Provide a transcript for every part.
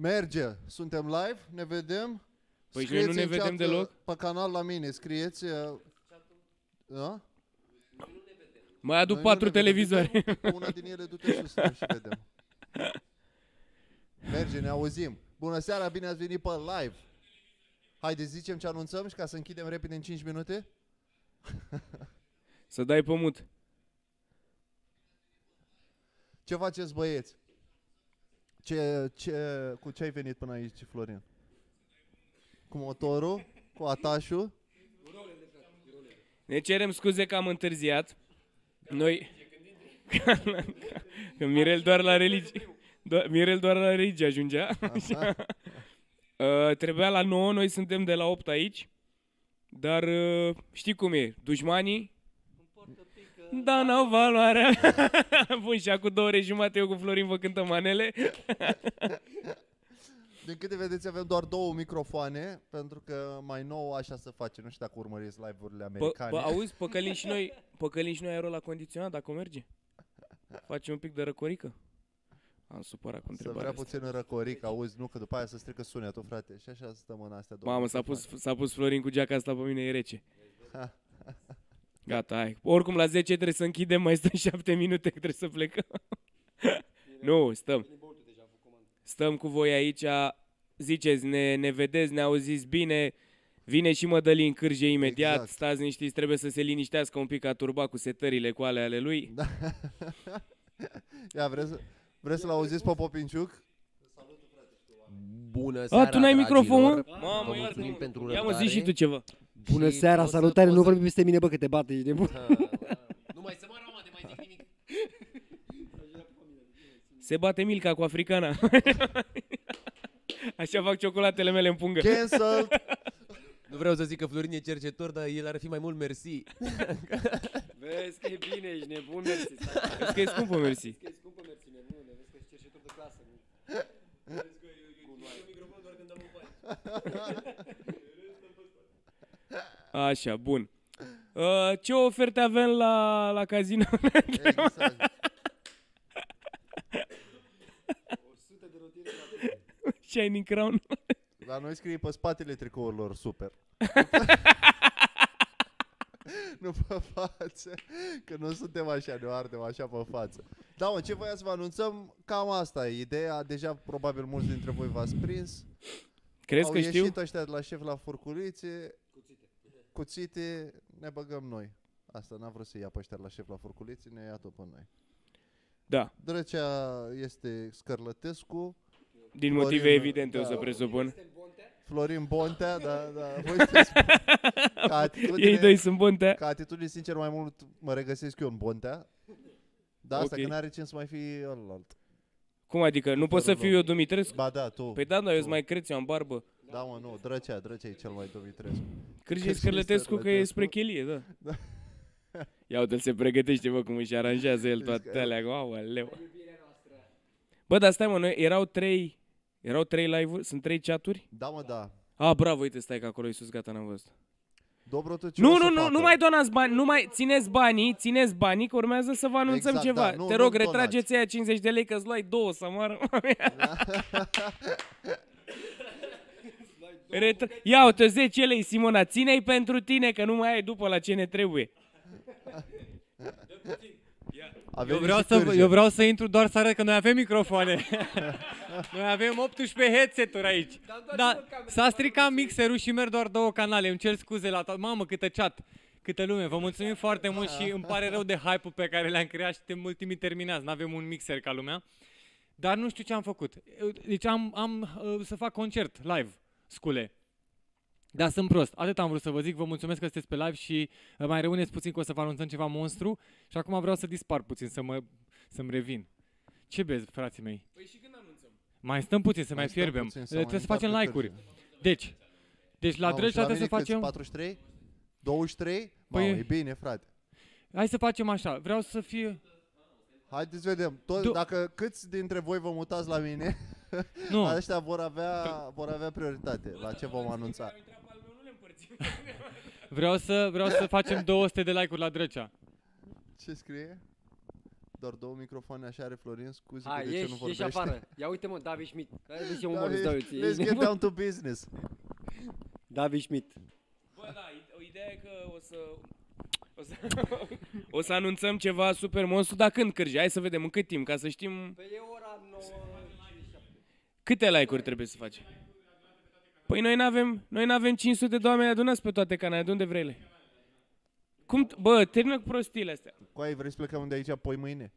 Merge, suntem live, ne vedem. Păi noi nu ne vedem deloc? Pe canal la mine, scrieți... Da? Mai aduc 4 televizoare. Una din ele du-te sus și vedem. Merge, ne auzim. Bună seara, bine ați venit pe live. Haide, zicem ce anunțăm și ca să închidem repede în 5 minute. Să dai pe mut. Ce faceți, băieți? Cu ce ai venit până aici, Florin? Cu motorul? Cu atașul? Ne cerem scuze că am întârziat. Noi... Că Mirel doar la religie... Mirel doar la religie ajungea. Trebuia la 9, noi suntem de la 8 aici. Dar știi cum e, dușmanii? Da, n-au valoarea. Bun, și acum 2 ore jumate eu cu Florin vă cântăm manele. Din câte vedeți avem doar 2 microfoane, pentru că mai nou așa se face, nu știu dacă urmăriți live-urile americane. Auzi, păcălim și noi aerul la condiționat, dacă merge. Facem un pic de răcorică. Am supărat cu întrebarea asta. Să vrea puțin răcoric, auzi, nu, că după aia să strică sunetul, frate. Și așa stăm în astea. Mamă, s-a pus Florin cu geaca asta pe mine, e rece. Gata, hai. Oricum la 10 trebuie să închidem, mai stăm 7 minute că trebuie să plecăm. Nu, stăm. Stăm cu voi aici, ziceți, ne vedeți, ne auziți bine. Vine și Mădălin Cârje imediat, exact. Stați liniștiți, trebuie să se liniștească un pic, ca turba cu setările, cu ale lui. Da. Ia, vreți să-l auziți pe Popinciuc? Bună seara, tu n-ai microfon, mă? Mamă, iartă-mă. Ia mă, zi și tu ceva. Bună seara, salutare, nu vorbi peste mine, bă, că te bate, ești nebun. Nu mai se mă rău, mai zic nimic. Se bate Milka cu africana. Așa fac ciocolatele mele în pungă. Cancel! Nu vreau să zic că Florin e cercetor, dar el ar fi mai mult mersi. Vezi că e bine, ești nebun, mersi. Vezi că e scumpă, mersi. Vezi că e scumpă, mersi, nebun, vezi că ești cercetor de clasă. Vezi că e microfonul doar când am în bani. Așa, bun. Ce oferte avem la casino? Exact. 100 de rotire la Shining Crown. La noi scrie pe spatele tricourilor super. Nu pe față, că nu suntem așa, ne ardem așa pe față. Da, mă, ce voia să vă anunțăm? Cam asta e ideea, deja probabil mulți dintre voi v-ați prins. Crezi că știu? Au ieșit ăștia de la șef la furculițe, cuțite, ne băgăm noi. Asta n-a vrut să ia pe ăștia de la șef la furculițe, ne ia tot pe noi. Da. Drăcea este Scărlătescu. Din motive evidente, o să presupun. Florin Bontea, da. Ei doi sunt Bontea. Ca atitudine, sincer, mai mult mă regăsesc eu în Bontea. Da, asta că n-are cine să mai fie ălalt. Cum adică? Nu pot să fiu eu Dumitrescu? Ba da, tu. Păi da, eu sunt mai creț, eu am barbă. Da, mă, nu, Drăcea e cel mai Dumitrescu. Cârje Scărlătescu că e spre chelie, da. Ia uite-l, se pregătește, bă, cum își aranjează el toate alea, aoleu. Bă, dar stai, mă, erau 3 live-uri, sunt 3 chaturi? Da, mă, da. Ah, bravo, uite, stai că acolo e sus, gata, n-am văzut. Nu mai donați bani, nu mai țineți banii, că urmează să vă anunțăm ceva. Da, te rog, retrageți aia 50 de lei că-ți luai 2 să moară. Ia uite, 10 lei, Simona, ține-i pentru tine, că nu mai ai după la ce ne trebuie. Eu vreau să intru doar să arăt că noi avem microfoane. Noi avem 18 headset-uri aici. Da, s-a stricat mixerul și merg doar 2 canale. Îmi cer scuze la toată. Mamă, câtă chat, câtă lume. Vă mulțumim foarte mult și îmi pare rău de hype-ul pe care le-am creat și suntem ultimii terminați. N-avem un mixer ca lumea. Dar nu știu ce am făcut. Deci am să fac concert live, scule. Dar sunt prost. Atât am vrut să vă zic. Vă mulțumesc că sunteți pe live și mai răuneți puțin că o să vă anunțăm ceva monstru. Și acum vreau să dispar puțin, să-mi revin. Ce bezi, frații mei? Păi și când anunțăm? Mai stăm puțin, să mai fierbem. Trebuie să facem like-uri. Deci la Drăcea trebuie să facem... 43? 23? Păi... e bine, frate. Hai să facem așa. Vreau să fie... Haideți să vedem. Dacă câți dintre voi vă mutați la mine, ăștia vor avea prioritate la ce vom anunța. Vreau să facem 200 de like-uri la Drăcea. Ce scrie? doar 2 microfoane, așa are Florin, scuze Hai, că de ce nu ieși vorbește. afară. Ia uite mă, David Schmidt. Care zice umorul David, îți dau eu ție. let's get down to business. David Schmidt. Bă, da, ideea e că o să anunțăm ceva super monstru, dar când, Cârge? Hai să vedem în cât timp, ca să știm Pe e ora 9. câte like-uri trebuie să facem. Păi noi n-avem 500 de oameni adunați pe toate canalele, de unde vrei ele? Cum, bă, termină cu prostiile astea. Coai, vrei să plecăm de aici apoi mâine?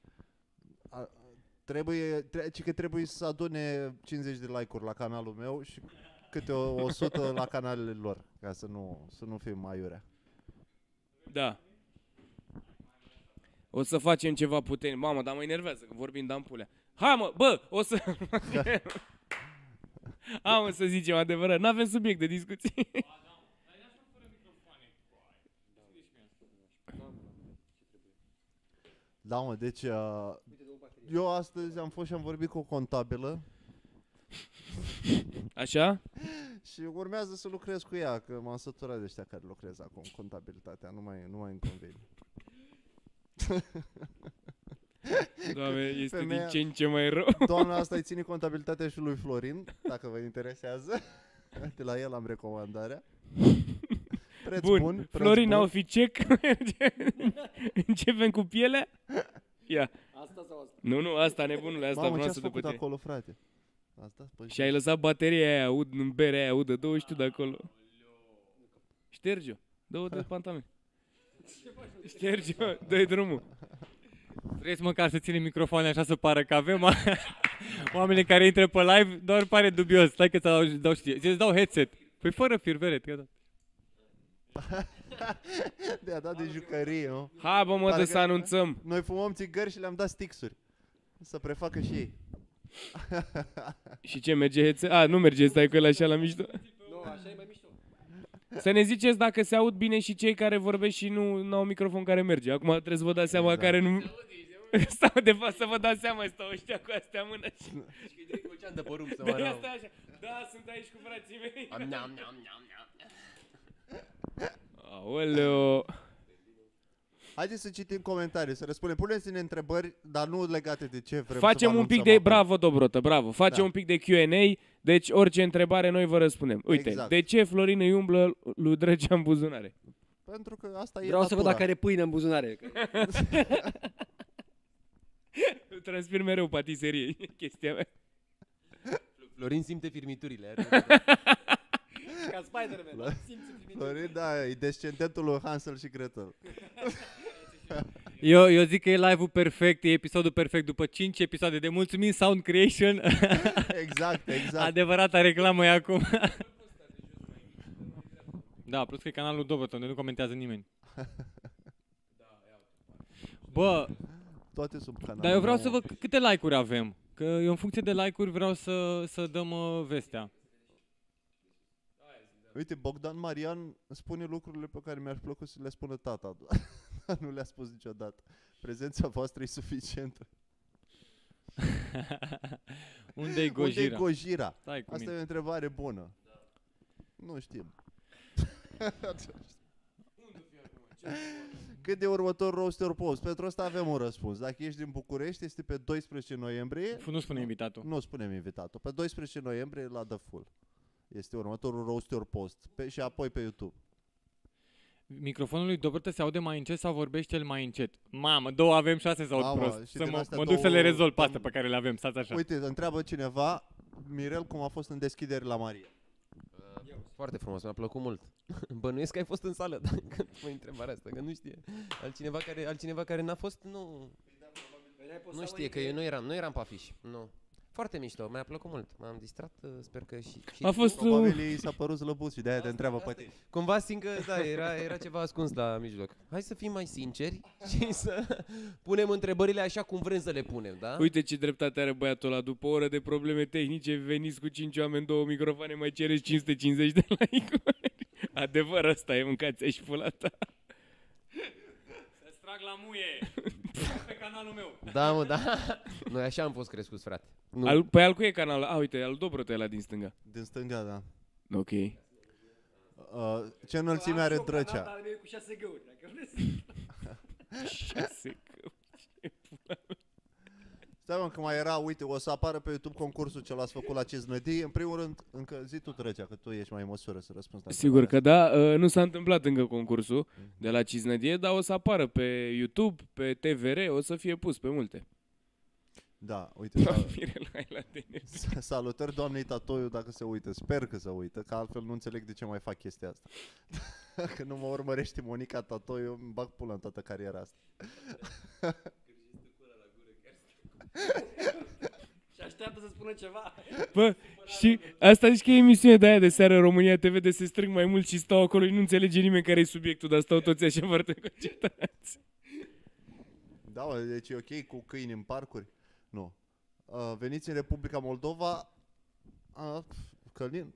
Trebuie să adune 50 de like-uri la canalul meu și câte 100 la canalele lor, ca să nu fim maiurea. Da. O să facem ceva puternic. Mamă, dar mă enervează că vorbim de ampulea. Hai mă, bă, o să... Am să zicem adevărat, n-avem subiect de discuție. Da, mă, deci eu astăzi am fost și am vorbit cu o contabilă Așa? și urmează să lucrez cu ea, că m-am săturat de ăștia care lucrez acum în contabilitatea, nu mai îmi convine. Doamne, este Femeia- din ce în ce mai rău. Doamna asta îi ține contabilitatea și lui Florin, dacă vă interesează. De la el am recomandarea. Preț Bun, preț Florin, bun. au fi cec. Începem cu pielea. Ia. Asta sau asta? Nu, asta nebunule, asta Mamă, vreau ce-ați să dă pe făcut tine. acolo, frate? Asta? Păi, Și ai lăsat bateria aia, aud în berea aia, audă, dă-o și tu de acolo. Șterge-o, dă-o de pantaloni. Șterge-o, dă-i drumul. Vreți măcar să ținem microfoane așa să pară că avem oamenii care intră pe live, doar pare dubios. Stai că ți dau știe. Ți dau headset. Păi fără fir, veret, gata. de-a dat de jucărie, nu? Hai bă, mă, Parcă- de să anunțăm. Noi fumăm țigări și le-am dat stixuri. Să prefacă și ei. Și ce, merge headset? A, nu merge, stai cu el așa la mișto. Nu, așa e mai mișto. Să ne ziceți dacă se aud bine și cei care vorbesc și nu au microfon care merge. Acum trebuie să vă dați seama Exact. care nu... Stau de fapt să vă dați seama, stau ăștia cu astea în mână și... de porumb să Da, mă ia rău. stai așa. Da, sunt aici cu frații mei. Aoleo. Haideți să citim comentarii, să răspundem. Puneți-ne întrebări, dar nu legate de ce vrem Facem să vă un pic anunțăm de... acum. Bravo, Dobrotă, bravo. Facem Da. un pic de Q&A, deci orice întrebare noi vă răspundem. Uite, Exact. de ce Florin îi umblă lui Drăgea în buzunare? Pentru că asta e Vreau să văd natura. dacă are pâine în buzunare. Transpir mereu patiserie, chestia mea. Florin simte firmiturile. Ca Spider-Man. La- Florin, da, e descendentul lui Hansel și Gretel. Eu zic că e live-ul perfect, e episodul perfect după 5 episoade de mulțumim Sound Creation. Exact. Adevărata reclamă e acum. Da, plus că e canalul Dobrotă, unde nu comentează nimeni. Bă, Toate sub canal. dar eu vreau să văd câte like-uri avem. Că eu în funcție de like-uri vreau să dăm vestea. Uite, Bogdan Marian spune lucrurile pe care mi-aș plăcut să le spună tata. Nu le-a spus niciodată. Prezența voastră e suficientă. Unde-i Unde e Gojira? Gojira? Stai cu Asta e mine. o întrebare bună. Nu știm. Cât de următor roster post? Pentru asta avem un răspuns. Dacă ești din București, este pe 12 noiembrie. Nu spune invitatul. Nu spunem invitatul. Pe 12 noiembrie la The Full. Este următorul roster post. Și apoi pe YouTube. Microfonul lui Dobrotă se aude mai încet sau vorbește el mai încet? Mamă, două avem 6 sau Mamă, prost. și Să din mă astea duc să două- le rezolv pe astea pe care le avem. Stați așa. Uite, întreabă cineva, Mirel, cum a fost în deschidere la Maria. Foarte frumos, mi-a plăcut mult. Bănuiesc că ai fost în sală, dacă mă întrebarea asta, că nu știe. Altcineva care n-a fost, nu știe, că eu nu eram pe afiș. Nu. Foarte mișto, mi-a plăcut mult. M-am distrat, sper că și A fost... Probabil i s-a părut slăbuț și de-aia te întreabă pe tine. Cumva simt că, da, era ceva ascuns la mijloc. Hai să fim mai sinceri și să punem întrebările așa cum vrem să le punem, da? Uite ce dreptate are băiatul ăla. După o oră de probleme tehnice, veniți cu 5 oameni, 2 microfoane, mai cereți 550 de like-uri. Adevăr, ăsta e, mâncați și pula ta. Să-ți trag la muie. Pe canalul meu. Da, mă, da. Noi așa am fost crescuți, frate. Nu. Păi al cui e canalul? A, uite, al Dobrotă ăla din stânga. Din stânga, da. Ok. Ce înălțime are Drăcea? Dar cu 6 găuri, dacă vreți. 6 căuci, ce pula mea. Stai mă, că mai era, uite, o să apară pe YouTube concursul ce l-ați făcut la Ciznădii. În primul rând, încă zi tu, Trecea, că tu ești mai în măsură să răspunzi la Sigur că da, nu s-a întâmplat încă concursul de la Ciznădie, dar o să apară pe YouTube, pe TVR, o să fie pus pe multe. Da, uite, Mirel, hai la tine. salutări doamnei Tatoiu dacă se uită. Sper că se uită, că altfel nu înțeleg de ce mai fac chestia asta. Dacă nu mă urmărește Monica Tatoiu, îmi bag pula în toată cariera asta. Și așteaptă să spună ceva. Bă, și asta zici că e emisiune de aia de seară în România TV de se strâng mai mult și stau acolo și nu înțelege nimeni care e subiectul, dar stau toți așa foarte concentrați. Da, mă, deci e ok cu câini în parcuri? Nu. Veniți în Republica Moldova. Călin.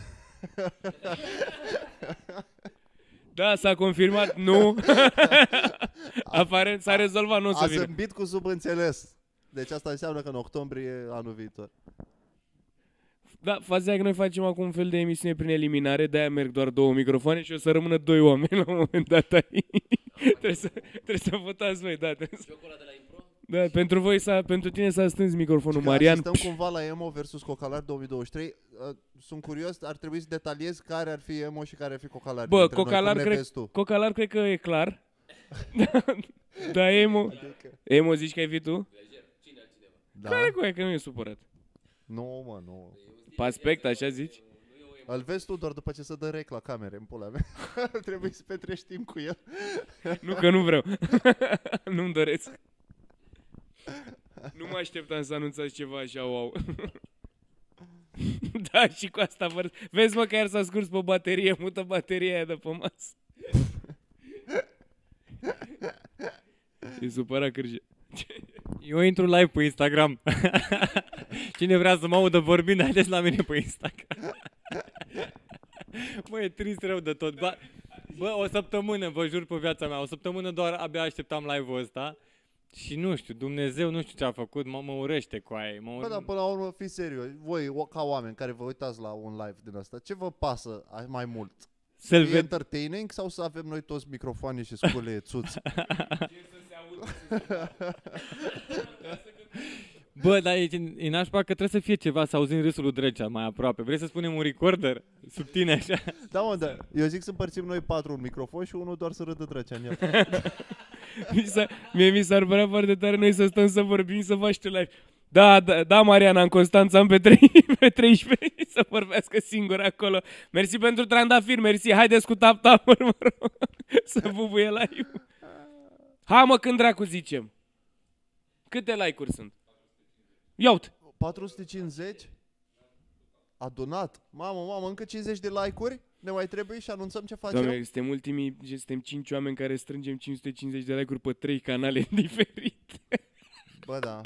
Da, s-a confirmat, nu. Aparent s-a rezolvat, nu o să A vină. zâmbit cu subînțeles. Deci asta înseamnă că în octombrie anul viitor. Da, faza e că noi facem acum un fel de emisiune prin eliminare, de-aia merg doar 2 microfoane și o să rămână 2 oameni la un moment dat aici. trebuie să votați voi, da. Jocul ăla de la Impro? Da, pentru voi pentru tine s-a stâns microfonul, Că Marian. asistăm cumva la Emo versus Cocalar 2023. Sunt curios, ar trebui să detaliez care ar fi Emo și care ar fi Cocalar. Bă, dintre noi. Cocalar Cum ne cred, vezi tu? Cocalar cred că e clar. Da, Emo. Adică- Emo zici că ai fi tu? Da? Care cu ea, că nu e supărat. Nu, mă, nu. Pe aspect, așa zici? Îl vezi tu doar după ce se dă rec la camere, în pula mea. Trebuie să petrești timp cu el. Nu că nu vreau. Nu-mi doresc. Nu mă așteptam să anunțați ceva așa, wow. Da, și cu asta vezi mă că iar s-a scurs pe baterie, mută bateria aia de pe masă. E supărat Cârje. Eu intru live pe Instagram. Cine vrea să mă audă vorbind, haideți la mine pe Instagram. Bă, e trist rău de tot. Bă, o săptămână, vă jur pe viața mea, o săptămână doar abia așteptam live-ul ăsta. Și nu știu, Dumnezeu nu știu ce a făcut, mă urăște cu aia. Bă, dar până la urmă, fiți serios. Voi, ca oameni care vă uitați la un live din asta, ce vă pasă mai mult? Să-l E ved. entertaining sau să avem noi toți microfoane și scule țuți? Bă, dar e nașpa că trebuie să fie ceva, să auzim râsul lui Drecea mai aproape. Vrei să spunem un recorder sub tine așa? Da, mă, da. Eu zic să împărțim noi 4 un microfon și unul doar să râdă Drecea în el. Mie mi s-ar părea foarte tare noi să stăm să vorbim, să faci tu live. Da, Mariana, în Constanța am pe 13 să vorbească singur acolo. Mersi pentru trandafir, mersi, haideți cu tap-tap, mă rog, să bubuie live. Hai mă, când dracu zicem? Câte like-uri sunt? Ia uite. 450? Adunat. Mamă, încă 50 de like-uri? Ne mai trebuie și anunțăm ce facem? Doamne, suntem 5 oameni care strângem 550 de like-uri pe 3 canale diferite. Bă, da.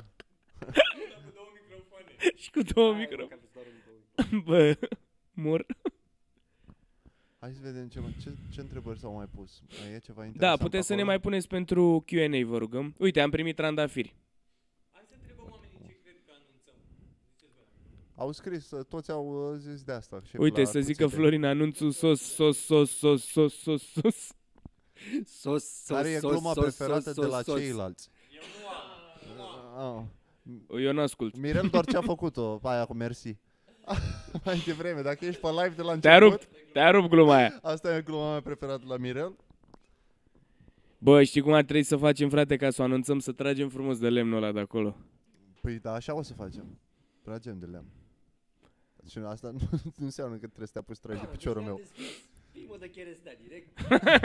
Și cu 2 microfoane. Bă, mor. Hai să vedem ce întrebări s-au mai pus. Mai e ceva interesant? Da, puteți să ne acolo? mai puneți pentru Q&A, vă rugăm. Uite, am primit trandafiri. Au scris, toți au zis de asta. Și Uite, la să zică cuțite. Florin, anunțul sos. Care e gluma preferată de la ceilalți? Eu n-ascult. Mirel doar ce a făcut-o, aia cu mersi. Mai devreme, dacă ești pe live de la Te-a început, rupt gluma aia. asta e gluma mea preferată la Mirel. Bă, știi cum ar trebui să facem, frate, ca să o anunțăm, să tragem frumos de lemnul ăla de acolo. Păi da, așa o să facem. Tragem de lemn. Și asta nu înseamnă că trebuie să te apuci să tragi de piciorul meu. Primul de cherestea direct.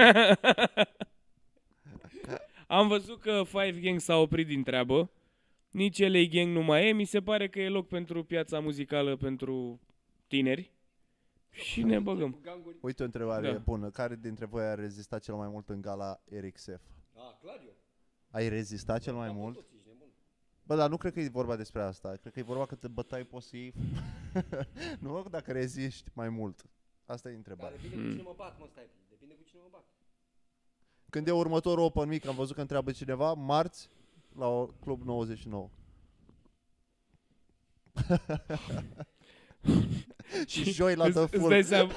Am văzut că Five Gang s-a oprit din treabă. Nici LA Gang nu mai e. Mi se pare că e loc pentru piața muzicală pentru tineri. Și ne băgăm. Uite o întrebare Da. bună. Care dintre voi a rezistat cel mai mult în gala Eric Sef? Clar eu. Ai rezistat cel mai mult? Bă, dar nu cred că e vorba despre asta. Cred că e vorba că te bătai poți să iei... Nu mă, dacă reziști mai mult. Asta e întrebarea. Depinde cu cine mă bat, mă, stai. Depinde cu cine mă bat. Când e următorul open mic, am văzut că întreabă cineva, marți, la Club 99. Și joi la The Îți Full. dai seama.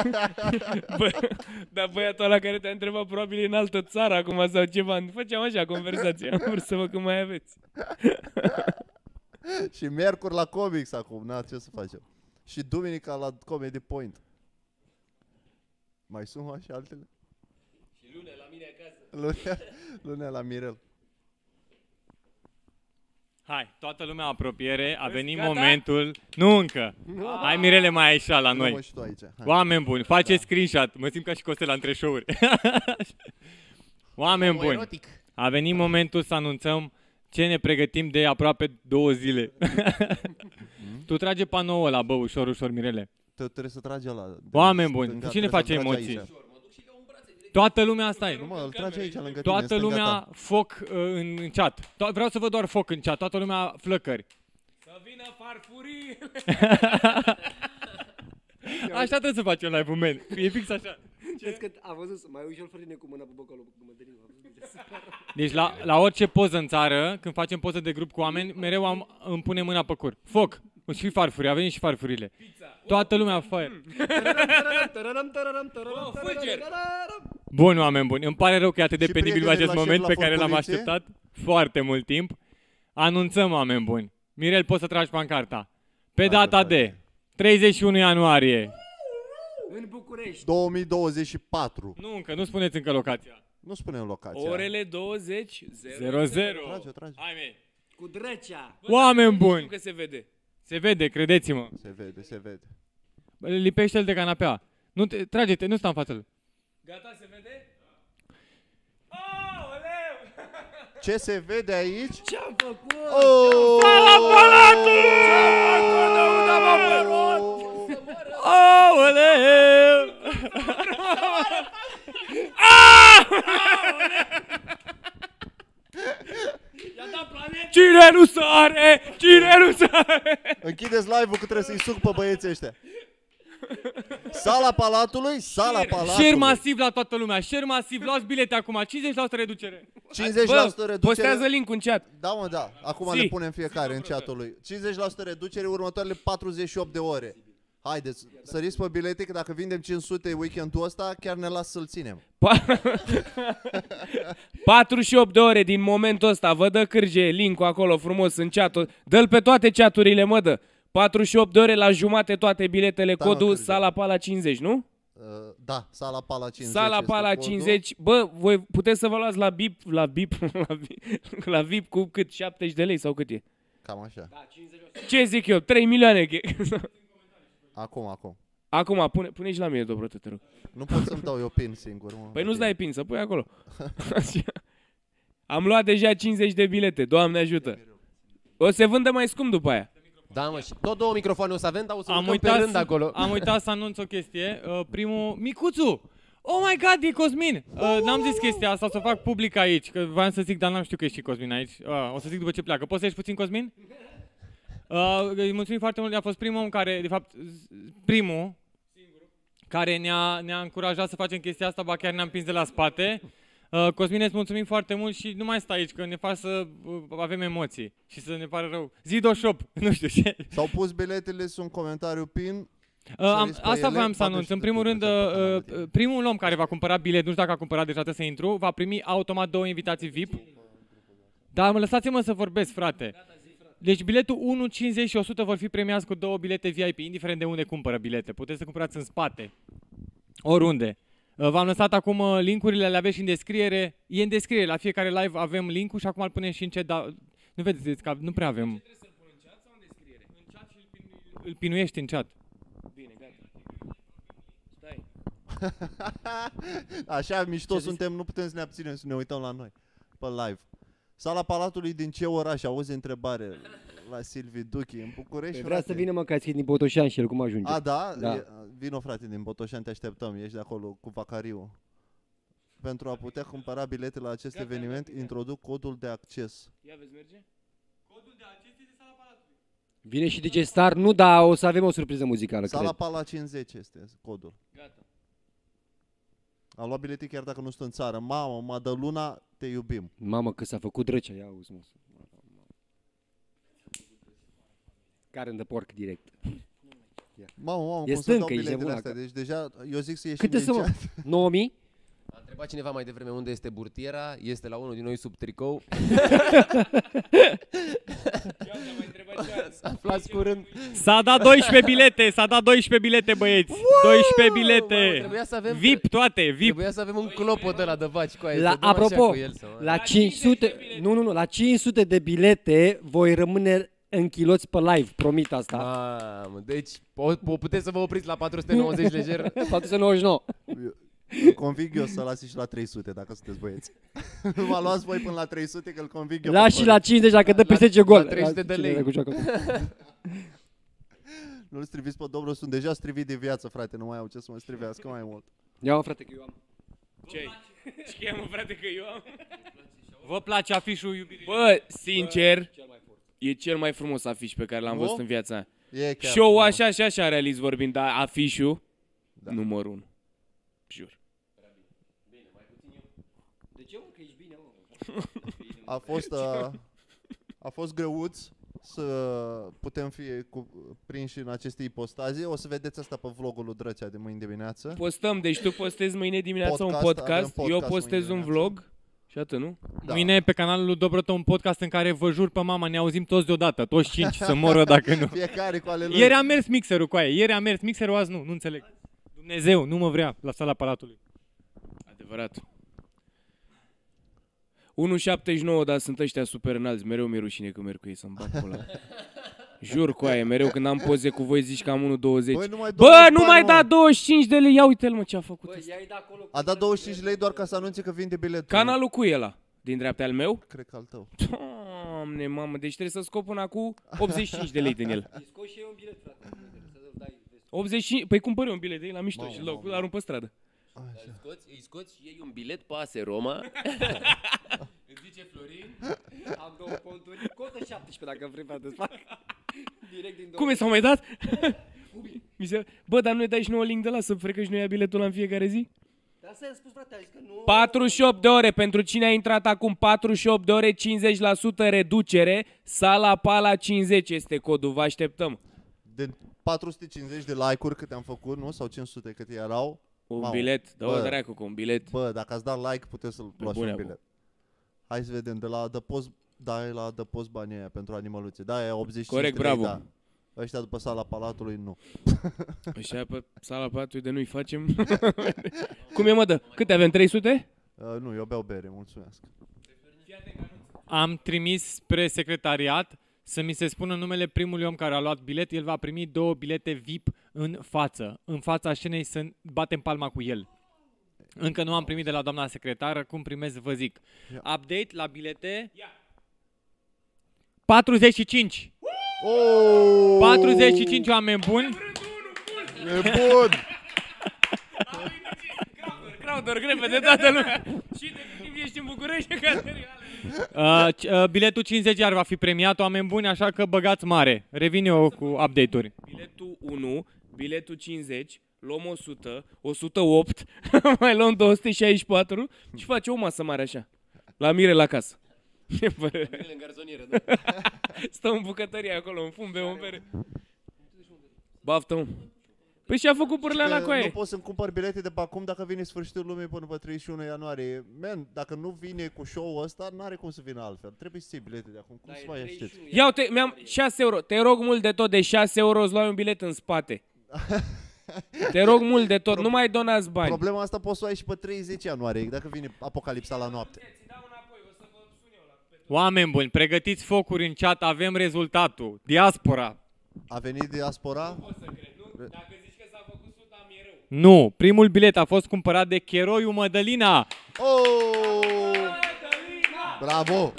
Dar băiatul ăla care te-a întrebat probabil e în altă țară acum sau ceva. Făceam așa conversație. Am vrut să văd cum mai aveți. Și miercuri la comics acum, na, ce să facem. Și duminica la Comedy Point. Mai sunt așa altele? Și lunea la mine acasă. Lunea la Mirel. Hai, toată lumea apropiere, a venit gata? momentul. Nu încă. Hai Mirele mai așa la Nu mă noi. și tu aici. Hai. Oameni buni, faceți screenshot. Mă simt ca și Costel la între show-uri. Oameni buni, Erotic. a venit momentul să anunțăm ce ne pregătim de aproape 2 zile. Tu trage panoul ăla, bă, ușor, ușor, Mirele. Trebuie să tragi ăla. Oameni buni, stânga, cine trebuie face să-l tragi emoții? aici. Toată lumea asta e. Nu mă, îl tragi aici lângă tine, Toată stânga lumea ta. foc în chat. Vreau să văd doar foc în chat. Toată lumea flăcări. Să vină farfurii. Așa trebuie să facem live-ul, man. E fix așa. Vezi că a văzut, mai ușor Florin cu mâna pe bocolul, cu mădărinul. Deci la orice poză în țară, când facem poză de grup cu oameni, mereu îmi pune mâna pe cur. Foc! Și farfuri, a venit și farfurile. Toată lumea fire. Bun, oameni buni, îmi pare rău că e atât de Și penibil prietenii acest la moment șef pe la care l-am Furculițe? așteptat foarte mult timp. Anunțăm, oameni buni. Mirel, poți să tragi pancarta. Pe data de 31 ianuarie. În București. 2024. Nu încă, nu spuneți încă locația. Nu spunem locația. Orele 20. 00. Trage. Hai, mei. Cu Drăcea. Oameni buni. Știu că se vede. Se vede, credeți-mă. Se vede. Lipește-l de canapea. Nu trage-te, nu sta în față. Gata, se vede? Aoleu! Ce se vede aici? Ce-am făcut? Oh! Aoleu! Cine nu sare? Cine nu sare? Închideți live-ul că trebuie să-i suc pe băieții ăștia. Sala Palatului, Sala Palatului. Share masiv la toată lumea, share masiv, luați bilete acum, 50% reducere. 50% Bă, reducere. postează link-ul în chat. Da, mă, da. Acum Zi. le punem fiecare în chatul lui. 50% reducere următoarele 48 de ore. Haideți, săriți pe bilete că dacă vindem 500 weekendul ăsta, chiar ne las să-l ținem. 48 de ore din momentul ăsta. Vă dă Cârge link-ul acolo frumos în chat. Dă-l pe toate chaturile, mă dă. 48 de ore la jumate toate biletele, Da, mă, codul Cârge. Sala Pala 50, nu? Da, Sala Pala 50. Sala este Pala codul. 50. Bă, voi puteți să vă luați la VIP cu cât? 70 de lei sau cât e? Cam așa. Ce zic eu? 3 milioane. Acum. Acum, pune și la mine, Dobrotă, te rog. Nu pot să-mi dau eu pin singur, mă. Păi nu-ți dai pin, să pui acolo. Am luat deja 50 de bilete, Doamne ajută. O se vândă mai scump după aia. Da, mă, și tot 2 microfoane o să avem, dar o să urcăm pe rând acolo. Am uitat să anunț o chestie. Primul, Micuțu! Oh my god, e Cosmin! N-am zis chestia asta, o să o fac public aici, că voiam să zic, dar n-am știut că ești și Cosmin aici. O să zic după ce pleacă. Poți să ieși puțin, Cosmin? Îi mulțumim foarte mult, a fost primul om care, de fapt, primul care ne-a încurajat să facem chestia asta, ba chiar ne-a împins de la spate. Cosmin, îți mulțumim foarte mult și nu mai stai aici, că ne faci să avem emoții și să ne pare rău. Zido Shop, nu știu ce. S-au pus biletele, sunt comentariu pin. Asta voiam să anunț. În primul rând, primul om care va cumpăra bilet, nu știu dacă a cumpărat deja, trebuie să intru, va primi automat 2 invitații VIP. Dar lăsați-mă să vorbesc, frate. Deci biletul 1, 50 și 100 vor fi premiați cu 2 bilete VIP, indiferent de unde cumpără bilete. Puteți să cumpărați în spate, oriunde. V-am lăsat acum link-urile, le aveți și în descriere. E în descriere, la fiecare live avem link-ul și acum îl punem și în chat, dar nu vedeți că nu prea avem. Ce trebuie să-l pun în chat sau în descriere? În chat și îl pinuiești în chat. Bine, gata. Stai. Așa mișto suntem, nu putem să ne abținem să ne uităm la noi pe live. Sala Palatului din ce oraș? Auzi întrebare la Silvi Duchi, în București, Păi vrea frate. să vină mă, că ați din Botoșani și el cum ajunge. A, da? Da. Vino, frate, din Botoșani, te așteptăm. Ești de acolo cu Vacariu. Pentru a putea cumpăra bilete la acest eveniment, introduc codul de acces. Ia vezi, merge? Vine și DJ Star, nu, dar o să avem o surpriză muzicală, Sala cred. Pala 50 este codul. Gata. Am luat bilete chiar dacă nu sunt în țară. Mamă, Madaluna, te iubim. Mamă, că s-a făcut Drăcea, ia auzi, mă. Carne de porc direct. Mamă, E cum să dau stâncă, ești biletele nebun astea? acolo. Deci deja, eu zic să ieșim Câte din sunt, mă? chat. 9000? A întrebat cineva mai devreme unde este burtiera, este la unul din noi sub tricou. S-a aflat curând. S-a dat 12 bilete, s-a dat 12 bilete, băieți. 12 bilete. Mamă, trebuia să avem VIP toate, VIP. Trebuia să avem un clopot ăla de vaci cu aia. Apropo, la 500, nu, la 500 de bilete voi rămâne închiloți pe live, promit asta. Mamă, deci puteți să vă opriți la 490 lejer. 499. Îl conving eu să las și la 300 dacă sunteți băieți. Nu mă luați voi până la 300 că îl conving eu. Lași și la 50 dacă dă peste ce gol. La 300 de lei. Nu-l striviți pe domnul, sunt deja strivit de viață, frate, nu mai au ce să mă strivească mai mult. Ia-mă, frate, că eu am. Ce-ai? Știam, frate, că eu am. Vă place afișul iubirii? Bă, sincer, e cel mai frumos afiș pe care l-am văzut în viața mea. E chiar Show frumos. așa, realist vorbind, dar afișul, numărul 1. Jur. De ce, mă, că ești bine, A fost greuț să putem fi prinși în aceste ipostaze. O să vedeți asta pe vlogul lui Drăcea de mâine dimineață. Postăm, deci tu postezi mâine dimineața un Avem podcast, eu podcast postez mâine un vlog și atât, nu? Da. Mâine pe canalul lui Dobrotă un podcast în care vă jur pe mama, ne auzim toți deodată, toți 5 să moră dacă nu. Fiecare cu ale lui. Ieri a mers mixerul cu aia, ieri a mers mixerul, azi nu înțeleg. Dumnezeu, nu mă vrea la sala Palatului. Adevărat. 1,79, dar sunt ăștia super înalți, mereu mi-e rușine că merg cu ei să-mi bag pula. Jur cu aia, mereu când am poze cu voi zici că am 1,20. Bă, nu mai da 25 de lei, ia uite-l mă ce a făcut ăsta. A dat 25 lei doar ca să anunțe că vinde biletul. Canalul cu el ăla, din dreapta al meu? Cred că al tău. Doamne, mamă, deci trebuie să scop până acum 85 de lei din el. Scoți și eu un bilet, frate. 85, păi cumpăr eu un bilet de ei la mișto și îl arunc pe stradă. Îi scoți și iei un bilet pe AS Roma. Îți zice Florin. Am 2 conturi, contă 17 dacă vrei, frate, să fac. Direct din Cum e, s-au mai dat? Bă, dar nu-i dai și nouă link de la să frecă și noi ia biletul ăla în fiecare zi? Dar asta i-am spus, frate, a zis că nu... 48 de ore, pentru cine a intrat acum 48 de ore, 50% reducere, Sala Pala 50 este codul, vă așteptăm. De 450 de like-uri câte am făcut, nu? Sau 500 câte erau. Un bilet, dă-o dracu cu un bilet. Bă, dacă ați dat like, puteți să-l luați un bilet. Hai să vedem, de la The Post, da, e la The Post banii aia pentru animăluțe. Da, e 85 Corect, de lei, bravo. da. Ăștia după Sala Palatului, nu. Ăștia pe Sala Palatului de nu-i facem. Cum e, mă, dă? Câte avem, 300? Nu, eu beau bere, mulțumesc. Am trimis spre secretariat să mi se spună numele primului om care a luat bilet. El va primi 2 bilete VIP în fața scenei, să batem palma cu el. Încă nu am primit de la doamna secretară, cum primesc vă zic. Update la bilete. 45. 45 oameni buni. E bun! Crowder, grebe de toată lumea. Și de când ești în București, biletul 50 iar va fi premiat, oameni buni, așa că băgați mare. Revin eu cu update-uri. Biletul 1, biletul 50, luăm 100, 108, mai luăm 264 și face o masă mare așa. La Mire la casă. În garzonieră, da. Stă în bucătărie acolo, în fum, bea o bere. Baftă-mă. Păi și-a făcut pârlea la coaie. Nu pot să-mi cumpăr bilete de pe acum dacă vine sfârșitul lumii până pe 31 ianuarie. Man, dacă nu vine cu show-ul ăsta, n-are cum să vină altfel. Trebuie să iei bilete de acum. Cum să mai aștepți? Ia-te, mi-am 6 euro. Te rog mult de tot, de 6 euro îți luai un bilet în spate. Te rog mult de tot, nu mai donați bani. Problema asta poți să o ai și pe 30 ianuarie, dacă vine apocalipsa la noapte. Oameni buni, pregătiți focuri în chat, avem rezultatul. Diaspora. A venit diaspora? Dacă zici că s-a făcut 100, mi-e rău. Nu, primul bilet a fost cumpărat de Cheroiu Mădălina. Oh! Bravo!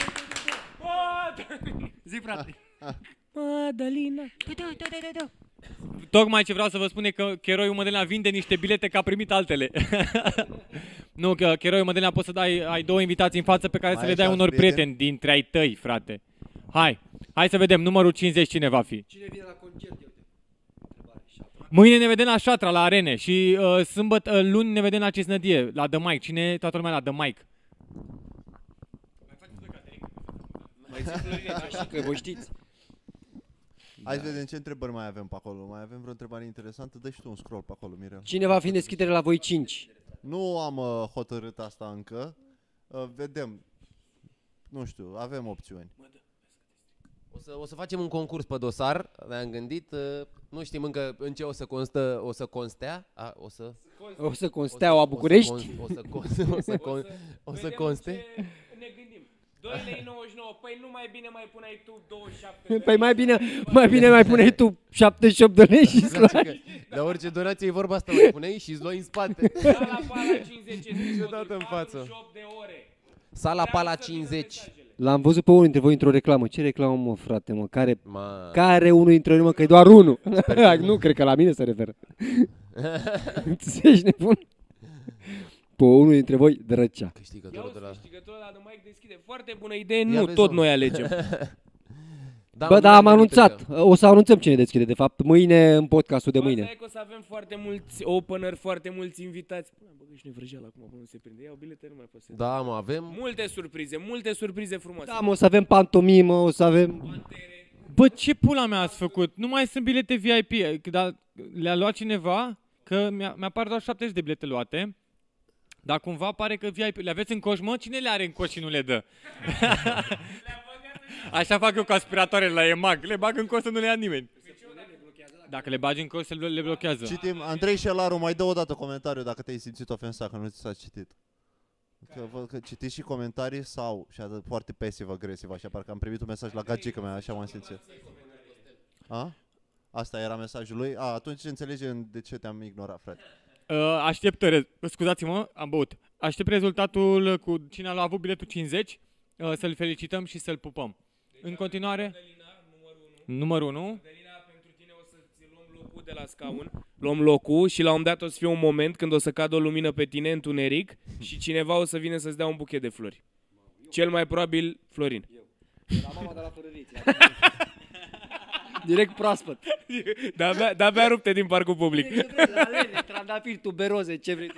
Zi, frate. Mădălina. Tocmai ce vreau să vă spun e că Cheroiu Mădălina vinde niște bilete că a primit altele. Nu, că Cheroiu Mădălina poți să ai 2 invitații în față pe care să le dai unor prieteni dintre ai tăi, frate. Hai să vedem, numărul 50 cine va fi. Cine vine la concert? Mâine ne vedem la Șatra, la Arene și luni ne vedem la Cisnădie, la The Mic. Cine toată lumea la The Mic? Mai zic Florine, așa că vă știți. Hai să vedem ce întrebări mai avem pe acolo. Mai avem vreo întrebare interesantă? Dă și tu un scroll pe acolo, Mirel. Cine va fi în deschidere la voi 5? Nu am hotărât asta încă. Vedem. Nu știu, avem opțiuni. O să facem un concurs pe dosar, ne-am gândit, nu știm încă în ce o să constea, O să consteaua București. O să conste. Ne gândim. 2,99 lei, păi nu mai bine mai puneai tu 27 Păi mai bine mai puneai tu 78 de lei și La orice donație e vorba asta, mai puneai și îți luai în spate. Sala Pala 50 Niciodată în față. 48 de ore. Sala Pala 50. L-am văzut pe unul dintre voi într-o reclamă. Ce reclamă, mă, frate, mă? Care unul dintre noi, mă, că e doar unul. Nu, cred că la mine se referă. Ești nebun? Pe unul dintre voi, Drăcea. Câștigătorul de la... Câștigătorul ăla de Mike deschide. Foarte bună idee, nu tot noi alegem. Bă, dar am anunțat. O să anunțăm cine deschide, de fapt, mâine, în podcastul de mâine. Asta e că o să avem foarte mulți opener, foarte mulți invitați. Băgă și noi vrăjeala acum, nu se prinde. Iau bilete, nu mai pot să... Da, mă, avem... Multe surprize frumoase. Da, mă, o să avem pantomimă, o să avem... Bă, ce pula mea ați făcut? Nu mai sunt bilete VIP, dar le-a luat cineva, că mi-apar doar 70 de bilete luate. Dar cumva pare că VIP le aveți în coș, mă? Cine le are în coș și nu le dă? Așa fac eu cu aspiratoarele la EMAG. Le bag în coș să nu le ia nimeni. Dacă le bagi în coș, le blochează. Citim, Andrei Șelaru, mai dă o dată comentariu dacă te-ai simțit ofensat, că nu ți s-a citit. Că văd că citiți și comentarii sau, și atât foarte pasiv-agresiv, așa, parcă am primit un mesaj la gagică mea, așa m-am simțit. A? Asta era mesajul lui? Atunci înțelegem de ce te-am ignorat, frate. Aștept, scuzați-mă, am băut. Aștept rezultatul cu cine a avut biletul 50, să-l felicităm și să-l pupăm. În continuare, numărul 1. Delina, pentru tine o să-ți luăm locul de la scaun. Luăm locul și la un moment dat o să fie un moment când o să cadă o lumină pe tine, întuneric, și cineva o să vină să-ți dea un buchet de flori. Cel mai probabil Florin. La mama de la Fărăriți. Direct proaspăt. De-abia rupte din parcul public. Alele, trandafiri, tuberoze, ce vrei tu?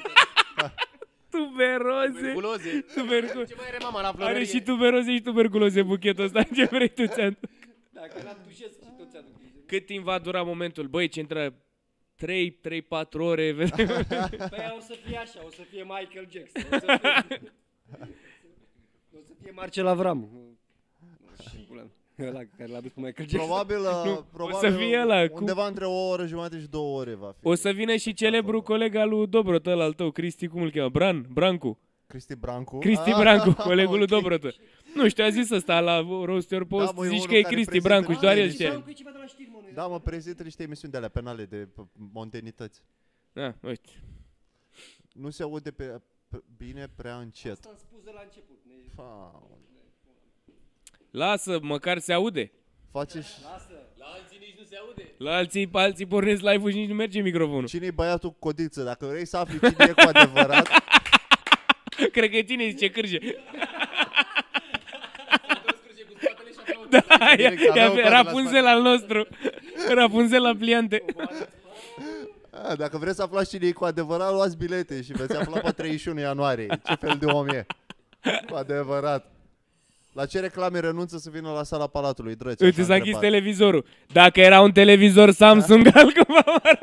Tuberoze. Ce mai are mama la florărie? Are și tuberoze și tuberculoze buchetul ăsta. Ce vrei tu, ți-am? Dacă n-am tușesc și tot ți-aduc. Cât timp va dura momentul? Băi, ce intră 3-4 ore. Păi o să fie așa, o să fie Michael Jackson. O să fie Marcel Avram. Ăla care l-a dus pe Michael Jackson. Probabil o să fie ăla, undeva între o oră jumate și 2 ore va fi. O să vină și celebru coleg al lui Dobrotă, ăla al tău, Cristi, cum îl cheamă? Brancu. Cristi Brancu. Cristi Brancu, colegul lui Dobrotă. Nu știu, a zis ăsta la Roaster Post, Da, zici că e Cristi Brancu și doar el știe. Da, mă, prezintă niște emisiuni de alea penale de mondenități. Da, uite. Nu se aude bine prea încet. Asta am spus de la început. Lasă, măcar se aude. Face și... La alții nici nu se aude. La alții pornesc live-ul și nici nu merge microfonul. Cine-i băiatul cu codiță? Dacă vrei să afli cine e cu adevărat... Cred că tine zice cârje. Da, Rapunzel al nostru. Rapunzel la pliante. Dacă vreți să aflați cine e cu adevărat, luați bilete și veți afla pe 31 ianuarie. Ce fel de om e. Cu adevărat. La ce reclame renunță să vină la sala Palatului, Drăcea? Uite, s-a închis televizorul. Dacă era un televizor Samsung, altcumva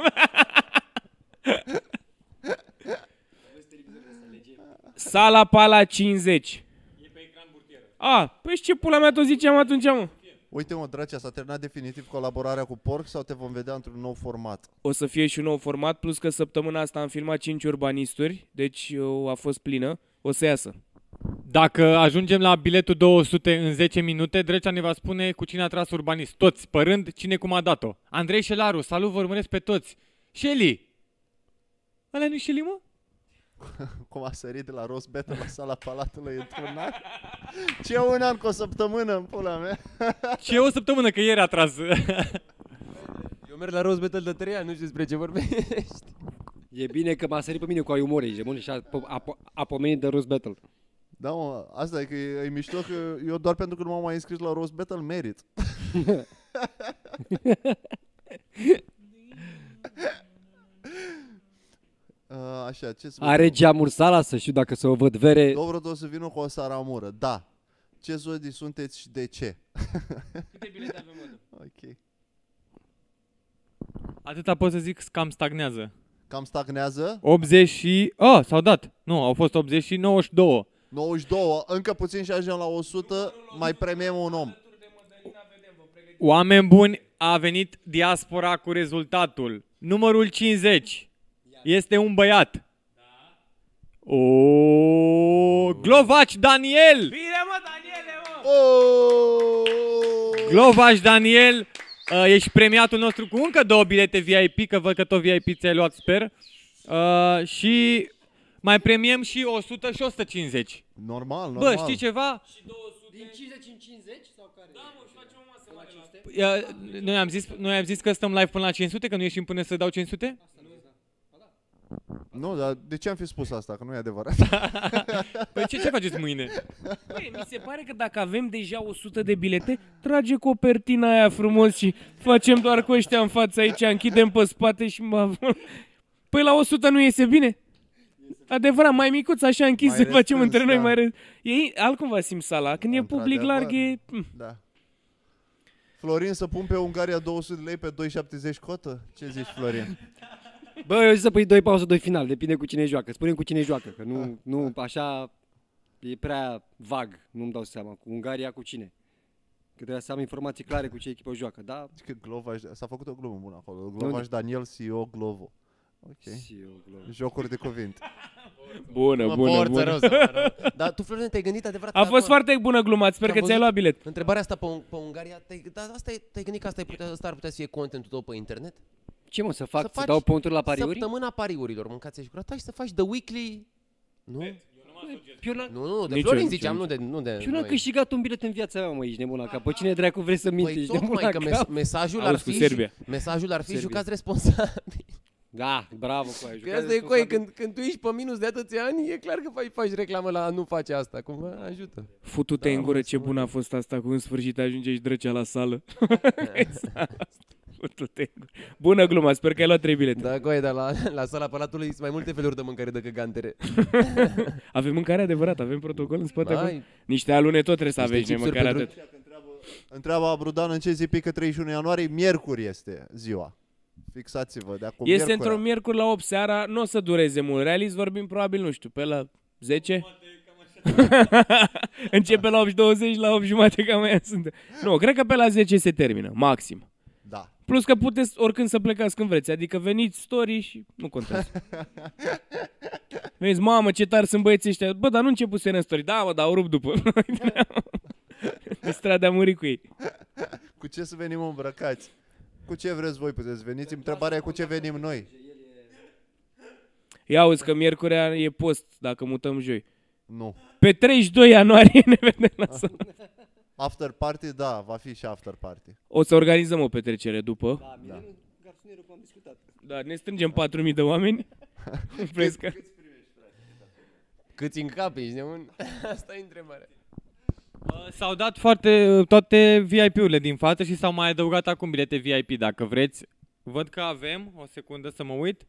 Sala Pala 50. E pe ecran burtieră. Păi ce pula mea tot ziceam atunci, mă? Uite, mă, Drăcea, s-a terminat definitiv colaborarea cu Porc sau te vom vedea într-un nou format? O să fie și un nou format, plus că săptămâna asta am filmat 5 urbanisturi, deci a fost plină. O să iasă. Dacă ajungem la biletul 200 în 10 minute, Drăcea ne va spune cu cine a tras urbanist. Toți, părând cine cum a dat-o. Andrei Șelaru, salut, vă urmăresc pe toți. Shelly. Ăla nu-i Shelly, mă? Cum a sărit de la Roast Battle la sala Palatului într-un an? Ce un an cu o săptămână în pula mea? Ce o săptămână, că ieri a tras. Eu merg la Roast Battle de 3 ani, nu știu despre ce vorbești. E bine că m-a sărit pe mine cu ai umor, ești de bun și a pomenit de Roast Battle. Da, mă, asta e că e mișto că eu doar pentru că nu m-am mai înscris la Roast Battle merit. Așa, ce are geamuri sala, să știu dacă să o văd vere. Dobro o să vină cu o saramură, da. Ce zodii sunteți și de ce? Câte bilete avem, mă? Ok. Atâta pot să zic că cam stagnează. Cam stagnează. 80 și... s-au dat. Nu, au fost 80 și 92. 92, încă puțin și ajungem la 100, mai premiem un om. Oameni buni, a venit diaspora cu rezultatul. Numărul 50 este un băiat. Glovaci Daniel! Bine, mă, Daniele, mă! Glovaci Daniel, ești premiatul nostru cu încă 2 bilete VIP, că văd că tot VIP ți-ai luat, sper. Și mai premiem și 100 și 150. Normal. Bă, știi ceva? Din 50 în 50 sau care? Da, mă, și facem o masă mare la... Noi am zis că stăm live până la 500, că nu ieșim până să dau 500? Nu, dar de ce am fi spus asta? Că nu e adevărat. Păi ce faceți mâine? Păi, mi se pare că dacă avem deja 100 de bilete, trage copertina aia frumos și facem doar cu ăștia în față aici, închidem pe spate și... Păi la 100 nu iese bine? Adevărat, mai micuț, așa închis, să facem între noi mai... E altcumva simt sala, când e public larg e... Da. Florin, să pun pe Ungaria 200 de lei pe 2,70 cotă? Ce zici, Florin? Bă, eu zic să pui 2 pauză, 2 final, depinde cu cine joacă. Spune cu cine joacă, că nu așa e prea vag, nu-mi dau seama. Cu Ungaria, cu cine? Că trebuie să am informații clare cu ce echipă joacă, da? Că Glovaș, s-a făcut o glumă bună acolo. Glovaș Daniel, CEO Glovo. Ok. Jocuri de cuvinte. Bună. Dar tu, Florin, te-ai gândit adevărat? A fost foarte bună gluma, sper că ți-ai luat bilet. Întrebarea asta pe Ungaria, te-ai gândit că asta ar putea să fie contentul tău pe internet? Ce mă, să dau ponturi la pariuri? Săptămâna pariurilor, mâncați și gura ta și să faci The Weekly... Nu? Nu, de Florin ziceam, nu de eu n-am câștigat un bilet în viața mea, mă, ești nebuna ca. Pe cine dracu vrei să minți? Păi tocmai că mesajul ar fi jucați responsabil. Da, bravo, Coaie. Că asta e, Coaie, când tu ești pe minus de atâția ani, e clar că faci reclamă la nu face asta, cumva ajută. Futu-te în gură, ce bună a fost asta, cu în sfârșit ajunge și Drăcea la sală. Bună gluma, sper că ai luat 3 bilete. Da, Coaie, dar la sala Palatului sunt mai multe feluri de mâncare decât gantere. Avem mâncare adevărat, avem protocol în spate acolo. Niște alune tot trebuie să aveți, măcar atât. Întreabă Abrudan în ce zi pică 31 ianuarie, miercuri este ziua. Fixați-vă de acum. Este într-o miercuri la 8 seara, nu o să dureze mult. Realist vorbim probabil, nu știu, pe la 10? Începe la 8:20, la 8:30 cam aia sunt. Nu, cred că pe la 10 se termină, maxim. Da. Plus că puteți oricând să plecați când vreți, adică veniți story și nu contează. Vezi, mamă, ce tari sunt băieții ăștia. Bă, dar nu începuseră în story. Da, mă, dar au rupt după. Pe strada a murit cu ei. Cu ce să venim îmbrăcați? Cu ce vreți voi puteți veniți? Întrebarea e cu ce venim noi. Ia auzi că miercurea e post, dacă mutăm joi. Nu. Pe 32 ianuarie ne vedem la sală. After party, da, va fi și after party. O să organizăm o petrecere după. Da. Garsonierul că am discutat. Da, ne strângem 4.000 de oameni. Fresca. Câți încapi, ești nebun? Asta e întrebarea. S-au dat toate VIP-urile din față și s-au mai adăugat acum bilete VIP, dacă vreți. Văd că avem, o secundă să mă uit.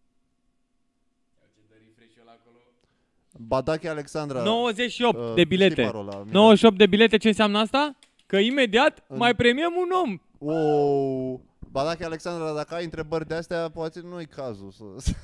Badache Alexandra. 98 de bilete. 98 de bilete, ce înseamnă asta? Că imediat mai premiem un om. Wow. Badache Alexandra, dacă ai întrebări de astea, poate nu-i cazul să...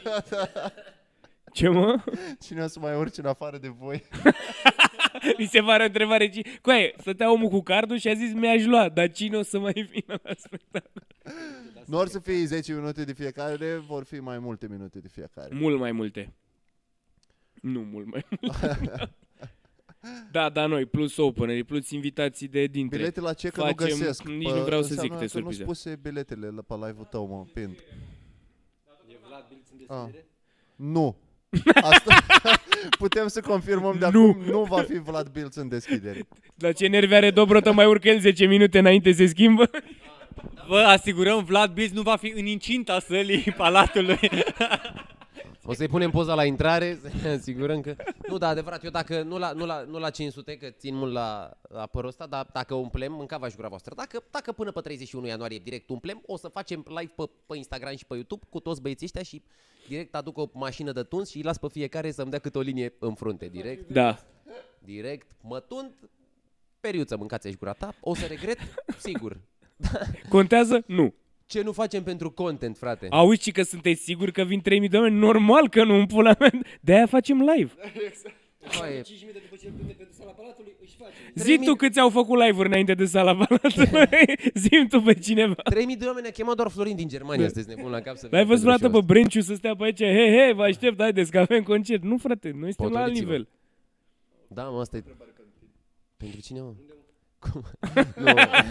Ce, mă? Cine o să mai urci în afară de voi? Mi se pare o întrebare. Coaie, stătea omul cu cardul și a zis mi-aș lua, dar cine o să mai vină la spectacol? Nu or să fie 10 minute de fiecare, vor fi mai multe minute de fiecare. Mult mai multe. Nu mult mai multe. Da, noi, plus openeri, plus invitații de dintre. Bilete la ce că nu găsesc. Nici nu vreau să zic câte surprize. Nu spuse biletele pe live-ul tău, mă, pind. E Vlad Bilț în deschidere? Nu. Asta putem să confirmăm de acum, nu va fi Vlad Bilț în deschidere. Dar ce nervi are Dobrotă, mai urcă el 10 minute înainte se schimbă? Vă asigurăm, Vlad Bilț nu va fi în incinta sălii Palatului. O să-i punem poza la intrare, să ne asigurăm că... Nu, dar adevărat, eu dacă nu la 500, că țin mult la părul ăsta, dar dacă umplem, mâncava și gura voastră. Dacă până pe 31 ianuarie direct umplem, o să facem live pe Instagram și pe YouTube cu toți băieții ăștia și direct aduc o mașină de tuns și îi las pe fiecare să-mi dea câte o linie în frunte, direct. Da. Direct, mă tund, periuță, mâncați și gura ta, o să regret, sigur. Contează? Nu. Ce nu facem pentru content, frate? Auzi și că sunteți siguri că vin 3000 de oameni? Normal că nu, în pula mea. De-aia facem live. Foaie. 5 minute după ce vine pentru Sala Palatului, își face. Zi tu câți au făcut live-uri înainte de Sala Palatului. Zi-mi tu pe cineva. 3000 de oameni a chemat doar Florin din Germania, sunteți nebun la cap să L-ai văzut vreodată Pedro pe Brenciu să stea pe aici? He, vă aștept, haideți că avem concert. Nu, frate, noi suntem la alt Potoriți-vă. nivel. Da, mă, asta e... Pentru cine, mă? Cum? Nu.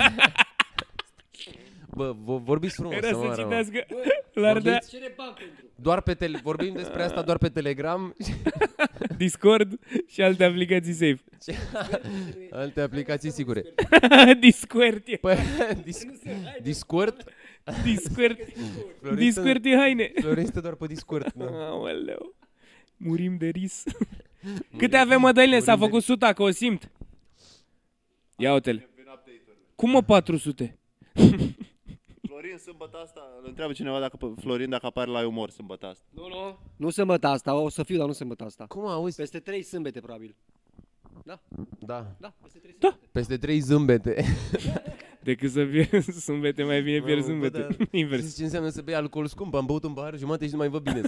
Bă, vorbiți frumos, Era să să moară, mă. citească Lardea, Cere bani pentru. Doar pe vorbim despre asta doar pe Telegram Discord și alte aplicații safe. și alte aplicații sigure. Discord e. Păi, Discord? Discord. Florin Discord e haine. Florin stă doar pe Discord. Da. Aoleu. Murim de ris. Câte avem, mă, Dăline? S-a făcut 100, că o simt. Ia uite-le. Cum, mă, 400? Florin, sâmbătă asta, îl întreabă cineva Florin dacă apare la umor sâmbătă asta. Nu sâmbătă asta, o să fiu, dar nu sâmbătă asta. Cum auzi? Peste 3 sâmbete, probabil. Da. Da, peste 3 Da. sâmbete. Peste 3 zâmbete. Decât să pierzi zâmbete, mai bine pierzi Bă, zâmbete. dar Invers. Știți ce înseamnă să bei alcool scump? Am băut un pahar jumate și nu mai văd bine.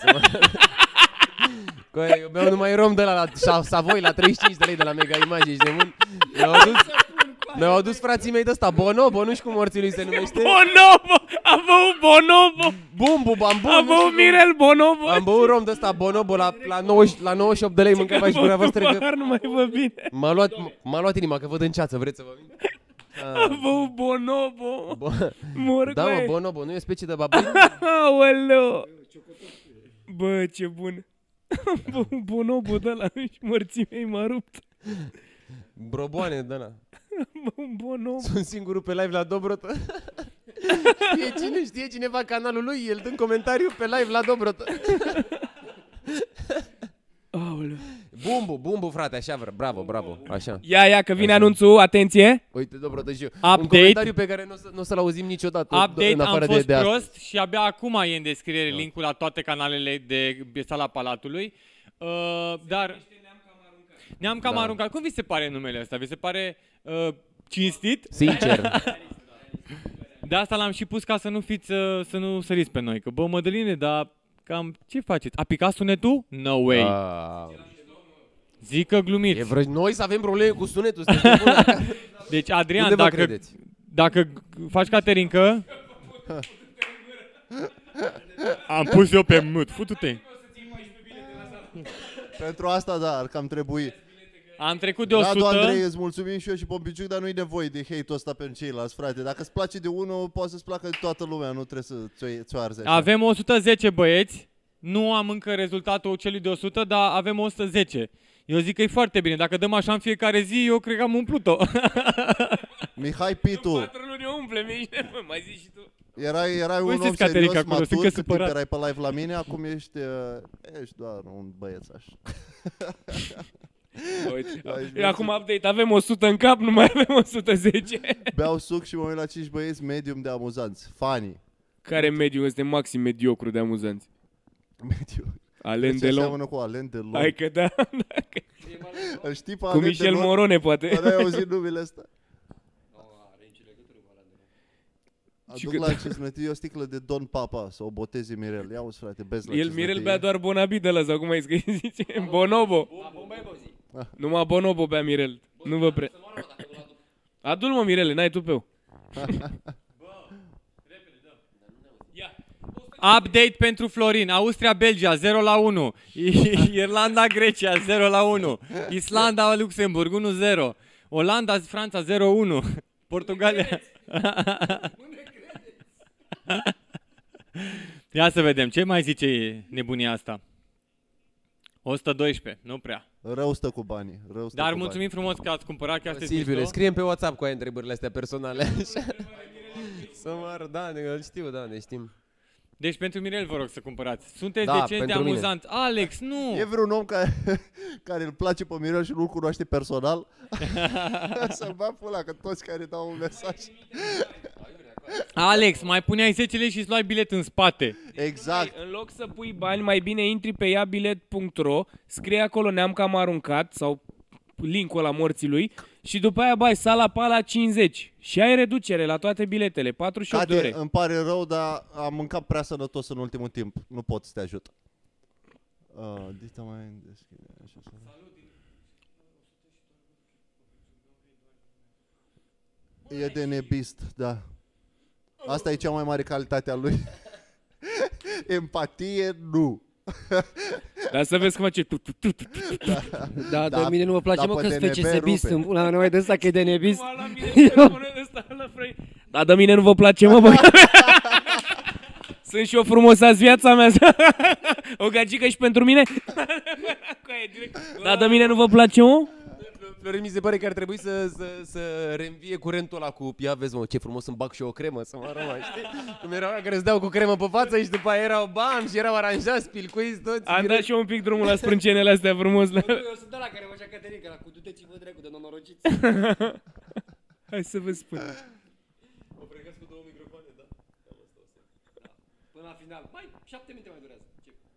Eu beau numai rom de la Savoy la 35 de lei de la Mega Image, ești nebun? Mi-au adus frații mei de ăsta, Bonobo, nu știu cum morții lui se numește. Bonobo! A băut Bonobo! Bumbu, bambu. A băut Mirel Bonobo! Am băut rom de ăsta Bonobo la 98 de lei, mâncava și gura voastră că... Pahar nu mai văd bine. M-a luat inima, că văd în ceață, vreți să vă vin? A băut Bonobo! Mor Da, cu mă, aia. Bonobo, nu e o specie de babai? Aoleu! Bă, ce bun! Bonobo de la și morții mei m-a rupt. Broboane, de ăla. Bonobo. Sunt singurul pe live la Dobrotă. Știe cineva canalul lui? El dă în comentariu pe live la Dobrotă. Aoleu. Bumbu, frate, așa, bravo, așa. Ia, că vine anunțul, atenție! Uite, Dobrotă și eu. Update. Un comentariu pe care nu o să-l auzim niciodată. Update, în afară am fost de asta. prost și abia acum e în descriere linkul la toate canalele de Sala Palatului. Dar ne-am cam aruncat. Cum vi se pare numele ăsta? Vi se pare cinstit? Sincer. De asta l-am și pus ca să nu fiți, să nu săriți pe noi. Că bă, Mădăline, dar cam ce faceți? A picat sunetul? No way. Zic că glumiți. Noi să avem probleme cu sunetul. Deci, Adrian, Unde vă credeți? dacă faci Caterinca... Am pus eu pe mut, futu-te. Pentru asta, da, ar cam trebui. Am trecut de 100. Radu Andrei, îți mulțumim și eu și Pompiciuc, dar nu-i nevoie de hate-ul ăsta pentru ceilalți, frate. Dacă îți place de unul, poate să-ți placă de toată lumea, nu trebuie să ți-o arzi așa. Avem 110 băieți. Nu am încă rezultatul celui de 100, dar avem 110. Eu zic că e foarte bine. Dacă dăm așa în fiecare zi, eu cred că am umplut-o. Mihai Pitu, 4 luni umple, mai zici și tu. erai un Uite, om Caterica, serios, acolo, sunt matur, că cât timp supărat. erai pe live la mine, acum ești doar un băiețaș. Uite. Acum update, avem 100 în cap, nu mai avem 110. Beau suc și mă uit la 5 băieți medium de amuzanți. Funny. Care mediu este maxim mediocru de amuzanți? Medium. Alain Deci Delon. seamănă cu Alain Delon. Hai că da. Îl știi pe Cu Alain Michel Delon? Morone, poate. N-ai auzit numele ăsta? Aduc că- la Cismetiu o sticlă de Don Papa să o boteze Mirel. Ia uzi, frate, bezi la El, Cismetiu. Mirel, bea doar Bonabit ăla, sau cum ai zis că îi zice? Bonobo. Numai Bonobo bea Mirel. Nu vă pre... Adu-l, mă, Mirele, n-ai tupeu. Update pentru Florin. Austria-Belgia 0-1. Irlanda-Grecia 0-1. Islanda-Luxemburg 1-0. Olanda-Franța 0-1. Portugalia. Ia să vedem. Ce mai zice nebunia asta? 112. Nu prea. Rău stă cu banii. Rău stă Dar cu mulțumim frumos că ați cumpărat, chiar sunteți Silviu, le mișto. scriem pe WhatsApp cu aia întrebările astea personale. Așa. Să mă arăt, da, îl știu, da, ne știm. Deci pentru Mirel vă rog să cumpărați. Sunteți Da, decenți de pentru mine. amuzant. Alex, nu! bani. E vreun om care îl place pe Mirel și nu-l cunoaște personal? Să-l bag pula, că toți care dau un mesaj. Alex, mai puneai 10 lei și îți luai bilet în spate. Exact. În loc să pui bani, mai bine intri pe iabilet.ro, scrie acolo ne-am cam aruncat, sau linkul ăla morții lui, și după aia bai Sala Pala 50 și ai reducere la toate biletele, 48 de Cate, ore. îmi pare rău, dar am mâncat prea sănătos în ultimul timp. Nu pot să te ajut. Dita mai deschide. Așa să... E de nebist, da. Asta e cea mai mare calitate a lui. Empatie, nu. Dar să vezi cum face Da, dar mine nu mă place, da, mă, pe că sunt DNB ce bis. rupe. Îmi mai de ăsta că e de nebis. Da, de mine nu vă place, mă, bă. Sunt și eu frumosați viața mea. O gagică și pentru mine. Da, de mine nu vă place, mă? Florin, mi se pare că ar trebui să reînvie curentul ăla cu ia vezi, mă, ce frumos îmi bag și eu o cremă să mă arăma, știi? Cum erau care îți dau cu cremă pe față și după aia erau bam și erau aranjați, pilcuiți toți. Am dat și eu un pic drumul la sprâncenele astea frumos. Eu sunt ăla care făcea Caterinca, la cu du-te-ți-vă dracu de nenorociți. Hai să vă spun. O pregăți cu 2 microfoane, da? Până la final. Mai 7 minute mai durează.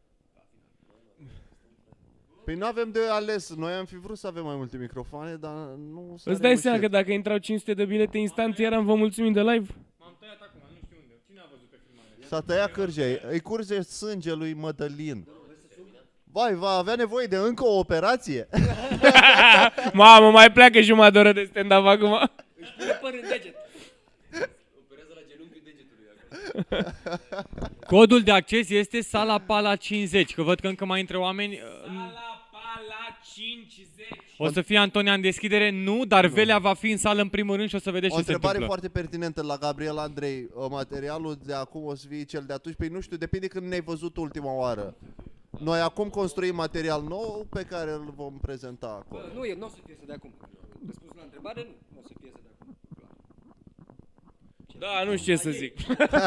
Păi nu avem de ales. Noi am fi vrut să avem mai multe microfoane, dar nu s-a Îți dai reușit. seama că dacă intrau 500 de bilete instant, eram vă mulțumim de live? M-am tăiat acum, nu știu unde. Cine a văzut pe filmare? S-a tăiat cârgea, îi curge sânge lui Mădălin. Vai, va avea nevoie de încă o operație? Mamă, mai pleacă jumătate de oră de stand-up acum. Își pune păr în deget. Operează la genunchiul degetului acolo. Codul de acces este Sala Pala 50, că văd că încă mai intră oameni. Sala Pala 50. O să fie Antonia în deschidere? Nu, dar Velea va fi în sală în primul rând și o să vedeți O ce se întrebare întâmplă. foarte pertinentă la Gabriel Andrei. Materialul de acum o să fie cel de atunci? Păi nu știu, depinde când ne-ai văzut ultima oară. Noi acum construim material nou pe care îl vom prezenta acolo. Nu o să fie să de acum. Răspunsul la întrebare, nu o să fie să de acum. Da, nu știu ce să zic.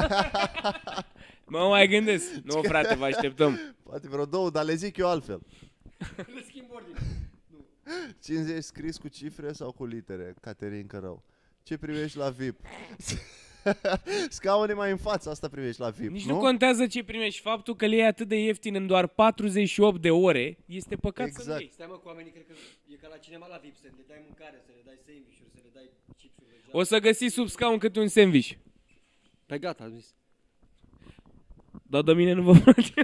Mă mai gândesc. Nu, frate, vă așteptăm. Poate vreo două, dar le zic eu altfel. Le schimb ordine. 50 scris cu cifre sau cu litere? Caterin Cărău. Ce privești la VIP? Scaune mai în față, asta privești la VIP, Nici nu contează ce primești. Faptul că le iei atât de ieftin în doar 48 de ore, este păcat să nu Exact. iei. Stai mă, cu oamenii cred că e ca la cinema la VIP, să le dai mâncare, să le dai sandwich-uri, să le dai chipsuri de O să găsiți sub scaun câte un sandwich. Pe gata, am zis. Dar de mine nu vă place.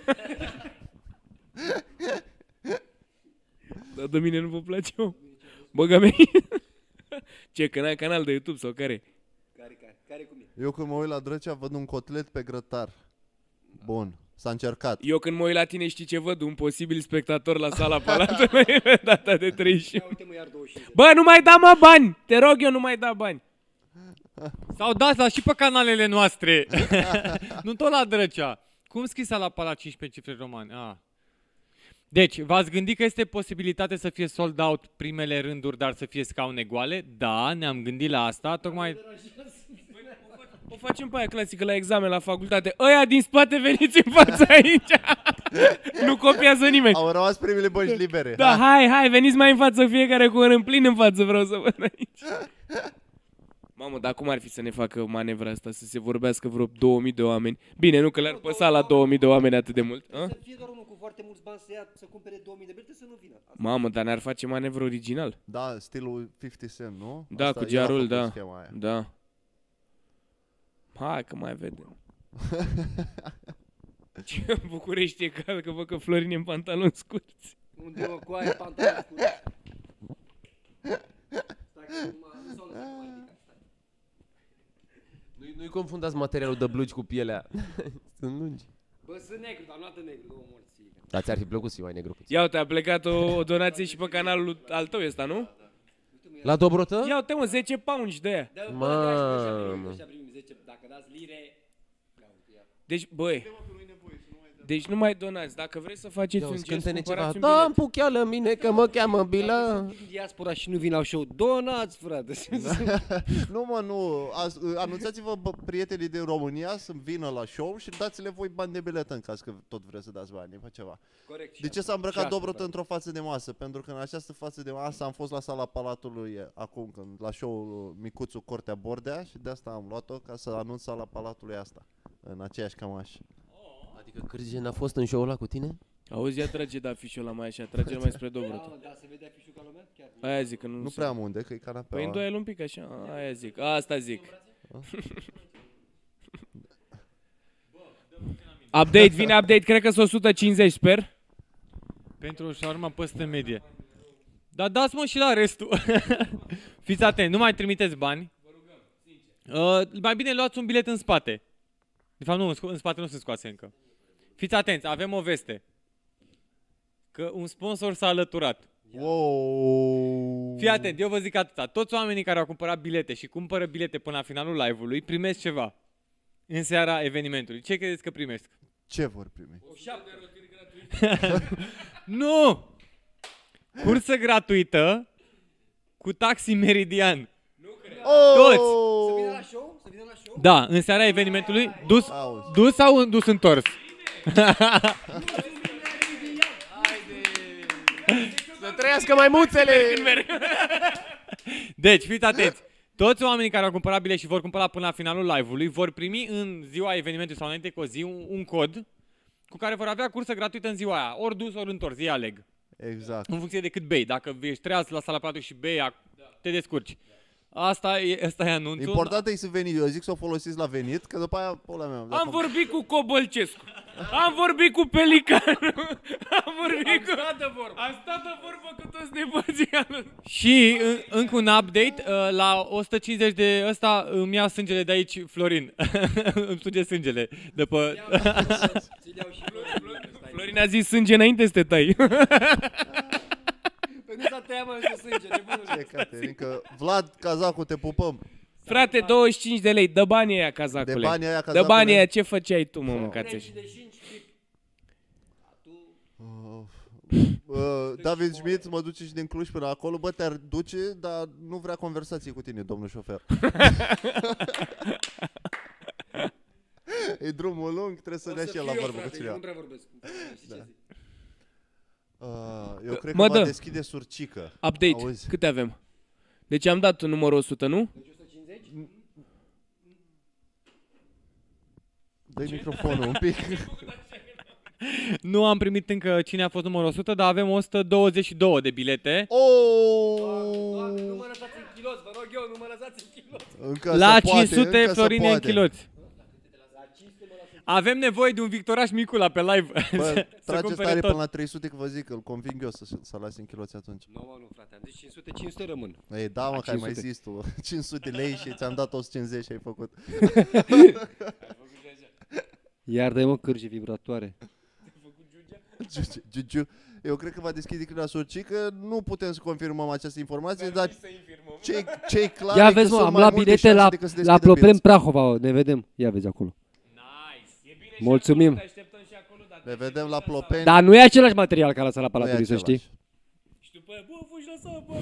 Dar de mine nu vă place, mă. Băga mea. Ce, că n-ai canal de YouTube sau care? Care cum e? Eu când mă uit la Drăcea văd un cotlet pe grătar. Bun, s-a încercat. Eu când mă uit la tine știi ce văd? Un posibil spectator la sala Palatului pe data de 31. Ia uite mă, iar 25. Bă, nu mai da mă bani! Te rog eu, nu mai da bani. Sau dați și pe canalele noastre. Nu tot la Drăcea. Cum scris Sala Pala 15 cifre romane? Deci, v-ați gândit că este posibilitate să fie sold out primele rânduri, dar să fie scaune goale? Da, ne-am gândit la asta, tocmai... O facem pe aia clasică la examen la facultate. Ăia din spate veniți în față aici. Nu copiază nimeni. Au rămas primele bănci libere. Da, hai, veniți mai în față, fiecare cu un în plin în față, vreau să văd aici. Mamă, dar cum ar fi să ne facă manevra asta, să se vorbească vreo 2000 de oameni? Bine, nu că le-ar păsa la 2000 de oameni atât de mult. A? Să fie doar unul cu foarte mulți bani să ia, să cumpere 2000 de bilete să nu vină. Asta. Mamă, dar ne-ar face manevră original. Da, stilul 50 Cent, nu? Da, Asta cu el a gearul, făcut da. schema aia. Da. Hai că mai vedem. Ce în București e cald, că văd că Florin e în pantaloni scurți. Unde mă, cu aia pantaloni cu... Stai că nu s-au lăsat mai ridicat, stai. Nu-i confundați materialul de blugi cu pielea. Sunt lungi. Bă, sunt negru, dar nu atât negru, două morți. Dar ți-ar fi plăcut să fii mai negru puțin. Ia uite, a plecat o donație și pe canalul al tău ăsta, nu? La Dobrotă? Ia uite, mă, 10 pounds de aia. Mamă. Ăștia primim 10, dacă dați lire... Deci, băi, deci nu mai donați. Dacă vreți să faceți un gest, Cântă-ne ceva. cumpărați un Da, bilet. pucheală mine că mă cheamă Bila. Din diaspora și nu vin la show, donați, frate. Nu mă, nu. Anunțați-vă prietenii din România să vină la show și dați-le voi bani de biletă în caz că tot vreți să dați bani pe ceva. Corect. De ce s-a îmbrăcat Dobrotă într-o față de masă? Pentru că în această față de masă am fost la sala Palatului acum, când, la show-ul Micuțu Cortea Bordea și de asta am luat-o ca să anunț sala Palatului asta, în aceeași cămașă. Adică Cârge n-a fost în show-ul ăla cu tine? Auzi, ia trage de afișul ăla mai așa, trage mai spre Dobrătă. Da, se vede afișul ca lumea? Chiar. Aia zic că nu... Nu prea am unde, că e canapea. Păi îndoie-l un pic așa, aia zic, asta zic. Update, vine update, cred că sunt 150, sper. Pentru o șaurma păstă medie. Dar dați-mă și la restul. Fiți atenți, nu mai trimiteți bani. Mai bine luați un bilet în spate. De fapt nu, în spate nu se scoase încă. Fiți atenți, avem o veste. Că un sponsor s-a alăturat. Wow. Fii atent, eu vă zic atâta. Toți oamenii care au cumpărat bilete și cumpără bilete până la finalul live-ului primesc ceva. În seara evenimentului. Ce credeți că primesc? Ce vor primi? Nu! Cursă gratuită cu taxi Meridian. Toți! Să vină la show? Să vină la show? Da, în seara evenimentului, dus sau dus întors? Să trăiască maimuțele! Deci, fiți atenți. Toți oamenii care au cumpărat bilet și vor cumpăra până la finalul live-ului vor primi în ziua evenimentului sau înainte cu o zi un cod cu care vor avea cursă gratuită în ziua aia. Ori dus, ori întors, ei aleg. Exact. În funcție de cât bei. Dacă ești treaz la sala Palatului și bei, te descurci. Asta e anunțul. Important e să veni. Eu zic să o folosiți la venit, că după aia, pula mea. Am vorbit cu Cobolcescu. Am vorbit cu Pelicanu. Am vorbit cu... Am stat de vorbă cu toți nepoții. Și încă un update, la 150 de ăsta îmi ia sângele de aici Florin. Îmi suge sângele de pe... Florin a zis sânge înainte să te tai. Păi nu s-a tăiat mai de sânge, nebunul. Caterinca. Vlad, Cazacu, te pupăm. Frate, 25 de lei, dă banii aia, cazacule. De banii aia, Dă cazacule. banii aia, ce făceai tu, mă, mâncați-și? David Schmidt mă duce și din Cluj până acolo. Bă, te-ar duce, dar nu vrea conversații cu tine, domnul șofer. E drumul lung, trebuie să dea și el la vorbă cu cineva. Nu prea vorbesc. Eu cred Mă, că va dă. deschide Surcică. Update, Auzi? câte avem? Deci am dat numărul 100, nu? Dă-i microfonul un pic. Nu am primit încă cine a fost numărul 100, dar avem 122 de bilete. Doamne, nu mă lăsați în chiloți, vă rog eu, nu mă lăsați în chiloți. Încă La se poate, 500 încă se Florine în poate. chiloți. Avem nevoie de un Victoraș Micula pe live. Bă, trageți cumpere tare tot. până la 300 că vă zic că îl conving eu să lasi în chiloți atunci. Nu, mă, nu, frate, am zis 500, 500 rămân. Ei, da, mă, că ai mai 500. zis tu. 500 lei și ți-am dat 150 și ai făcut. Iar dai mă cârje vibratoare. Giugiu. Eu cred că va deschide când la Surcică. Nu putem să confirmăm această informație, dar ce-i clar Ia e vezi, că mă, sunt am mai luat multe bilete șanse la, decât să la deschidă Problem piețe. Prahova, ne vedem. Ia vezi acolo. Nice. E bine Mulțumim. și acolo, te așteptăm și acolo, dar Ne vedem la Plopeni. Dar nu e același material ca la sala Nu e Palatului, să știi. același. Și după aia, bă, fugi la sala, bă,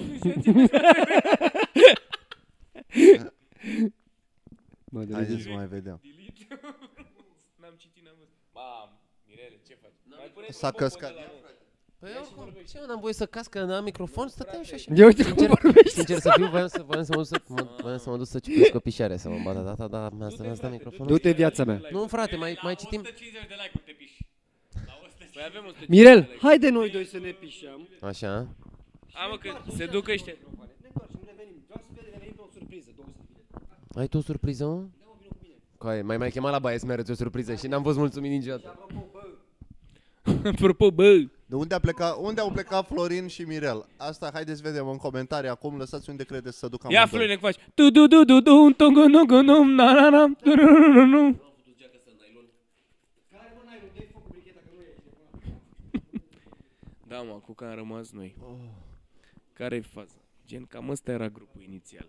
Mă, de Haideți să mai vedem. N-am citit, n-am văzut. Mam, Mirele, ce faci? Mai pune S-a căscat. Păi oricum, ce n-am voie să casc, că n-am microfon, stăteam și așa. Ia uite cum vorbești. Sincer să fiu, voiam să mă duc să cipesc o pișoare, să mă bată data, dar mi-a dat microfonul. Du-te viața mea. Nu, frate, mai citim. 150 de like-uri te piși. Păi avem 150 Mirel, de lei. haide noi doi să ne pișăm. Așa. A, mă, că se duc ăștia. Ne întoarcem, revenim. Doar să revenim pe o surpriză, 200 de bilete. Ai tu o surpriză, mă? Coaie, mai chemat la baie să mi-arăți o surpriză și n-am fost mulțumit niciodată. Apropo, bă, De unde au plecat Florin și Mirel? Asta haideți vedem în comentarii acum, lăsați unde credeți să duc ia amândoi. Florin, că faci. Tu du du du du tongo no go no na na na du du du du du. Da, mă, cu care am rămas noi. Care-i faza? Gen, cam ăsta era grupul inițial.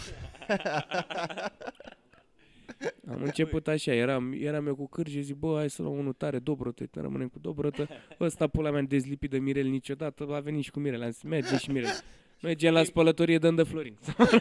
Am început așa, eram eu cu cârje, zic, bă, hai să luăm unul tare, Dobrătă, rămânem cu Dobrătă. Ăsta, pula mea, dezlipit de Mirel niciodată, a venit și cu Mirel, am zis, merge și Mirel. Mergem la spălătorie, dăm de Florin.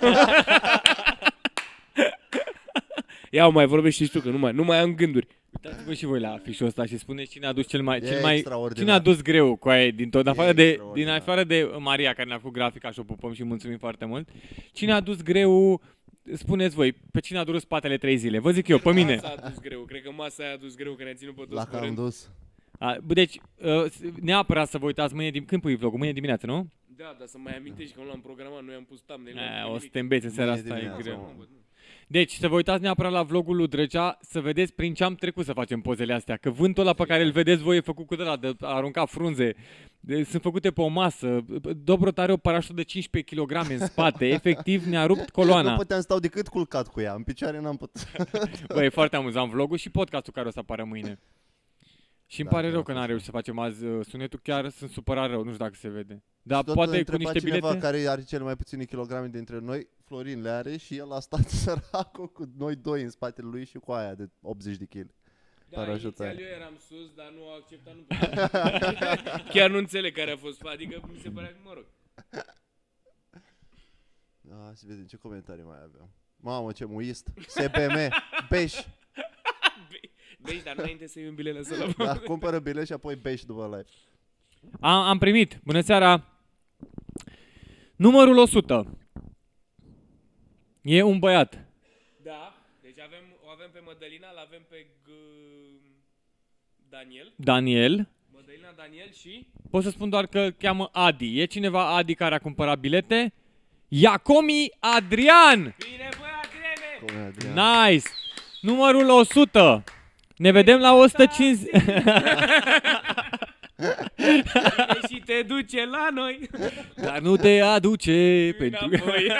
Ia, mai vorbești și tu, că nu mai am gânduri. Uitați-vă și voi la afișul ăsta și spuneți cine a dus cel mai extraordinar. cine a dus greu cu aia din tot, din extraordinar. afară de Maria care ne-a făcut grafica și o pupăm și mulțumim foarte mult. Cine a dus greu, spuneți voi, pe cine a durut spatele 3 zile? Vă zic eu, pe mine. Masa a dus greu, cred că masa aia a dus greu, că ne-a ținut pe La toți că am curând. dus. Deci, neapărat să vă uitați mâine, când pui vlogul? Mâine dimineață, nu? Da, dar să mai amintești că nu l-am programat, noi am pus thumbnail. O să te îmbeți în seara Mâine asta, e dimineață, greu. mă. Deci, să vă uitați neapărat la vlogul lui Drăgea, să vedeți prin ce am trecut să facem pozele astea. Că vântul ăla pe care îl vedeți voi e făcut cu ăla de a arunca frunze. Sunt făcute pe o masă. Dobrot are o parașută de 15 kg în spate. Efectiv ne-a rupt coloana. Nu puteam stau decât culcat cu ea. În picioare n-am putut. Bă, e foarte amuzant vlogul și podcastul care o să apară mâine. Și îmi Da, pare chiar rău a că n-am fost. reușit să facem azi sunetul, chiar sunt supărat rău, nu știu dacă se vede. Dar Tot poate cu întreba niște cineva bilete. care are cele mai puține kilograme dintre noi, Florin le are și el a stat săracul cu noi doi în spatele lui și cu aia de 80 de kg. Da, Parașuta inițial aia. eu eram sus, dar nu au acceptat, nu puteam. Chiar nu înțeleg care a fost, adică mi se părea că, mă rog. Să vedem ce comentarii mai aveam. Mamă, ce muist. SBM, Beș. Băi, dar înainte să iei un bilet la sala. Da, cumpără bilet și apoi Beș după live. Am primit. Bună seara. Numărul 100. E un băiat. Da, deci o avem pe Mădălina, l-avem pe Daniel. Daniel. Mădălina, Daniel și... Pot să spun doar că îl cheamă Adi. E cineva Adi care a cumpărat bilete? Iacomi Adrian. Bine, băi, Adriene! Cum e, Adrian? Nice. Numărul 100. Ne vedem la 150. Și te duce la noi. Dar nu te aduce pentru... Înapoi.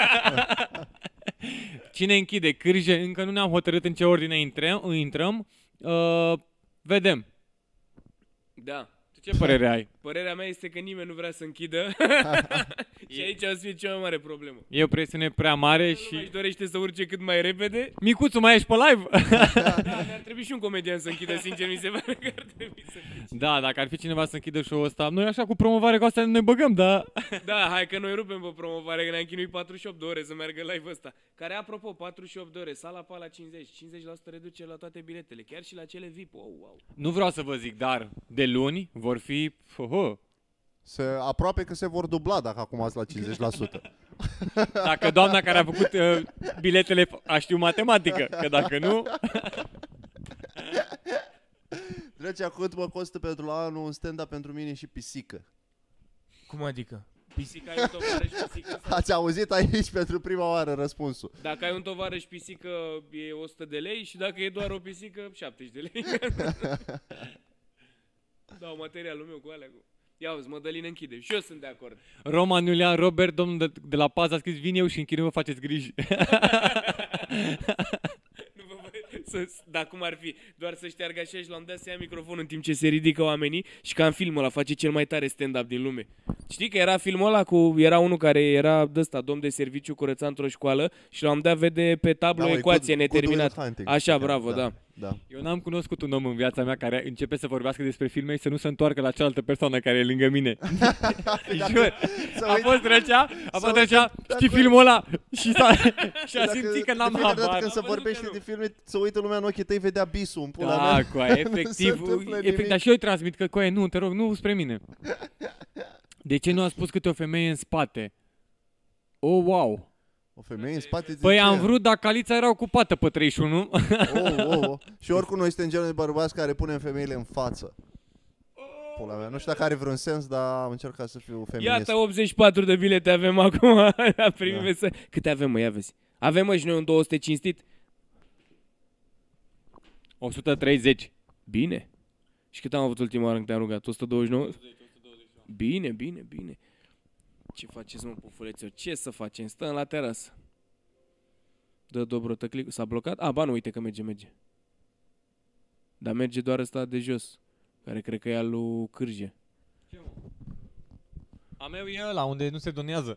Cine închide? Cârje? Încă nu ne-am hotărât în ce ordine intrăm. Vedem. Da. Ce părere ai? Părerea mea este că nimeni nu vrea să închidă. Și aici o să fie cea mai mare problemă. E o presiune prea mare Și își și... dorește să urce cât mai repede. Micuțu, mai ești pe live? Da, mi-ar trebui și un comedian să închidă, sincer, mi se pare că ar trebui să fie. Da, dacă ar fi cineva să închidă show-ul ăsta, noi așa cu promovare cu asta ne băgăm, da? Da, hai că noi rupem pe promovare, că ne-am chinuit 48 de ore să meargă live ăsta. Care, apropo, 48 de ore, sala pe la 50, 50% reducere la toate biletele, chiar și la cele VIP. Oh, wow. Nu vreau să vă zic, dar de luni vor fi... Aproape că se vor dubla dacă acum ați la 50%. Dacă doamna care a făcut biletele a știu matematică, că dacă nu... Drăgea, cât mă costă pentru la anul un stand-up pentru mine și pisică? Cum adică? Pisica ai un tovarăș pisică? Sau... Ați auzit aici pentru prima oară răspunsul. Dacă ai un tovarăș pisică e 100 de lei și dacă e doar o pisică 70 de lei. Dau materialul meu cu alea. Ia uzi, Mădălin închide. Și eu sunt de acord. Roman Iulian Robert, domnul de la Paz, a scris: vin eu și închid, nu vă faceți griji. Dar cum ar fi? Doar să șteargă așa și l-am dat să ia microfonul în timp ce se ridică oamenii și ca în filmul ăla face cel mai tare stand-up din lume. Știi că era filmul ăla cu... Era unul care era d-ăsta, domn de serviciu, curăța într-o școală și l-am dat vede pe tablă o ecuație neterminată. Așa, bravo, da. Da. Eu n-am cunoscut un om în viața mea care începe să vorbească despre filme și să nu se întoarcă la cealaltă persoană care e lângă mine. Jur. A fost Drăcea, știi filmul ăla? Și a simțit că n-am habar. Când se vorbește de filme, să uită lumea în ochii tăi, vedea bisul în pula Da, mea. coaie, efectiv, dar și eu îi transmit că, coaie, nu, te rog, nu spre mine. De ce nu a spus câte o femeie în spate? Oh, wow. O femeie în spate de Păi ce? am vrut, dar Calița era ocupată pe 31. Și oricum noi suntem genul de bărbați care punem femeile în față. Pula mea. Nu știu dacă are vreun sens, dar am încercat să fiu feminist. Iată 84 de bilete avem acum. Câte avem, mă, ia vezi. Avem, mă, și noi un 200 cinstit. 130. Bine. Și cât am avut ultima oară când te-am rugat? 129? Bine, bine, bine. Ce faceți, mă, pufuleților? Ce să facem? Stăm la terasă. Dă Dobrotă click. S-a blocat? Ba nu, uite că merge. Dar merge doar ăsta de jos, care cred că e al lui Cârje. A meu e ăla, unde nu se donează.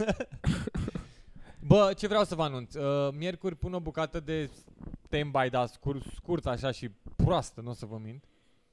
Bă, ce vreau să vă anunț? Miercuri pun o bucată de stand-by, da, scurt așa și proastă, nu o să vă mint.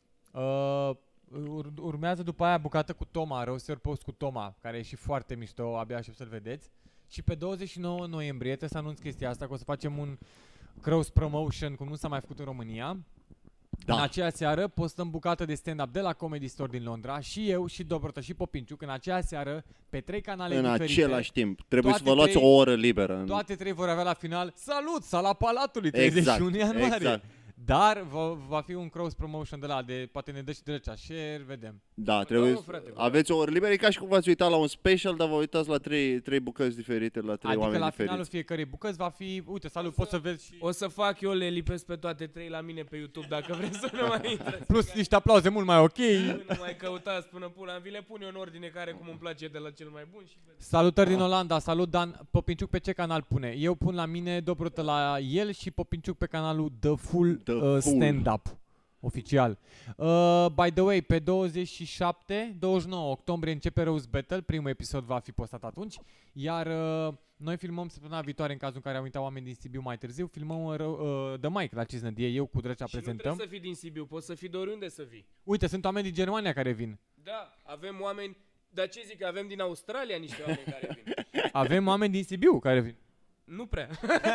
Urmează după aia bucată cu Toma, Roaster Post cu Toma, care e și foarte mișto, abia aștept să-l vedeți. Și pe 29 noiembrie trebuie să anunț chestia asta, că o să facem un cross promotion cum nu s-a mai făcut în România. Da. În aceea seară postăm bucată de stand-up de la Comedy Store din Londra și eu, și Dobrotă, și Popinciuc, în aceea seară, pe 3 canale diferite. În același timp. Trebuie să Toate vă luați trei- o oră liberă. Toate 3 vor avea la final: salut, Sala Palatului, 31 ianuarie. Exact. Dar va fi un cross promotion de la, poate ne dă și Drăcea share, vedem. Da, trebuie, frate, aveți o oră liberă, e ca și cum v-ați uitat la un special, dar vă uitați la trei bucăți diferite, la trei oameni Adică la diferiți. finalul fiecărei bucăți va fi, uite, salut, poți să vezi și... O să fac eu, le lipesc pe toate 3 la mine pe YouTube, dacă vreți să nu mai intrați. Plus niște aplauze mult mai ok. Nu mai căutați până pula, vi le pun eu în ordine care cum îmi place de la cel mai bun și... Salutări din Olanda, salut Dan. Popinciuc pe ce canal pune? Eu pun la mine Dobrută la el și Popinciuc pe canalul The Full Stand Up. Oficial. By the way, pe 29 octombrie începe Rose Battle, primul episod va fi postat atunci, iar noi filmăm săptămâna viitoare, în cazul în care au invitat oameni din Sibiu mai târziu, filmăm The Mic la Cisnădie, eu cu Drăcea prezentăm. Și nu trebuie să fii din Sibiu, poți să fii de oriunde să vii. Uite, sunt oameni din Germania care vin. Da, avem oameni, dar ce zic, avem din Australia niște oameni care vin. Avem oameni din Sibiu care vin. Nu prea.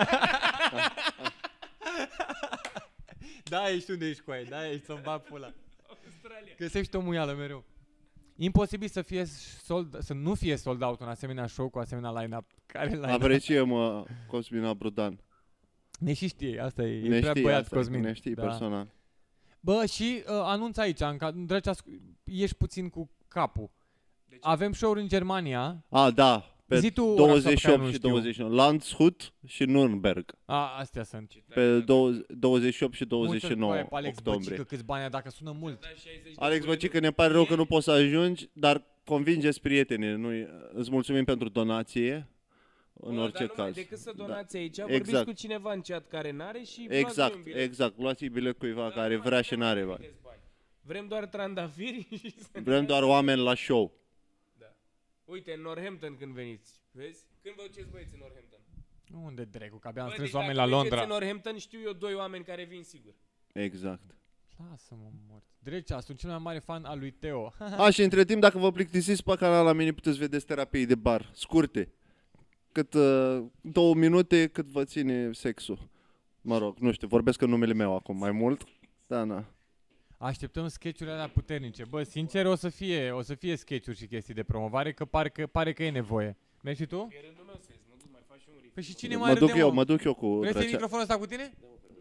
Da, ești unde ești cu aia, da, ești să-mi bag pula. Australia. Găsești o muială mereu. Imposibil să nu fie sold out un asemenea show cu asemenea line-up. Care line-up? Apreciem Cosmin Brudan. Ne și știe, asta e, Ne e prea știi băiat asta, Cosmin. ne știi personal. Bă, și anunț aici, Drăcea, ieși puțin cu capul. Avem show-uri în Germania. Da, pe Zi tu 28 și 29. Landshut și Nürnberg. Astea sunt. Pe 28 și 29 Mulțumesc, Alex octombrie. Băcică, câți bani, dacă sună mult. Alex Băcică, ne pare rău că nu poți să ajungi, dar convingeți prietenii. Îți mulțumim pentru donație. În orice caz. Decât să donați aici, Exact. vorbiți cu cineva în chat care n-are și Exact. Luați bilet cuiva care vrea și n-are bani. Vrem doar trandafiri și Vrem doar oameni la show. Uite, în Northampton când veniți, vezi? Când vă duceți băieți în Northampton? Unde dracu, că abia am Bă, strâns deci oameni dacă la Londra. mergeți în Northampton știu eu 2 oameni care vin sigur. Exact. Lasă-mă mort. Drecea, sunt cel mai mare fan al lui Teo. Și între timp, dacă vă plictisiți pe canal la mine, puteți vedeți terapii de bar, scurte. Cât 2 minute, cât vă ține sexul. Mă rog, nu știu, vorbesc în numele meu acum mai mult. Da, na. Așteptăm sketch-urile alea puternice. Bă, sincer, o să fie sketch-uri și chestii de promovare, că pare că e nevoie. Mergi și tu? E rândul meu să mă duc, mai faci și un riff. Păi și cine mai râde, Mă duc eu cu Vrei să iei Drăcea. microfonul ăsta cu tine?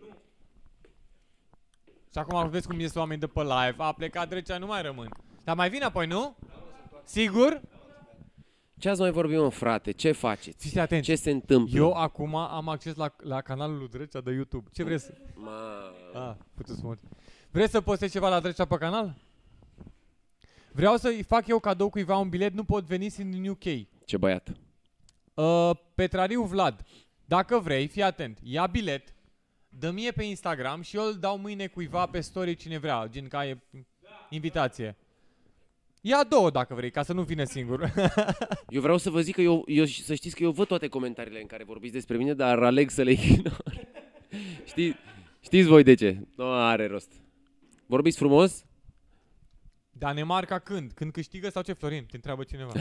Și acum vedeți cum ies oameni de pe live. A plecat Drăcea, nu mai rămân. Dar mai vin apoi, nu? Sigur? Ce ați mai vorbit, mă, frate? Ce faceți? Fiți atenți. Ce se întâmplă? Eu acum am acces la canalul lui Drăcea de YouTube. Ce vreți să... puteți mult. Vreți să postez ceva la Drăcea pe canal? Vreau să-i fac eu cadou cuiva un bilet, nu pot veni în UK. Ce băiat. Petrariu Vlad, dacă vrei, fii atent, ia bilet, dă mie pe Instagram și eu îl dau mâine cuiva pe story cine vrea, gen ca e invitație. Ia 2 dacă vrei, ca să nu vină singur. Eu vreau să vă zic că eu să știți că eu văd toate comentariile în care vorbiți despre mine, dar aleg să le ignor. Știți voi de ce? Nu are rost. Vorbiți frumos? Danemarca când? Când câștigă sau ce, Florin? Te întreabă cineva.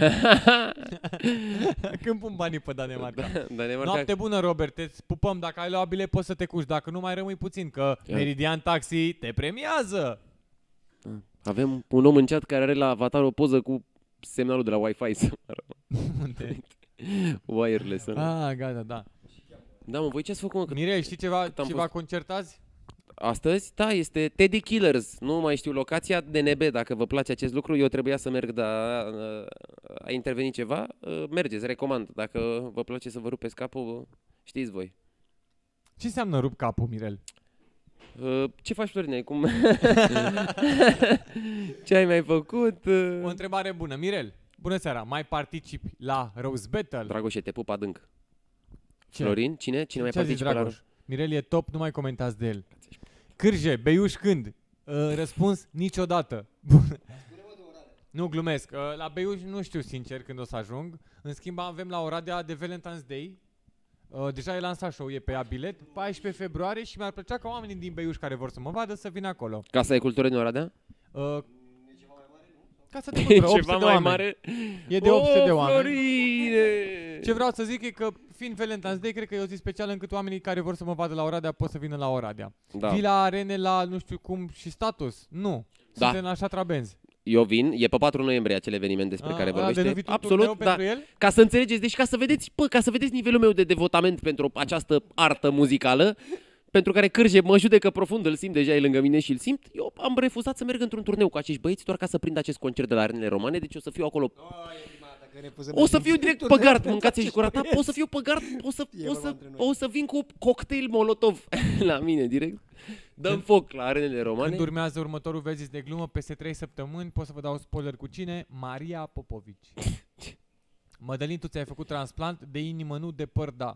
Când pun banii pe Danemarca? Danemarca... Noapte bună, Robert, te pupăm. Dacă ai luat bilet poți să te cuci. Dacă nu mai rămâi puțin, că Meridian Taxi te premiază. Avem un om în chat care are la avatar o poză cu semnalul de la Wi-Fi. Unde? Wireless. Gata, da. Da, mă, voi ce ați făcut, mă? Mirel, știi ceva concert azi? Astăzi, da, este Teddy Killers. Nu mai știu locația, DNB, dacă vă place acest lucru. Eu trebuia să merg, dar a intervenit ceva. Mergeți, recomand. Dacă vă place să vă rupeți capul, știți voi. Ce înseamnă rup capul, Mirel? Ce faci, Florine? Cum? Ce ai mai făcut? O întrebare bună. Mirel, bună seara. Mai participi la Rose Battle? Dragoșe, te pup adânc. Ce? Florin, cine? Cine mai Ce a zis participă Dragoș? Mirel e top, nu mai comentați de el. Cârje, Beiuș când? Răspuns, niciodată. Nu, glumesc. La Beiuș nu știu sincer când o să ajung. În schimb avem la Oradea de Valentine's Day. Deja e lansat show, e pe ea bilet. 14 februarie și mi-ar plăcea ca oamenii din Beiuș care vor să mă vadă să vină acolo. Casa de Cultură din Oradea? Casa de Cultură, 800 ceva de mai oameni. mare? E de 800 de oameni. Florine! Ce vreau să zic e că, fiind Valentine's Day, cred că e o zi specială încât oamenii care vor să mă vadă la Oradea pot să vină la Oradea. Da. Vila Arene la nu știu cum și status? Nu. Da. Suntem la Șatra Benzi. Eu vin, e pe 4 noiembrie acel eveniment despre care vorbește. Absolut, da. Ca să înțelegeți, deci ca să vedeți nivelul meu de devotament pentru această artă muzicală, pentru care Cârje mă judecă profund, îl simt deja, e lângă mine și îl simt. Eu am refuzat să merg într-un turneu cu acești băieți doar ca să prind acest concert de la Arenele Romane, deci o să fiu acolo. O să fiu direct pe gard, mâncați și curata, o să fiu pe gard, o să vin cu cocktail Molotov la mine direct. Dăm foc la Arenele Romane. Când urmează următorul Vezi de glumă, peste 3 săptămâni, pot să vă dau spoiler cu cine? Maria Popovici. Mădălin, tu ți-ai făcut transplant de inimă, nu de păr, da.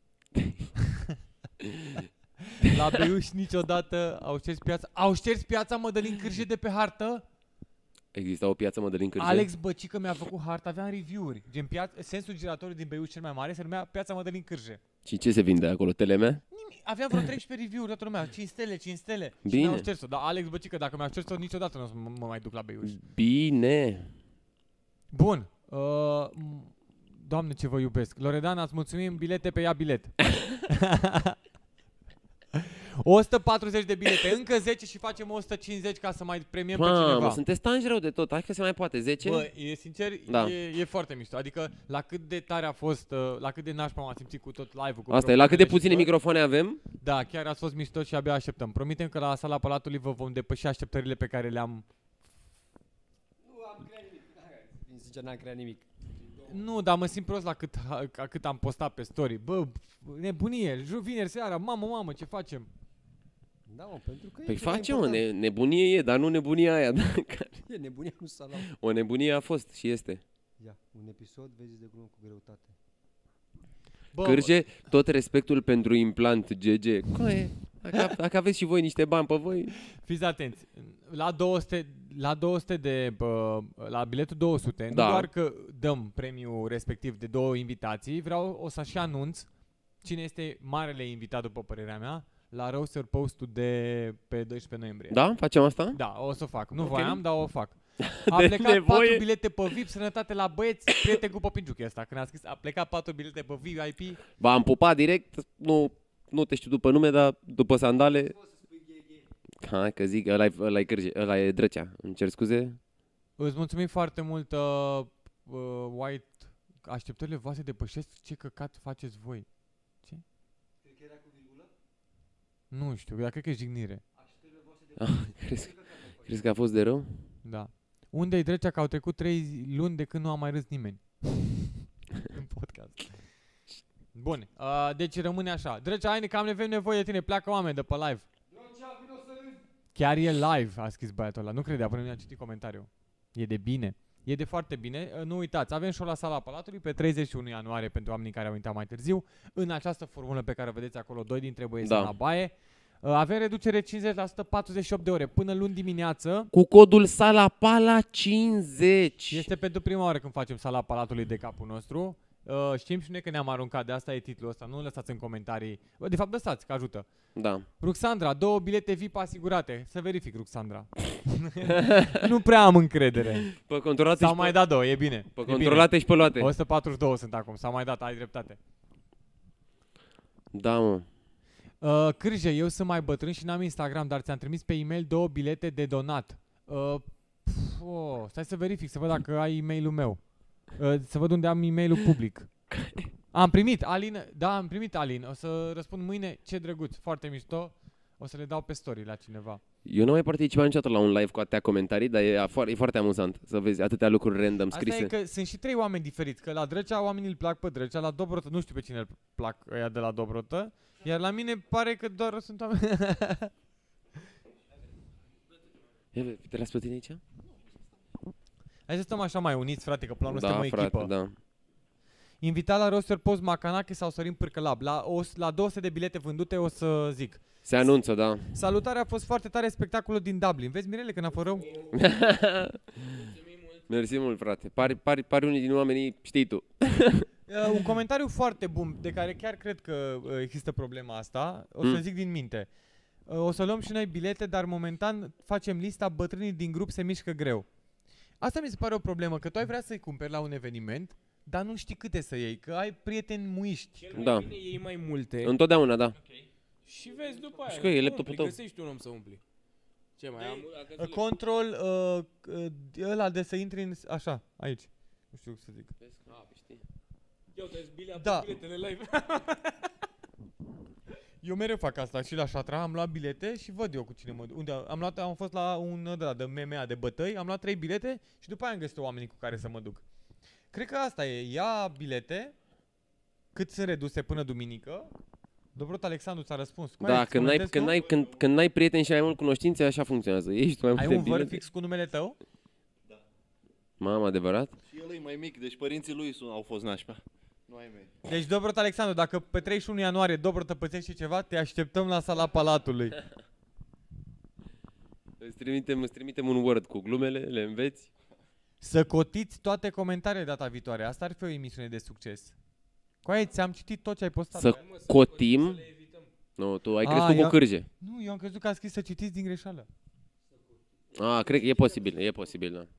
La Beiuș niciodată au șters piața Mădălin Cârje de pe hartă? Exista o piață Mădălin Cârje? Alex Băcică mi-a făcut hartă, aveam review-uri. Gen sensul giratoriu din Beiuș cel mai mare se numea Piața Mădălin Cârje. Și ce se vinde acolo? Telemea? Aveam vreo 13 review-uri, toată lumea, 5 stele. Bine. Și mi-au șters-o. Dar Alex Băcică, dacă mi-a șters-o, niciodată nu o să mă mai duc la Beiuș. Bine. Bun. Doamne, ce vă iubesc. Loredana, îți mulțumim, bilete pe ea bilet. 140 de bilete, încă 10 și facem 150 ca să mai premiem pe cineva. Sunteți tangi rău de tot, hai că se mai poate, 10? Bă, e sincer, da. e foarte mișto. Adică la cât de tare a fost, la cât de nașpa m-a simțit cu tot live-ul. Asta e, la cât de puține microfoane avem? Da, chiar a fost mișto și abia așteptăm. Promitem că la Sala Palatului vă vom depăși așteptările pe care le-am. Nu am creat nimic. Sincer, n-am creat nimic. Nu, dar mă simt prost la cât am postat pe story. Bă, nebunie, vineri seara, mamă, ce facem? Da, mă, pentru că păi face, mă, nebunie e, dar nu nebunia aia. Da? E nebunia, nu salam. O nebunie a fost și este. Ia, un episod, Vezi de glumă cu greutate. Bă, Cârje, tot respectul pentru implant, GG. Coe, dacă aveți și voi niște bani pe voi. Fiți atenți, la 200 de, la biletul 200, da. Nu doar că dăm premiul respectiv de 2 invitații, o să și anunț cine este marele invitat, după părerea mea, la Roaster Post-ul de pe 12 noiembrie. Da? Facem asta? Da, o să fac. Nu voiam, dar o fac. A plecat 4 bilete pe VIP, sănătate la băieți, prieten cu Popinciuc ăsta. Când a scris, a plecat 4 bilete pe VIP. V-am pupat direct, nu te știu după nume, dar după sandale. Hai că zic, ăla-i Cârje, ăla e Drăcea. Îmi cer scuze. Îți mulțumim foarte mult, White. Așteptările voastre depășesc ce căcat faceți voi. Ce? Cred că era cu virgulă? Nu știu, dar cred că e jignire. Crezi că a fost de rău? Da. Unde-i Drăcea că au trecut 3 luni de când nu a mai râs nimeni? În podcast. Bun, deci rămâne așa. Drăcea, hai că avem nevoie de tine, pleacă oameni de pe live. Drăcea, vino să râzi. Chiar e live, a scris băiatul ăla. Nu credea până mi-a citit comentariul. E de bine. E de foarte bine. Nu uitați, avem show la Sala Palatului pe 31 ianuarie pentru oamenii care au intrat mai târziu. În această formulă pe care o vedeți acolo, 2 dintre voi sunt la baie. Avem reducere 50%, 48 de ore până luni dimineață. Cu codul SALAPALA50. Este pentru prima oară când facem Sala Palatului de capul nostru. Știm și noi că ne-am aruncat, de asta e titlul ăsta. Nu lăsați în comentarii. De fapt, lăsați, că ajută. Da. Ruxandra, 2 bilete VIP asigurate. Să verific, Ruxandra. Nu prea am încredere. Pe controlate s-au mai dat 2, e bine. Pe controlate și pe luate. 142 sunt acum, s-au mai dat, ai dreptate. Da, mă. Cârje, eu sunt mai bătrân și n-am Instagram, dar ți-am trimis pe e-mail 2 bilete de donat. Stai să verific, să văd dacă ai e-mailul meu. Să văd unde am e-mailul public. Am primit, Alin. Da, am primit, Alin. O să răspund mâine. Ce drăguț, foarte mișto. O să le dau pe story la cineva. Eu nu mai participat niciodată la un live cu atâtea comentarii, dar e foarte amuzant să vezi atâtea lucruri random scrise. Asta e că sunt și 3 oameni diferiți. Că la Drăcea oamenii îl plac pe Drăcea, la Dobrotă nu știu pe cine îl plac ăia de la Dobrotă. Iar la mine pare că doar sunt oameni. Te las pe tine aici? Hai să stăm așa mai uniți, frate, că planul suntem o echipă. Da. Invitat la Roster Post Macanache sau Sorin Pârcălab. La 200 de bilete vândute o să zic. Se anunță, da. Salutarea, a fost foarte tare spectacolul din Dublin. Vezi, Mirele, că n-a fost rău? Mersi mult, frate. Pari unii din oamenii, știi tu. Un comentariu foarte bun, de care chiar cred că există problema asta. O să zic din minte. O să luăm și noi bilete, dar momentan facem lista, bătrânii din grup se mișcă greu. Asta mi se pare o problemă, că tu ai vrea să-i cumperi la un eveniment, dar nu știi câte să iei, că ai prieteni muiști. Da. Bine iei mai multe. Întotdeauna, da. Okay. Și vezi după aia. Și că e laptopul tău. Găsești un om să umpli. Ce mai am? Control ăla de să intri în... Așa, aici. Nu știu să zic. Ia uite, biletele live. Eu mereu fac asta și la Șatra, am luat bilete și văd eu cu cine mă duc. Unde am fost la un de MMA de bătăi, am luat 3 bilete și după aia am găsit oamenii cu care să mă duc. Cred că asta e, ia bilete, cât sunt reduse până duminică. Dobrot Alexandru ți-a răspuns. Da, când n-ai prieteni și ai mai mult cunoștințe, așa funcționează. Ești mai ai multe un văr bilete. fix cu numele tău? Mamă, adevărat? Și el e mai mic, deci părinții lui au fost nașpa. Nu ai mei. Deci, Dobrot Alexandru, dacă pe 31 ianuarie Dobrot tăpățește ceva, te așteptăm la sala Palatului. Îți trimitem un Word cu glumele, le înveți. Să cotiți toate comentariile data viitoare. Asta ar fi o emisiune de succes. Coaie, ți-am citit tot ce ai postat. Să cotim. Nu, tu ai crescut cu cârje. Nu, eu am crezut că a scris să citiți din greșeală. Cred că e posibil, da.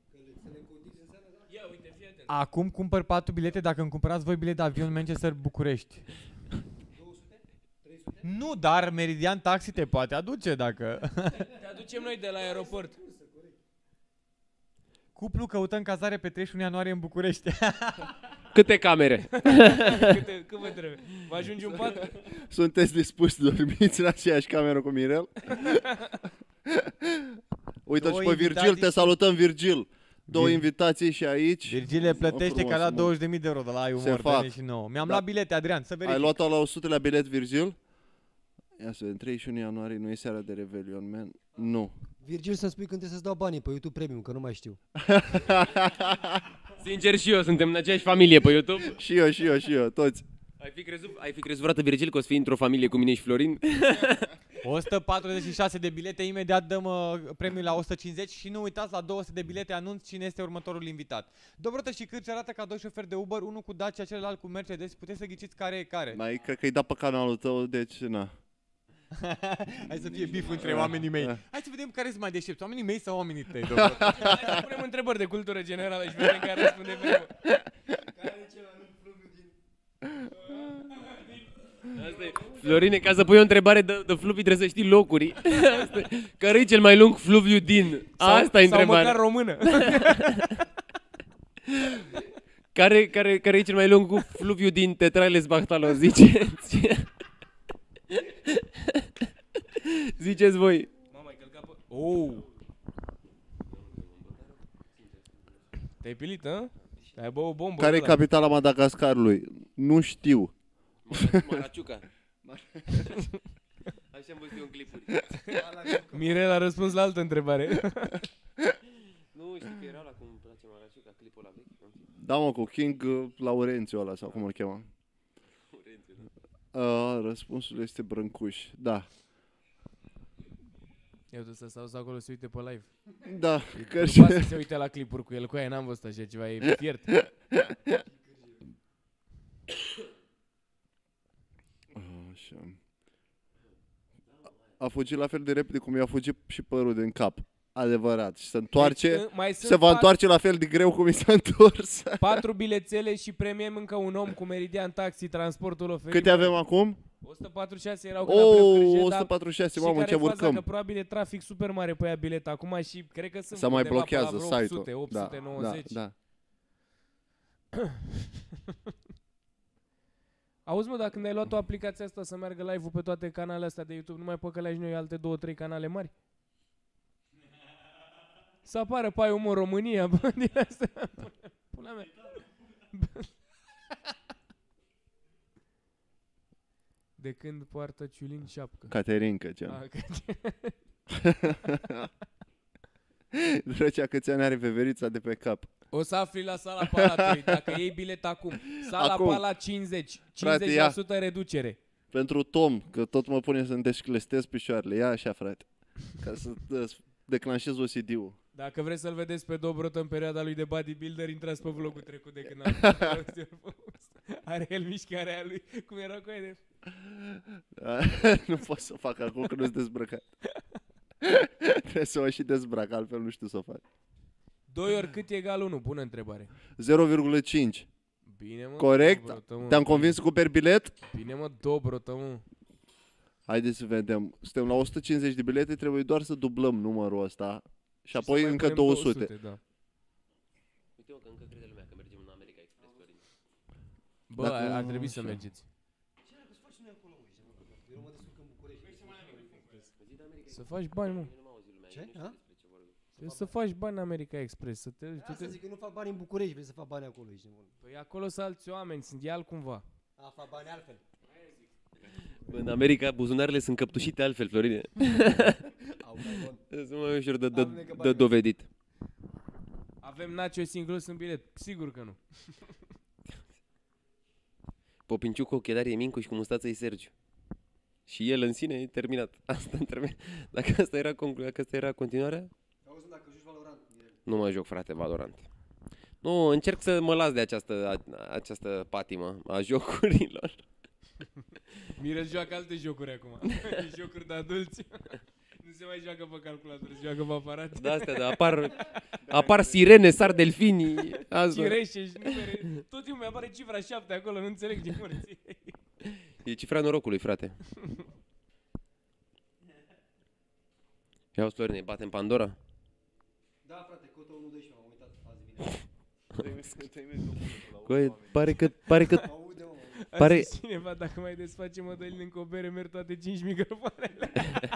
Acum cumpăr 4 bilete dacă îmi cumpărați voi bilet de avion Manchester-București. 200? 300? Nu, dar Meridian Taxi te poate aduce dacă... Te aducem noi de la aeroport. Cuplu căutăm cazare pe 31 ianuarie în București. Câte camere? Cât vă trebuie? Vă ajunge un pat? Sunteți dispuși să dormiți în aceeași cameră cu Mirel? Uite-l și pe Virgil, te salutăm, Virgil. 2 invitații și aici. Virgile plătește că a luat 20.000 de euro de la Ai Umor, și nouă. Mi-am luat bilete, Adrian, să verific. Ai luat-o la 100 la bilet, Virgil? Ia să vedem, 31 ianuarie, nu e seara de Revelion, man. Nu. Virgil, să-mi spui când trebuie să-ți dau banii pe YouTube Premium, că nu mai știu. Sincer și eu, suntem în aceeași familie pe YouTube. Și eu, toți. Ai fi crezut, frate Virgil, că o să fii într-o familie cu mine și Florin? 146 de bilete, imediat dăm premiul la 150 și nu uitați, la 200 de bilete anunț cine este următorul invitat. Dobrotă și Cârci arată ca 2 șoferi de Uber, unul cu Dacia, celălalt cu Mercedes. Puteți să ghiciți care e care. Mai cred că-i dat pe canalul tău, deci na. Hai să fie bif între oamenii mei. Hai să vedem care sunt mai deștepți, oamenii mei sau oamenii tăi, Dobrotă? Hai să punem întrebări de cultură generală și vedem care răspunde primul. Care e cel mai lung fluviu din... Florine, ca să pui o întrebare de fluvi trebuie să știi locuri. Care e cel mai lung fluviu din? Asta e întrebarea. Sau măcar română. Care e cel mai lung fluviu din Tetrailes Bahtalo? Ziceți. Ziceți voi. Mama, ai călcat pe... Oh! Te-ai pilit, hă? Ai băut o bombă. Care e capitala Madagascarului? Nu știu. Maraciuca. Așa am văzut eu în clipuri. Mirel a răspuns la altă întrebare. Nu știu că era ăla cum îmi place Maraciuca, clipul ăla vechi. Da, mă, cu King Laurențiu ăla, sau cum îl chema. Răspunsul este Brâncuș, da. Eu trebuie să stau acolo să uite pe live. Da, că să se uite la clipuri cu el, cu aia n-am văzut așa ceva, e fiert. Așa. A fugit la fel de repede cum i-a fugit și părul din cap. Adevărat. Și se întoarce, deci, se va întoarce la fel de greu cum i s-a întors. 4 bilețele și premiem încă un om cu Meridian Taxi, transportul oferit. Câte avem acum? 146 erau când am plecat 146, mamă, ce urcăm. Că probabil e trafic super mare pe ea bilet acum și cred că sunt se mai blochează site-ul. 800, 890. Da. Auzi, mă, dacă când ai luat o aplicație asta să meargă live-ul pe toate canalele astea de YouTube, nu mai păcăleai noi alte 2-3 canale mari? Să apară pe Ai Umor România, bă, din astea. Pula mea. De când poartă Ciulin șapcă? Caterinca, ce? Drăcea câți ani are veverița de pe cap. O să afli la sala Palatului, dacă iei bilet acum. Sala Palat 50, 50% reducere. Pentru Tom, că tot mă pune să-mi desclestez picioarele. Ia așa, frate. Ca să declanșez OCD-ul. Dacă vreți să-l vedeți pe Dobrot în perioada lui de bodybuilder, intrați pe vlogul trecut de când are el mișcarea lui. Cum era cu aia Nu pot să o fac acum că nu-s dezbrăcat. Trebuie să o și dezbrac, altfel nu știu să o fac. 2 ori cât e egal 1? Bună întrebare. 0,5. Bine, mă. Corect? Dobrotă, mă. Te-am convins cu per bilet? Bine, mă, Dobrotă, mă. Haideți să vedem. Suntem la 150 de bilete, trebuie doar să dublăm numărul ăsta. Și apoi încă 200. Da. Uite-mă că încă crede lumea că mergem în America Express, Florin. Bă, ar trebui să mergeți. Să faci bani, mă. Ce? Ha? Trebuie să faci bani în America Express. Să te, Asta zic că nu fac bani în București, vrei să fac bani acolo, ești nebun. Păi acolo sunt alți oameni, sunt altcumva. A, fac bani altfel. În America buzunarele sunt căptușite altfel, Florine. Sunt mai ușor de dovedit. Avem nachos inclus în bilet? Sigur că nu. Popinciuc cu ochedarie Mincu și cu mustață-i Sergiu. Și el în sine e terminat. Asta trebuie. Dacă asta era continuarea? Auzi, dacă joci Valorant. Nu mă joc, frate, Valorant. Nu, încerc să mă las de această patimă a jocurilor. Mirel joacă alte jocuri acum. Jocuri de adulți. Nu se mai joacă pe calculator, se joacă pe aparat. Da, astea, da, apar sirene, sar delfinii. Cireșe și numere. Tot timpul mi-apare cifra 7 acolo, nu înțeleg ce mărți. E cifra norocului, frate. Ia uzi, Florine, batem Pandora? Da, frate, cota 1-12, m-am uitat, azi vine. Coi, pare că Pare... cineva, dacă mai desface Mădălin încă o bere, merg toate 5 microfoanele.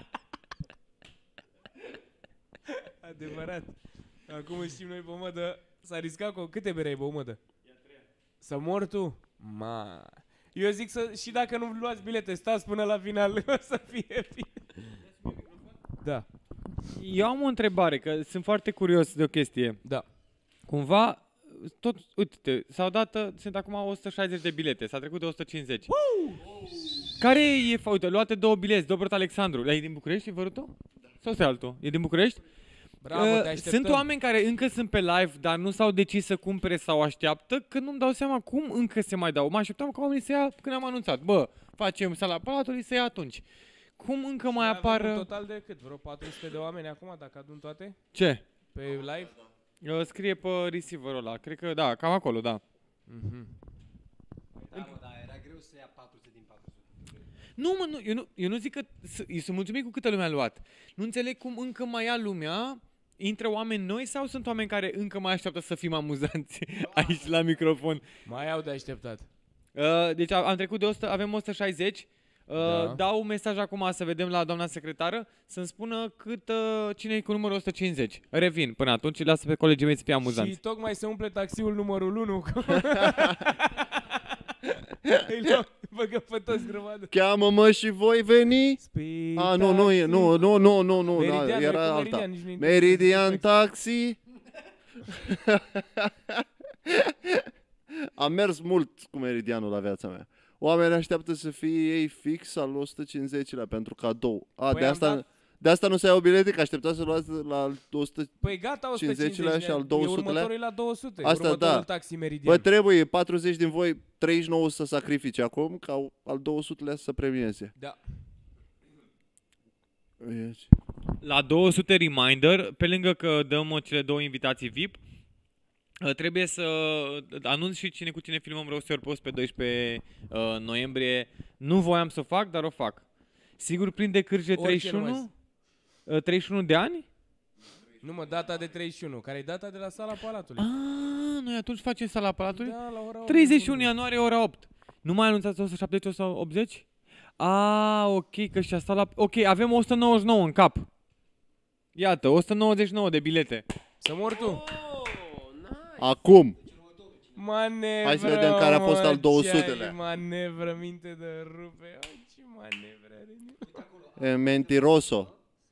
Adevărat. Acum știm noi pe Mădă, s-a riscat cu... Câte bere ai băut, Mădă? Să mor tu? Ma. Eu zic să... Și dacă nu luați bilete, stați până la final, o să fie bine. Da. Eu am o întrebare, că sunt foarte curios de o chestie. Da. Cumva, tot, uite, s-au dat, sunt acum 160 de bilete, s-a trecut de 150. Care e, uite, luate 2 bilete, Dobrot Alexandru. E din București, vărutul? Sau este altul? E din București? Bravo, te așteptăm. Sunt oameni care încă sunt pe live, dar nu s-au decis să cumpere sau așteaptă, că nu-mi dau seama cum încă se mai dau. Mă așteptam ca oamenii să ia când am anunțat. Bă, facem sala Palatului, să ia atunci. Cum încă mai apar... Un total de cât? Vreo 400 de oameni acum, dacă adun toate? Ce? Pe live? Scrie pe receiver-ul ăla. Cred că da, cam acolo, da. Da, mă, da, era greu să ia 400 din 400. Nu, mă, eu nu zic că... Eu sunt mulțumit cu câtă lume a luat. Nu înțeleg cum încă mai ia lumea. Intră oameni noi sau sunt oameni care încă mai așteaptă să fim amuzanți aici la microfon? Mai au de așteptat. Deci am trecut de 100, avem 160. Da. Dau mesaj acum să vedem la doamna secretară să-mi spună cine e cu numărul 150. Revin până atunci, lasă pe colegii mei să fie amuzanți. Și tocmai se umple taxiul numărul 1. Îi luăm, băgăm pe toți grămadă. Cheamă-mă și voi veni? Spitați. Nu, Meridian, era nu e cu alta. Meridian, nici nu e Meridian Taxi. Am mers mult cu Meridianul la viața mea. Oamenii așteaptă să fie ei fix al 150-lea pentru cadou. Păi de asta nu se iau bilete, că așteptați să luați la 150-lea Păi gata, 150 și al 200-lea. Următorul e la 200. Asta, următorul da. taxi Meridian. Bă, trebuie 40 din voi, 39 să sacrifice acum, ca al 200-lea să premieze. Da. La 200 reminder, pe lângă că dăm cele 2 invitații VIP, trebuie să anunț și cine cu cine filmăm Roster Post pe 12 noiembrie. Nu voiam să o fac, dar o fac. Sigur prinde cârci de 31? 31 de ani? Nu mă, data de 31, care e data de la Sala Palatului. Noi atunci facem Sala Palatului? Da, la ora 31 ianuarie, ora 8. Nu mai anunțați 170 sau 80? Ok, că și-a stat la... Ok, avem 199 în cap. Iată, 199 de bilete. Să mor tu. Acum. Manevră, hai să vedem care a fost al 200-lea. Manevră, minte de rupe. Ce manevră are. E mentiroso.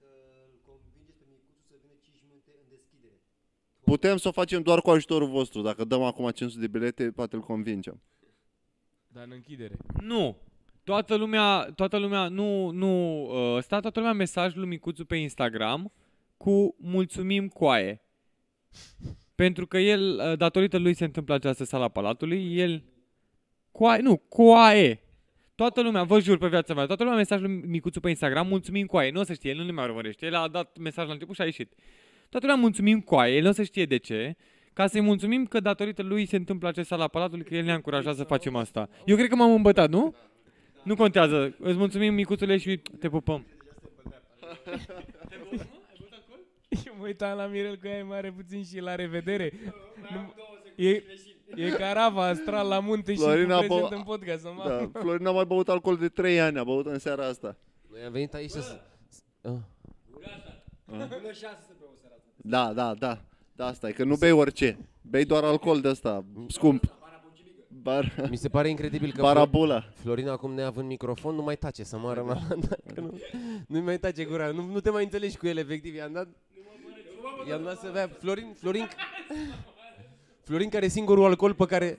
Putem să o facem doar cu ajutorul vostru. Dacă dăm acum 500 de bilete, poate îl convingem. Dar în închidere. Nu. Toată lumea, sta toată lumea mesaj lui Micuțu pe Instagram cu mulțumim coaie. Pentru că el, datorită lui se întâmplă această Sala Palatului, el... Coaie. Toată lumea, vă jur pe viața mea, toată lumea mesaj lui Micuțu pe Instagram, mulțumim coaie. Nu o să știe, el nu le mai urmărește. El a dat mesaj la început și a ieșit. Toată lumea mulțumim coaie, el nu o să știe de ce. Ca să-i mulțumim că datorită lui se întâmplă această Sala Palatului, că el ne-a încurajat să facem asta. Eu cred că m-am îmbătat, nu? Nu contează. Îți mulțumim, Micuțule, și te pupăm. Eu mă uitam la Mirel că ea e mare puțin și la revedere. E Carava astral la munte și Florina cu prezent în podcast. Da, Florin a mai băut alcool de 3 ani, a băut în seara asta. Noi am venit aici să... Da, asta e, că nu bei orice. Bei doar alcool de ăsta, scump. Mi se pare incredibil că Barabula. Florin acum neavând microfon nu mai tace să moară la nu mai tace gura, nu te mai înțelegi cu el efectiv, i-am dat să bea Florin care e singurul alcool pe care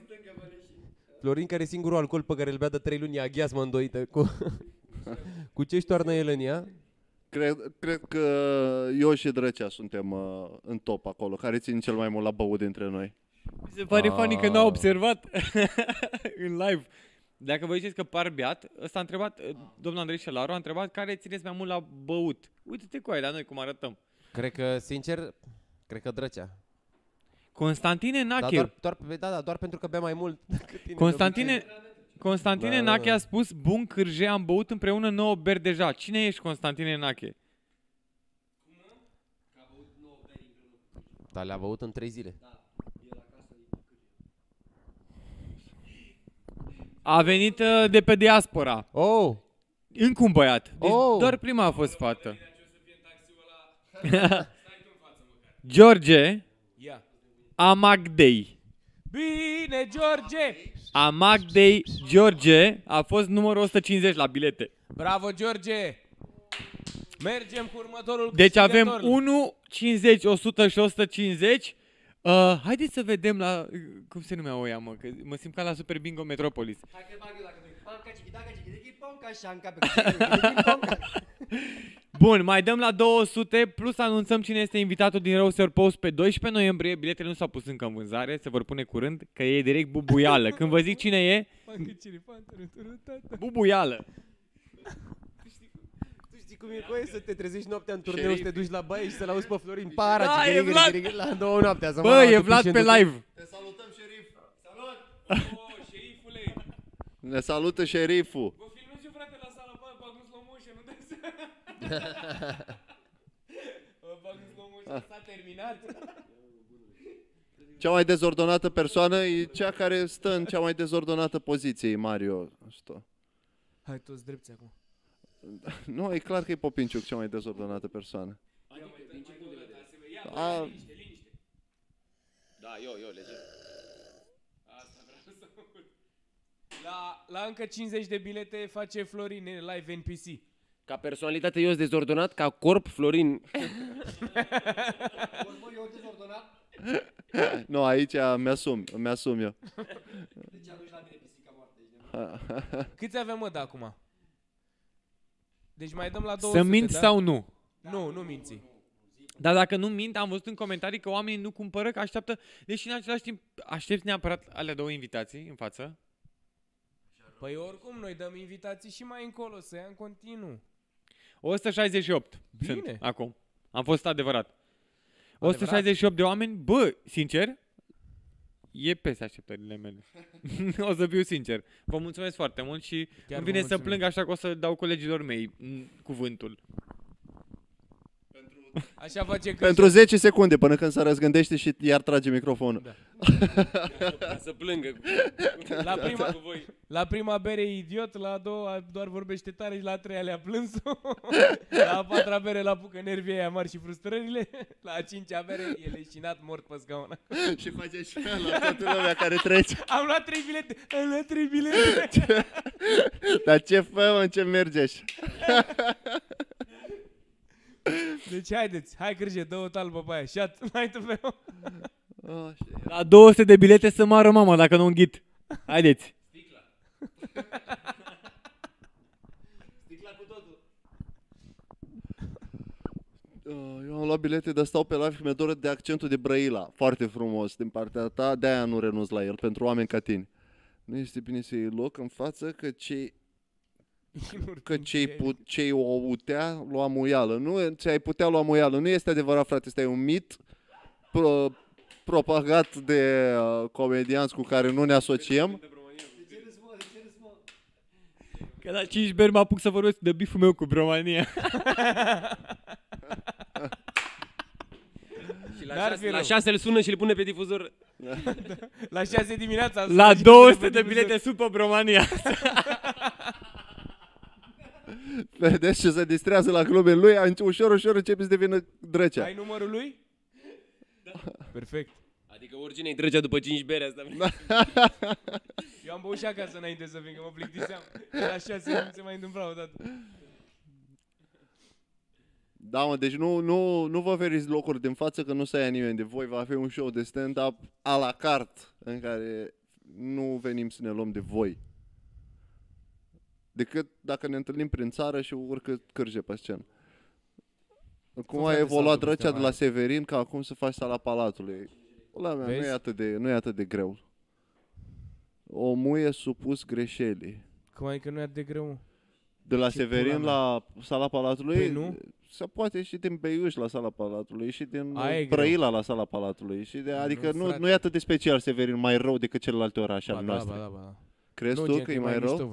îl bea de 3 luni e aghiazmă îndoită cu ce-și toarnă el în ea. Cred că eu și Drăcea suntem în top acolo, care țin cel mai mult la băut dintre noi. Mi se pare funny că n-a observat în live. Dacă vă ziceți că par beat, ăsta a întrebat, domnul Andrei Șelaru a întrebat care țineți mai mult la băut. Uite-te cu aia la noi cum arătăm. Cred că, sincer, Drăcea. Constantine Nache. Doar pentru că bea mai mult decât tine. Constantine Nache a spus, bun cârje, am băut împreună 9 beri deja. Cine ești, Constantine Nache? Da, le-a băut în 3 zile. A venit de pe diaspora. Oh! Încă un băiat. Deci doar prima a fost fată. George Amagdei. Bine, George! Amagdei George a fost numărul 150 la bilete. Bravo, George! Mergem cu următorul Deci câștigător. avem 1, 50, 100 și 150. Haideți să vedem la... Cum se numea oia, mă? Că mă simt ca la Super Bingo Metropolis. Bun, mai dăm la 200, plus anunțăm cine este invitatul din Roaster Post pe 12 noiembrie. Biletele nu s-au pus încă în vânzare, se vor pune curând, că e direct bubuială. Când vă zic cine e, bubuială. Cum e coie să te trezești noaptea în turneu, să te duci la baie și să-l auzi pe Florin para, Da, e Vlad. la 2 noaptea. Bă, e Vlad pe live. Te salutăm, șerif! Oh, șerifule! Ne salută șeriful! Vă filmez eu, frate, la sala, bag în slow motion, nu dai bag în slow motion, s-a terminat. Cea mai dezordonată persoană e cea care stă în cea mai dezordonată poziție, Mario. Asta. Hai toți drepți acum. Nu, e clar că e Popinciuc cea mai dezordonată persoană. Da, eu, leger. Asta vreau să aud. La încă 50 de bilete face Florin live NPC. Ca personalitate eu sunt dezordonat, ca corp Florin. Eu dezordonat? Nu, aici mi-asum eu. Deci aduci la mine pisica moarte. Câți avem, mă, de acum? Deci mai dăm la 200, Să minți da? sau nu? Nu minți. Dar dacă nu mint, am văzut în comentarii că oamenii nu cumpără, că așteaptă, deși în același timp aștepți neapărat alea 2 invitații în față. Păi oricum, noi dăm invitații și mai încolo, să ia în continuu. 168 Bine. sunt acum. Am fost adevărat. 168 de oameni, bă, sincer, e peste așteptările mele. O să fiu sincer. Vă mulțumesc foarte mult și Chiar îmi vine vă să mulțumim. plâng, așa că o să dau colegilor mei cuvântul. Așa face că Pentru 10 secunde, până când se răzgândește și iar trage microfonul. Da. Să plângă. la prima bere e idiot, la a doua doar vorbește tare și la a treia le-a plâns. La a patra bere la apucă nervii aia mari și frustrările. La a cincea bere e leșinat mort pe scaun. Și face și la toată lumea care trece. Am luat 3 bilete. Dar ce fă, mă, ce merge așa? Deci haideți, hai Cârje, dă-o talbă pe aia. Șat, mai tăpeu. La 200 de bilete să moară mama dacă nu înghit. Haideți. Sticla cu totul. Eu am luat bilete, dar stau pe live și mi-e doră de accentul de Brăila. Foarte frumos din partea ta, de-aia nu renunț la el, pentru oameni ca tine. Nu este bine să iei loc în față că cei o putea lua muială. Nu ți-ai putea lua muială. Nu este adevărat, frate, este un mit propagat de comedianți cu care nu ne asociem. Că la 5 beri mă apuc să vorbesc de biful meu cu Bromania. La 6 îl sună și îl pune pe difuzor. La 6 dimineața. La 200 de bilete Super România. Vedeți ce se distrează la glume lui, ușor, ușor începe să devină drăcea. Ai numărul lui? Da. Perfect. Adică oricine îi trecea după 5 bere asta. Eu am băut și acasă înainte să vin, că mă plictiseam. La 6 nu se mai întâmpla odată. Da, mă, deci nu vă oferiți locuri din față, că nu se ia nimeni de voi. Va fi un show de stand-up à la carte, în care nu venim să ne luăm de voi. Decât dacă ne întâlnim prin țară și urcă cârje pe scenă. Cum a evoluat drăcea de la Severin, ca acum să faci Sala Palatului. Ăla mea, nu e atât de greu. Omul e supus greșelii. Cum adică nu e atât de greu? De la Severin la Sala Palatului, Păi nu? se poate și din Beiuș la Sala Palatului, și din Brăila la Sala Palatului. Și adică nu e atât de special Severin, mai rău decât celelalte orașe ale noastre. Ba. Crezi tu că e mai rău?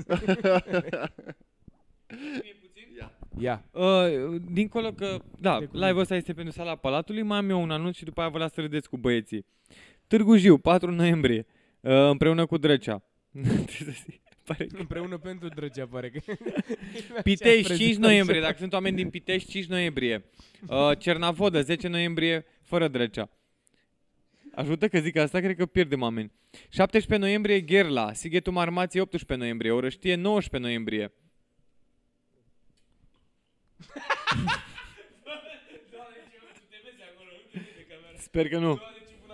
Ia. Dincolo că, da, live-ul ăsta este pentru Sala Palatului, mai am eu un anunț și după aia vă las să râdeți cu băieții. Târgu Jiu, 4 noiembrie, împreună cu Drăcea. Împreună pentru Drăcea, pare că... Pitești, 5 noiembrie, dacă sunt oameni din Pitești, 5 noiembrie. Cernavodă, 10 noiembrie, fără Drăcea. Ajută că zic asta, cred că pierdem oameni. 17 noiembrie, Gherla, Sighetul Marmației, 18 noiembrie, Orăștie, 19 noiembrie. Sper că nu.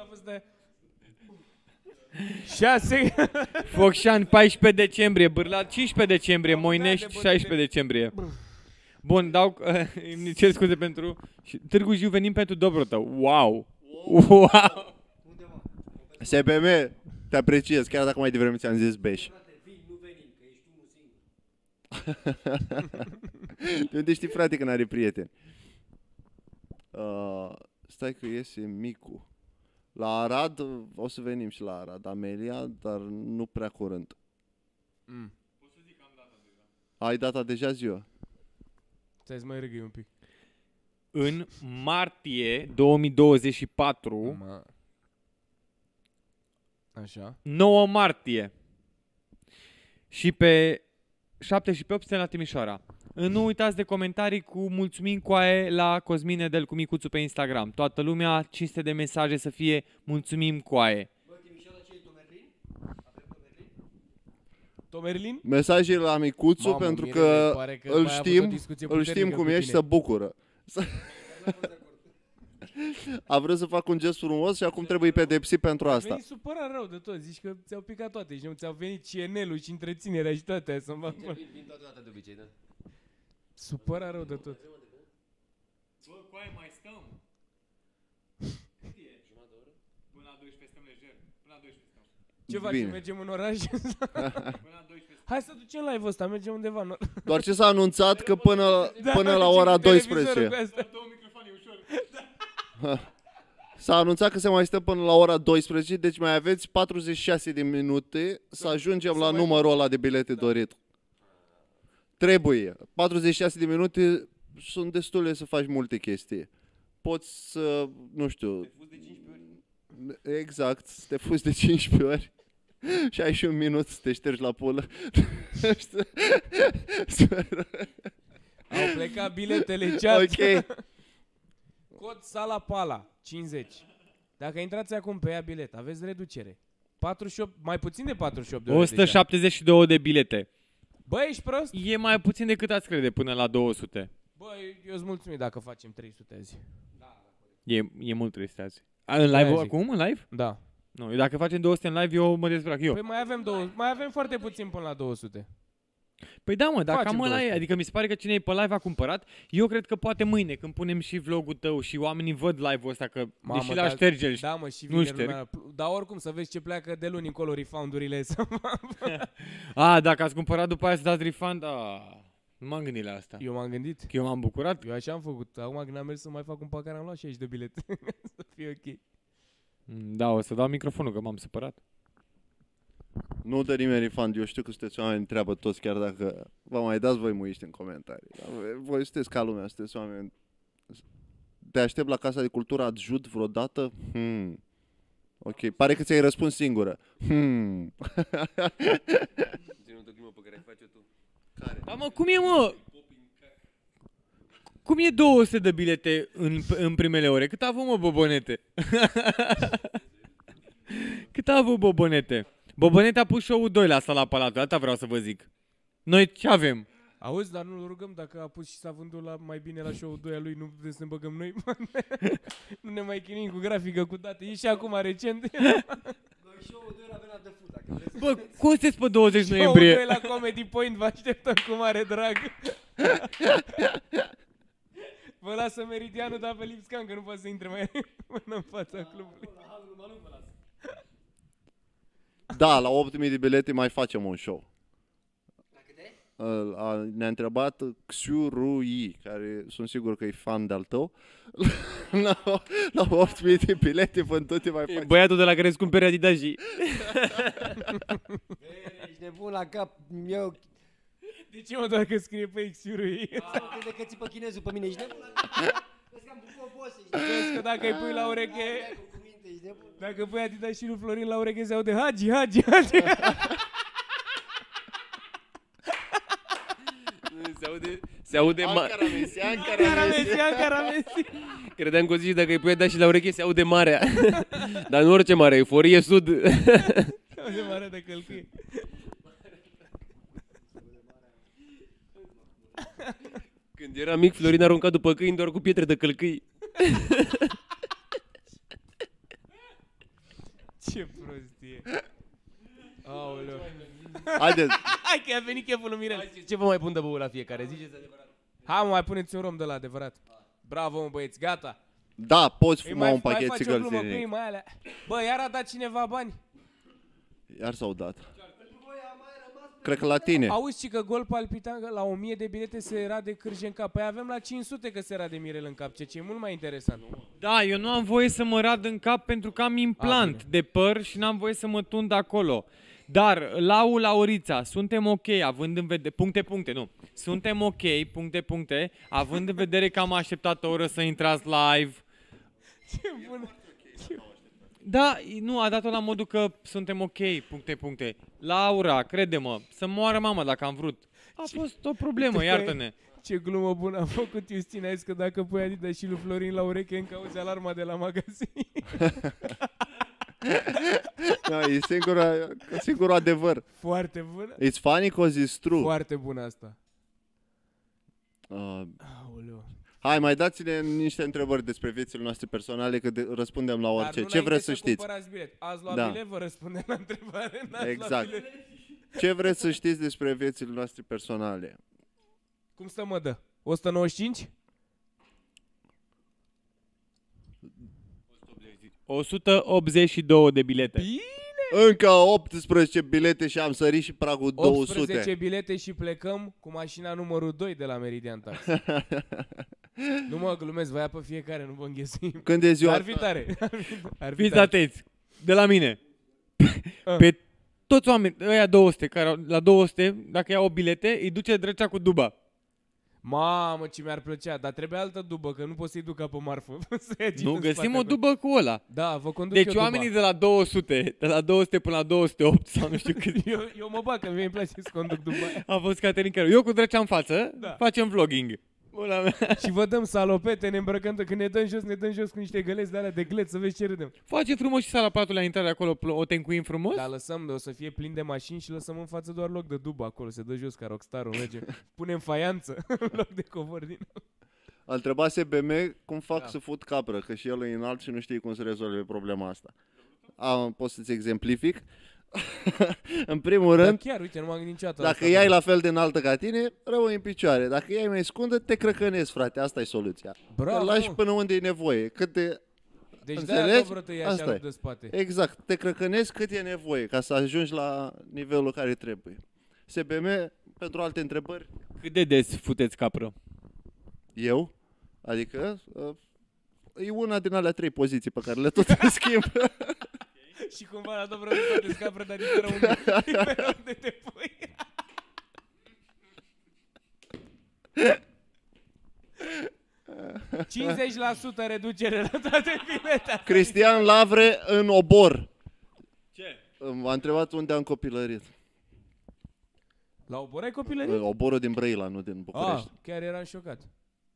6. Focșani, 14 decembrie, Bârlat, 15 decembrie, Moinești, 16 decembrie. Bun, dau... îmi cer scuze pentru... Târgu Jiu venim pentru Dobrotău. Wow! Wow! SBM, te apreciez, chiar dacă mai devreme ți-am zis beș. De unde știi, frate, că n-are prieteni? Stai că iese Micu. La Arad, o să venim și la Arad, Amelia, dar nu prea curând. Pot să zic că am data deja. Ai data deja, ziua? Stai să mai râgâi un pic. În martie 2024, Așa. 9 martie și pe 7 și pe 8 la Timișoara. Nu uitați de comentarii cu mulțumim coaie la Cosmin Nedel cu micuțul pe Instagram. Toată lumea, 500 de mesaje să fie mulțumim coaie. Bă, Timișoara, ce e Tomerlin? Avem Tomerlin? Tomerlin? Mesaje la micuțul. Mamă, pentru că îl știm cum e și se bucură. A vrut să fac un gest frumos și acum trebuie pedepsit pentru asta. Mi-ai supărat rău de tot, zici că ți-au picat toate și nu ți-au venit CNL-ul și întreținerea și toate să-mi fac. Vin toată data de obicei, da? Supărat rău de tot. Bă, coaie, mai stăm. Cât e? Jumătate de oră? Până la 12 stăm lejer. Până la 12 stăm. Ce facem? Mergem în oraș? Până la 12 stăm. Hai să ducem live-ul ăsta, mergem undeva în oraș. Doar ce s-a anunțat că până la ora 12. S-a anunțat că se mai stă până la ora 12, deci mai aveți 46 de minute să ajungem la numărul ăla de bilete dorit. Trebuie. 46 de minute sunt destule să faci multe chestii. Poți să, nu știu... Te fuzi de 15 ori? Exact, să te fuzi de 15 ori. Și ai și un minut să te ștergi la pulă. Au plecat biletele, chat. Ok. Cod Sala Pala, 50. Dacă intrați acum pe ea bilet, aveți reducere. 48, mai puțin de 48 de ore 172 deja. De bilete. Bă, ești prost? E mai puțin decât ați crede, până la 200. Bă, eu sunt mulțumit dacă facem 300 azi. E mult 300 azi. În live acum? În live? Da. Nu, dacă facem 200 în live, eu mă dezbrac eu. Păi mai avem foarte puțin până la 200. Păi da, mă, dacă am ăla e, adică mi se pare că cine e pe live a cumpărat. Eu cred că poate mâine, când punem și vlogul tău și oamenii văd live-ul ăsta, că mamă, deși la ștergeri, da, mă, și nu șterg. Dar oricum, să vezi ce pleacă de luni încolo refund-urile. Dacă ați cumpărat după aia să dați refund, nu m-am gândit la asta. Eu m-am gândit. Că eu m-am bucurat. Eu așa am făcut. Acum când am mers să mai fac un pacar, am luat 60 de bilete. Să fie ok. Da, o să dau microfonul, că m-am supărat. Nu dă nimeni refund, eu știu că sunteți oameni în treabă toți, chiar dacă vă mai dați voi muiști în comentarii. Voi sunteți ca lumea, sunteți oameni te aștept la Casa de Cultură adjut vreodată? Ok, pare că ți-ai răspuns singură. Ține o climă pe care ai face-o tu. Da, mă, cum e, mă? Cum e 200 de bilete în primele ore? Cât a avut, mă, Bobonete? Cât a avut Bobonete? Bobonete a pus show-ul 2 la Sala Palatului, atâta vreau să vă zic. Noi ce avem? Auzi, dar nu-l rugăm dacă a pus și s-a vândut la mai bine la show-ul 2 al lui, nu putem să ne băgăm noi? Nu ne mai chinuim cu grafică, cu date. E și acum recent. Show-ul 2 l-avem la The Food, dacă vreți. Bă, cum sunteți pe 20 Show-ul noiembrie? 2 la Comedy Point, vă așteptăm cu mare drag. Vă lasă Meridianul, dar pe Lipscan, că nu poate să intre mai până în fața clubului. Da, la 8.000 de bilete mai facem un show. Ne-a întrebat Xiurui, care sunt sigur că e fan de-al tău. La 8.000 de bilete vândute mai facem. Băiatul de la care îți cumperi Adidas-ii. Ești nebun la cap. Eu De ce mă doar că scrie pe Xiurui? crede că ții pe chinezul pe mine. Ești nebun la cap. Vezi că am făcut o boss, ești nebun. Vezi că dacă îi pui la ureche, Cu minte, ești nebun. dacă pui Adidas și lui Florin la ureche, se aude Hagi, Hagi, Hagi. Se aude Ankara Messi, Ankara Cara Messi. Messi, Ankara Messi. Credeam că o zici dacă îi pui și la ureche se aude marea. Dar nu orice mare, Euforie Sud. Aude mare de călcâie. Când era mic, Florin arunca după câini doar cu pietre de călcâi. Ce prostie. Aoleu. Haideți, Hai că i-a venit cheful lui Mirel. Ce vă mai pun de băut la fiecare? Ziceți adevărat. Hai mă, mai puneți un rom de la adevărat. Bravo mă băieți, gata. da, poți Îi fuma un mai pachet faci o țigări glumă cu ei, zilnic. mai alea. Bă, iar a dat cineva bani. Iar s-au dat. Cred că la tine. Auzi și că gol palpitant la 1000 de bilete se era de cârje în cap. Păi avem la 500 că se era de Mirel în cap, ce e mult mai interesant. Da, eu nu am voie să mă rad în cap pentru că am implant de păr și n-am voie să mă tund acolo. Dar, Laurița, suntem ok, având în vedere... Puncte, nu. Suntem ok, puncte, având în vedere că am așteptat o oră să intrați live. Ce bun. Da, nu, a dat-o la modul că suntem ok, puncte. Laura, crede-mă, să moară mama dacă am vrut. A fost o problemă, iartă-ne. Ce glumă bună a făcut Justina. Ai zis că dacă pui Adidas și lui Florin la ureche, încă auzi alarma de la magazin. Da, e singurul adevăr. Foarte bună. It's funny cause it's true. Foarte bună asta. Uh, Aoleu. hai, mai dați-ne niște întrebări despre viețile noastre personale, că răspundem la orice. Dar Ce vreți să înainte știți? cumpărați bilet. Ați luat Da. bilet, vă răspundem la întrebare. N-ați luat Exact. bilet. Ce vreți să știți despre viețile noastre personale? Cum stă mă dă? 195? 182 de bilete. Încă 18 bilete și am sărit și pragul 200. 18 bilete și plecăm cu mașina numărul 2 de la Meridian Taxi. Nu mă glumesc, vă ia pe fiecare, nu vă înghesuim. Când e ziua Ar fi tare. Ar fi Fiți tare. atenți, de la mine. Pe toți oamenii, ăia 200, care la 200, dacă iau bilete, îi duce drăcea cu duba. Mamă, ce mi-ar plăcea, dar trebuie altă dubă, că nu poți să-i duc pe marfă. Să-i agit Nu, în găsim spate o acolo. dubă cu ăla. Da, vă conduc Deci eu oamenii duba. de la 200 până la 208 sau nu știu cât. Eu mă bag, că mie îmi place să conduc duba aia. A fost Caterin Chiaru. Eu cu drăcea în față, Da. facem vlogging. Ăla mea. Și vă dăm salopete, ne îmbrăcăm, când ne dăm jos cu niște găleți de alea de gleț, să vezi ce râdem. Face frumos și sala patului la intrare acolo, o tencuim frumos. Dar lăsăm, o să fie plin de mașini și lăsăm în față doar loc de dubă acolo, se dă jos ca rockstar-ul, merge. Punem faianță în loc de covor din nou. A întrebat SBM cum fac să fut capră, că și el e înalt și nu știe cum să rezolve problema asta. Pot să-ți exemplific? În primul Dar rând, chiar, uite, nu m-am gândit niciodată la dacă asta. iai la fel de înaltă ca tine, rămâi în picioare. Dacă iai mai scundă, te crăcănezi, frate. Asta e soluția. Bravo, Te lași mă. până unde e nevoie. Cât de... Deci Înțelegi? de-aia covră te ia Asta așa e. de spate. Exact. Te crăcănezi cât e nevoie ca să ajungi la nivelul care trebuie. SBM, pentru alte întrebări, Cât de des futeți capră? eu, adică, e una din alea 3 poziții pe care le tot schimb. Și cumva la Dobră toate scapră, dar diferă unde te pui. 50% reducere la toate biletele. Cristian Lavre în Obor. Ce? M-a întrebat unde am copilărit. La Obor ai copilărit? Oborul din Brăila, nu din București. Chiar eram șocat.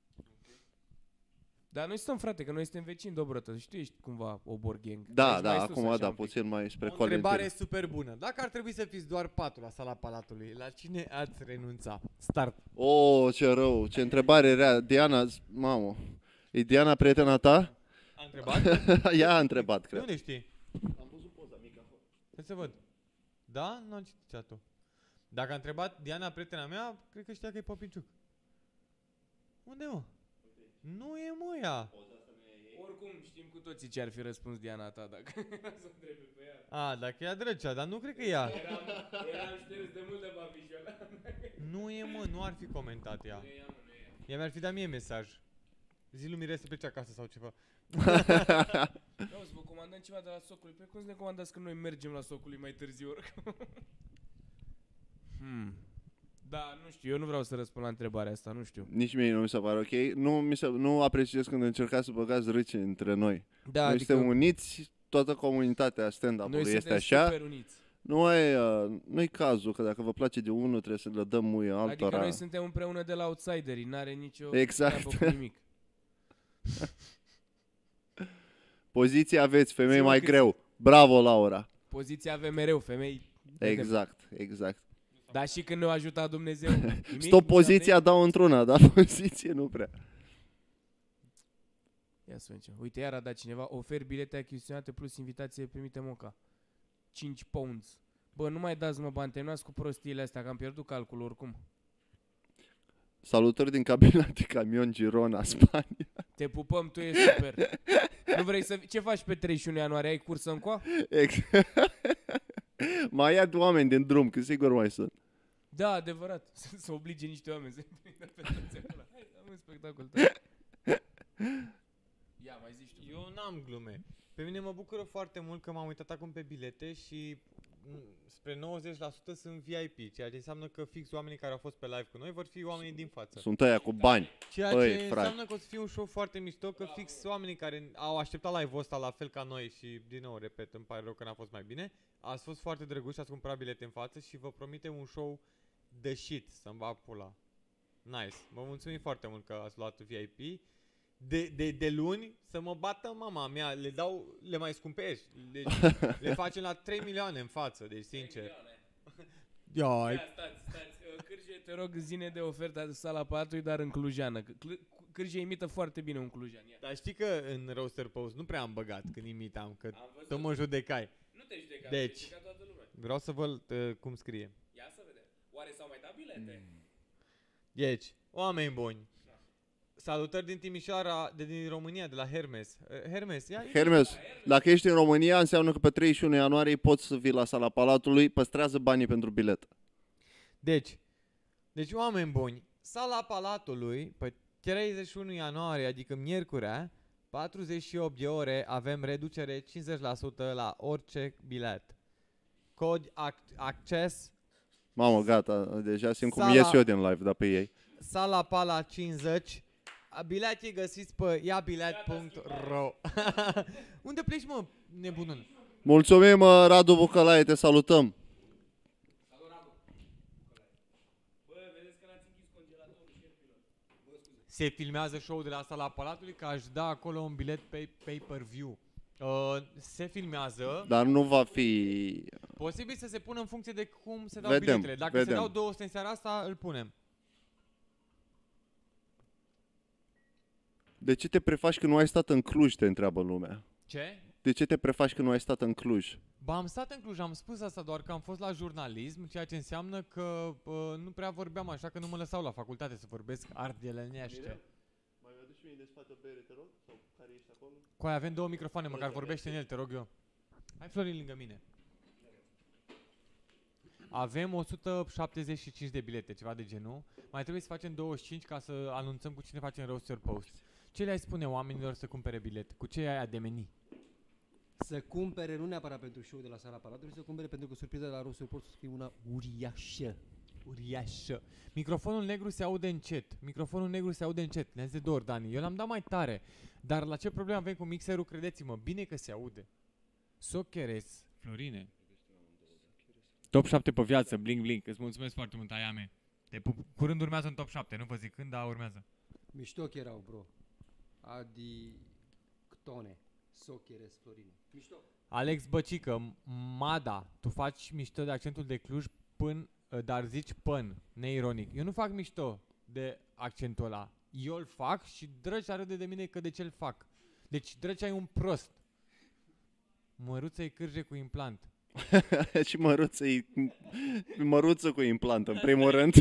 Dar noi stăm, frate, că noi suntem vecini Dobrătă. Și tu ești cumva Obor Gang. Da, acum da, puțin mai spre O întrebare Colintin. super bună. Dacă ar trebui să fiți doar 4 la Sala Palatului, la cine ați renunța? Start. Oh, ce rău, ce întrebare rea. Diana, mamă, e Diana prietena ta? A întrebat? Ea a întrebat, De cred. unde știi? Am văzut poza mică acolo. Hai să văd. Da? Nu am citit chat-ul. Dacă a întrebat Diana, prietena mea, cred că știa că e Popiciuc. Unde, mă? Nu e, mă, ea. Oricum știm cu toții ce ar fi răspuns Diana ta dacă să întrebi pe ea. A, dacă e Drăcea, dar nu cred că e ea. Eram șters de mult de babișoara. Nu e, mă, nu ar fi comentat ea. Ea mi-ar fi dat mie mesaj. Zi lui Mirel să plece acasă sau ceva. Vreau să vă comandăm ceva de la Socului. Pe cum să ne comandați când noi mergem la Socului mai târziu oricum? Da, nu știu, eu nu vreau să răspund la întrebarea asta, nu știu. Nici mie nu mi se pare ok. Nu apreciez când încercați să băgați râce între noi. Da, Noi suntem uniți, toată comunitatea stand-up-ului noi este suntem așa. super uniți. Nu-i cazul că dacă vă place de unul trebuie să le dăm muie altora. Adică noi suntem împreună de la outsideri, n-are nicio Exact. treabă cu nimic. Poziția aveți, femei Zi-mă mai cât- greu. Bravo, Laura. Poziția avem mereu, femei. vedem. Exact. Dar și când ne-a ajutat Dumnezeu. Nimic, Stop nu poziția, dau într-una, dar poziție nu prea. Ia să vedem. Uite, iar a dat cineva. Ofer bilete achiziționate plus invitație primite Moca. 5 pounds. Bă, nu mai dați mă bani, terminați cu prostiile astea, că am pierdut calculul oricum. Salutări din cabina de camion Girona, Spania. Te pupăm, tu ești super. Nu vrei să... Ce faci pe 31 ianuarie? Ai cursă în coa? Mai ia oameni din drum, că sigur mai sunt. Da, adevărat. Să oblige niște oameni să prindă pe toți acolo. Hai, am un spectacol tău. Ia, mai zici tu. Eu n-am glume. Pe mine mă bucură foarte mult că m-am uitat acum pe bilete și spre 90% sunt VIP, ceea ce înseamnă că fix oamenii care au fost pe live cu noi vor fi oamenii din față. Sunt ăia cu bani. Ceea Băi, ce frate. înseamnă că o să fie un show foarte mișto, că fix oamenii care au așteptat live-ul ăsta la fel ca noi și din nou, repet, îmi pare rău că n-a fost mai bine, ați fost foarte drăguși, ați cumpărat bilete în față și vă promitem un show de shit, să-mi bag pula. Nice. Vă mulțumim foarte mult că ați luat VIP. De luni să mă bată mama mea, le mai scumpești, le facem la 3 milioane în față, deci sincer. Ia, stați. Cârje, te rog, zine de oferta de Sala Palatului, dar în clujană. Cârje imită foarte bine un clujan. Ia. Dar știi că în Roaster Post nu prea am băgat când imitam, că tu mă judecai. Nu te judeca, Deci. te judeca toată lumea. Vreau să văd cum scrie. Ia să vedem. Oare s-au mai dat bilete? Deci, oameni buni, salutări din Timișoara, din România, de la Hermes. Hermes, ia Hermes, dacă ești în România, înseamnă că pe 31 ianuarie poți să vii la Sala Palatului, păstrează banii pentru bilet. Deci, oameni buni, Sala Palatului, pe 31 ianuarie, adică miercurea, 48 de ore, avem reducere 50% la orice bilet. Cod acces Mamă, gata, deja simt cum Sala- ies eu din live, dar pe ei. Sala Pala 50. Bilete găsiți pe iabilet.ro. Unde pleci, mă, nebunul? Mulțumim, Radu Bucălaie, te salutăm. Se filmează show-ul de la Sala Palatului, că aș da acolo un bilet pe pay-per-view. Se filmează. Dar nu va fi... Posibil să se pună în funcție de cum se dau Vedem, biletele. Dacă vedem. se dau 200 în seara asta, îl punem. De ce te prefaci că nu ai stat în Cluj, te întreabă lumea. Ce? De ce te prefaci că nu ai stat în Cluj? Ba, am stat în Cluj, am spus asta doar că am fost la jurnalism, ceea ce înseamnă că nu prea vorbeam, așa că nu mă lăsau la facultate să vorbesc ardelenește. Mai aduci mie de spate o bere, te rog? Sau care ești acolo? Coai, avem 2 microfoane, măcar vorbește în el, te rog eu. Hai, Florin, lângă mine. Avem 175 de bilete, ceva de genul. Mai trebuie să facem 25 ca să anunțăm cu cine facem Roaster Post. Ce le-ai spune oamenilor să cumpere bilet? Cu ce ai ademeni? Să cumpere, nu neapărat pentru show de la Sala Palatului, să cumpere pentru că surpriza de la Roaster Post să fie una uriașă. uriașă. Microfonul negru se aude încet. Microfonul negru se aude încet. Ne-ați de 2 ori, Dani. Eu l-am dat mai tare. Dar la ce problemă avem cu mixerul, credeți-mă, bine că se aude. Socheres, Florine. Top 7 pe viață, Blink Blink. Îți mulțumesc foarte mult, aia mea. Curând urmează în top 7, nu vă zic când, dar urmează. Mișto erau, bro. Adi Ctone, Socheres, Florine. Mișto. Alex Băcică, Mada, tu faci mișto de accentul de Cluj până, dar zici pân, neironic. Eu nu fac mișto de accentul ăla. Eu îl fac și Drăcea râde de mine că de ce-l fac. Deci Drăcea e un prost. Măruță-i cârje cu implant. Și măruță cu implant, în primul rând.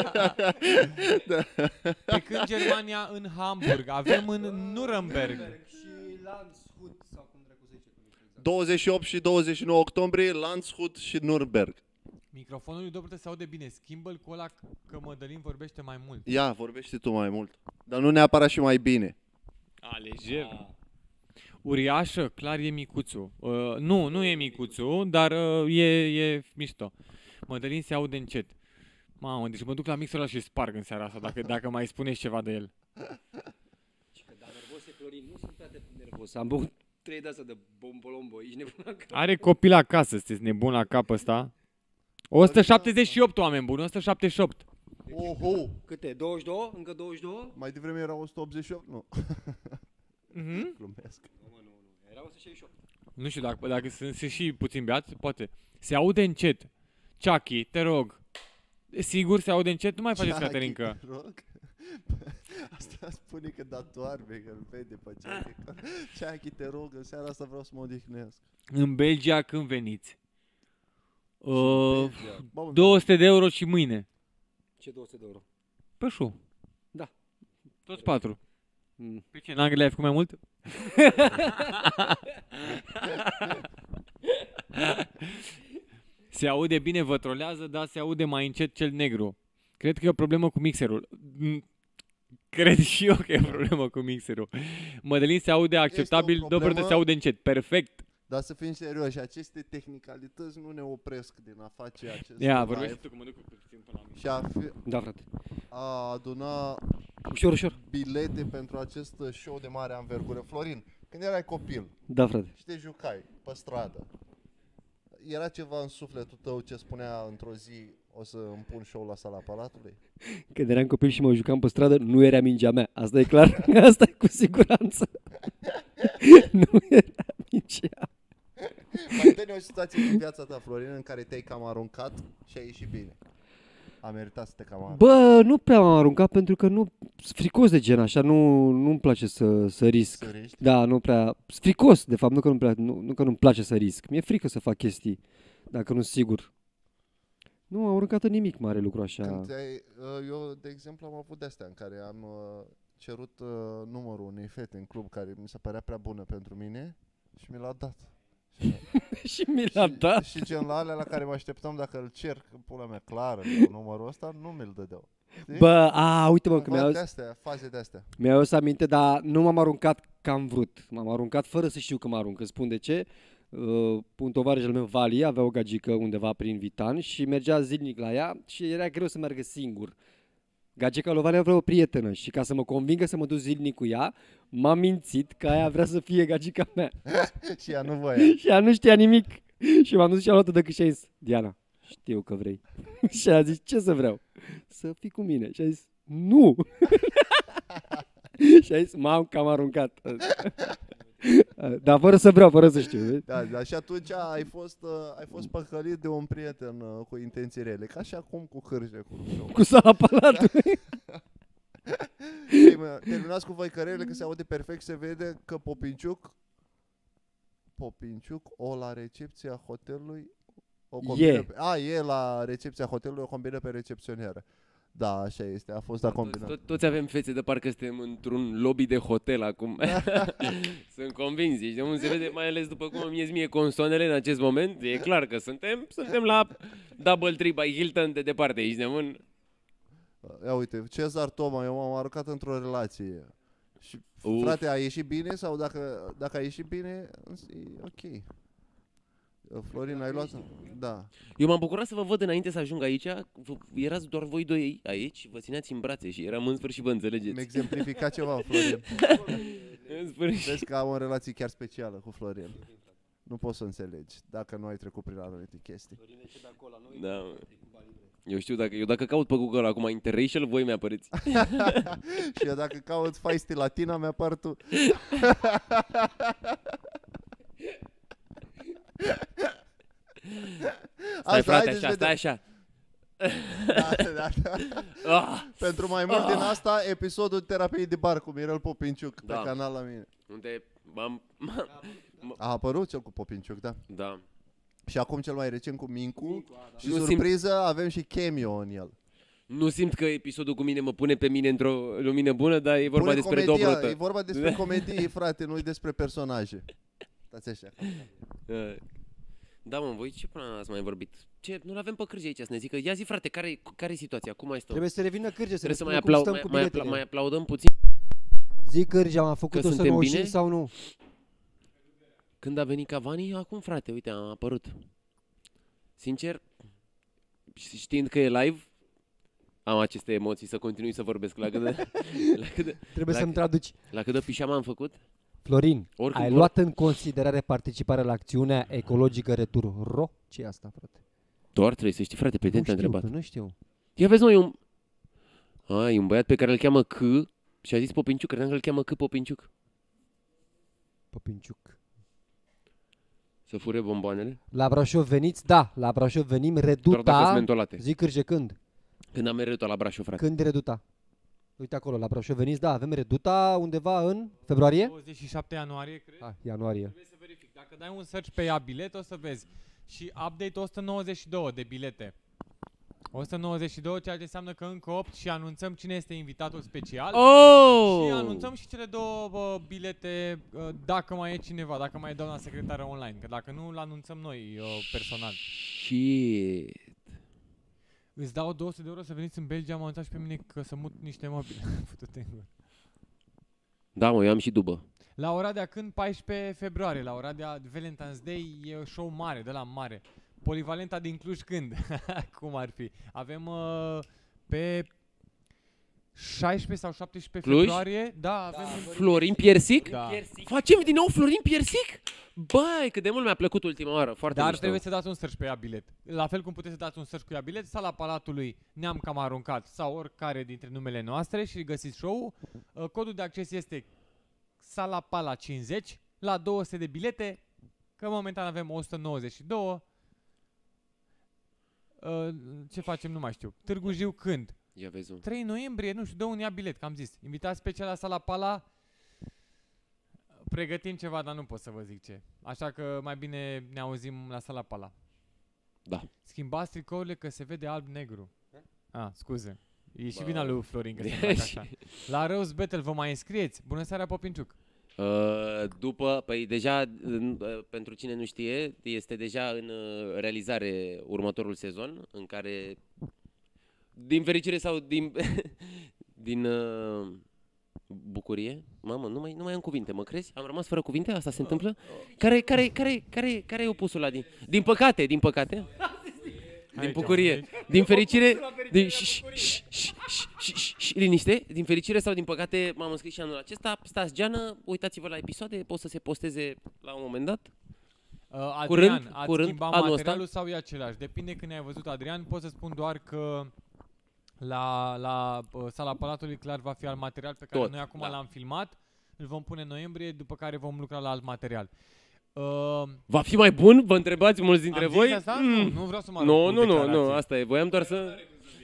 Pe când Germania în Hamburg, avem în Nuremberg. Și Landshut, sau cum dracu se zice. 28 și 29 octombrie, Landshut și Nürnberg. Microfonul lui Dobrută se aude bine. Schimbă-l cu ăla că Mădălin vorbește mai mult. Ia, vorbește tu mai mult. Dar nu neapărat și mai bine. Lejer. Uriașă, clar e micuțu. Nu e micuțu, dar e mișto. Mădălin se aude încet. Mamă, deci mă duc la mixul ăla și sparg în seara asta, dacă mai spuneți ceva de el. Dar nervos e Florin, nu sunt toate nervos. Am băut 3 de astea de bombolombo, ești nebun la cap. Are copil acasă, sunteți nebun la cap ăsta. 178 oameni buni, 178. Oho! Câte? 22? Încă 22? Mai devreme era 188? Nu. Glumesc. Nu. Era 168. Nu știu, dacă sunt și puțin beați, poate. Se aude încet. Chucky, te rog. Sigur se aude încet? Nu mai faceți, Caterinca. Te rog. Asta spune că da doarme, că îl vede pe Chucky. Chucky, te rog, în seara asta vreau să mă odihnesc. În Belgia când veniți? Belgia. 200 de euro și mâine. Ce 200 de euro? Pe șu. Da. Toți 4. Pe ce, în Anglia ai făcut mai mult? Se aude bine, vă trolează, dar se aude mai încet cel negru. Cred că e o problemă cu mixerul. Cred și eu că e o problemă cu mixerul. Mădălin se aude acceptabil, Dobrută se aude încet. Perfect. Dar să fim serioși, aceste tehnicalități nu ne opresc din a face acest Ia, vorbește tu că mă duc puțin până la și Da, frate. a aduna Ușor. bilete pentru acest show de mare anvergură. Florin, când erai copil Da, frate. și te jucai pe stradă, era ceva în sufletul tău ce spunea într-o zi o să îmi pun show la Sala Palatului? Când eram copil și mă jucam pe stradă, nu era mingea mea. Asta e clar. Asta e cu siguranță. Nu era mingea. Mai dă-ne o situație din viața ta, Florin, în care te-ai cam aruncat și ai ieșit bine. A meritat să te cam arunci. Bă, nu prea m-am aruncat pentru că nu sunt fricos de gen așa, nu-mi place să risc. Să riști? Da, nu prea, sunt fricos de fapt, nu că nu-mi place să risc. Mi-e frică să fac chestii dacă nu sunt sigur. Nu am aruncat în nimic mare lucru așa. Eu, de exemplu, am avut de-astea în care am cerut numărul unei fete în club care mi se părea prea bună pentru mine și mi l-a dat. Și mi l-a dat. Și gen la alea la care mă așteptam dacă îl cer, că pula mea clară, numărul ăsta, nu mi-l dădeau. Știi? Bă, uite-mă că mi-au de-astea, faze de-astea. Mi-au adus aminte, dar nu m-am aruncat că am vrut. M-am aruncat fără să știu că mă arunc. Îți spun de ce. Un tovarăș al meu, Vali, avea o gagică undeva prin Vitan și mergea zilnic la ea și era greu să meargă singur. Gagica lui Vali avea o prietenă și ca să mă convingă să mă duc zilnic cu ea, m-am mințit că aia vrea să fie gagica mea. Și ea nu voia. Și ea nu știa nimic. Și m-am dus și am luat-o de cât și a zis, Diana, știu că vrei. Și a zis, ce să vreau? Să fii cu mine. Și a zis, nu. Și a zis, m-am cam aruncat. Dar fără să vreau, fără să știu. Da, și atunci ai fost păcălit de un prieten cu intenții rele. Ca și acum cu cârje. Cu Sala Palatului. Terminați cu văicărele, că se aude perfect, se vede că Popinciuc o la recepția hotelului o combină e la recepția hotelului, o combină pe recepționieră. Da, așa este, a fost combinat. Toți avem fețe de parcă suntem într-un lobby de hotel acum. Sunt convins, ești de unde se vede, mai ales după cum îmi ies mie consoanele în acest moment, e clar că suntem la Double Tree by Hilton de departe, ești de un... Ia uite, Cezar Toma, eu m-am aruncat într-o relație. Și frate, a ieșit bine sau dacă a ieșit bine, e ok. Florin, ai luat? Da. Eu m-am bucurat să vă văd înainte să ajung aici. Erați doar voi doi aici, vă țineați în brațe și eram în sfârșit, vă înțelegeți. Mi-a exemplificat ceva, Florin. În sfârșit. Vezi că am o relație chiar specială cu Florin. Nu poți să înțelegi dacă nu ai trecut prin anumite chestii. Da. Eu știu, dacă caut pe Google acum interracial, voi mi-apăreți. Și eu dacă caut feisty latina, mi-apar tu. Stai frate, așa, stai așa. Da. Pentru mai mult din asta, episodul Terapiei de bar cu Mirel Popinciuc pe canal la mine. Unde A apărut cel cu Popinciuc, da. Da. Și acum cel mai recent cu Mincu. Și surpriză, avem și cameo în el. Nu simt că episodul cu mine mă pune pe mine într-o lumină bună, dar e vorba despre comedia, dobrotă. E vorba despre comedie, frate, nu despre personaje. Stați așa. Da, mă, voi ce până ați mai vorbit? Ce? Nu-l avem pe Cârge aici să ne zică. Ia zi, frate, care e situația? Cum mai stau? Trebuie să revină Cârge, să Trebuie să mai aplaudăm puțin. Zi Cârge, am făcut 195 sau nu? Când a venit Cavani, acum, frate, uite, am apărut. Sincer, știind că e live, am aceste emoții să continui să vorbesc la cât de Trebuie să-mi traduci. La cât de pișama am făcut? Florin, ai luat în considerare participarea la acțiunea ecologică Retur Ro? Ce e asta, frate? Doar trebuie să știi, frate, pe te-a întrebat. Nu știu. Ia vezi, mă, e un băiat pe care îl cheamă C și a zis Popinciuc, credeam că îl cheamă C Popinciuc. Popinciuc. Să fure bomboanele? La Brașov veniți? Da, la Brașov venim, Reduta. Doar dacă sunt mentolate. Zi Cârge, când? Când am Reduta la Brașov, frate. Când e Reduta? Uite acolo, la Brașov veniți, da, avem Reduta undeva în februarie? 27 ianuarie, cred. Ianuarie. Trebuie să verific. Dacă dai un search pe ea bilet, o să vezi. Și update 192 de bilete. 192, ceea ce înseamnă că încă 8 și anunțăm cine este invitatul special. Oh! Și anunțăm și cele două bilete, dacă mai e cineva, dacă mai e doamna secretară online. Că dacă nu, îl anunțăm noi personal. Shit. Îți dau 200 de euro să veniți în Belgia, m-au anunțat și pe mine că să mut niște mobile. Da, mă, eu am și dubă. La Oradea când? 14 februarie. La Oradea Valentine's Day e show mare, de la mare. Polivalenta din Cluj când? Cum ar fi? Avem pe 16 sau 17 Cluj? februarie. Da, avem Florin Piersic? Da. Facem din nou Florin Piersic? Băi, cât de mult mi-a plăcut ultima oară. Foarte Dar mișto. trebuie să dați un search pe ea bilet. La fel cum puteți să dați un search cu ea bilet, Sala Palatului Ne-am cam aruncat sau oricare dintre numele noastre și găsiți show-ul. Codul de acces este Sala Pala 50 la 200 de bilete, că momentan avem 192. Ce facem, nu mai știu. Târgu Jiu când? Ia vezi. 3 noiembrie, nu știu, dă un ia bilet, că am zis. Invitat special la Sala Pala. Pregătim ceva, dar nu pot să vă zic ce. Așa că mai bine ne auzim la Sala Pala. Da. Schimbați tricourile că se vede alb-negru. Scuze. E și vina lui Florin că se fac așa. La Rose Battle vă mai înscrieți? Bună seara, Popinciuc. Păi deja, pentru cine nu știe, este deja în realizare următorul sezon, în care, din fericire sau din bucurie, mamă, nu mai am cuvinte, mă crezi? Am rămas fără cuvinte? Asta se întâmplă? Care e opusul ăla? Din păcate? Din bucurie, din fericire, liniște, din fericire sau din păcate m-am înscris și anul acesta. Stați geană, uitați-vă la episoade, pot să se posteze la un moment dat. Adrian, ați schimbat anul materialul ăsta? sau e același? Depinde când ai văzut, Adrian. Pot să spun doar că la Sala Palatului clar va fi alt material pe care noi acum l-am filmat. Îl vom pune în noiembrie, după care vom lucra la alt material. Va fi mai bun? Vă întrebați mulți dintre voi? Asta? Nu vreau să mă Nu, asta e. Voiam doar să...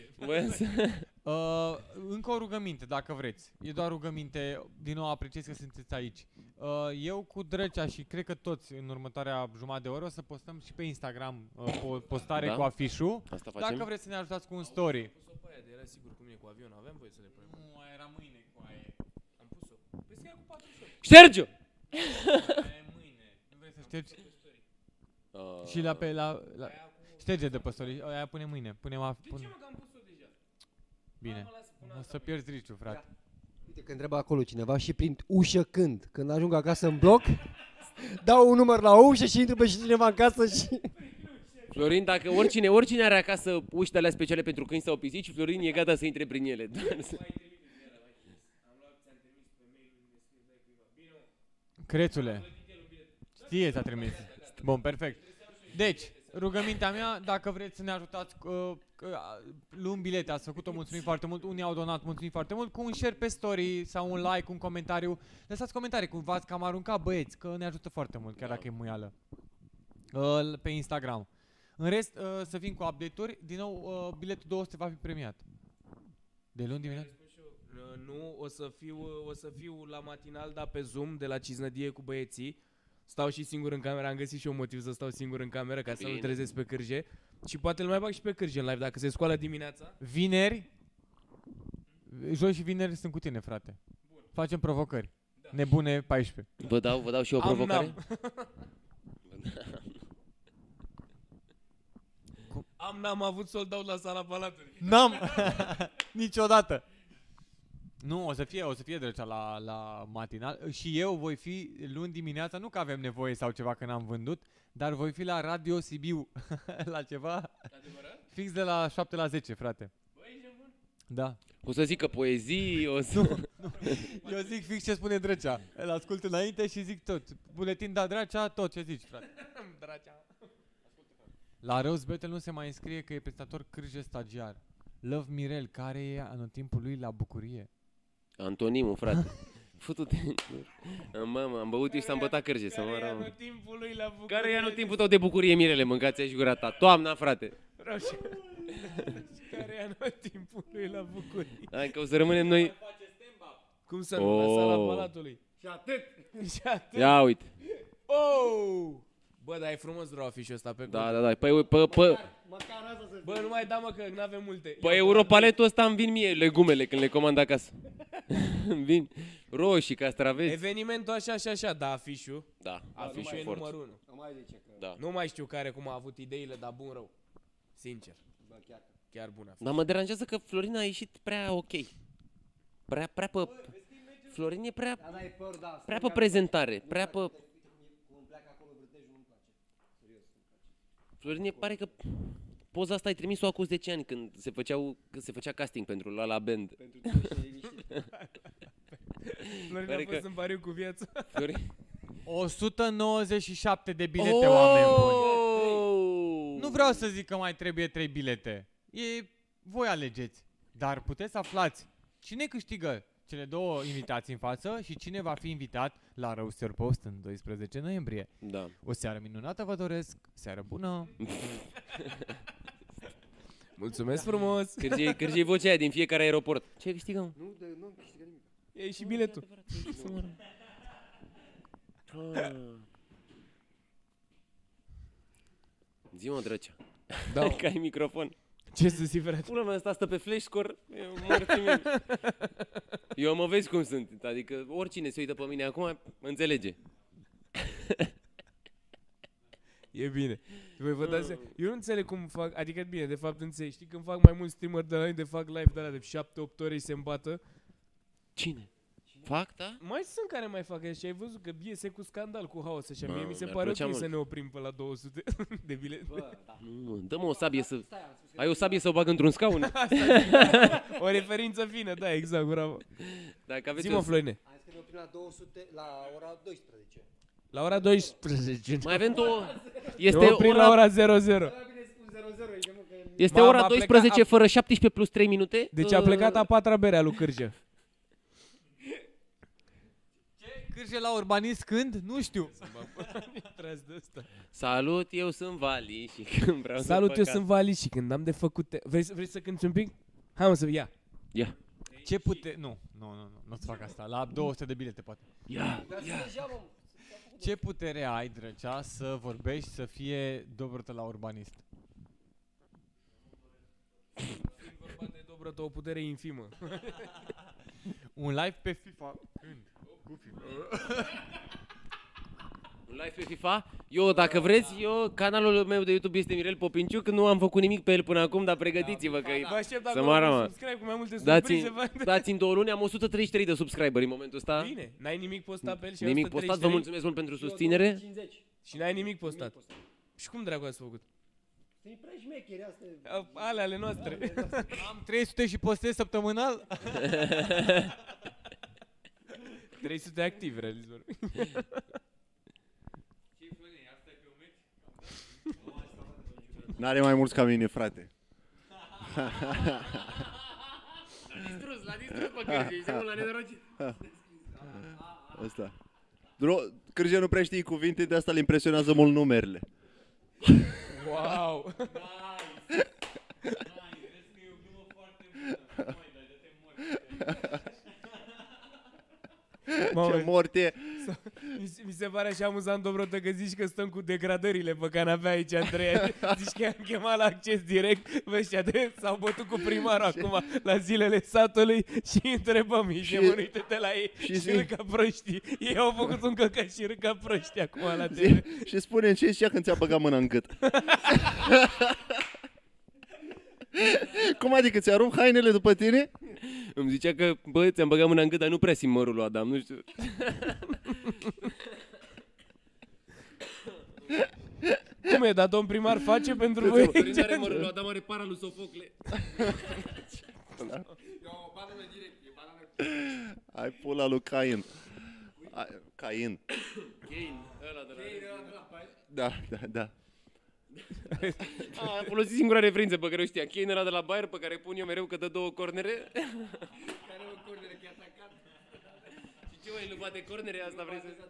Încă o rugăminte, dacă vreți. E doar rugăminte. Din nou apreciez că sunteți aici. Eu cu Drăcea și cred că toți în următoarea jumătate de oră o să postăm și pe Instagram postare cu afișul. Dacă vreți să ne ajutați cu un story. Am pus-o pe aia, de era sigur cu mine cu avion, aveam voie să le punem. Nu, aia era mâine cu aia. Am pus-o. Păi scrie cu 48. Șterge-o! E mâine. Nu vrei să ștergi? Și la șterge de pe story. Aia pune mâine. De ce mă, că am pus-o deja? Bine. O să pierzi riciu, frate. Uite că întreabă acolo cineva și prin ușă când? Când ajung acasă în bloc? dau un număr la o ușă și intru pe cineva în casă și... Florin, dacă oricine are acasă uși alea speciale pentru câini sau pisici, Florin e gata să intre prin ele. Crețule. Știe, ți-a trimis. Bun, perfect. Deci, rugămintea mea, dacă vreți să ne ajutați luând bilete, ați făcut-o, mulțumim foarte mult. Unii au donat, mulțumim foarte mult. Cu un share pe story sau un like, un comentariu. Lăsați comentarii cum v-ați cam aruncat, băieți, că ne ajută foarte mult, chiar dacă e muială. Pe Instagram. În rest, să fim cu update-uri. Din nou, biletul 200 va fi premiat. De luni dimineață? Nu, o să fiu la matinal, dar pe Zoom, de la Ciznădie cu băieții. Stau și singur în cameră, am găsit și un motiv să stau singur în cameră, ca să nu trezesc pe Cârje. Și poate îl mai bag și pe Cârje în live, dacă se scoală dimineața. Vineri, joi și vineri sunt cu tine, frate. Bun. Facem provocări. Da. Nebune 14. Vă dau și o provocare? N-am avut sold out la Sala Palatului. N-am! Niciodată! Nu, o să fie Drăcea la matinal. Și eu voi fi luni dimineața, nu că avem nevoie sau ceva că n-am vândut, dar voi fi la Radio Sibiu. La ceva Adevărat? fix de la 7 la 10, frate. Băi, e bun? Da. O să zică poezii, o să... Nu. Eu zic fix ce spune Drăcea. Îl ascult înainte și zic tot. Buletin da Drăcea, tot ce zici, frate. Dracea. La Rose Battle nu se mai înscrie că e prestator Cârje stagiar. Love Mirel, care e anotimpul lui la bucurie? Antonimul, frate. Futu-te. Mamă, am băut eu și s-am bătat Cârje. Care e anotimpul lui la bucurie? Care e anotimpul tău de bucurie, Mirele? Mâncați aici gura ta. Toamna, frate. Care e anotimpul lui la bucurie? Hai că o să rămânem noi... Cum să nu? La Sala Palatului. Și atât! Și atât. Ia uite. Oh! Bă, dar e frumos rău afișul ăsta pe Da. Păi, Măcar asta să Bă, nu mai da, mă, că n-avem multe. pe Europaletul ăsta îmi vin mie legumele când le comand acasă. Îmi vin roșii, castraveți. Evenimentul așa, da, afișul. Da, Afișul e forță. numărul 1. Nu mai zice că... Da. Nu mai știu care cum a avut ideile, dar bun rău. Sincer. Bă, chiar. Chiar bun afiș. Dar mă deranjează că Florin a ieșit prea ok. Prea pe... Florin e prea Da, e păr, da. pe prezentare, prea pe... Cum pleacă acolo vârtejul, nu-mi place. Serios, nu-mi place. Florin pare că poza asta ai trimis-o acum 10 ani când se făcea casting pentru La La Band. Pentru tine și liniștit. Florin Pare a fost că- în pariu cu viața. Florin... 197 de bilete, oameni buni. Oh! Nu vreau să zic că mai trebuie 3 bilete. Voi alegeți. Dar puteți să aflați cine câștigă cele două invitații în față și cine va fi invitat la Roast Your Post în 12 noiembrie. Da. O seară minunată vă doresc, seară bună. Mulțumesc frumos. Cârje vocea aia din fiecare aeroport. Ce câștigăm? Nu câștigă nimic. E și biletul. Zi-mă, Drăcea. Da. Că ai microfon. Ce să zic, frate? Pula mea, ăsta stă pe flash score, eu morții mei. Eu mă vezi cum sunt, adică oricine se uită pe mine acum, înțelege. E bine. Voi vă dați seama? Eu nu înțeleg cum fac, adică bine, de fapt înțeleg. Știi când fac mai mulți streamer de la noi, de fac live de la de 7-8 ore se îmbată. Cine? Fac, da? Mai sunt care mai fac așa, ai văzut că iese cu scandal, cu haos așa. Mă, Mie mi se mi-ar pare plăcea ok să mult. ne oprim pe la 200 de bilete. Bă, da. Nu, dă-mă o sabie să... Ai o sabie să o bag într-un scaun? O referință fină, da, exact, bravo. Dacă aveți Zi-mă, o... Floine. Hai să ne oprim la 200, la ora 12. La ora 12. Mai avem două... Ne Este oprim la ora 00. Da, bine spun 00, e mă, că... Este Mama, ora a plecat- 12 fără 17 plus 3 minute. Deci a plecat a patra bere a lui Cârje. Cârje la urbanist când? Nu știu. Tras de ăsta. Salut, eu sunt Vali și când vreau Salut, să eu fac sunt Vali și când am de făcut... Vrei să cânti un pic? Hai mă să ia. Ia, Ce pute... Nu-ți fac asta. La 200 de bilete poate. ia. Deja, mă. Ce putere ai, Drăcea, să vorbești să fie Dobrătă la urbanist? Fiind vorba de Dobrătă, o putere infimă. Un live pe FIFA. Când? Cu FIFA. Un live pe FIFA? Eu, dacă vreți, canalul meu de YouTube este Mirel Popinciuc, nu am făcut nimic pe el până acum, dar pregătiți-vă că Vă aștept să acolo moară, cu mă. subscribe cu mai multe surprize. Dați în 2 luni, am 133 de subscriberi în momentul ăsta. Bine, n-ai nimic postat pe el și Nimic postat, vă mulțumesc mult pentru susținere. 50. Și n-ai nimic postat. Și cum dracu ați făcut? Sunt prea șmecheri astea. Ale noastre. Am 300 și postez săptămânal. 300 activi, realizor. N-are mai mulți ca mine, frate. L-a distrus pe Cârge, ești la nenorocit. Asta. Cârge nu prea știi cuvinte, de asta le impresionează mult numerele. Wow! Ce morte! Mi se pare așa amuzant, Dobrotă, că zici că stăm cu degradările pe canapea aici, Andreea. Zici că i-am chemat la acces direct. Vezi, s-au bătut cu primarul acum la zilele satului și întrebăm, ești uite-te la ei și râca proștii. Ei au făcut un căcat și râca proștii acum la tine. Și spune-mi ce zicea când ți-a băgat mâna în gât. Cum adică, ți-a rupt hainele după tine? Îmi zicea că, bă, ți-am băgat mâna în gât, dar nu prea simt mărul lui Adam, nu știu. Cum e, dar domn primar face pentru voi? Florin are mărul lui Adam, are para lui Sofocle. Ai pula lui Cain. Cain. Cain, ăla de Da, da, da. Am folosit singura referință pe care o știa. Kane era de la Bayern, pe care pun eu mereu că dă 2 cornere. Care o cornere că e atacat. Și ce mai nu bate cornere, asta vrei să...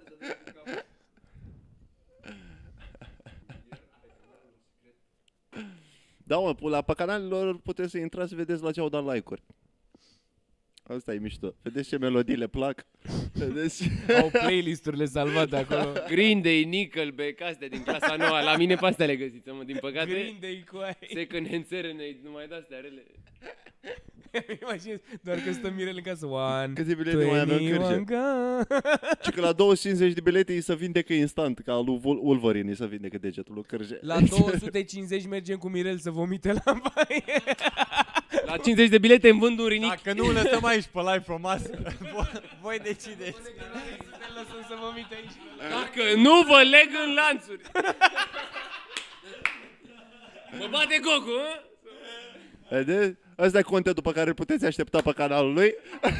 Da, mă, pe canalele lor puteți să intrați să vedeți la ce au dat like-uri. Asta e mișto. Vedeți ce melodii le plac. Vedeți? Au playlist-urile salvate acolo. Green Day, Nickelback, astea din clasa nouă. La mine pe astea le găsiți, mă, din păcate. Green Day cu aia. Second Hand Serenade, numai de-astea rele. Imaginez, doar că stă Mirel în casă. Câte bilete mai avem, Cârge? Și că la 250 de bilete îi se vindecă instant, ca lui Wolverine îi se vindecă degetul lui Cârge. La 250 mergem cu Mirel să vomite la baie. La 50 de bilete îmi vând un rinic. Dacă nu, lăsăm aici pe live pe masă. Voi decideți. Să lăsăm să vomite aici. Dacă nu vă leg în lanțuri. Mă bate Goku, hă? Vedeți? Ăsta e content după care îl puteți aștepta pe canalul lui.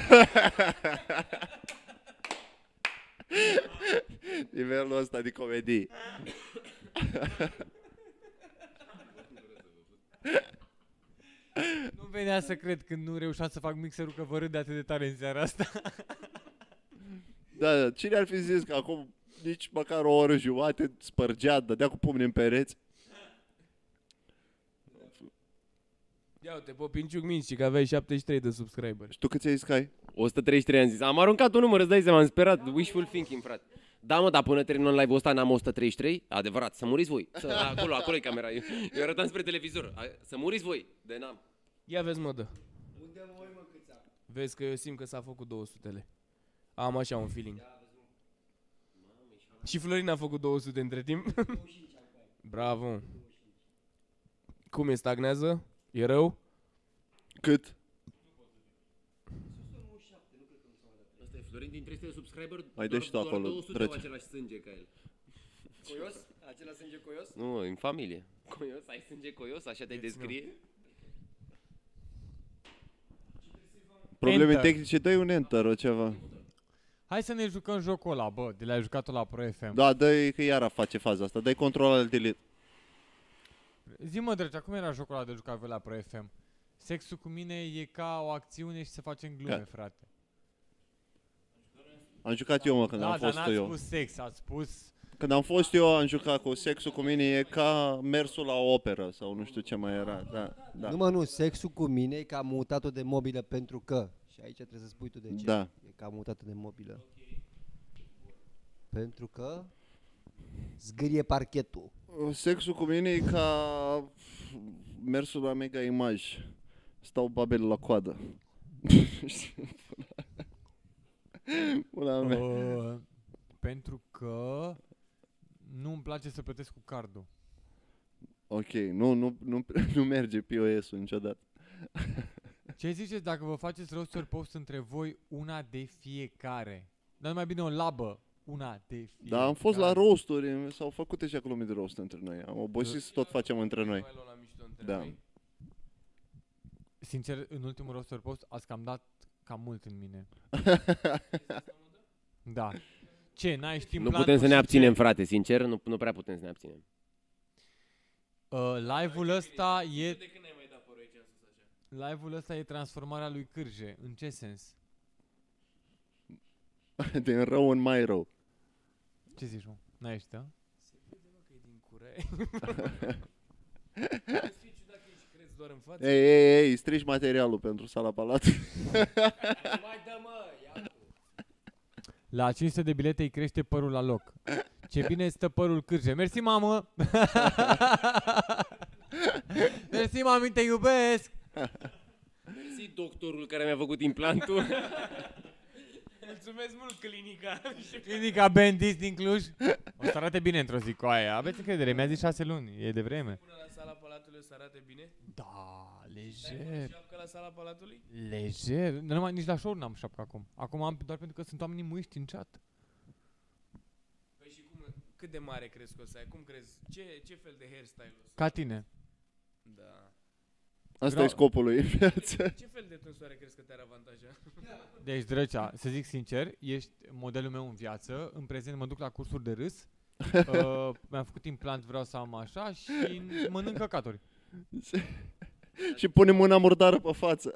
Nivelul ăsta de comedii. Nu venea să cred când nu reușeam să fac mixerul că vă râd de atât de tare în seara asta. Da, cine ar fi zis că acum nici măcar o oră jumate spărgea, dădea cu pumni în pereți? Ia uite, Popinciuc minți că aveai 73 de subscriberi. Și tu cât ți-ai zis că ai? 133 am zis. Am aruncat un număr, îți dai seama, am sperat. Wishful thinking, frate. Da, mă, dar până terminăm live-ul ăsta n-am 133? Adevărat, să muriți voi. Acolo e camera. Eu arătam spre televizor. Să muriți voi, de n-am. Ia vezi, mă, dă. Unde voi, mă, câți am? Vezi că eu simt că s-a făcut 200-le. Am așa un feeling. Și Florin a făcut 200 între timp. Bravo. Cum e, stagnează? E rău? Cât? Asta e Florin din 300 de subscriber. Mai dă și tu acolo, 200 drăci. au același sânge ca el. Coios? Acela sânge coios? Nu, în familie. Coios, ai sânge coios, așa te descrie? Probleme Enter. tehnice, dă-i un enter o ceva. Hai să ne jucăm jocul ăla, bă, de l-ai jucat-o la Pro FM. Da, dă-i că iara face faza asta. Dă-i control al delete. Zi-mă, drăgea, cum era jocul ăla de jucat voi la Pro FM? Sexul cu mine e ca o acțiune și să facem glume, Ca- frate. Am jucat eu, mă, când Da, am dar fost n-ați eu. spus sex, ați spus... Când am fost eu, am jucat cu sexul cu mine, e ca mersul la operă sau nu știu ce mai era. Da, da. Nu, mă, nu, sexul cu mine e că am mutat-o de mobilă pentru că. Și aici trebuie să spui tu de ce. Da. E că am mutat-o de mobilă. Pentru că zgârie parchetul. Sexul cu mine e ca mersul la Mega Image. Stau babele la coadă. Pula mea. Pentru că Nu-mi place să plătesc cu cardul. Ok, nu merge POS-ul niciodată. Ce ziceți dacă vă faceți roster post între voi una de fiecare? Dar mai bine o labă, una de fiecare. Dar am fost la roasturi, s-au făcut deja glumii de roast între noi. Am obosit să tot facem între noi. Da. Sincer, în ultimul roster post ați cam dat cam mult în mine. Da. Ce, n-ai timp? Nu putem să ne abținem, frate, sincer, nu prea putem să ne abținem. Live-ul ăsta e... Live-ul ăsta e transformarea lui Cârje. În ce sens? Din rău în mai rău. Ce zici, mă? N-ai ăștia? Se vede, mă, că e din curai. Doar în față. Ei, strici materialul pentru Sala Palatului. Mai dă, mă, ia. La 500 de bilete îi crește părul la loc. Ce bine stă părul Cârje. Mersi, mamă! Mersi, mami, te iubesc! Mersi, doctorul care mi-a făcut implantul. Mulțumesc mult, clinica. Clinica Bendis din Cluj. O să arate bine într-o zi cu aia. Aveți încredere, mi-a zis 6 luni. E de vreme. Până la Sala Palatului o să arate bine? Da, Dai lejer. șapcă la Sala Palatului? Lejer. Numai nici la show n-am șapcă acum. Acum am doar pentru că sunt oamenii muiști în chat. Păi și cum, cât de mare crezi că o să ai? Cum crezi? Ce fel de hairstyle o să Ca tine. Da. Asta e scopul lui în viață. Ce fel de tunsoare crezi că te-ar avantaja? Deci, Drăcea, să zic sincer, ești modelul meu în viață. În prezent mă duc la cursuri de râs. Mi-am făcut implant, vreau să am așa și mănânc căcaturi. Și pune mâna murdară pe față.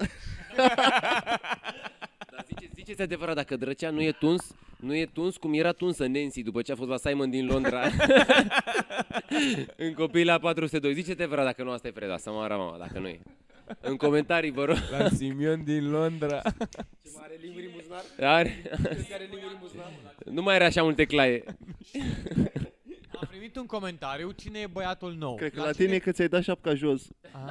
Dar ziceți adevărat, dacă Drăcea nu e tuns cum era tunsă Nancy după ce a fost la Simon din Londra. În Copii la 402. Ziceți adevărat dacă nu asta e Freda, să mă ară mama, dacă nu e. În comentarii, vă rog. La Simion din Londra. Ce mare linguri în buzunar? Are... Care linguri în buzunar? Nu mai are așa multe claie. Am primit un comentariu, cine e băiatul nou? Cred că la tine e că ți-ai dat șapca jos.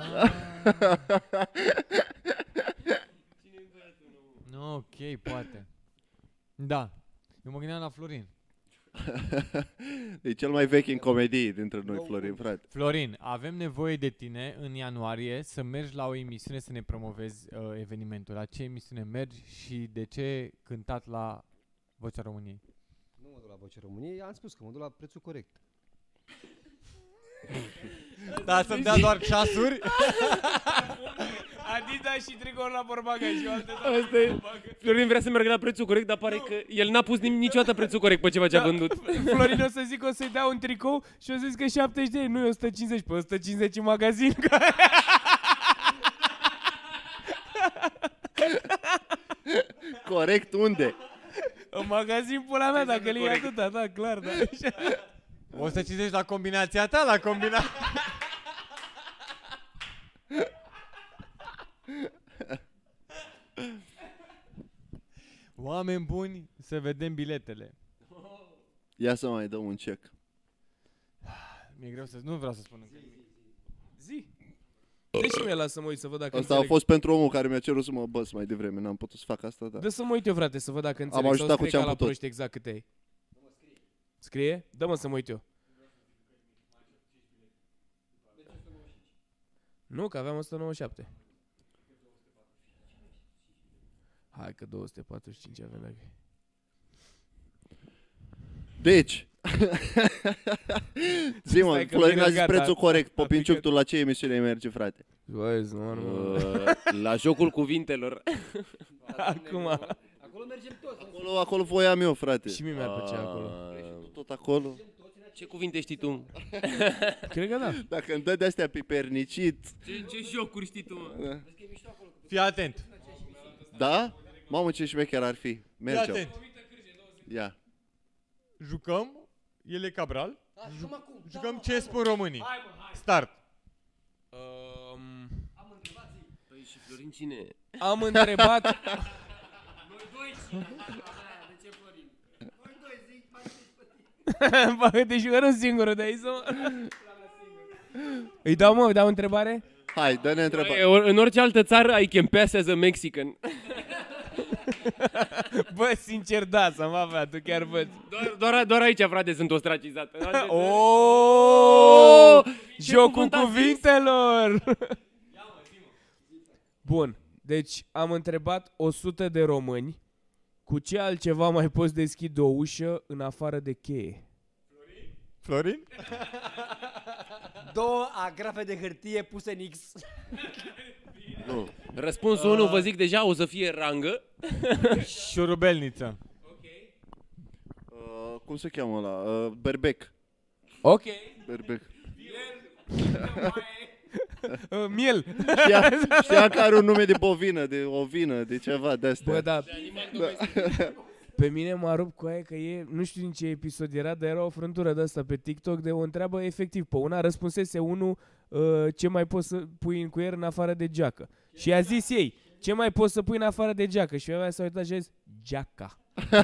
No, ok, poate. Da, eu mă gândeam la Florin. E cel mai vechi în comedii dintre noi, Florin, frate. Florin, avem nevoie de tine în ianuarie să mergi la o emisiune să ne promovezi evenimentul. La ce emisiune mergi și de ce cântat la Vocea României? Nu mă duc la Vocea României, am spus că mă duc la Prețul Corect. Da, să-mi dea doar ceasuri? Adidas și tricouri la Borbaga și alte Asta e. Florin vrea să meargă la Prețul Corect, dar pare că el n-a pus niciodată prețul corect pe ceva ce a vândut. Florin o să zic, o să-i dea un tricou și o să zic că 70 de lei, nu e 150, pe 150 în magazin. Corect unde? În magazin, pula mea, dacă le iei atâta, da, clar, da. 150 la combinația ta, la combinația... Oameni buni, să vedem biletele. Ia să mai dăm un check. Mi-e greu să... Nu vreau să spun încă. Zi. Dă și mie, lasă mă uit să văd dacă Asta a fost pentru omul care mi-a cerut să mă băs mai devreme. N-am putut să fac asta, da. Dă să mă uit eu, frate, să văd dacă înțeleg. Am ajutat cu ce am putut. Proști exact câte ai. Scrie? Dă-mă să mă uit eu. Nu, că aveam 197. Hai că 245 avem dacă. Deci, zi-mă, Stai că Florin vine a zis gata. prețul corect. A Popinciuc, picat. tu la ce emisiune merge, frate? Băi, nu. La jocul cuvintelor. Acum. Acolo mergem toți. Acolo voiam eu, frate. Și mie mi-ar plăcea acolo. Tot acolo. Ce cuvinte știi tu? Cred că da. Dacă îmi dă de-astea pipernicit. Ce jocuri știi tu, mă? Fii atent. Da? Mamă, ce șmecher ar fi. Fii Mergem. atent. Ia. Jucăm, el e Cabral. Jucăm ce spun românii. Start. Păi și Florin cine e? Am întrebat. Bă, deci eu un singur de aici, mă. Îi dau o întrebare? Hai, dă-ne întrebare. În orice altă țară ai can pass as a Mexican. Bă, sincer, da, să-mi avea, tu chiar văd. Doar aici, frate, sunt ostracizat. Jocul cuvintelor! Bun, deci am întrebat 100 de români cu ce altceva mai poți deschide o ușă în afară de cheie. Florin? 2 agrafe de hârtie puse în X. Nu. Răspunsul 1, vă zic deja, o să fie rangă. Șurubelniță. Cum se cheamă ăla? Berbec. Ok. Berbec. Miel. Știa că are un nume de bovină, de ovină, de ceva de astea. Bă, da. Pe mine m-a rupt cu aia că nu știu din ce episod era, dar era o frântură de asta pe TikTok de o întreabă efectiv pe una, răspunsese unul ce mai poți să pui în cuier în afară de geacă. Și a zis ei, ce mai poți să pui în afară de geacă? Și femeia s-a uitat și a zis, geaca.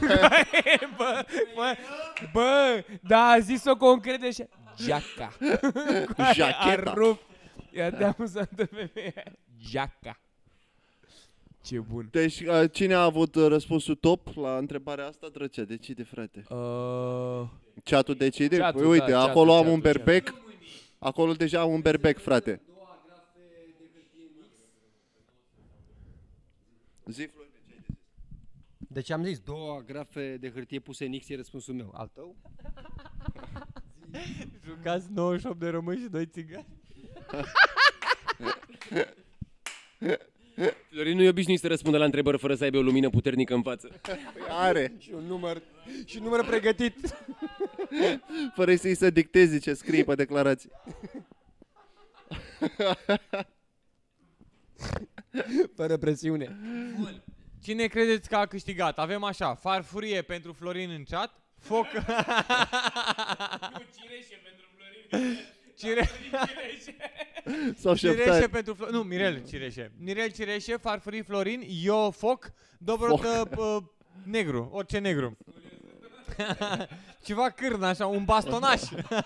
bă, da, a zis-o concret așa, geaca. Jacheta. A rupt. Ia te amuzantă femeia. Geaca. Ce bun. Deci, cine a avut răspunsul top la întrebarea asta? Drăcea, decide, frate. Chat-ul decide? Chat-ul, Păi, uite, da, acolo chat-ul, am un berbec. Acolo deja am un berbec, frate. Zi, Florin, ce ai de zis? Deci am zis 2 agrafe de hârtie puse în X e răspunsul meu. Al tău? Jucați 98 de români și 2 țigani. Florin nu e obișnuit să răspundă la întrebări fără să aibă o lumină puternică în față. Are. Și un număr pregătit. Fără să-i să dictezi ce scrie pe declarații. Fără presiune. Bun. Cine credeți că a câștigat? Avem așa, farfurie pentru Florin în chat, foc... Cireșe pentru Florin. Sau Cireșe pentru Florin. Nu, Mirel Cireșe. Mirel Cireșe, farfurii Florin, eu foc, Dobrotă negru, orice negru. Ceva cârnă așa, un bastonaș.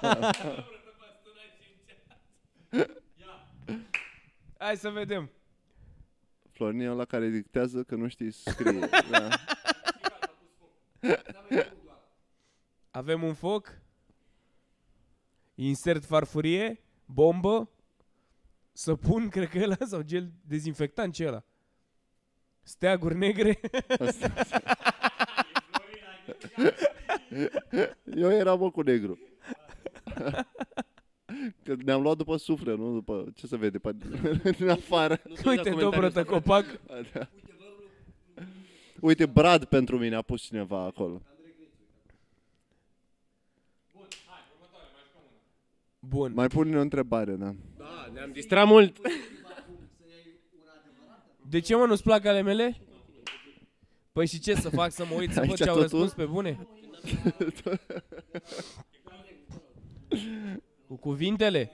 Hai să vedem. Florin e ăla care dictează că nu știi să scrie. Da. Avem un foc. Insert farfurie, bombă, săpun, cred că ăla, sau gel dezinfectant, ce ăla? Steaguri negre. Eu eram cu negru. Că ne-am luat după suflet, nu după ce se vede din afară. Uite, Dobrotă copac. Da. Uite, Brad pentru mine a pus cineva acolo. Bun. Mai pune o întrebare, da. Da, ne-am distrat mult. De ce, mă, nu-ți plac ale mele? Păi și ce să fac, să mă uit să văd Aici ce au totul? răspuns pe bune? Cu cuvintele?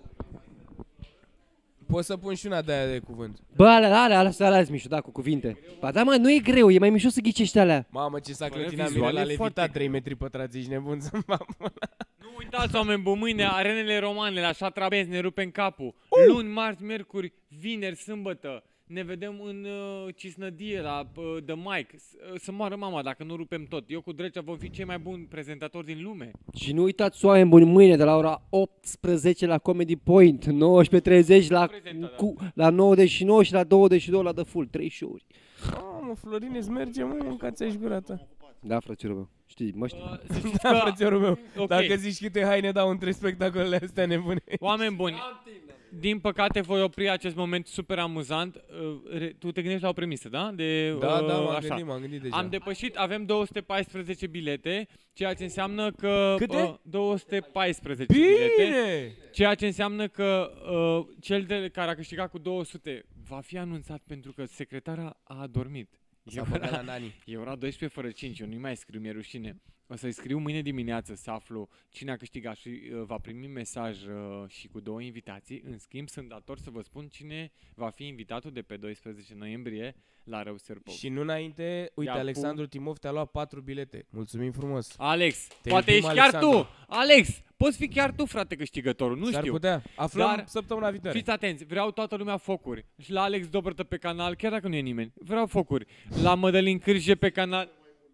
Poți să pun și una de aia de cuvânt. Bă, alea mișto, da, cu cuvinte. Ba da, mă, nu e greu, e mai mișto să ghicești alea. Mamă, ce s-a Bă, clătinat vizual Mirel, a e foarte levitat 3 metri pătrați, ești nebun să mă Nu uitați, oameni buni, mâine arenele romane la Șatra Benz, ne rupem capul. Luni, marți, miercuri, vineri, sâmbătă. Ne vedem în Cisnădie la The Mic. Să moară mama dacă nu rupem tot. Eu cu Drecea vom fi cei mai buni prezentatori din lume. Și nu uitați, oameni buni, mâine de la ora 18 la Comedy Point, 19:30 la 99 și la 22 la The Full, 3 show-uri. Mamă, Florin, îți merge, mă, mâncați-și gura ta. Da, frățiorul meu, știi, mă știi. Da, frățiorul meu. Okay. Dacă zici câte haine dau între spectacolele astea nebune. Oameni buni, din păcate voi opri acest moment super amuzant. Tu te gândești la o premisă, da? Da, așa. m-am gândit deja. Am depășit, avem 214 bilete, ceea ce înseamnă că... Câte? 214 Bine! bilete. Ceea ce înseamnă că cel care a câștigat cu 200 va fi anunțat pentru că secretara a adormit. S-a băgat la Nani. E ora 12 fără 5, eu nu-i mai scriu, mi-e rușine. O să-i scriu mâine dimineață să aflu cine a câștigat și va primi mesaj și cu 2 invitații. În schimb, sunt dator să vă spun cine va fi invitatul de pe 12 noiembrie la Răusăr Pop. Și nu înainte, uite, Ia, Alexandru Timov te-a luat 4 bilete. Mulțumim frumos. Alex, Te poate iubim, ești chiar Alexandru. tu! Alex, Poți fi chiar tu, frate, câștigătorul, nu S-ar știu. putea. Aflăm Dar săptămâna viitoare. Fiți atenți, vreau toată lumea focuri. Și la Alex Dobrătă pe canal, chiar dacă nu e nimeni. Vreau focuri. La Mădălin Cârje pe canal.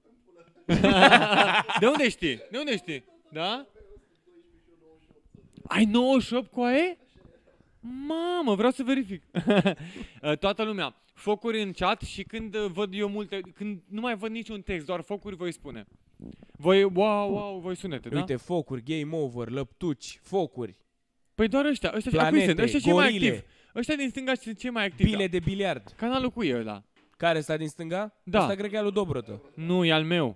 De unde știi? De unde știi? Da? Ai 98 cu aie? Mamă, vreau să verific. Toată lumea, focuri în chat și când văd eu multe, când nu mai văd niciun text, doar focuri voi spune. Voi, wow, voi sunete, da? Uite, focuri, game over, lăptuci, focuri, Păi doar ăștia planete, sunt, ăștia cei mai gorile, activi. Ăștia din stânga sunt cei mai activi. pile de biliard. Canalul cu e ăla. Care sta din stânga? Da. Asta cred că e al lui Dobrătă. Nu, e al meu.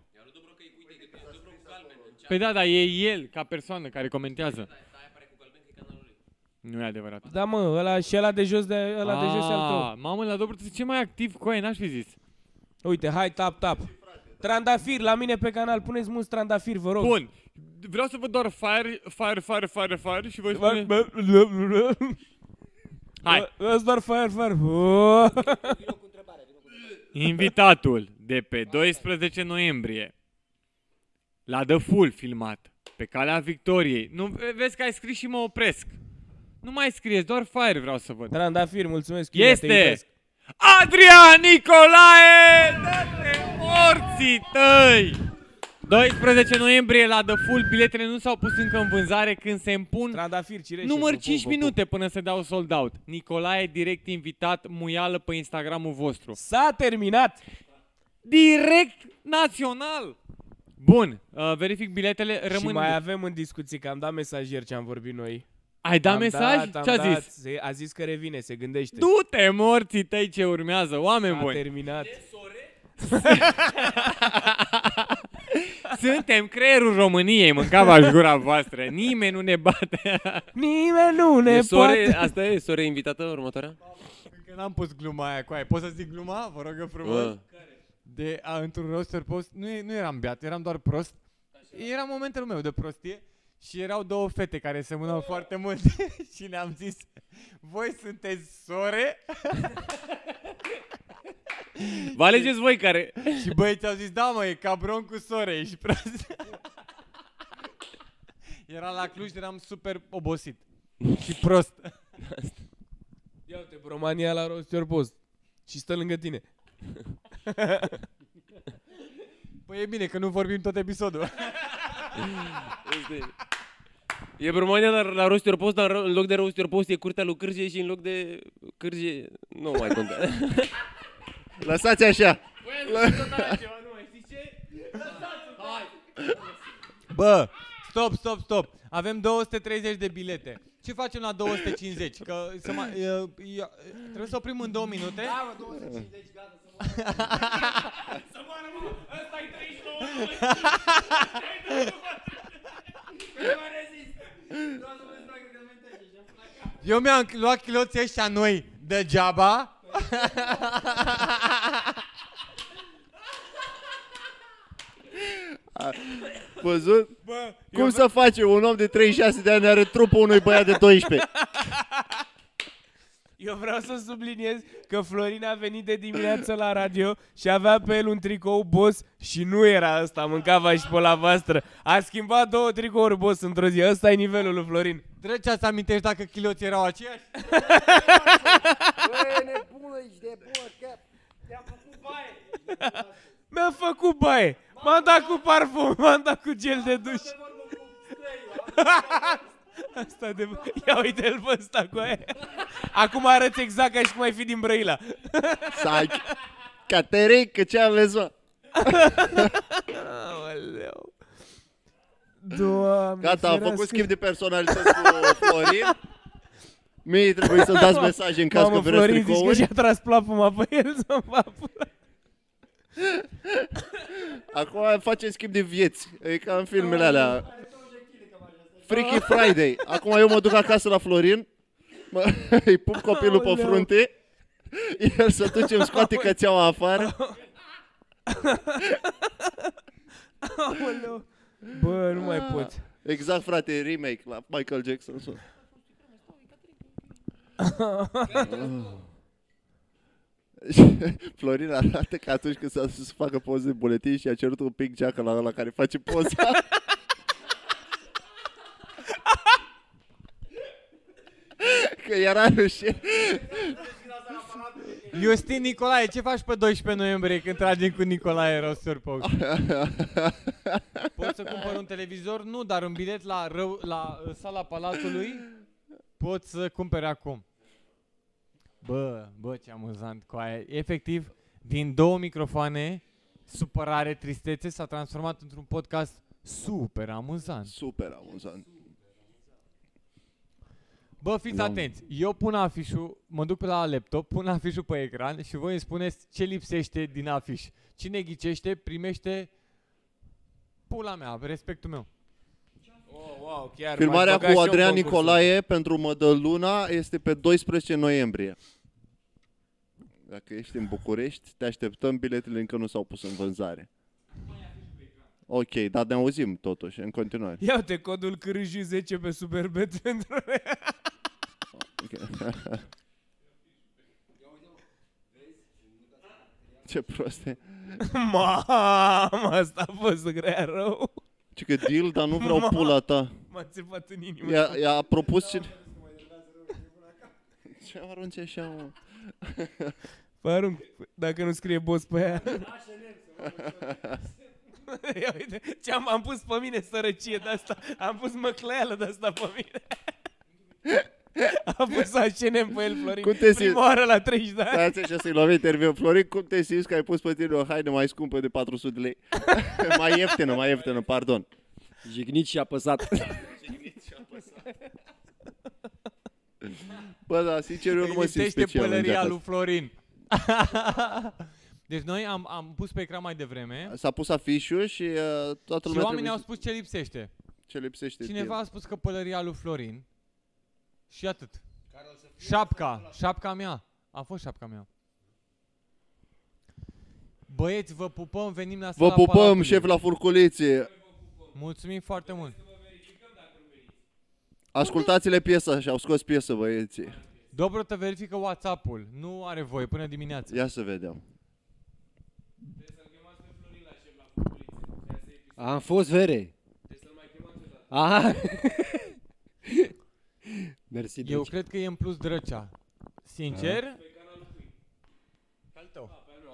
Păi da, dar e el ca persoană care comentează. Nu e adevărat. Da, mă, ăla și ăla de jos de ăla de jos e al tău. Mamă, la Dobrătă ce mai activ cu aia, n-aș fi zis. Uite, hai, tap. Trandafir la mine pe canal, puneți mulți trandafiri, vă rog. Bun. Vreau să văd doar fire și voi spune... Hai. Ăsta doar fire. Invitatul de pe 12 noiembrie la The Full filmat pe calea victoriei. Nu vezi că ai scris și mă opresc. Nu mai scrieți, doar fire vreau să văd. Trandafir, mulțumesc. Iulia, te Este iubesc. Adrian Nicolae! Dă-te morții tăi! 12 noiembrie la The Full, biletele nu s-au pus încă în vânzare când se împun Trandafir, cireșe. număr vă 5 pup, vă minute până se dau sold out. Nicolae direct invitat, muială pe Instagramul vostru. pup. S-a terminat. Direct național! Bun, verific biletele, Și rămân... mai avem în discuții că am dat mesaj ieri ce am vorbit noi. Ai dat Am mesaj? dat, Ce a zis? A zis că revine, se gândește. Du-te morții tăi ce urmează, oameni S-a buni! terminat. Suntem creierul României, mâncava-și gura voastră. Nimeni nu ne bate. Nimeni nu ne poate. Asta e sore invitată următoarea? Încă n-am pus gluma aia cu aia. Poți să zic gluma? Vă rog frumos. Într-un roster post, nu eram beat, eram doar prost. Era momentul meu de prostie și erau două fete care semănau foarte mult și ne-am zis, voi sunteți sore? Vă alegeți voi care... Și băieții au zis, da mă, e cabron cu sore, ești prost. Era la Cluj, eram super obosit și prost. Ia uite, România la rost your post. Și stă lângă tine. Păi e bine că nu vorbim tot episodul. E România la Roast Your Post, dar în loc de Roast Your Post e curtea lui Cârje și în loc de Cârje nu mai contează. Lăsați așa. Bă, stop. Avem 230 de bilete. Ce facem la 250? Că trebuie să oprim în 2 minute. Da, mă, 250, gata, să moară, mă. Ăsta-i 39. Eu mi-am luat chiloții ăștia noi degeaba. Văzut? Cum să face un om de 36 de ani are trupul unui băiat de 12? Eu vreau să subliniez că Florin a venit de dimineață la radio și avea pe el un tricou Boss și nu era ăsta, mâncava și pe la voastră. A schimbat 2 tricouri Boss într-o zi, ăsta e nivelul lui Florin. Trecea să amintești dacă chiloții erau aceiași? Băi, nebună, ești de bună, cap. Te-am făcut baie. Mi-a făcut baie, m-am dat cu parfum, m-am dat cu gel de duș. Asta de... Ia uite-l pe ăsta cu aia. Acum arăți exact ca și cum ai fi din Brăila. Sac. Cateric, că ce aveți, mă? Aoleu. Doamne, Gata, am ferească. făcut schimb de personalități cu Florin. Mie trebuie să dați mesaje în caz că vreți Florin zici că tricouri. și-a tras plapuma pe el să-mi facă. Acum facem schimb de vieți. E ca în filmele alea. Freaky Friday. Acum eu mă duc acasă la Florin, îi pup copilul pe frunte, el se duce, îmi scoate cățeaua afară. Aoleu. Bă, nu mai pot. Exact, frate, remake la Michael Jackson. Florin arată că atunci când s-a dus să facă poze de buletin și a cerut un pic geacă la ăla care face poza. Că era rușine. Iustin Nicolae, ce faci pe 12 noiembrie când tragem cu Nicolae Rosurpou? Poți să cumpăr un televizor? Nu, dar un bilet la sala Palatului poți să cumperi acum. Bă, ce amuzant cu aia. Efectiv, din 2 microfoane, supărare, tristețe, s-a transformat într-un podcast super amuzant. Super amuzant. Bă, fiți atenți. Eu pun afișul, mă duc pe la laptop, pun afișul pe ecran și voi îmi spuneți ce lipsește din afiș. Cine ghicește, primește pula mea, respectul meu. Wow, chiar Filmarea cu Adrian Nicolae pentru Mădăluna este pe 12 noiembrie. Dacă ești în București, te așteptăm, biletele încă nu s-au pus în vânzare. Ok, dar ne auzim totuși, în continuare. Ia uite codul CRJ10 pe Superbet pentru... Ce proste. Mamă, asta a fost grea rău. Ce că deal, dar nu vreau pula ta. M-a țepat în inimă. I-a propus cine... Ce arunci așa, mă? Păi arunc, dacă nu scrie boss pe aia. Ia uite, am pus pe mine sărăcie de asta. Am pus măcleală de asta pe mine. A pus H&M pe el, Florin. Prima oară la 30 de ani. Stați așa să-i luăm interviu. Florin, cum te simți că ai pus pe tine o haină mai scumpă de 400 de lei? mai ieftină, pardon. Jignit și apăsat. Bă, da, sincer, eu nu mă simt special. Pălăria lui Florin. Deci noi am pus pe ecran mai devreme. S-a pus afișul și toată lumea. Și oamenii au spus ce lipsește. Ce lipsește? Cineva a spus că pălăria lui Florin. Și atât. Șapca mea. A fost șapca mea. Băieți, vă pupăm, venim la sala Vă pupăm, Palatului. șef la furculițe. Mulțumim foarte mult. Ascultați-le piesa și au scos piesă, băieții. Dobrotă verifică WhatsApp-ul. Nu are voie până dimineața. Ia să vedem. Am fost vere. Aha. Mersi, Eu cred că e în plus Drăcea. Sincer? Al tău.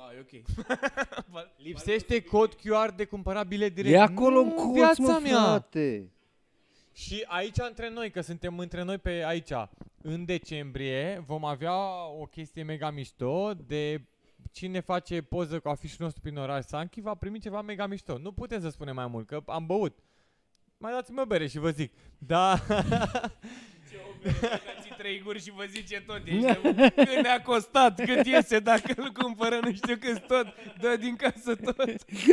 Lipsește cod QR de cumpărat bilet direct. E acolo în colț, viața mă, mea. frate. Și aici între noi, că suntem între noi pe aici, în decembrie vom avea o chestie mega mișto de cine face poză cu afișul nostru prin oraș Sanchi va primi ceva mega mișto. Nu putem să spunem mai mult, că am băut. Mai dați-mă bere și vă zic. Da. Ce o bere, dați 3 guri și vă zice tot. Cât ne-a costat, cât iese dacă îl cumpără, nu știu cât tot. Dă din casă tot.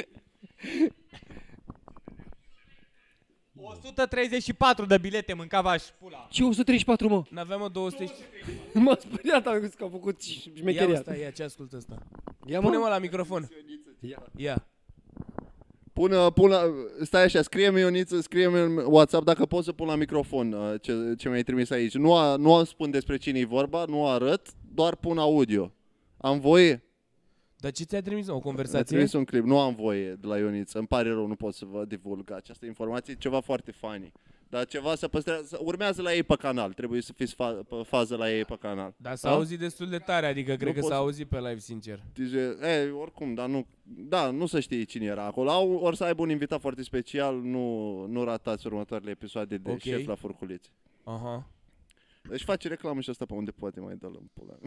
134 de bilete mâncava și pula. Ce 134, mă? N-aveam o 200. M-a speriat, am zis că au făcut șmecheria. Ia ce ascultă ăsta. Ia-mă. Pune-mă la microfon. Ia. Pune, stai așa, scrie-mi Ioniță, scrie-mi în WhatsApp dacă poți să pun la microfon ce mi-ai trimis aici. Nu spun despre cine e vorba, nu arăt, doar pun audio. Am voie? Dar ce ți-a trimis? O Mi-a conversație? trimis un clip, nu am voie de la Ioniță, îmi pare rău, nu pot să vă divulg această informație, ceva foarte funny. Dar ceva se păstrează, urmează la ei pe canal, trebuie să fiți pe fază la ei pe canal. Dar s-a auzit destul de tare, adică cred că s-a auzit pe live, sincer. Oricum, dar nu se știe cine era acolo. Ori să aibă un invitat foarte special, nu ratați următoarele episoade de Șef la Furculițe. Aha. Deci face reclamă și asta pe unde poate mai dă-l în pula.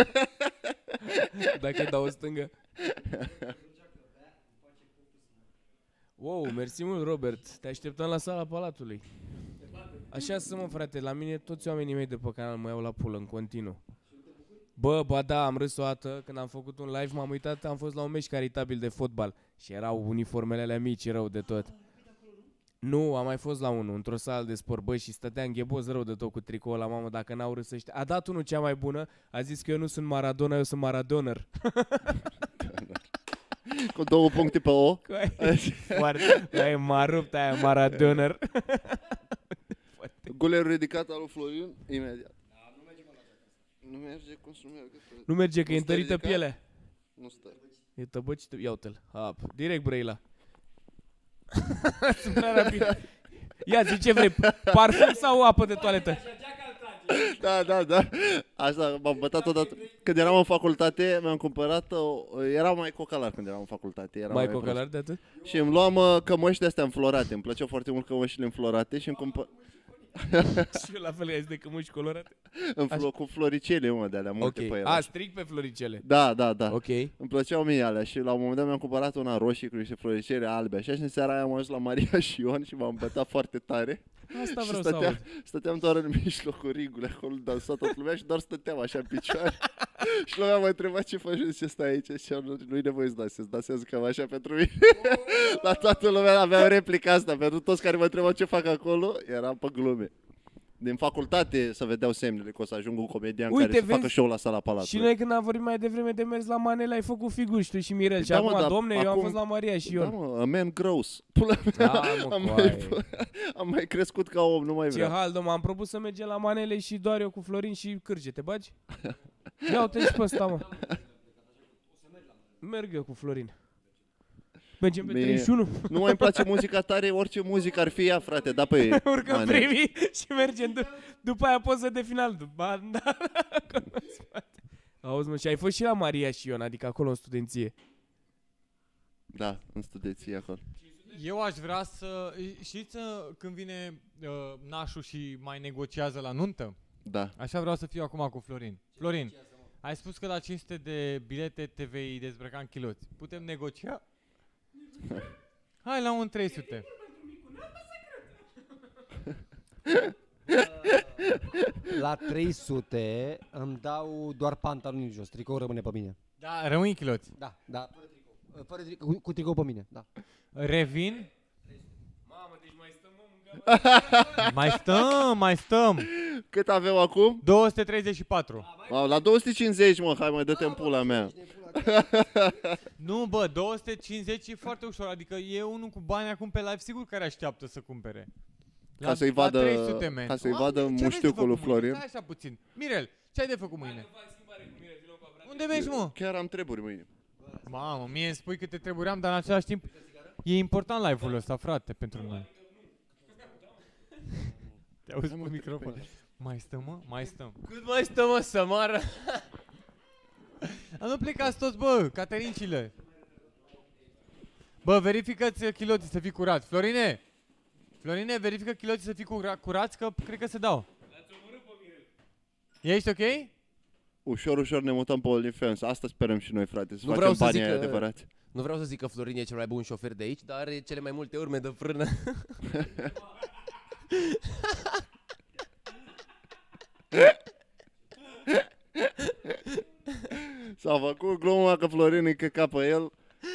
Dacă îi dau o stângă. Wow, mersi mult, Robert. Te așteptăm la sala Palatului. Așa să mă, frate, la mine toți oamenii mei de pe canal mă iau la pulă în continuu. Ba da, am râs o dată când am făcut un live, m-am uitat, am fost la un meci caritabil de fotbal și erau uniformele alea mici, rău de tot. Nu, am mai fost la unul, într-o sală de sport, băi, și stătea îngheboz rău de tot cu tricoul la mamă, dacă n-au râs ăștia. A dat unul cea mai bună, a zis că eu nu sunt Maradona, eu sunt Maradoner. Cu 2 puncte pe O. Foarte, m-a rupt aia, Maradoner. Golerul ridicat al lui Florin, imediat. Nu merge cum să meargă. Nu merge, că e întărită pielea. Nu stă. E tăbăcită, ia uite-l. Direct Brăila. Sunt prea rapid. Ia, zi ce vrei, parfum sau apă de toaletă? Da. Asta m-am bătat odată. Când eram în facultate, mi-am cumpărat era mai cocalar când eram în facultate. Era Mai cocalar de atât? Și îmi luam cămăși de-astea înflorate. Îmi plăceau foarte mult cămășile înflorate și Și eu la fel ai de cămâși colorate. cu floricele, mă, de-alea multe pe ele. Strict pe floricele. Da. Ok. Îmi plăceau mie alea și la un moment dat mi-am cumpărat una roșie cu niște floricele albe. Așa și în seara aia am ajuns la Maria și Ion și m-am bătat foarte tare. Asta Și vreau să aud. stăteam doar în mijlocul ringului, acolo dansa toată lumea și doar stăteam așa în picioare. Și lumea mă întreba ce faci, zice, stai aici și nu-i nevoie să dansezi cam așa pentru mine. La toată lumea aveam replica asta, pentru toți care mă întrebau ce fac acolo, eram pe glume. Din facultate să vedeau semnele că o să ajung un comedian care să facă show la Sala Palatului. Și noi când am vorbit mai devreme de mers la manele, ai făcut figuri și tu și Mirel. Și acum, domne, eu am fost la Maria și Ion. Da, mă, a man grows. Am mai crescut ca om, nu mai vreau. Ce hal, domnă, am propus să mergem la manele și doar eu cu Florin și Cârge, te bagi? Ia uite și pe ăsta, mă. Merg eu cu Florin. Mergem pe 31. Nu mai îmi place muzica tare, orice muzică ar fi ea, frate, da pe urcăm primii și mergem după aia poză de final. Auzi, mă, și ai fost și la Maria și Ion, adică acolo în studenție. Da, în studenție acolo. Eu aș vrea să... Știți când vine nașul și mai negociază la nuntă? Da. Așa vreau să fiu acum cu Florin. Florin, ai spus că la 500 de bilete te vei dezbrăca în chiloți. Putem negocia? Hai la un 300. La 300 îmi dau doar pantaloni jos, tricou rămâne pe mine. Da, rămâi chiloți. Da, fără tricou. Cu tricou pe mine, da. Revin. Mamă, deci mai stăm, Mai stăm. Cât avem acum? 234. La 250, mă, hai, mai dă-te în pula mea. Nu, bă, 250 e foarte ușor, adică e unul cu bani acum pe live, sigur care așteaptă să cumpere. Ca să-i vadă, 300, ca să-i vadă muștiucul lui Florin. Stai așa puțin. Mirel, ce ai de făcut mâine? Unde mergi, mă? Chiar am treburi mâine. Mamă, mie îmi spui câte treburi am, dar în același timp e important live-ul ăsta, frate, pentru noi. Te auzi pe microfon. Mai stăm, mă? Mai stăm. Cât mai stăm, mă, să mară? Nu plecați toți, bă, caterincile. Bă, verifică-ți chiloții să fii curat. Florine, verifică chiloții să fii curați, că cred că se dau. Ești ok? Ușor ne mutăm pe OnlyFans. Asta sperăm și noi, frate, să facem banii adevărați. Nu vreau să zic că Florin e cel mai bun șofer de aici, dar are cele mai multe urme de frână. S-a făcut gluma că Florin îi căca pe el.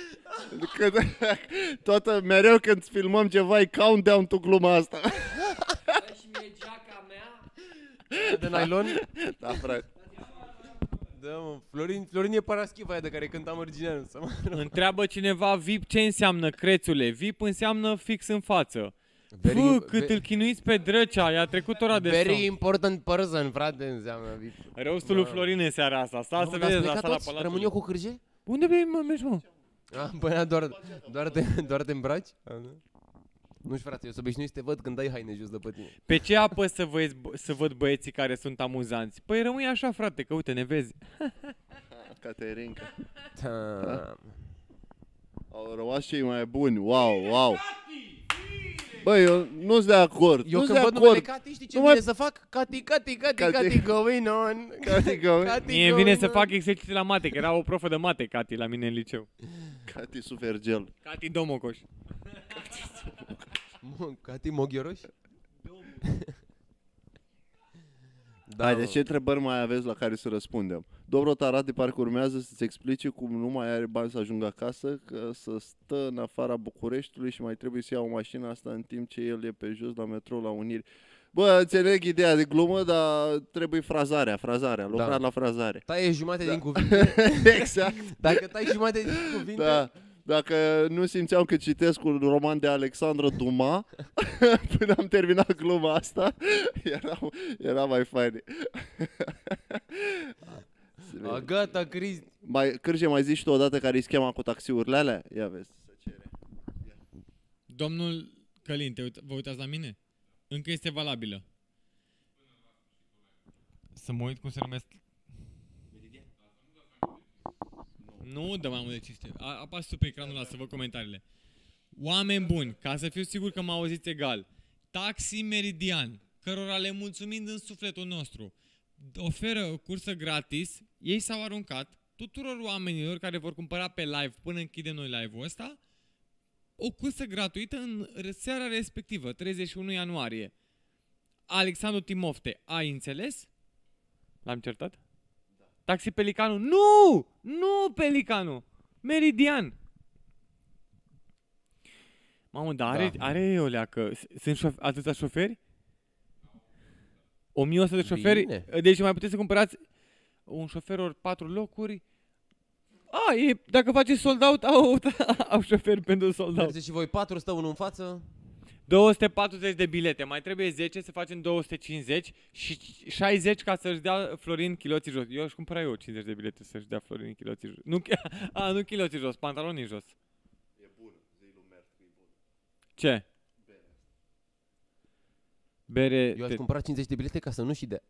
Mereu când filmăm ceva e countdown tu gluma asta. Și mie geaca mea. De nylon? Da, frate. Da, mă, Florin e paraschiva aia de care cânta Mărgineanu. Întreabă cineva VIP ce înseamnă, crețule. VIP înseamnă fix în față. Bă, cât îl chinuiți pe Drăcea, i-a trecut ora de somn. Very important person, frate, înseamnă VIP. Răustul lui Florin în seara asta. Stai să vedeți la Sala Palatului. Rămân eu cu Cârge? Unde mergi, mă? Băi, doar te îmbraci? Nu știu, frate, eu sunt obișnuit să te văd când dai haine jos de pe tine. Pe ce apăs să văd băieții care sunt amuzanți? Păi rămâi așa, frate, că uite, ne vezi. Caterinca. Da. Au rămas cei mai buni, wow. Băi, eu nu-s de acord. Eu când văd numele Cati, știi ce vine să fac? Cati going on. Cati going. Mie vine să fac exerciții la mate, că era o profă de mate, Cati, la mine în liceu. Cati Sufergel. Cati Domocoș. Cati Moghioroș? Da, haide, ce întrebări mai aveți la care să răspundem? Domnul Tarat de parcă urmează să-ți explice cum nu mai are bani să ajungă acasă, că să stă în afara Bucureștiului și mai trebuie să ia o mașină asta în timp ce el e pe jos la metrou la Uniri. Bă, înțeleg ideea de glumă, dar trebuie frazarea, lucrat la frazare. Taie jumate din cuvinte. Exact. Dacă tai jumate din cuvinte... Da. Dacă nu simțeam că citesc un roman de Alexandru Dumas, până am terminat gluma asta, era mai fain. Gata, Cristi. Cârge, mai zici tu odată care e schema cu taxiurile alea? Ia vezi. Domnul Călin, vă uitați la mine? Încă este valabilă. Să mă uit cum se numesc. Nu dă mai mult de 500. Apasă pe ecranul ăla să văd comentariile. Oameni buni, ca să fiu sigur că mă auziți egal. Taxi Meridian, cărora le mulțumim din sufletul nostru, oferă cursă gratis. Ei s-au aruncat tuturor oamenilor care vor cumpăra pe live până închidem noi live-ul ăsta o cursă gratuită în seara respectivă, 31 ianuarie. Alexandru Timofte, ai înțeles? L-am certat? Da. Taxi Pelicanu. Nu! Nu Pelicanu! Meridian! Mamă, dar are o leacă. Sunt atâția șoferi? 1100 de șoferi? Bine. Deci mai puteți să cumpărați un șofer ori 4 locuri. Dacă faceți sold out, au șoferi pentru sold out. Mergeți și voi 4, stă unul în față. 240 de bilete, mai trebuie 10 să facem 250 și 60 ca să-și dea Florin chiloții jos. Eu aș cumpăra 50 de bilete să-și dea Florin chiloții jos. Nu chiloții jos, pantalonii jos. E bună, zi lui Mert că e bună. Ce? Bere. Eu aș cumpăra 50 de bilete ca să nu și dea.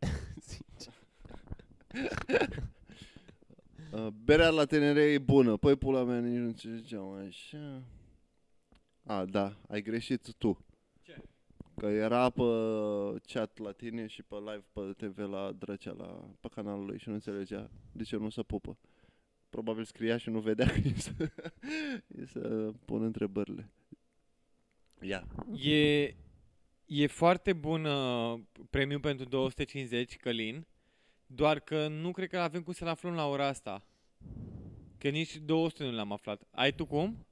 Berea la TNR e bună. Păi pula mea, nici nu ce ziceam așa. Da, ai greșit tu. Ce? Că era pe chat la tine și pe live pe TV la Drăcea, pe canalul lui și nu înțelegea de ce nu se pupă. Probabil scria și nu vedea că e să pun întrebările. Ia. E foarte bună premiul pentru 250, Călin, doar că nu cred că avem cum să-l aflăm la ora asta. Că nici 200 nu l-am aflat. Ai tu cum?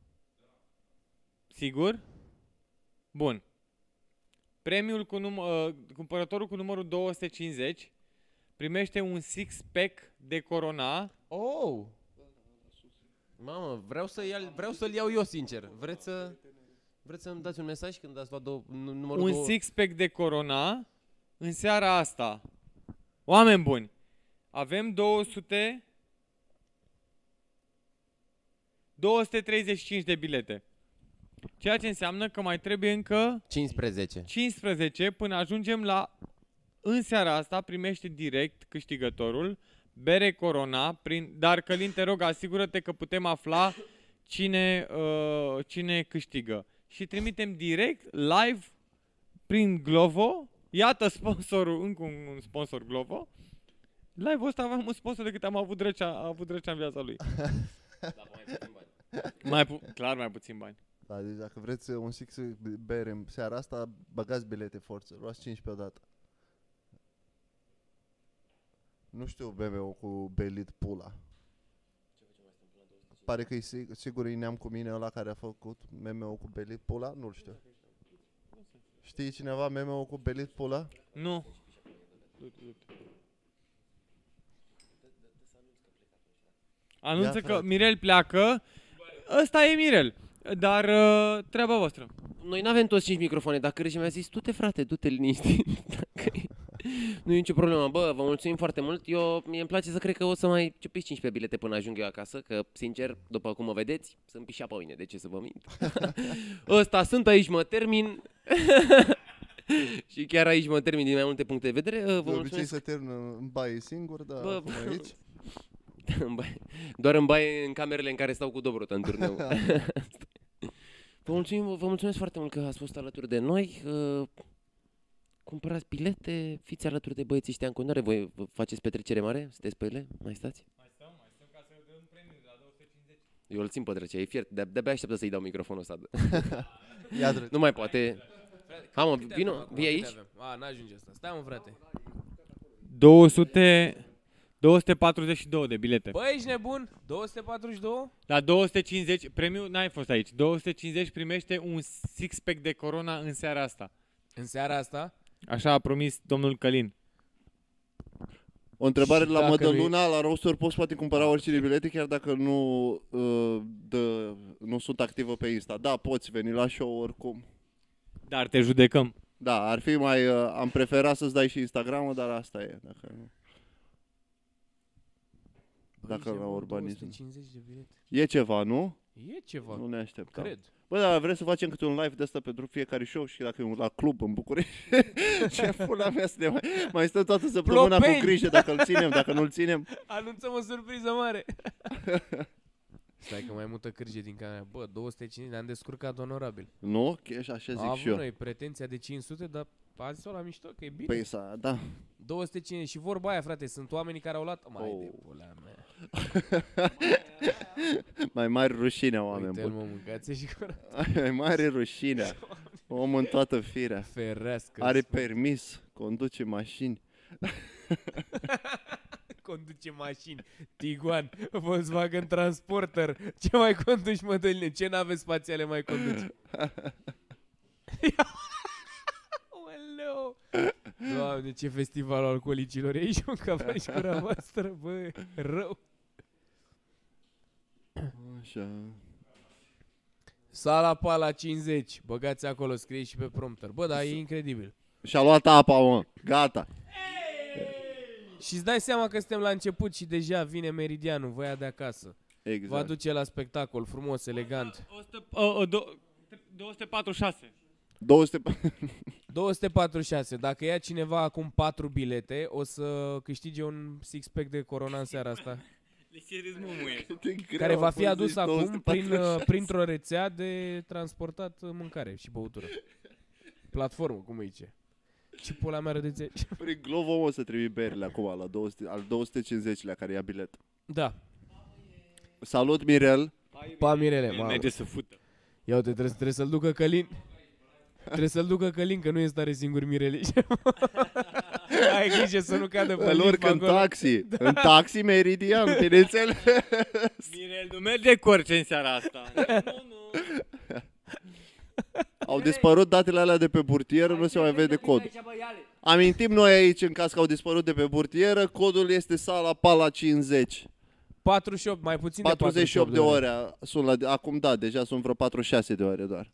Sigur? Bun. Premiul cumpărătorul cu numărul 250 primește un six-pack de Corona. Oh! Mamă, vreau să-l iau eu, sincer. Vreți să-mi dați un mesaj când ați luat numărul 2? Un six-pack de Corona în seara asta. Oameni buni, avem 235 de bilete. Ceea ce înseamnă că mai trebuie încă 15 până ajungem la... În seara asta primește direct câștigătorul bere Corona, dar Călin, te rog, asigură-te că putem afla cine câștigă. Și trimitem direct, live, prin Glovo. Iată sponsorul, încă un sponsor Glovo. Live-ul ăsta aveam un sponsor decât am avut Drăcea în viața lui. Clar mai puțin bani. Da, deci dacă vreți un six bere în seara asta, băgați bilete forță, luați 5 pe o dată. Nu știu BMW-ul cu Belit Pula. Pare că e sigur e neam cu mine ăla care a făcut meme-ul cu Belit Pula? Nu-l știu. Știi cineva meme-ul cu Belit Pula? Nu. Anunță că Mirel pleacă. Ăsta e Mirel. Dar treaba voastră. Noi n-avem toți 5 microfoane. Dacă Regi mi-a zis, du-te frate, du-te liniștit. Nu e nicio problemă. Bă, vă mulțumim foarte mult. Mie îmi place să cred că o să mai ciupiți 15 bilete până ajung eu acasă. Că, sincer, după cum mă vedeți, sunt pișa pe mine. De ce să vă mint? Ăsta sunt, aici mă termin. Și chiar aici mă termin din mai multe puncte de vedere. Vă mulțumesc. De obicei să termină în baie singur, dar acum aici. Doar în baie, în camerele în care stau cu Dobrota în turneu. Vă mulțumesc foarte mult că ați fost alături de noi. Cumpărați bilete, fiți alături de băieții ăștia în continuare. Voi faceți petrecere mare? Sunteți pe ele? Mai stați? Mai stăm ca să dăm premiul de la 250. Eu îl țin pe Drăcea, e fiert. De-abia așteptă să-i dau microfonul ăsta. Ia, nu mai poate. Ha, mă, vii aici? N-ajunge asta. Stai, mă, frate. 242 de bilete. Băi, ești nebun? 242? La 250, premiul n-ai fost aici. 250 primește un six-pack de Corona în seara asta. În seara asta? Așa a promis domnul Călin. O întrebare la Mădăluna, la roster poți poate cumpăra oricine bilete, chiar dacă nu sunt activă pe Insta. Da, poți veni la show oricum. Dar te judecăm. Da, ar fi mai... am preferat să-ți dai și Instagram-ul, dar asta e. Dacă la urbanism. 250 de bilete. E ceva, nu? E ceva, Nu ne așteptam. cred. Bă, dar vrem să facem câte un live de ăsta pentru fiecare show și dacă e la club în București. Ce pula mea să ne mai stăm toată săptămâna cu Plopeni! grijă dacă îl ținem, dacă nu-l ținem. Anunțăm o surpriză mare. Stai că mai mută cârje din camera. Bă, 250 ne-am descurcat onorabil. Nu? Așa zic Am și avut eu. noi pretenția de 500, dar a zis-o la mișto că e bine. Păi s-a, da. 250 și vorba aia, frate, sunt oamenii care au luat... Mai de pula mea. Mai mari rușinea, oameni Uite-l, buni. mă, mâncați și gura. Mai mare rușinea. Om în toată firea. Ferească. Are permis, conduce mașini. Conduce mașini. Tiguan, Volkswagen Transporter. Ce mai conduci, Mădăline? Ce nave spațiale mai conduci? Oleu! Doamne, ce festival al alcoolicilor e aici, mă, că faci cura voastră, bă, rău. Așa. Sala Pala 50, băgați acolo, scrie și pe prompter. Bă, dar e incredibil. Și-a luat apa, mă. Gata. Și îți dai seama că suntem la început și deja vine Meridianul, vă ia de acasă. Exact. Vă aduce la spectacol, frumos, elegant. 246. 200... 246. Dacă ia cineva acum 4 bilete, o să câștige un six-pack de Corona în seara asta. Care va fi adus acum printr-o rețea de transportat mâncare și băutură. Platformă, cum îi zice. Ce pula mea râdeți aici? Prin Glovo o să trimit berile acum la 200, al 250-lea care ia bilet. Da. Salut, Mirel. Pa, Mirele, mamă. Merge să fută. Ia uite, trebuie să-l ducă Călin. Trebuie să-l ducă Călin, că nu e în stare singur Mirele. Ai grijă să nu cadă pe Îl lift urc în acolo. taxi. În taxi Meridian, bineînțeles. Mirel, nu merge cu orice în seara asta. Nu. Au dispărut datele alea de pe burtieră, nu se mai vede codul. Amintim noi aici, în caz că au dispărut de pe burtieră, codul este Sala Pala 50. 48, mai puțin de 48 de ore. Sunt acum da, deja sunt vreo 46 de ore doar.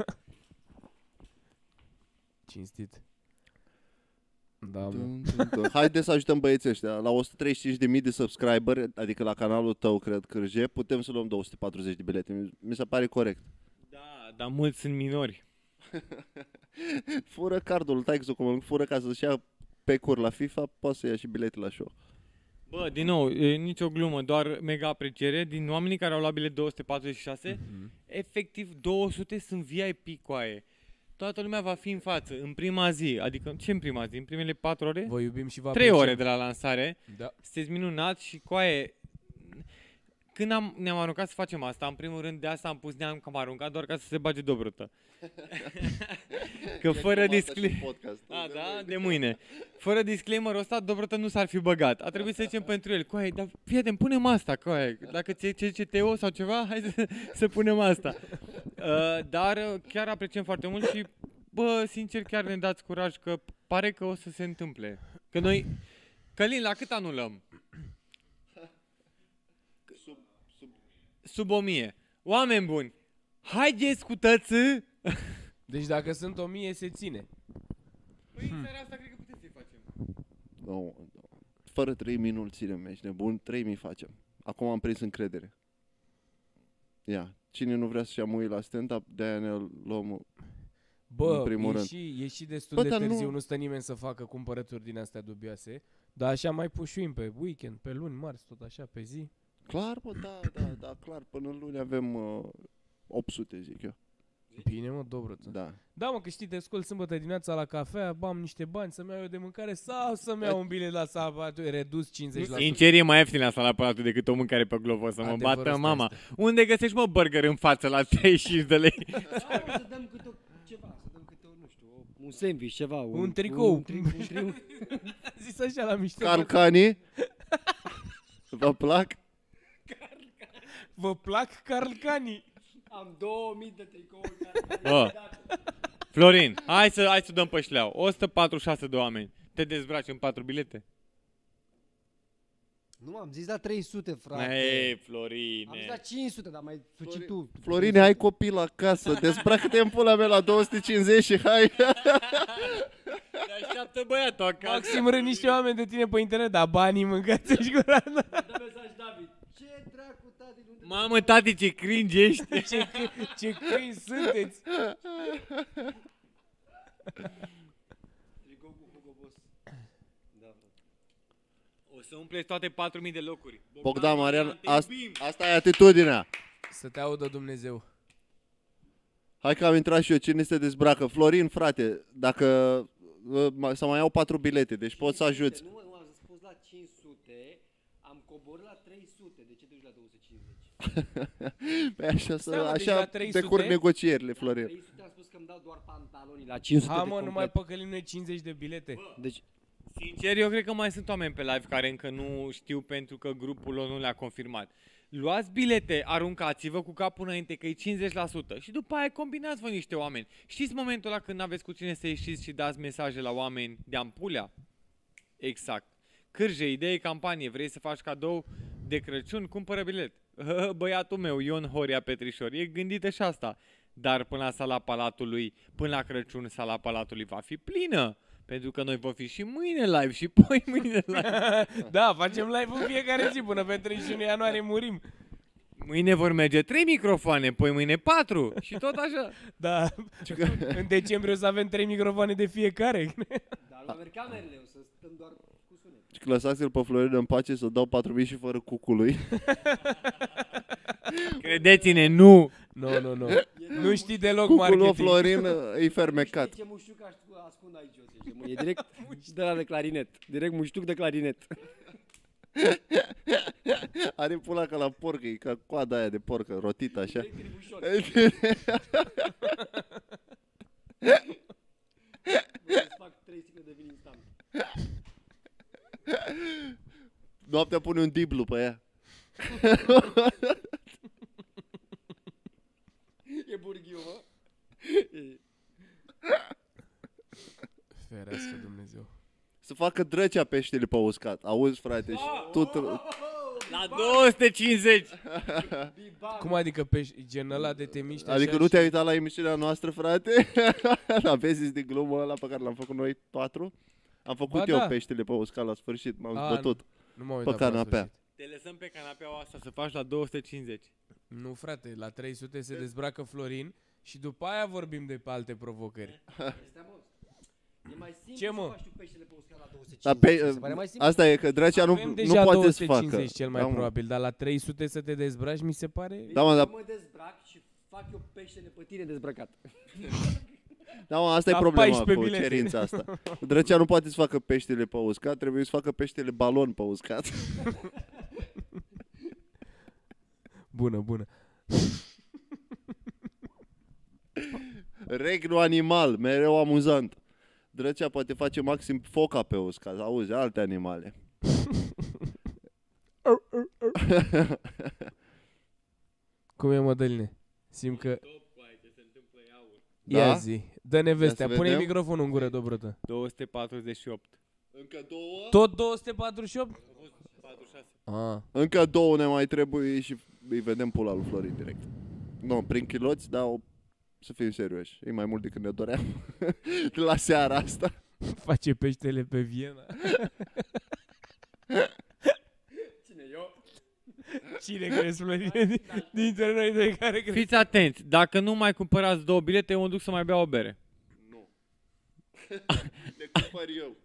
Cinstit. Da, mă. Haideți să ajutăm băieții ăștia. La 135.000 de subscriberi, adică la canalul tău, cred, Cârje, putem să luăm 240 de bilete. Mi se pare corect. Da, dar mulți sunt minori. Fură cardul, taixul, cum îl fură ca să-și ia pe cur la FIFA, poate să ia și bilete la show. Bă, din nou, e nicio glumă, doar mega apreciere. Din oamenii care au luat bilet 246, efectiv 200 sunt VIP coaie. Toată lumea va fi în față, în prima zi. Adică, ce în prima zi? În primele 4 ore? Vă iubim și vă 3 apreciem. ore de la lansare. Da. Sunteți minunați și coaie. Când ne-am aruncat să facem asta, în primul rând de asta am pus ne-am cam aruncat doar ca să se bage Dobrotă. Că fără disclaimer. Da, de mâine. Fără disclaimer-ul ăsta, Dobrotă nu s-ar fi băgat. A trebuit să zicem pentru el, coaie, dar fii punem asta, coaie. Dacă ți-e CTO sau ceva, hai să punem asta. Dar chiar apreciem foarte mult și, bă, sincer, chiar ne dați curaj că pare că o să se întâmple. Că noi, Călin, la cât anulăm? Sub 1000. Oameni buni, haideți cu tăță! Deci dacă sunt 1000, se ține. Păi în seara asta cred că puteți să-i facem. No. Fără 3.000 nu-l ținem, ești nebun, 3.000 facem. Acum am prins încredere. Ia, cine nu vrea să-și ia muii la stand-up, de-aia ne luăm Bă, în primul rând. e și destul Bă, de dar târziu, nu- nu stă nimeni să facă cumpărături din astea dubioase. Dar așa mai pușuim pe weekend, pe luni, marți, tot așa, pe zi. Clar, bă, da, clar, până în luni avem 800, zic eu. Bine, mă, Dobrotă. Da. Da, mă, că știi, te scol sâmbătă dimineața la cafea, am niște bani să-mi iau eu de mâncare sau să-mi iau un bilet la Sala redus 50%. Sincer, e mai ieftin la Sala Palatul decât o mâncare pe Glovo, să mă Adevărul bată ăsta mama. este. Unde găsești, mă, burger în față la 35 de lei? Să dăm câte ceva, să dăm câte nu știu, un sandwich, ceva. Un tricou. Un tricou. Zis așa la mișto. Calcanii? Vă plac? Vă plac carlcanii? Am 2000 de tricouri. Bă, Florin, hai să dăm pe șleau. 146 de oameni. Te dezbraci în 4 bilete? Nu, am zis la 300, frate. Ei, Am zis la Florine. 500, dar mai suci tu. Florine, ai copil acasă, dezbracă-te în pula mea la 250 și hai. Te așteaptă băiatul acasă. Maxim rând niște oameni de tine pe internet, dar banii mâncați-și gura. Dă mesaj, David. Ce dracu Mamă, tati, ce cringe ești. Ce câini sunteți? O să umpleți toate 4.000 de locuri. Bogdan, Marian, te iubim. asta e atitudinea. Să te audă Dumnezeu. Hai că am intrat și eu, cine se dezbracă? Florin, frate, dacă să mai iau 4 bilete, deci poți să ajuți. Nu, am spus la 500, am coborât la 300, de ce duci la 250? Păi așa, Stai, mă, deci la 300? decurg negocierile, Florin. 300 am spus că îmi dau doar pantalonii, la 500 Ha, de mă, nu complet. mai păcălim noi 50 de bilete. Deci, Sincer, eu cred că mai sunt oameni pe live care încă nu știu pentru că grupul lor nu le-a confirmat. Luați bilete, aruncați-vă cu capul înainte că e 50% și după aia combinați-vă niște oameni. Știți momentul ăla când n-aveți cu cine să ieșiți și dați mesaje la oameni de ampulea? Exact. Cârje, idee, campanie, vrei să faci cadou de Crăciun? Cumpără bilet. Băiatul meu, Ion Horia Petrișor, e gândită și asta. Dar până la sala Palatului, până la Crăciun, sala Palatului va fi plină. Pentru că noi vom fi și mâine live și poi mâine live. Da, facem live în fiecare zi până pe 31 ianuarie murim. Mâine vor merge 3 microfoane, poi mâine 4 și tot așa. Da, în decembrie o să avem 3 microfoane de fiecare. dar nu merg camerele, o să stăm doar cu sunet. Și că lăsați-l pe Florin în pace să dau 4.000 și fără cucul lui. Credeți-ne, nu. Nu. Nu știi deloc Cucul lui marketing. Florin e fermecat. Știi ce muștuc ascund aici, o să zice, mă, e direct de la de clarinet, direct muștuc de clarinet. Are pula ca la porc, e ca coada aia de porc, rotită așa. Direct tribușon. Îți fac 3 sticle de vin instant. Noaptea pune un diblu pe ea. E burghiu, mă. Ferească Dumnezeu. Să facă drăcea peștele pe uscat. Auzi, frate, și tu... La 250. Cum adică gen ăla de te miști Adică așa nu te-ai și- uitat la emisiunea noastră, frate? Aveți zis din glumă ăla pe care l-am făcut noi 4? Am făcut Ba eu da. peștele pe uscat la sfârșit, m-am A, zbătut. Nu m-am Pe uitat până la canapea. sfârșit. Te lăsăm pe canapeaua asta să faci la 250. Nu, frate, la 300 se dezbracă Florin și după aia vorbim de alte provocări. E mai simplu Ce, mă? să faci tu peștele pe uscat la 250. Dar Mi se pare mai simplu. asta e că drăcea nu, Avem nu deja poate să facă. 250 cel mai Da, mă. probabil, dar la 300 să te dezbraci mi se pare... Da, mă, dar, Mă dezbrac și fac eu peștele pe tine dezbrăcat. da, mă, asta e La problema 14 cu bilete. cerința asta. Drăcea nu poate să facă peștele pe uscat, trebuie să facă peștele balon pe uscat. Bună. Regnu animal, mereu amuzant. Drăcea poate face maxim foca pe uscat, auzi, alte animale. Cum e, Mădăline? Simt că... Da? Ia zi, dă-ne vestea, Ia să pune vedem. microfonul în gură, Dobrotă. 248. Încă 2? Tot 248? 46. Ah. Încă 2 ne mai trebuie și îi vedem pula lui Florin direct. Nu, prin chiloți, dar să fim serioși. E mai mult decât ne doream de la seara asta. Face peștele pe Viena. Cine, eu? Cine crezi, Florin? Dintre noi doi care crezi? Fiți atenți, dacă nu mai cumpărați 2 bilete, eu mă duc să mai beau o bere. Nu. Le cumpăr eu.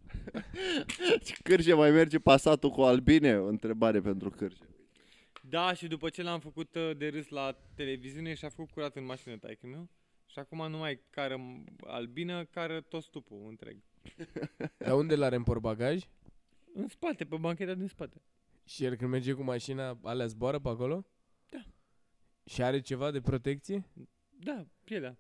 Cârje mai merge pasatul cu albine? Întrebare pentru Cârje. Da, și după ce l-am făcut de râs la televiziune și-a făcut curat în mașină taică meu. Și acum nu mai cară albină, cară tot stupul întreg. Dar unde l-are în portbagaj? În spate, pe bancheta din spate. Și el când merge cu mașina, alea zboară pe acolo? Da. Și are ceva de protecție? Da, pielea.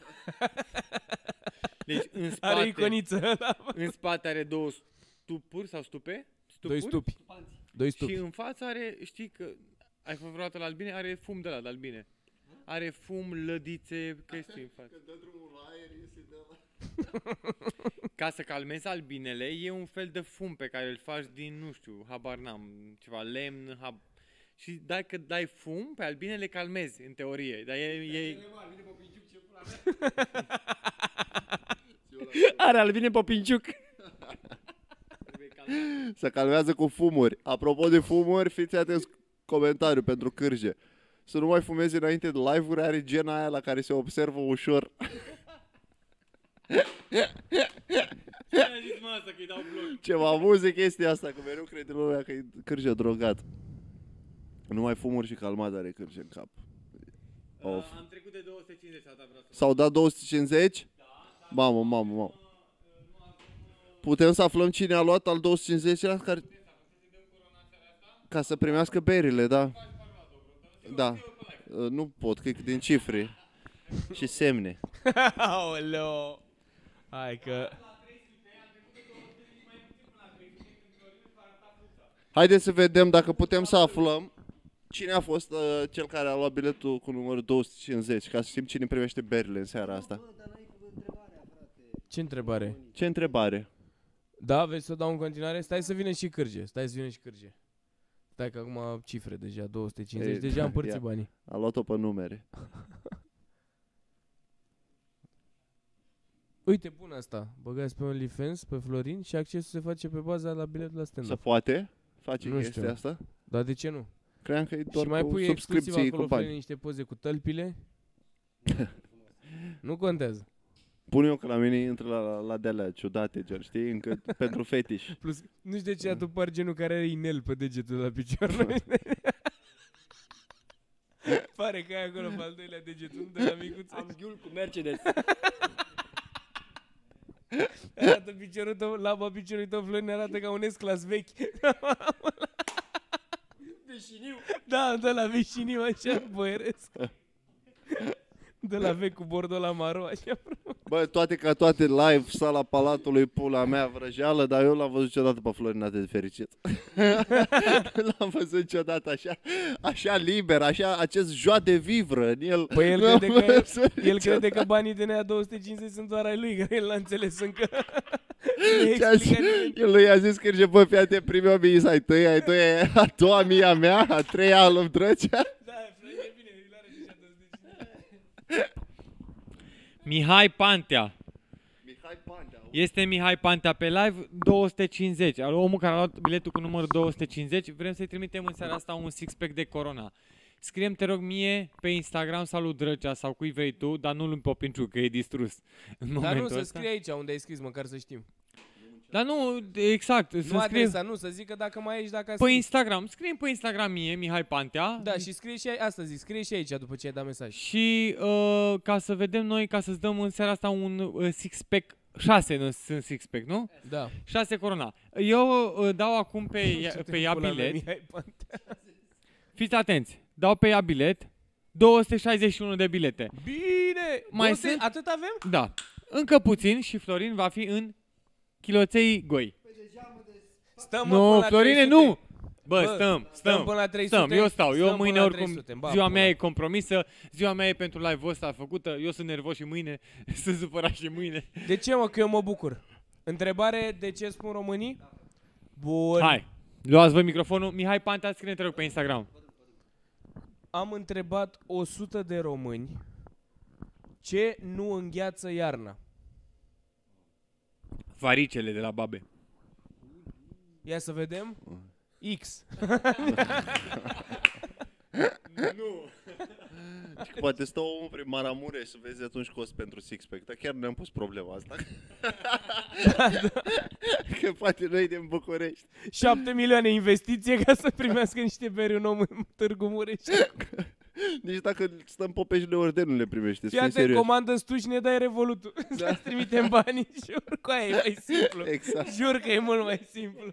Deci în spate, Are iconiță. în spate are 2 stupuri sau stupe? Doi stupi. Doi stupi. Și în față are, știi că ai fost vreodată la albine, are fum de la de albine. Are fum, lădițe, chestii în față. Ca să calmezi albinele, e un fel de fum pe care îl faci din, nu știu, habar n-am, ceva lemn, și dacă dai fum, pe albine le calmezi, în teorie. Dar e... Are albine Popinciuc. Se calmează cu fumuri. Apropo de fumuri, fiți atenți. Comentariu pentru Cârje. Să nu mai fumezi înainte de live-uri, are gena aia la care se observă ușor. Ceva amuze chestia asta, că mereu crede lumea că e Cârje drogat. Nu mai fumuri și calmat are Cârje în cap. Am trecut de 250 S-au dat 250? Da. Mamă. Putem să aflăm cine a luat al 250-lea? Care... Ca să primească berile, da. Da. Nu pot, că e din cifre. Și semne. Aoleo. Hai că... Haideți să vedem dacă putem să aflăm cine a fost cel care a luat biletul cu numărul 250, ca să știm cine primește berile în seara asta. Ce întrebare? Ce întrebare? Da, vezi să o dau în continuare? Stai să vină și Cârge. Stai că acum cifre deja, 250, Ei, deja am împărțit banii. A luat-o pe numere. Uite, pun asta. Băgați pe OnlyFans, pe Florin și accesul se face pe baza la biletul la Se stand-up. poate face Nu chestia știu. asta? Dar de ce nu? Cream că e doar Și mai cu pui exclusiv subscripții acolo, cu Florin, bani. niște poze cu tălpile. Nu contează. Pun eu că la mine intră la de-alea ciudate, gen, știi? Încă pentru fetiș. Plus, nu știu de ce tu par genul care are inel pe degetul la picior. Pare că ai acolo pe al doilea deget, unde la micuță. Am ghiul cu Mercedes. Arată piciorul tău, laba piciorului tău, Florin, arată ca un S-Class vechi. Veșiniu. Da, dă la veșiniu, așa, boieresc. Dă la vechi cu bordul la maro, așa. Bă, toate ca toate, live, sala Palatului, pula mea, vrăjeală, dar eu l-am văzut niciodată pe Florin atât de fericit. L-am văzut niciodată așa liber, așa, acest joie de vivre în el. Păi el crede că banii de nea 250 sunt doar ai lui, că el l-a înțeles încă. El lui a zis că zice, bă, fii atent, primii 1000 ai tăi, a doua mie a mea, a treia a lui Drăcea. Da, Florin e bine, îl are deja 250. Mihai Pantea. Mihai Pantea. Este Mihai Pantea pe live, 250. Omul care a luat biletul cu numărul 250, vrem să-i trimitem în seara asta un six-pack de Corona. Scrie-mi, te rog, mie pe Instagram sau lui Drăcea sau cui vrei tu, dar nu lui Popinciu, că e distrus în Dar momentul nu, să ăsta. scrie aici unde ai scris, măcar să știm. Dar nu, exact, Nu să scrie adresa, nu, să zică dacă mai ești, dacă ai pe scris. Instagram. Scrie pe Instagram mie, Mihai Pantea. Da, și scrie și asta zic, scrie și aici după ce ai dat mesaj. Și ca să vedem noi, ca să-ți dăm în seara asta un six-pack. 6 nu sunt six-pack, nu? Da. 6 Corona. Eu dau acum pe ea bilet. Fiți atenți. Dau pe ea bilet. 261 de bilete. Bine! Mai 200, sunt? atât avem? Da. Încă puțin și Florin va fi în Chiloței Goi. Stăm, mă, Nu, până la Florine, 300. nu! Bă, stăm. până la 300. Eu stau. Eu Stăm mâine până la oricum 300. Ba, ziua până mea la- e compromisă. Ziua mea e pentru live-ul ăsta făcută. Eu sunt nervos și mâine. Sunt supărat și mâine. De ce, mă, că eu mă bucur? Întrebare, de ce spun românii? Bun. Hai. Luați voi microfonul. Mihai Pantea, scrie te rog pe Instagram. Am întrebat 100 de români ce nu îngheață iarna. Varicele de la babe. Ia să vedem. X. Și că poate stă omul prin Maramureș să vezi atunci cost pentru six-pack, dar chiar ne-am pus problema asta. Că poate noi din București. 7 milioane investiție ca să primească niște beri un om în Târgu Mureș. Nici dacă stăm Popeșile Orden nu le primește, Fii atent, comandă-ți tu și ne dai Revolutul. Să-ți trimitem banii, jur, cu aia e mai simplu. Exact. Jur că e mult mai simplu.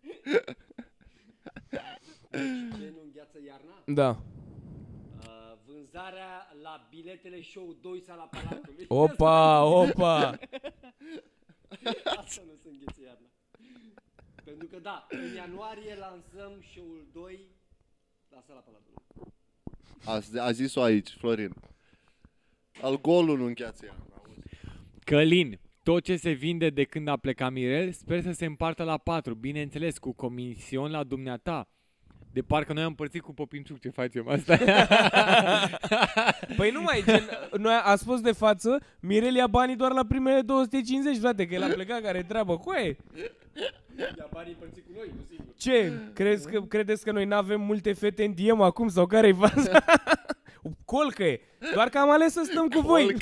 Ce nu îngheață iarna? Da. Vânzarea la biletele show 2 Sala Palatului. Opa, opa. Asta nu se îngheță iarna. Pentru că da, în ianuarie lansăm show-ul 2 la Sala Palatului. A zis-o aici, Florin. Al golul nu încheață iarna. Călin, tot ce se vinde de când a plecat Mirel, sper să se împartă la 4, bineînțeles, cu comision la dumneata. De parcă noi am împărțit cu Popinciuc ce facem asta. Păi nu mai, noi a spus de față, Mirel ia banii doar la primele 250, frate, că el a plecat, care treabă cu ei. Ia banii împărțit cu noi, nu singur. Ce? Credeți că noi n-avem multe fete în DM acum sau care-i faza? Colcă-e, doar că am ales să stăm cu voi.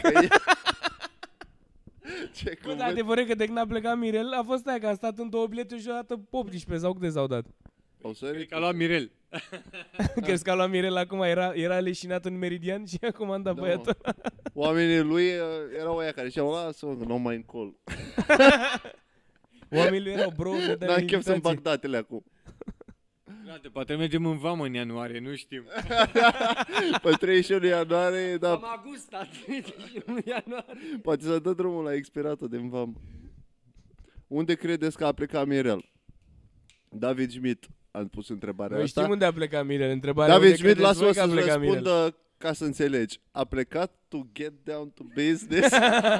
Ce Bă, dar adevărat că de când a plecat Mirel, a fost aia că am stat în 2 bilete și o dată 18 sau câte s-au dat. Cred că a luat Mirel. Crezi că a luat Mirel acum, era leșinat în Meridian și acum am dat băiatul. Oamenii lui erau aia care ziceau, lasă-mă că nu mai încolo. Oamenii lui erau bro, N-am chef să-mi bag datele acum. Frate, poate mergem în vamă în ianuarie, nu știm. Pe 31 ianuarie, da, Am agustat 31 ianuarie. poate să dă drumul la expiratul din vam. Unde credeți că a plecat Mirel? David Schmidt a pus întrebarea Noi asta. știm unde a plecat Mirel, întrebarea David unde Schmidt, credeți lasă-mă voi că a să plecat Mirel. răspundă ca să înțelegi. A plecat to get down to business?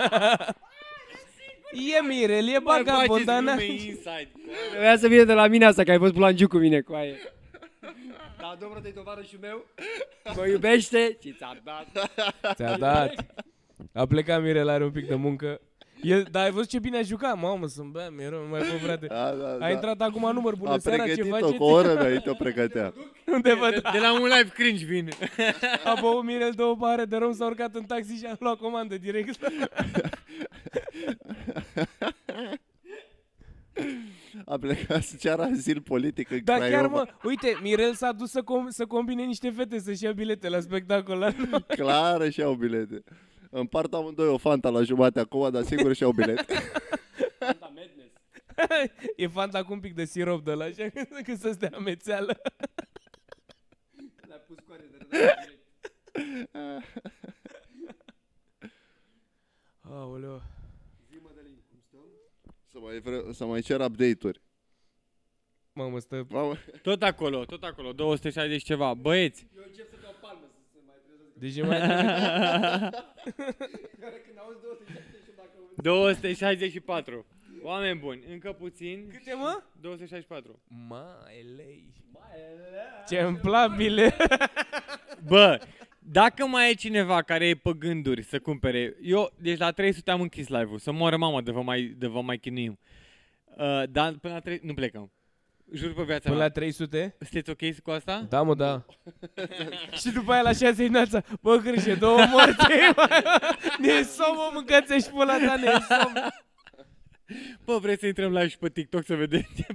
E Mirel, e bagabond, dar n-a... Trebuia să vină de la mine asta, că ai fost bulangiu cu mine, coaie. Da, domnul de tovarășul meu, mă iubește și ți-a dat. Ți-a dat. A plecat Mirel, are un pic de muncă. Dar ai văzut ce bine a jucat? Mamă, sunt bea, Mirel, nu mai pot, frate. Da. A intrat acum număr, bună A seara, ce pregătit-o faceți? cu o oră înainte o pregătea. Unde vă De la un live cringe vine. A băut Mirel 2 pahare de rom, s-a urcat în taxi și a luat comandă direct. A plecat să ceară azil politic în Dar Craiova. chiar mă, uite, Mirel s-a dus să combine niște fete să-și ia bilete la spectacol. Clar și-au bilete. Împart amândoi o Fanta la jumate acum, dar sigur și-au bilete. Fanta Madness. E Fanta cu un pic de sirop de ăla, așa că să stea amețeală. L-a pus coare de rădare direct. Aoleu. Zi, Mădălin, cum stăm? Să mai cer update-uri. Mamă, stă... Mamă. Tot acolo, 260 ceva. Băieți, Eu încep să dau palmă să se mai trezesc. Deci e mai trebuie. Când auzi 260 dacă... 264. Oameni buni, încă puțin. Câte, mă? 264. Mai lei. Ce-mi plac bile. Bă, dacă mai e cineva care e pe gânduri să cumpere, deci la 300 am închis live-ul, să moară mama de vă mai chinuim. Dar până la 300 nu plecăm. Jur pe viața Până mea. la 300? Sunteți ok cu asta? Da, mă, da. Și după aia la 6 dimineața, bă, Cârșe, 2 morți. Ne somă, mâncați și pula ta, ne somă. Bă, vreți să intrăm live și pe TikTok să vedem ce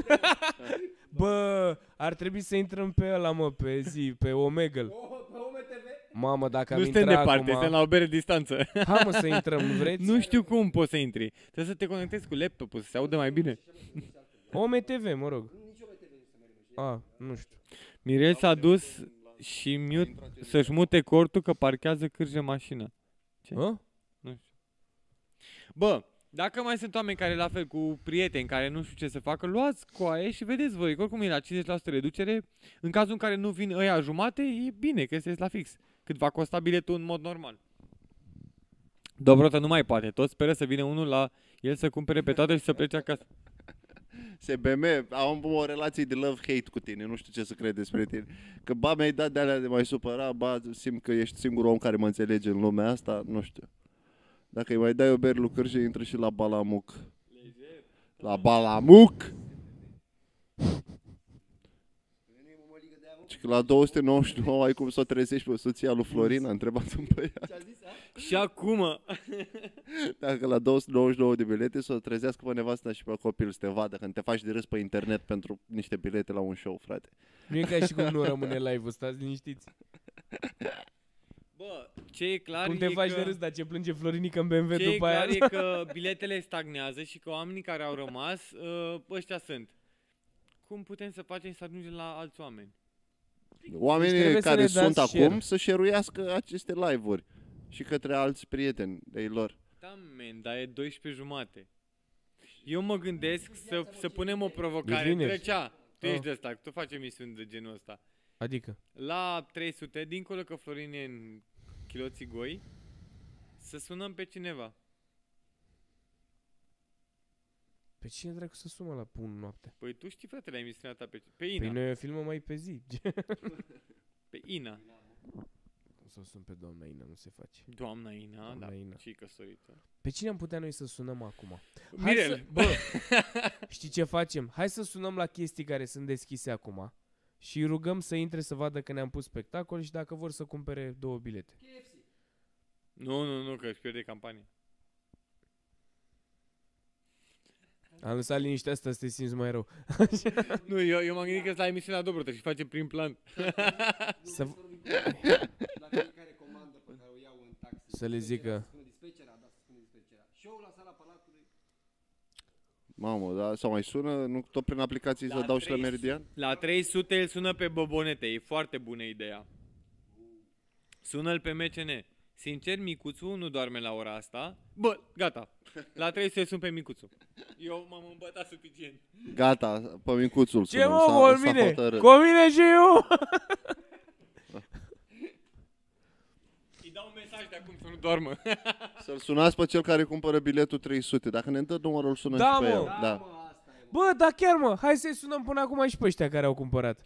Bă, ar trebui să intrăm pe ăla, mă, pe Omegle. Mamă, dacă Nu am suntem intrat departe, acum... suntem la o bere distanță. Hai, mă, să intrăm, nu vreți? Nu știu cum poți să intri. Trebuie să te conectezi cu laptopul, să se audă mai bine. OMTV, mă rog. Nu știu. Mirel s-a dus și să-și mute cortul că parchează cârje mașină. Ce? Hă? Nu știu. Bă, dacă mai sunt oameni care la fel cu prieteni care nu știu ce să facă, luați coaie și vedeți voi, că oricum e la 50% reducere. În cazul în care nu vin ăia jumate, e bine că este la fix. Cât va costa biletul în mod normal. Dobrotă nu mai poate, tot speră să vină unul la el să cumpere pe toate și să plece acasă. SBM, am o relație de love-hate cu tine, nu știu ce să cred despre tine. Că ba mi-ai dat de-alea de mai supăra, ba simt că ești singurul om care mă înțelege în lumea asta, nu știu. Dacă îi mai dai o bere lui Cârje, intră și la Balamuc. La Balamuc! Și că la 299 ai cum să o trezești pe soția lui Florin, a întrebat un băiat. Și acum, Dacă la 299 de bilete să o trezească pe nevasta și pe copil să te vadă când te faci de râs pe internet pentru niște bilete la un show, frate. Nu e ca și cum nu rămâne live-ul, stați liniștiți. bă, ce e clar Cum te e faci că... de râs, dar ce plânge Florinica în BMW Ce e după aia? clar e că biletele stagnează și că oamenii care au rămas, ăștia sunt. Cum putem să facem să ajungem la alți oameni? Oamenii trebuie să care le sunt dați acum share. să share-uiască aceste live-uri și către alți prieteni de-ai lor. Da, man, dar e 12 jumate. Eu mă gândesc să punem o provocare. vineri. Trecea, tu ești Ah. de ăsta, tu faci emisiuni de genul ăsta. Adică? La 300, dincolo că Florin e în chiloții goi, să sunăm pe cineva. Pe cine dracu să sumă la 1 noapte? Păi tu știi, frate, la emisiunea ta pe Ina. Păi noi o filmăm mai pe zi. Pe Ina. O să o sun pe doamna Ina, nu se face. Doamna Ina, Doamna da, Ina. și căsătorită. Pe cine am putea noi să sunăm acum? Mirel. Bă, știi ce facem? Hai să sunăm la chestii care sunt deschise acum și îi rugăm să intre să vadă că ne-am pus spectacol și dacă vor să cumpere 2 bilete. Nu, că își pierde campania. Am lăsat liniștea asta să te simți mai rău. Nu, eu m-am gândit că la emisiunea Dobrotă și facem prim plan. Să, La fiecare comandă pe care o iau în taxi. Să le zică. Spune dispecerea, da, spune dispecerea. Show la sala Palatului. Mamă, da, sau mai sună, nu tot prin aplicații să dau și la Meridian? La 300 îl sună pe Bobonete, e foarte bună ideea. Sună-l pe MCN. Sincer, Micuțu nu doarme la ora asta. Bă, gata. La 300 sun pe Micuțu. Eu m-am îmbătat suficient. Gata, pe Micuțul ce sunăm, mă, s-a cu mine? hotărât. Cu mine și eu! Îi dau un mesaj de acum să nu doarmă. Să-l sunați pe cel care cumpără biletul 300. Dacă ne dă numărul, îl sunăm Da, și pe mă. el. Da. Bă, dar chiar mă, hai să-i sunăm până acum și pe ăștia care au cumpărat.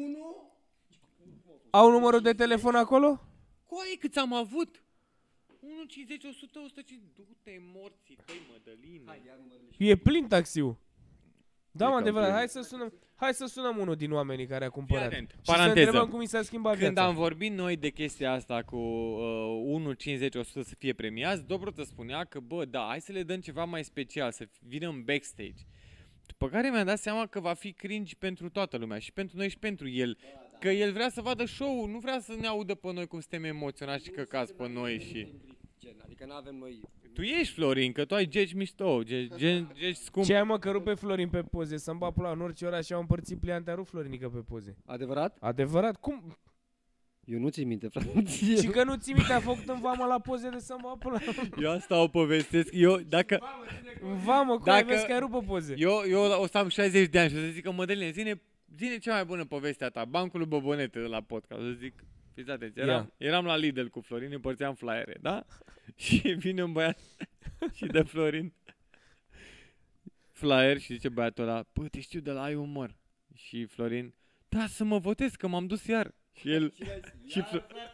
Au numărul de telefon acolo? Coai, câți am avut? 1, 50, 100, 150. Du-te morții tăi, Mădăline. E plin taxiul. Da, mă, cam adevărat, plin. hai să sunăm unul din oamenii care a cumpărat. Fii atent, Și paranteză. să întrebăm cum i s-a schimbat Când viața. am vorbit noi de chestia asta cu 1, 50, 100 să fie premiați, Dobrotă spunea că, bă, da, hai să le dăm ceva mai special, să vină în backstage. După care mi-am dat seama că va fi cringe pentru toată lumea, și pentru noi și pentru el. Că el vrea să vadă show-ul, nu vrea să ne audă pe noi cum suntem emoționați și căcați pe noi și... Adică nu avem noi... Tu ești, Florin, că tu ai geci mișto, geci scump. Ce ai, mă, că rupe Florin pe poze, să-mi bat pula în orice oraș și au împărțit pliante, a rupt Florinică pe poze. Adevărat? Adevărat? Cum? Eu nu țin minte, frate. Și că nu ții minte, a făcut în vama la poze de să-mi bat pula. Eu asta o povestesc, eu dacă... În vamă, cum ai vezi că ai rupt pe poze. Eu o să am 60 de ani și o să zic că, Mădăline, zine cea mai bună povestea ta, bancul lui Bobonete de la podcast, o să zic, fiți atenți, eram la Lidl cu Florin, împărțeam flyere, da? Și vine un băiat și dă Florin flyer și zice băiatul ăla, bă, te știu de la Ai Umor. Și Florin, da, să mă votez, că m-am dus iar. Și el, și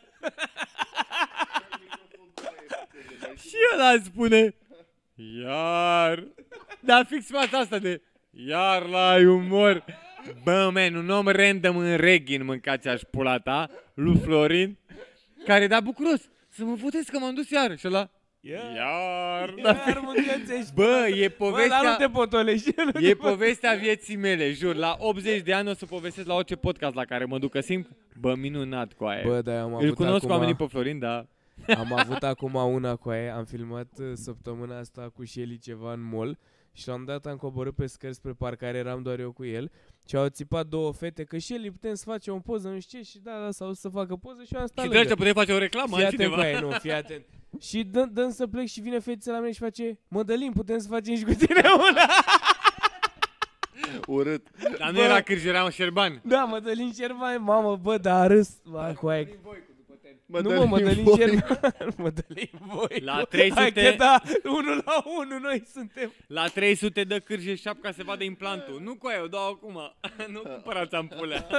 ăla spune, iar, da, fix fața asta de, iar la Ai Umor. Bă, man, un om random în Reghin, mâncați aș pula ta, lui Florin, care da bucuros, să mă votez că m-am dus iar. Și ăla, iar mâncați. bă, e Bă, dar nu te povestea, potolești. e povestea vieții mele, jur. La 80 de ani o să povestesc la orice podcast la care mă duc, că simt, bă, minunat cu aia. Bă, da, Îl cunosc cu oamenii pe Florin, da. Am avut acum una cu aia, am filmat săptămâna asta cu Shelly ceva în mall și l-am dat, am coborât pe scări spre parcare, eram doar eu cu el și au țipat 2 fete că Shelly putem să facem o poză, nu știu ce, și da, sau să facă poză și eu am stat Și lângă. dragi, putem face o reclamă, Fii atent altcineva. cu aia, nu, fii atent. Și dăm să plec și vine fetița la mine și face, Mădălin, putem să facem și cu tine una? Urât. Dar nu Bă. era Cârj, era un Șerban. Da, Mădălin Șerban, mamă, bă, dar a râs, bă, cu aia. Nu mă, Mădălin voi. Șerban, Mădălin voi. La 300 Hai că da, 1 la 1 noi suntem. La 300 dă Cârje șapca se vadă implantul. Nu cu aia, o dau acum. Nu cumpărați ampulea.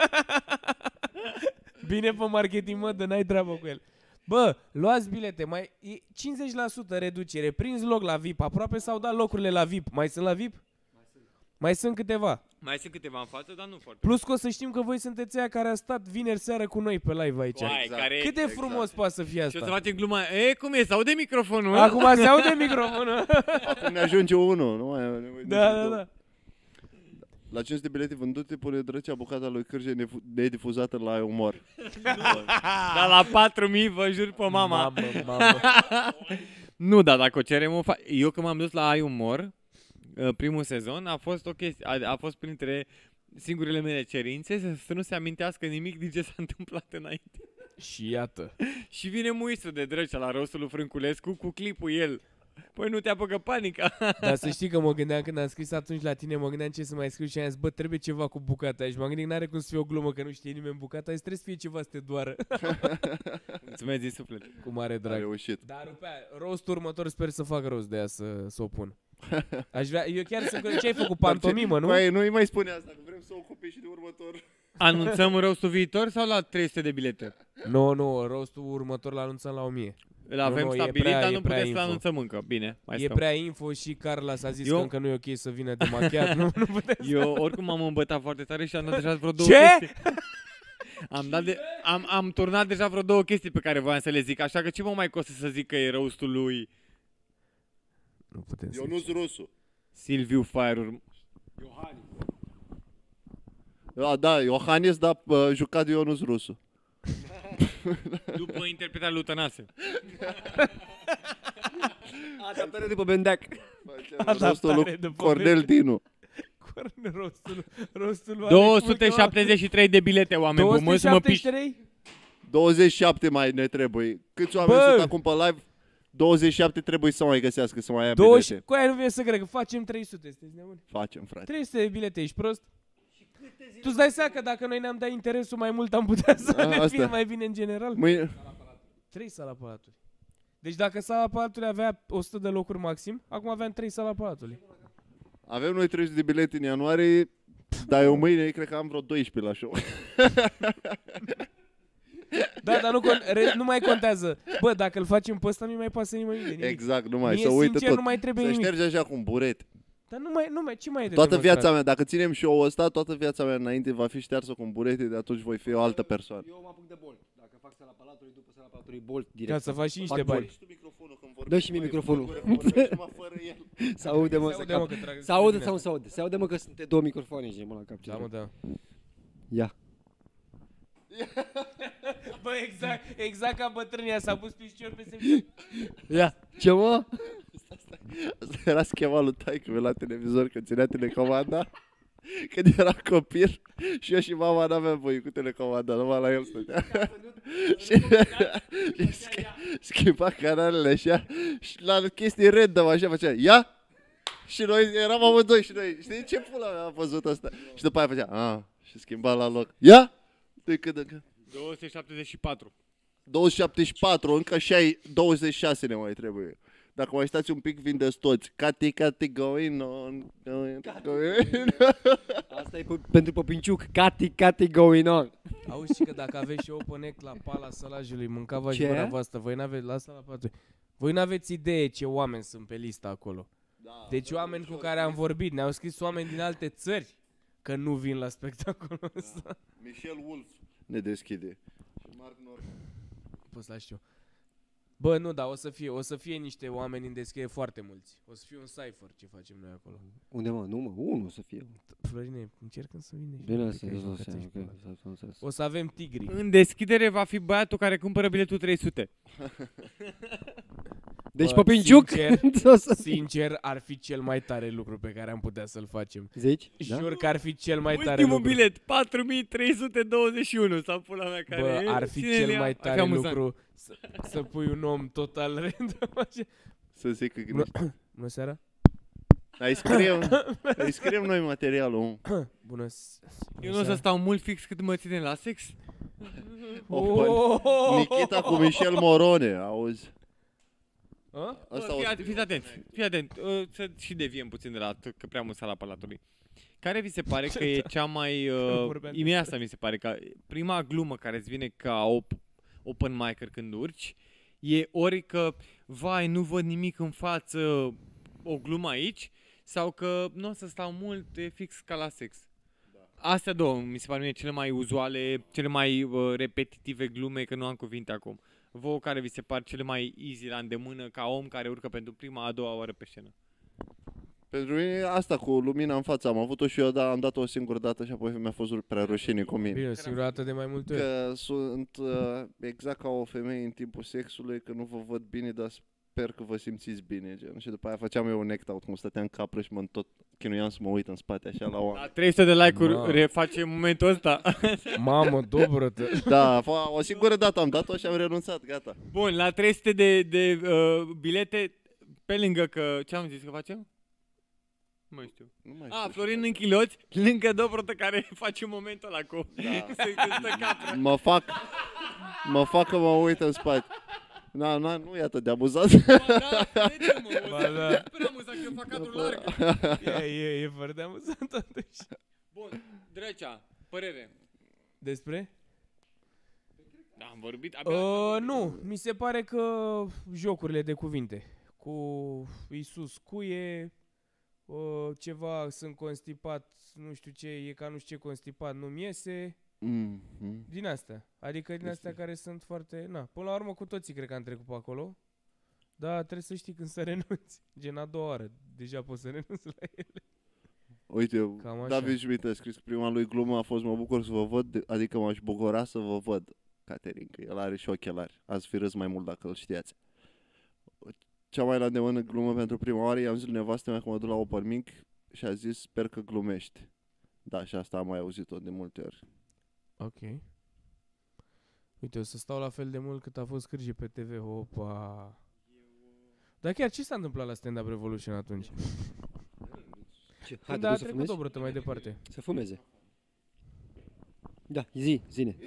Bine pe marketing, mă, dă, n-ai treabă cu el. Bă, luați bilete, mai e 50% reducere, prinzi loc la VIP, aproape s-au dat locurile la VIP. Mai sunt la VIP? Mai sunt câteva. Mai sunt câteva în față, dar nu foarte. Plus că o să știm că voi sunteți aia care a stat vineri seară cu noi pe live aici. Coai, Exact. care... Cât de frumos poate să fie Și o să asta? facem gluma. E, cum e? S-aude microfonul? Acum se aude microfonul. Acum ne ajunge unul. Nu mai ne mai Da, duce da, două. da. La 500 de bilete vândute, pune Drăcea bucata lui Cârje nedifuzată la Umor. Dar la 4000 vă jur pe mama. Mamă. Nu, dar dacă o cerem o fac. Eu când m-am dus la Ai Umor, primul sezon, a fost o chestie, a fost printre singurele mele cerințe să nu se amintească nimic din ce s-a întâmplat înainte. Și iată. Și vine muistru de Drăcea la rostul lui Frânculescu cu clipul el. Păi nu te apucă panica. Dar să știi că mă gândeam când am scris atunci la tine, mă gândeam ce să mai scriu și am zis, bă, trebuie ceva cu bucata. Și m-am gândit, n-are cum să fie o glumă, că nu știe nimeni bucata, și trebuie să fie ceva să te doară. Mulțumesc din suflet. Cu mare A drag. reușit. Dar rupea, roastul următor sper să fac rost de aia să o pun. Aș vrea, eu chiar sunt ce ai făcut pantomimă, nu? Băi, nu-i mai spune asta, că vrem să o ocupe și de următor. Anunțăm roastul viitor sau la 300 de bilete? Nu, roastul următor l anunțăm la 1000. Îl avem Nu, e stabilit, prea- dar e nu prea puteți să info. anunțăm încă. Bine, mai E stăm. prea info și Carla s-a zis Eu- că încă nu e ok să vină demachiat, nu puteți. Eu oricum am îmbătat foarte tare și am dat deja vreo 2 Ce? chestii. Am turnat deja vreo 2 chestii pe care voiam să le zic, așa că ce mă mai costă să zic că e roastul lui Nu putem să Ionuț Rusu. Silviu Fire. Da, Iohannis, dar jucat de Ionuț Rusu. După interpretarea lui Tănase. Adaptare după Bendeac. Rostul lui după Cornel Dinu. Rostul lui 273 de bilete, oameni buni, mă să mă piși. 273? 27 mai ne trebuie. Câți oameni Bă! sunt acum pe live? 27 trebuie să mai găsească, să mai ia 20, bilete. cu aia nu vine să cred că facem 300, sunteți nebuni? Facem, frate. 300 de bilete, ești prost? Tu îți dai seama că dacă noi ne-am dat interesul mai mult, am putea să ne asta. fie mai bine în general? Mâine... 3 sala Palatului. Deci dacă sala Palatului avea 100 de locuri maxim, acum aveam 3 sala Palatului. Avem noi 300 de bilete în ianuarie, dar eu mâine cred că am vreo 12 la show. Da, dar nu mai contează. Bă, dacă îl facem pe ăsta, nu mai pasă nimeni de nimic. Exact, nu mai, Mie, să uite sincer, tot. nu mai trebuie Să nimic. ștergi așa cu un burete. Dar nu mai, ce mai e de Toată demonstrat? viața mea, dacă ținem show-ul ăsta, toată viața mea înainte va fi ștearsă cu un burete, de atunci voi fi o altă persoană. Eu mă apuc de Bolt. Dacă fac sala Palatului, după sala Palatului, Bolt direct. Ca să faci și niște Fac bani. Bolt. Dă și mie microfonul. Să aude, mă, Se să aude, mă, cap. că trag- Să aude sau nu se aude? Se aude, mă, că sunt 2 microfoane și mă la cap. Da, mă, da. Ia. Bă, exact ca bătrânia s-a pus picior pe semnă. Ia. Ce, mă? Asta era schema lui taică-meu la televizor, când ținea telecomanda. Când era copil și eu și mama n-aveam voie cu telecomanda, numai la el stătea. Și schimba canalele așa și la chestii random așa făcea, ia! Și noi eram amândoi și noi, știi ce pula mea am văzut asta? Și după aia făcea, și schimba la loc, ia! De când încă? 274. 274, încă 26 ne mai trebuie. Dacă mai stați un pic, vindeți toți. Cati, going on. Asta e pentru Popinciuc. Cati, going on. Auzi că dacă aveți și Open Act la Pala Sălajului, mâncava și Ce? gura voastră, voi n-aveți, la sala 4. Voi n-aveți idee ce oameni sunt pe lista acolo. Deci oameni cu care am vorbit, ne-au scris oameni din alte țări că nu vin la spectacolul ăsta. Michel Wolf ne deschide. Și Mark Norman. Poți să știu. Bă, nu, dar o să fie niște oameni în deschidere foarte mulți. O să fie un cipher ce facem noi acolo. Unde, mă? Nu, mă. Unul să fie. Florine, încercăm să vină. Bine, asta O să avem tigri. În deschidere va fi băiatul care cumpără biletul 300. Deci Bă, Popinciuc. Sincer, ar fi cel mai tare lucru pe care am putea să-l facem. Zici? Da? Jur că ar fi cel mai tare Ultimul lucru. bilet, 4321 sau pula mea care Bă, e. ar fi Ține-l cel ea. mai Ar fi tare amuzant. lucru să pui un om total random așa. Să zic că gândești. Bună seara. Îi scriem noi materialul. Bună Eu nu o să stau mult fix cât mă ține la sex. Nikita cu Michel Morone, auzi. Asta o... Fii atent, să și deviem puțin de la că prea mult sala Palatului. Care vi se pare că e cea mai... Imediat asta mi se pare că prima glumă care îți vine ca open micer când urci e ori că, vai, nu văd nimic în față, o glumă aici, sau că nu o să stau mult, e fix ca la sex. Astea două mi se par mie cele mai uzuale, cele mai repetitive glume, că nu am cuvinte acum. Vouă care vi se par cele mai easy la îndemână ca om care urcă pentru prima, a doua oară pe scenă? Pentru mine asta cu lumina în față am avut-o și eu, dar am dat-o o singură dată și apoi mi-a fost prea rușine cu mine. Bine, o singură dată de mai multe ori. Că sunt exact ca o femeie în timpul sexului, că nu vă văd bine, dar sper că vă simțiți bine, gen. Și după aia făceam eu un act out, cum stăteam capră și mă tot chinuiam să mă uit în spate așa la oameni. La 300 de like-uri Mamă. reface momentul ăsta. Mamă, dobră-te. Da, o singură dată am dat-o și am renunțat, gata. Bun, la 300 de bilete, pe lângă că... Ce am zis că facem? Nu mai știu. Nu mai știu. Florin Închiloți, lângă Dobrotă care face momentul ăla cu... Da. Se stă capră. Mă fac că mă uit în spate. Nu e atât de amuzant. Ba da. Super amuzant că eu fac cadrul larg. E foarte amuzant totuși. Bun, Drecea, părere. Despre? Da, am vorbit. Nu, mi se pare că jocurile de cuvinte cu Iisus cuie, ceva sunt constipat, nu știu ce, e ca nu știu ce constipat, nu-mi iese, din astea. Adică din astea care sunt foarte, până la urmă cu toții cred că am trecut pe acolo, dar trebuie să știi când să renunți, gen a doua oară, deja poți să renunți la ele. Uite, David Schmidt a scris că prima lui glumă a fost mă bucur să vă văd, adică m-aș bucura să vă văd, Caterin, că el are și ochelari. Ați fi râs mai mult dacă îl știați. Cea mai la îndemână glumă pentru prima oară, i-am zis nevastă mea că mă duc la open mic și a zis, sper că glumești. Da, și asta am mai auzit-o de multe ori. Ok. Uite, o să stau la fel de mult cât a fost Cârje pe TV. Opa! Dar chiar ce s-a întâmplat la Stand Up Revolution atunci? Când a trecut Dobrotă mai departe. Să fumeze. Da, zine.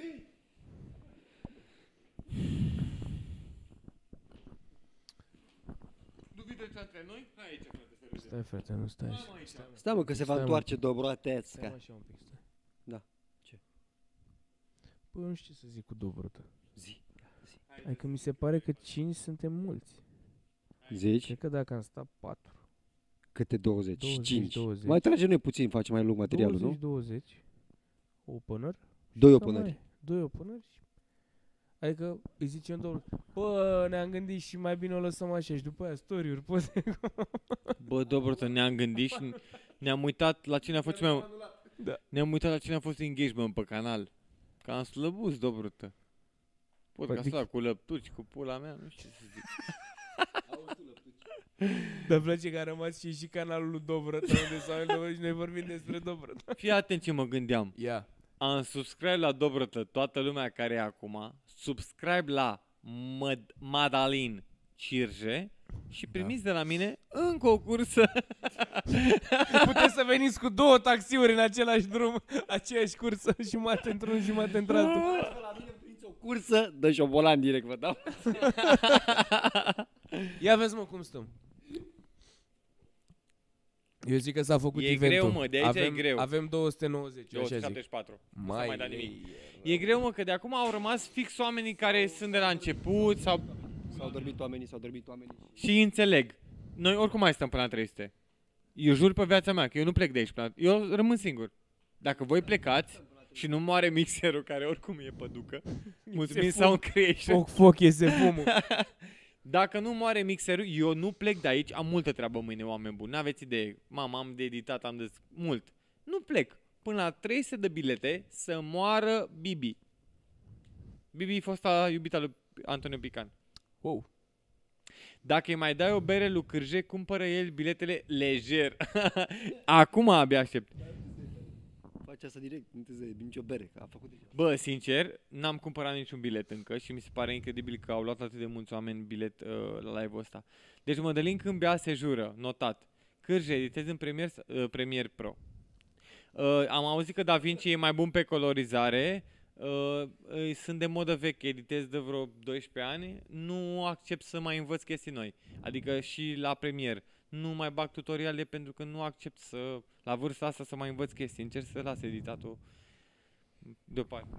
Între noi? Hai aici, frate. Stai, frate, nu stai. Stai, mă, că se va întoarce Dobrotețca. Stai așa un pic, stai. Da. Ce? Păi nu știu ce să zic cu Dobrotă. Zi. Adică mi se pare că 5 suntem mulți. Zici? Cred că dacă am stat 4. Câte 25? 20. Mai trage noi puțin, facem mai lung materialul, 20. Opener. 2 openeri. 2 openeri. Adică îi zicem domnul, bă, ne-am gândit și mai bine o lăsăm așa și după aia story-uri poze. Bă, Dobrotă, ne-am gândit și ne-am uitat la cine a fost Ne-am uitat la cine a fost engagement pe canal. Că am slăbus, Dobrotă. Podcastul ăla cu lăptuci, cu pula mea, nu știu ce să zic. Dar place că a rămas și canalul lui Dobrotă, unde s-au și noi vorbim despre Dobrotă. Fii atent ce mă gândeam. Ia. Am subscribe la Dobrotă, toată lumea care e acum, subscribe la Madalin Cirje și primiți de la mine încă o cursă. Puteți să veniți cu 2 taxiuri în același drum, aceeași cursă, jumătate într-un, jumătate într-altul. La mine primiți o cursă, dă șobolan direct, vă dau. Ia vezi, mă, cum stăm. Eu zic că s-a făcut eventul. E greu, mă, de aici e greu. Avem 290, 274. Mai da nimic. E greu, mă, că de acum au rămas fix oamenii care sunt de la început sau... S-au dormit oamenii. Și înțeleg. Noi oricum mai stăm până la 300. Eu jur pe viața mea că eu nu plec de aici. Eu rămân singur. Dacă voi plecați și nu moare mixerul, care oricum e păducă, mulțumim Sound Creation. Foc iese fumul. Dacă nu moare mixerul, eu nu plec de aici. Am multă treabă mâine, oameni buni. N-aveți idee. Mama, am de editat, am de mult. Nu plec. Până la 300 de bilete să moară Bibi. Bibi, fosta iubita lui Antonio Pican. Wow. Dacă îi mai dai o bere lui Cârje, cumpără el biletele lejer. Acum abia aștept. Face asta direct, nu te zice nicio bere, că a făcut deja. Bă, sincer, n-am cumpărat niciun bilet încă și mi se pare incredibil că au luat atât de mulți oameni bilet la live-ul ăsta. Deci Mădălin Câmbia se jură, notat. Cârje, editez în Premiere Pro. Am auzit că Da Vinci e mai bun pe colorizare. Sunt de modă veche, editez de vreo 12 ani. Nu accept să mai învăț chestii noi. Adică și la Premiere. Nu mai bag tutoriale pentru că nu accept să, la vârsta asta, să mai învăț chestii. Încerc să las editatul deoparte.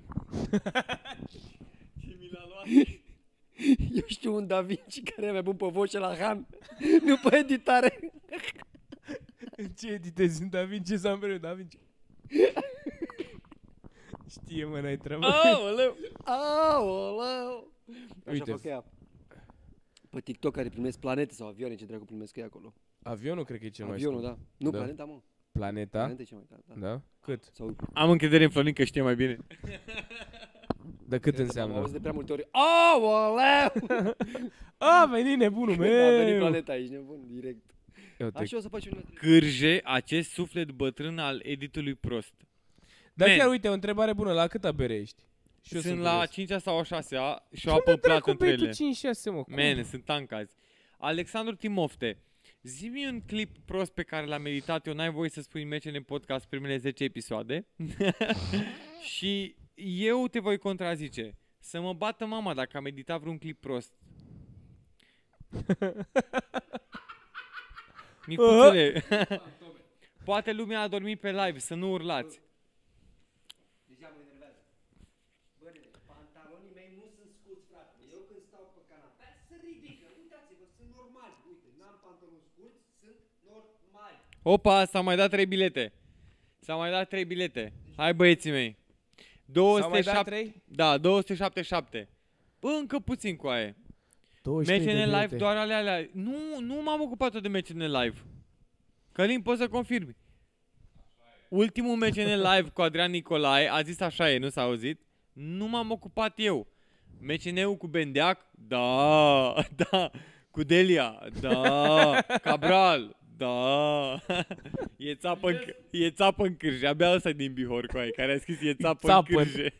Ce mi l-a luat? Eu știu un Da Vinci care e mai bun pe voce la Han, nu pe editare. Ce editezi în Da Vinci sau mereu Da Vinci? Știe, mă, n-ai treabă. Aoleu! Aoleu! Așa Uite. fac ea. Pe TikTok care primesc planete sau avioane, ce dracu primesc ei acolo. Avionul cred că e cel mai Avionul, scump. da. Nu, Da. planeta, mă. Planeta? Planeta e cel mai tare, da. Da? Cât? Sau... Am încredere în Florin că știe mai bine. De cât Am înseamnă? auzit de prea multe ori. Aoleu! A, veni nebunul meu! Da, a venit planeta aici, nebun, direct. Așa o să faci un... Cârje, acest suflet bătrân al editului prost. Dar Man. chiar uite, o întrebare bună, la câta bere ești? Și eu Sunt sunt la curios. 5-a sau a 6-a și o apă plată între ele. 5-6, mă, cum? Man, sunt tancazi. Alexandru Timofte, zi-mi un clip prost pe care l-am editat eu, n-ai voie să spui în MCN Podcast primele 10 episoade. Și eu te voi contrazice. Să mă bată mama dacă am editat vreun clip prost. Micuțule, poate lumea a dormit pe live, să nu urlați. Deja mă enervează. Băi, pantalonii mei nu sunt scurți, frate. Eu când stau pe canapea, se ridică. Uitați-vă, sunt normali. Uite, n-am pantaloni scurți, sunt normali. Opa, s-au mai dat 3 bilete. S-au mai dat 3 bilete. Hai băieții mei. 207. Da, 277. Încă puțin cu aia. MCN Live doar alea. Nu m-am ocupat de MCN Live. Călin, poți să confirmi. Ultimul MCN Live cu Adrian Nicolae a zis așa, nu s-a auzit. Nu m-am ocupat eu. MCN-ul cu Bendeac? Da. Cu Delia? Da. Cabral? Da. E țapă în cârje. Abia ăsta din Bihor cu aia, care a scris e țapă în cârje.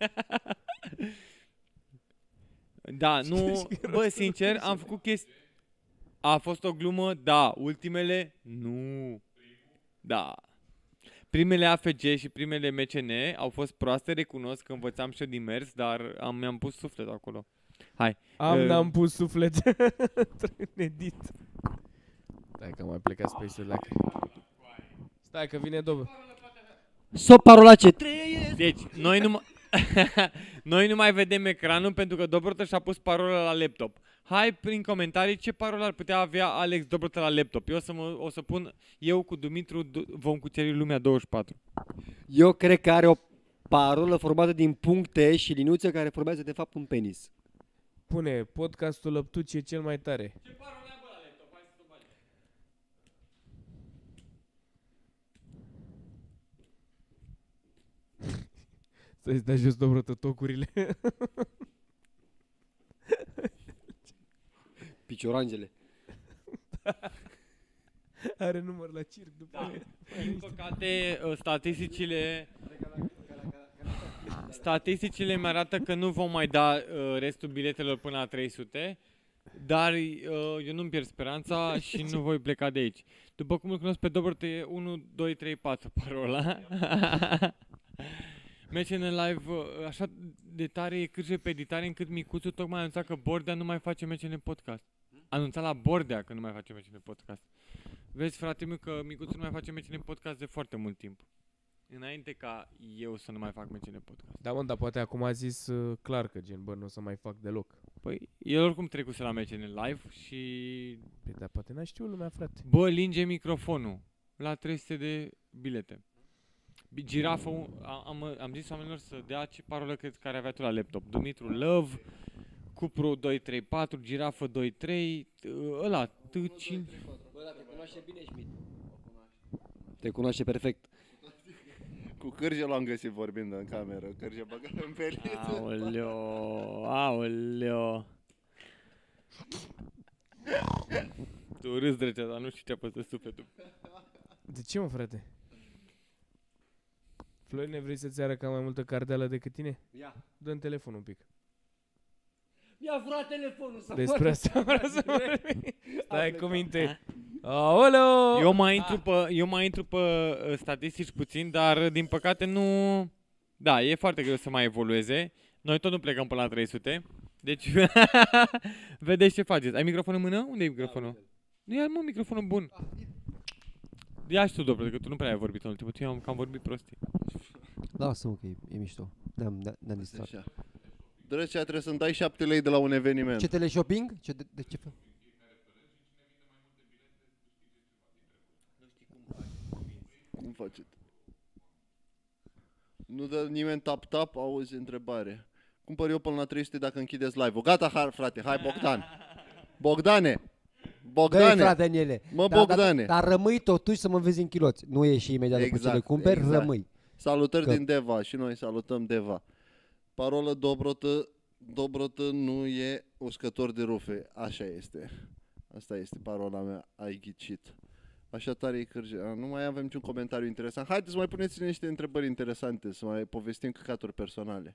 Da, nu, bă, sincer, am făcut chestii. A fost o glumă? Da. Ultimele? Nu. Da. Primele AFG și primele MCN au fost proaste, recunosc că învățam și eu din mers, dar mi-am pus suflet acolo. Hai. N-am pus suflet. Edit. Stai că am mai plecat Space-ul la. Stai că vine Dobă. Soparolace. Deci, noi nu mai vedem ecranul pentru că Dobrotă și-a pus parola la laptop. Hai prin comentarii ce parolă ar putea avea Alex Dobrotă la laptop. Eu o să pun, eu cu Dumitru vom cuceri lumea 24. Eu cred că are o parolă formată din puncte și liniuțe care formează de fapt un penis. Pune, podcastul Lăptuci e cel mai tare. Ce parolă ai bă la laptop? Hai să bani. Să-i dai jos Dobrotă tocurile. Picioranjele. Are număr la circ după Da. Din păcate, statisticile mi-arată că nu vom mai da restul biletelor până la 300, dar eu nu-mi pierd speranța și nu voi pleca de aici. După cum îl cunosc pe Dobrotă, e 1, 2, 3, 4 parola. MCN Live, așa de tare e cârje pe editare încât Micuțu tocmai a anunțat că Bordea nu mai face MCN Podcast. Anunțat la Bordea că nu mai face MCN Podcast. Vezi, frate meu, că Micuțu nu mai face MCN Podcast de foarte mult timp. Înainte ca eu să nu mai fac MCN Podcast. Da, mă, dar poate acum a zis clar că gen, bă, nu o să mai fac deloc. Păi, el oricum trecuse la MCN Live și... Păi, dar poate n-a știut lumea, frate. Bă, linge microfonul la 300 de bilete. Girafă, am zis oamenilor să dea ce parolă crezi care avea tu la laptop. Dumitru Love, Cupru 234, Girafă 23, ăla, T5. Bă, da, te cunoaște bine, Schmidt. Te cunoaște perfect. Cu Cârje l-am găsit vorbind în cameră. Cârje băgat în peliță. Aoleo. Tu râzi, Drecea, dar nu știu ce a păsă sufletul. De ce, mă, frate? Florine, vrei să-ți arăt că am mai multă cardeală decât tine? Ia. Dă-mi telefonul un pic. Mi-a furat telefonul. Despre asta vreau să vorbim. Stai cu minte. Aoleo! Eu mai intru pe statistici puțin, dar din păcate nu... Da, e foarte greu să mai evolueze. Noi tot nu plecăm până la 300. Deci, vedeți ce faceți. Ai microfonul în mână? Unde e microfonul? Nu ia, mă, microfonul bun. Ia și tu, Dobrotă, că tu nu prea ai vorbit în ultimul timp, că am vorbit prostii. Lasă-mă că e mișto. Ne-am distrat. Așa. Drăcea, trebuie să-mi dai 7 lei de la un eveniment. Ce teleshopping? De ce fel? Cum faceți? Nu dă nimeni tap-tap, auzi întrebare. Cumpăr eu până la 300 dacă închideți live-ul. Gata, frate, hai Bogdan. Bogdane! Dă-i, frate, în ele. Mă, Bogdane. Dar rămâi totuși să mă vezi în chiloți. Nu ieși imediat după ce le cumperi, rămâi. Salutări din Deva și noi salutăm Deva. Parolă Dobrotă nu e uscător de rufe. Așa este. Asta este parola mea. Ai ghicit. Așa tare e Cârje. Nu mai avem niciun comentariu interesant. Haideți să mai puneți niște întrebări interesante, să mai povestim căcaturi personale.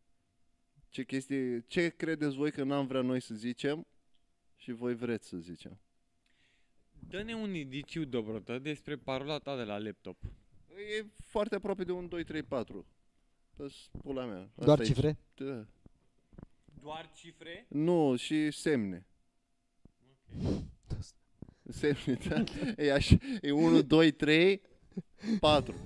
Ce credeți voi că n-am vrea noi să zicem și voi vreți să zicem? Dă-ne un indiciu, Dobrotă, despre parola ta de la laptop. E foarte aproape de un 2, 3, 4. Pula mea. Doar cifre? Da. Doar cifre? Nu, și semne. Semnița. E 1, 2, 3, 4.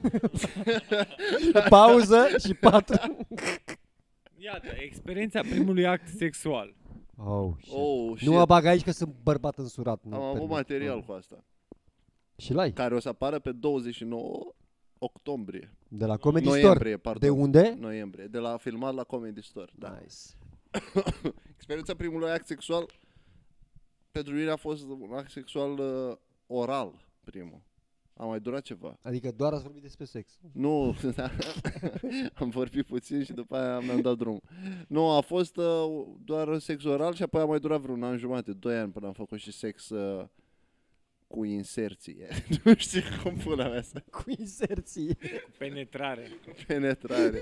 Pauză și 4. Iată, experiența primului act sexual. Oh, shit. Oh, Nu mă bag aici că sunt bărbat însurat. Am avut material cu asta. Și l-ai? Care o să apară pe 29 octombrie. De la Comedy Noiembrie, Store. pardon. De unde? Noiembrie. De la filmat la Comedy Store, da. Nice. Experiența primului act sexual pentru mine a fost un act sexual oral, primul. A mai durat ceva. Adică doar ați vorbit despre sex. Nu, am vorbit puțin și după aia mi-am dat drum. Nu, a fost doar sex oral și apoi a mai durat vreun an jumate, 2 ani până am făcut și sex cu inserție. Nu știu cum pula mea să... Cu inserții. Penetrare. Penetrare.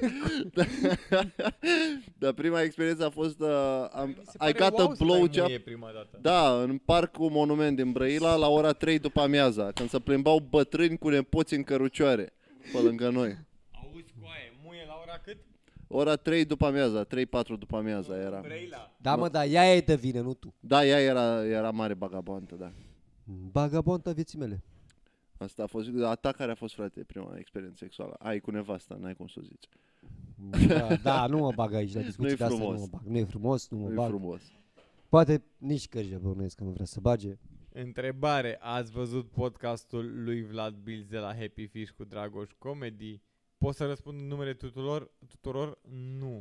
Dar prima experiență a fost I got a blowjob. Da, în parcul Monument din Brăila la ora 3 după amiaza, când se plimbau bătrâni cu nepoți în cărucioare pe lângă noi. Auzi, coaie, muie la ora cât? Ora 3 după amiaza, 3-4 după amiaza era. Brăila. Da, mă, dar ea e de vină, nu tu. Da, ea era mare bagabontă, da. Bagabonta vieții mele. Asta a fost, a ta care a fost, frate, prima experiență sexuală. Ai cu nevasta, n-ai cum să o zici. Da, nu mă bag aici la discuții Nu-i de asta, frumos. nu mă bag. Nu e frumos, nu mă Nu-i bag. frumos. Poate nici Cărja bănuiesc că nu vrea să bage. Întrebare, ați văzut podcastul lui Vlad Bilz de la Happy Fish cu Dragoș Comedy? Pot să răspund în numele tuturor? Nu.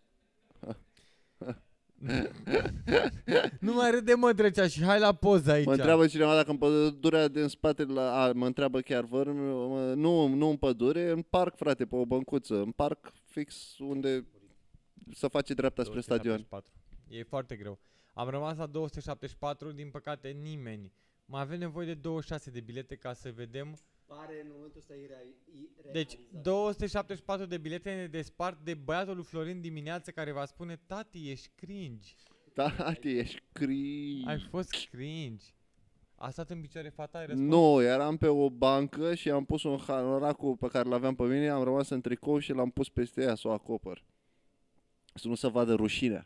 Nu mai râde, mă, Drecea, și hai la poză aici. Mă întreabă cineva dacă în pădurea din spate, mă întreabă chiar nu în pădure, în parc, frate, pe o băncuță, în parc fix unde să face dreapta spre stadion. 274. E foarte greu. Am rămas la 274, din păcate nimeni. Mai avem nevoie de 26 de bilete ca să vedem. Pare în momentul ăsta Deci 274 de bilete ne despart de băiatul lui Florin dimineață care va spune: tati, ești cringe. Tati, ești cringe. Ai fost cringe. A stat în picioare fata, ai răspuns? Nu, eram pe o bancă și am pus un hanoracul pe care l-aveam pe mine, am rămas în tricou și l-am pus peste ea să o acopăr. Să nu se vadă rușinea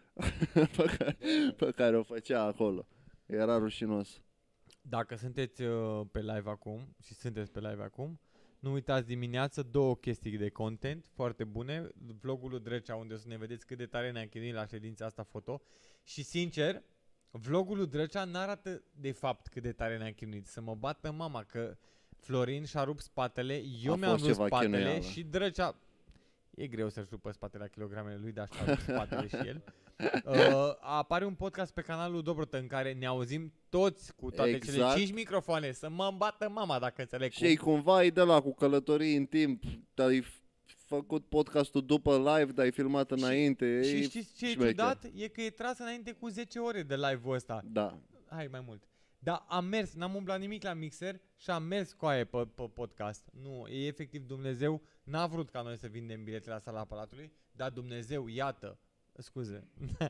pe care o făcea acolo. Era rușinos. Dacă sunteți pe live acum și sunteți pe live acum, nu uitați dimineață 2 chestii de content foarte bune. Vlogul lui Drecea, unde o să ne vedeți cât de tare ne-am chinuit la ședința asta foto. Și sincer, vlogul lui Drecea n-arată de fapt cât de tare ne-am chinuit. Să mă bată mama că Florin și-a rupt spatele, eu mi-am rupt spatele chinuială. și Drecea... E greu să-și rupă spatele la kilogramele lui, dar și-a rupt spatele și el. Apare un podcast pe canalul Dobrotă în care ne auzim toți cu toate cele 5 microfoane. Să mă bată mama dacă înțeleg cum. Și cumva e de la cu călătorii în timp, dar ai făcut podcastul după live, dar ai filmat înainte. Și știți ce e ciudat? E că e tras înainte cu 10 ore de live-ul ăsta. Da. Hai mai mult. Dar am mers, n-am umblat nimic la mixer și am mers cu aia pe podcast. Nu, e efectiv Dumnezeu n-a vrut ca noi să vindem biletele la Sala Palatului, dar Dumnezeu, iată, scuze.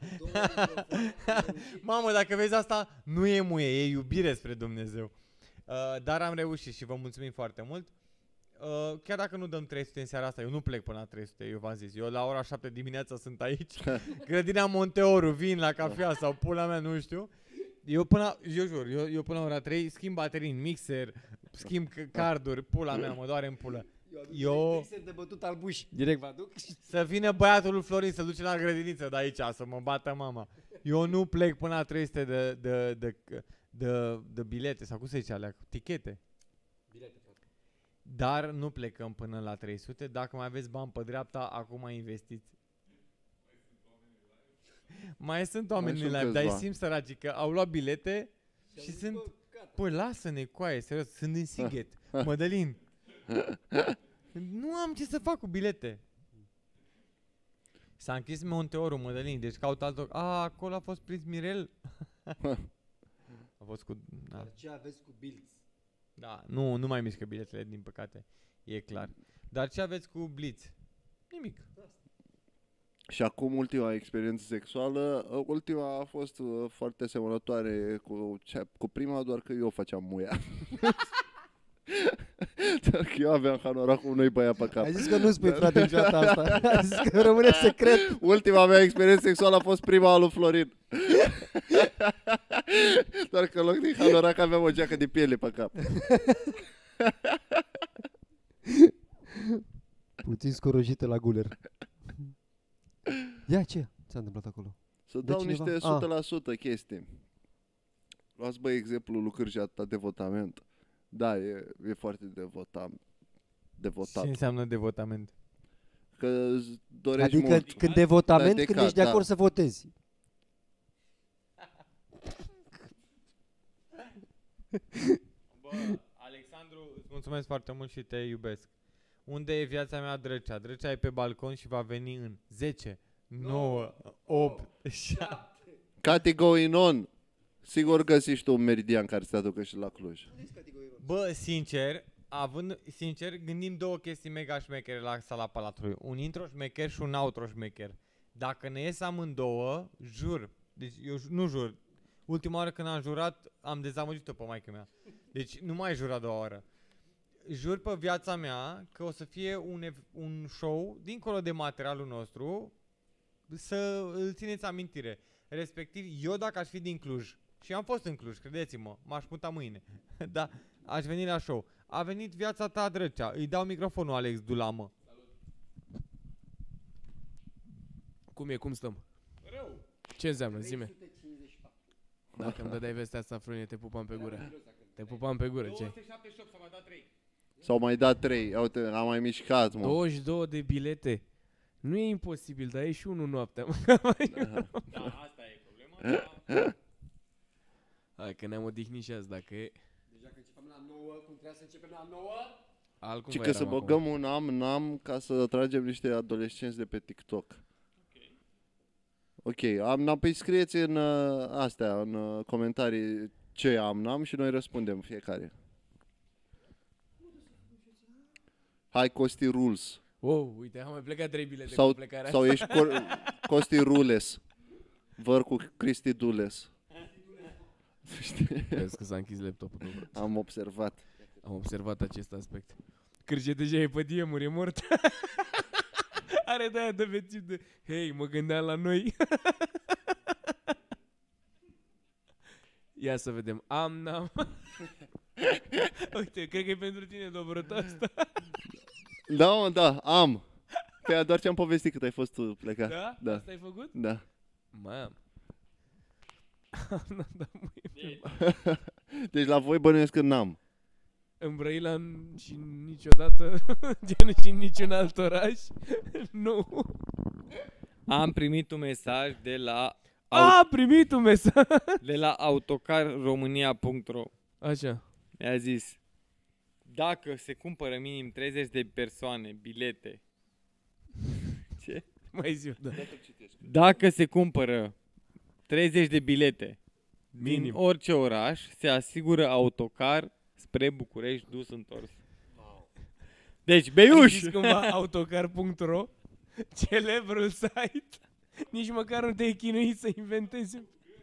Mamă, dacă vezi asta, nu e muie, e iubire spre Dumnezeu. Dar am reușit și vă mulțumim foarte mult. Chiar dacă nu dăm 300 în seara asta, eu nu plec până la 300, eu v-am zis. Eu la ora 7 dimineața sunt aici. Grădina Monteoru, vin la cafea sau pula mea, nu știu. Eu până la ora 3 schimb baterii în mixer, schimb carduri, pula mea, mă doare în pulă. Eu mixer de bătut albuș. Direct vă aduc. Să vină băiatul lui Florin să duce la grădiniță de aici, să mă bată mama. Eu nu plec până la 300 de bilete, sau cum se zice alea, tichete. Bilete, frate. Dar nu plecăm până la 300, dacă mai aveți bani pe dreapta, acum investiți. Mai sunt oameni în live, dar îi simt săracii că au luat bilete și sunt... Păi lasă-ne, coaie, serios, sunt în Sighet, Mădălin. Nu am ce să fac cu bilete. S-a închis Monteoru, Mădălin, deci caut alt loc. Acolo a fost prins Mirel. A fost cu... Da. Dar ce aveți cu Bilz? Da, nu mai mișcă biletele, din păcate. E clar. Dar ce aveți cu Blitz? Nimic. Și acum ultima experiență sexuală, ultima a fost foarte asemănătoare cu prima, doar că eu făceam muia. Dar că eu aveam hanoracul unui băiat pe cap. Ai zis că nu spui, frate, niciodată asta. Ai zis că rămâne secret. Ultima mea experiență sexuală a fost prima a lui Florin. Doar că în loc de hanorac aveam o geacă de piele pe cap. Puțin scorojită la guler. Ia, ce s-a întâmplat acolo? Să De dau cineva? niște 100% chestii. Luați, bă, exemplul lui Cârja, atâta devotament. Da, e foarte devotat. Ce înseamnă devotament? Că îți dorești Adică mult. când devotament, Da, când ești de acord să votezi. Bă, Alexandru, îți mulțumesc foarte mult și te iubesc. Unde e viața mea, Drăcea? Drăcea e pe balcon și va veni în 10, 9, 8, 7. Cati going on. Sigur găsești tu un meridian care să te aducă și la Cluj. Bă, sincer, gândim două chestii mega șmechere la Sala Palatului. Un intro șmecher și un outro șmecher. Dacă ne ies amândouă, jur, deci eu nu jur. Ultima oară când am jurat, am dezamăgit-o pe maică mea. Deci nu mai jur a doua oară. Jur pe viața mea că o să fie un show, dincolo de materialul nostru, să îl țineți amintire. Respectiv, eu dacă aș fi din Cluj, și am fost în Cluj, credeți-mă, m-aș muta mâine, da, aș veni la show. A venit viața ta, Drăcea, îi dau microfonul Alex Dulamă. Cum e, cum stăm? Rău. Ce înseamnă, zi-mi. Dacă îmi dădeai vestea asta, Frune, te pupam pe gură. Te pupam pe gură, ce? 278, s-a mai dat 3. S-au mai dat 3. Ia uite, am mai mișcat, mă. 22 de bilete. Nu e imposibil, dar e și unul noaptea. Da, asta e problema. Hai că ne-am odihnit și azi, dacă e... Deja că începem la 9, cum trebuia să începem la 9? Altcumva Și că să eram băgăm un am ca să atragem niște adolescenți de pe TikTok. Ok, am păi scrieți în astea, în comentarii ce am și noi răspundem fiecare. Hai, Costi Rules. Wow, uite, am mai plecat 3 bilete Sau, cu plecarea. sau ești Costi Rules. Văr cu Cristi Dules. Vezi că s-a închis laptopul. Nu, Am observat. am observat acest aspect. Cârge deja e pe DM-uri, e mort. Are de-aia de vețit de... Hei, mă gândeam la noi. Ia să vedem. N-am. Uite, cred că e pentru tine, dobrăta asta. Da, mă, da, am. Pe doar ce-am povestit cât ai fost tu plecat. Da? Da. Asta ai făcut? Da. Mam. Deci la voi bănuiesc că n-am. În Brăila și niciodată, gen și în niciun alt oraș. Nu. Am primit un mesaj de la A primit un mesaj. de la autocarromânia.ro. Așa. Mi-a zis: dacă se cumpără minim 30 de persoane bilete. Ce? Mai zi, da. Dacă se cumpără 30 de bilete Minim. din orice oraș, se asigură autocar spre București dus întors. Deci, Ai Beiuș! zis cumva autocar.ro, celebrul site. Nici măcar nu te-ai chinuit să inventezi.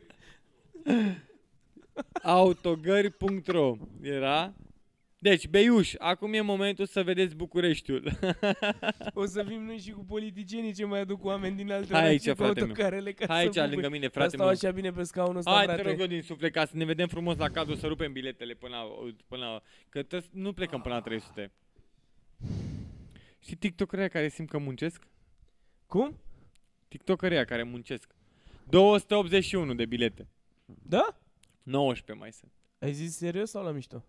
Autogări.ro era. Deci, Beiuș, acum e momentul să vedeți Bucureștiul. O să fim noi și cu politicienii ce mai aduc oameni din alte Hai orașe aici, cu frate meu. autocarele ca Hai să aici, pupe. lângă mine, Dar frate stau meu. așa bine pe scaunul ăsta, Hai, frate. te rog eu din suflet, ca să ne vedem frumos la cadru, să rupem biletele până la că nu plecăm până la 300. Și TikTokerii care simt că muncesc? Cum? TikTokerii care muncesc. 281 de bilete. Da? 19 mai sunt. Ai zis serios sau la mișto?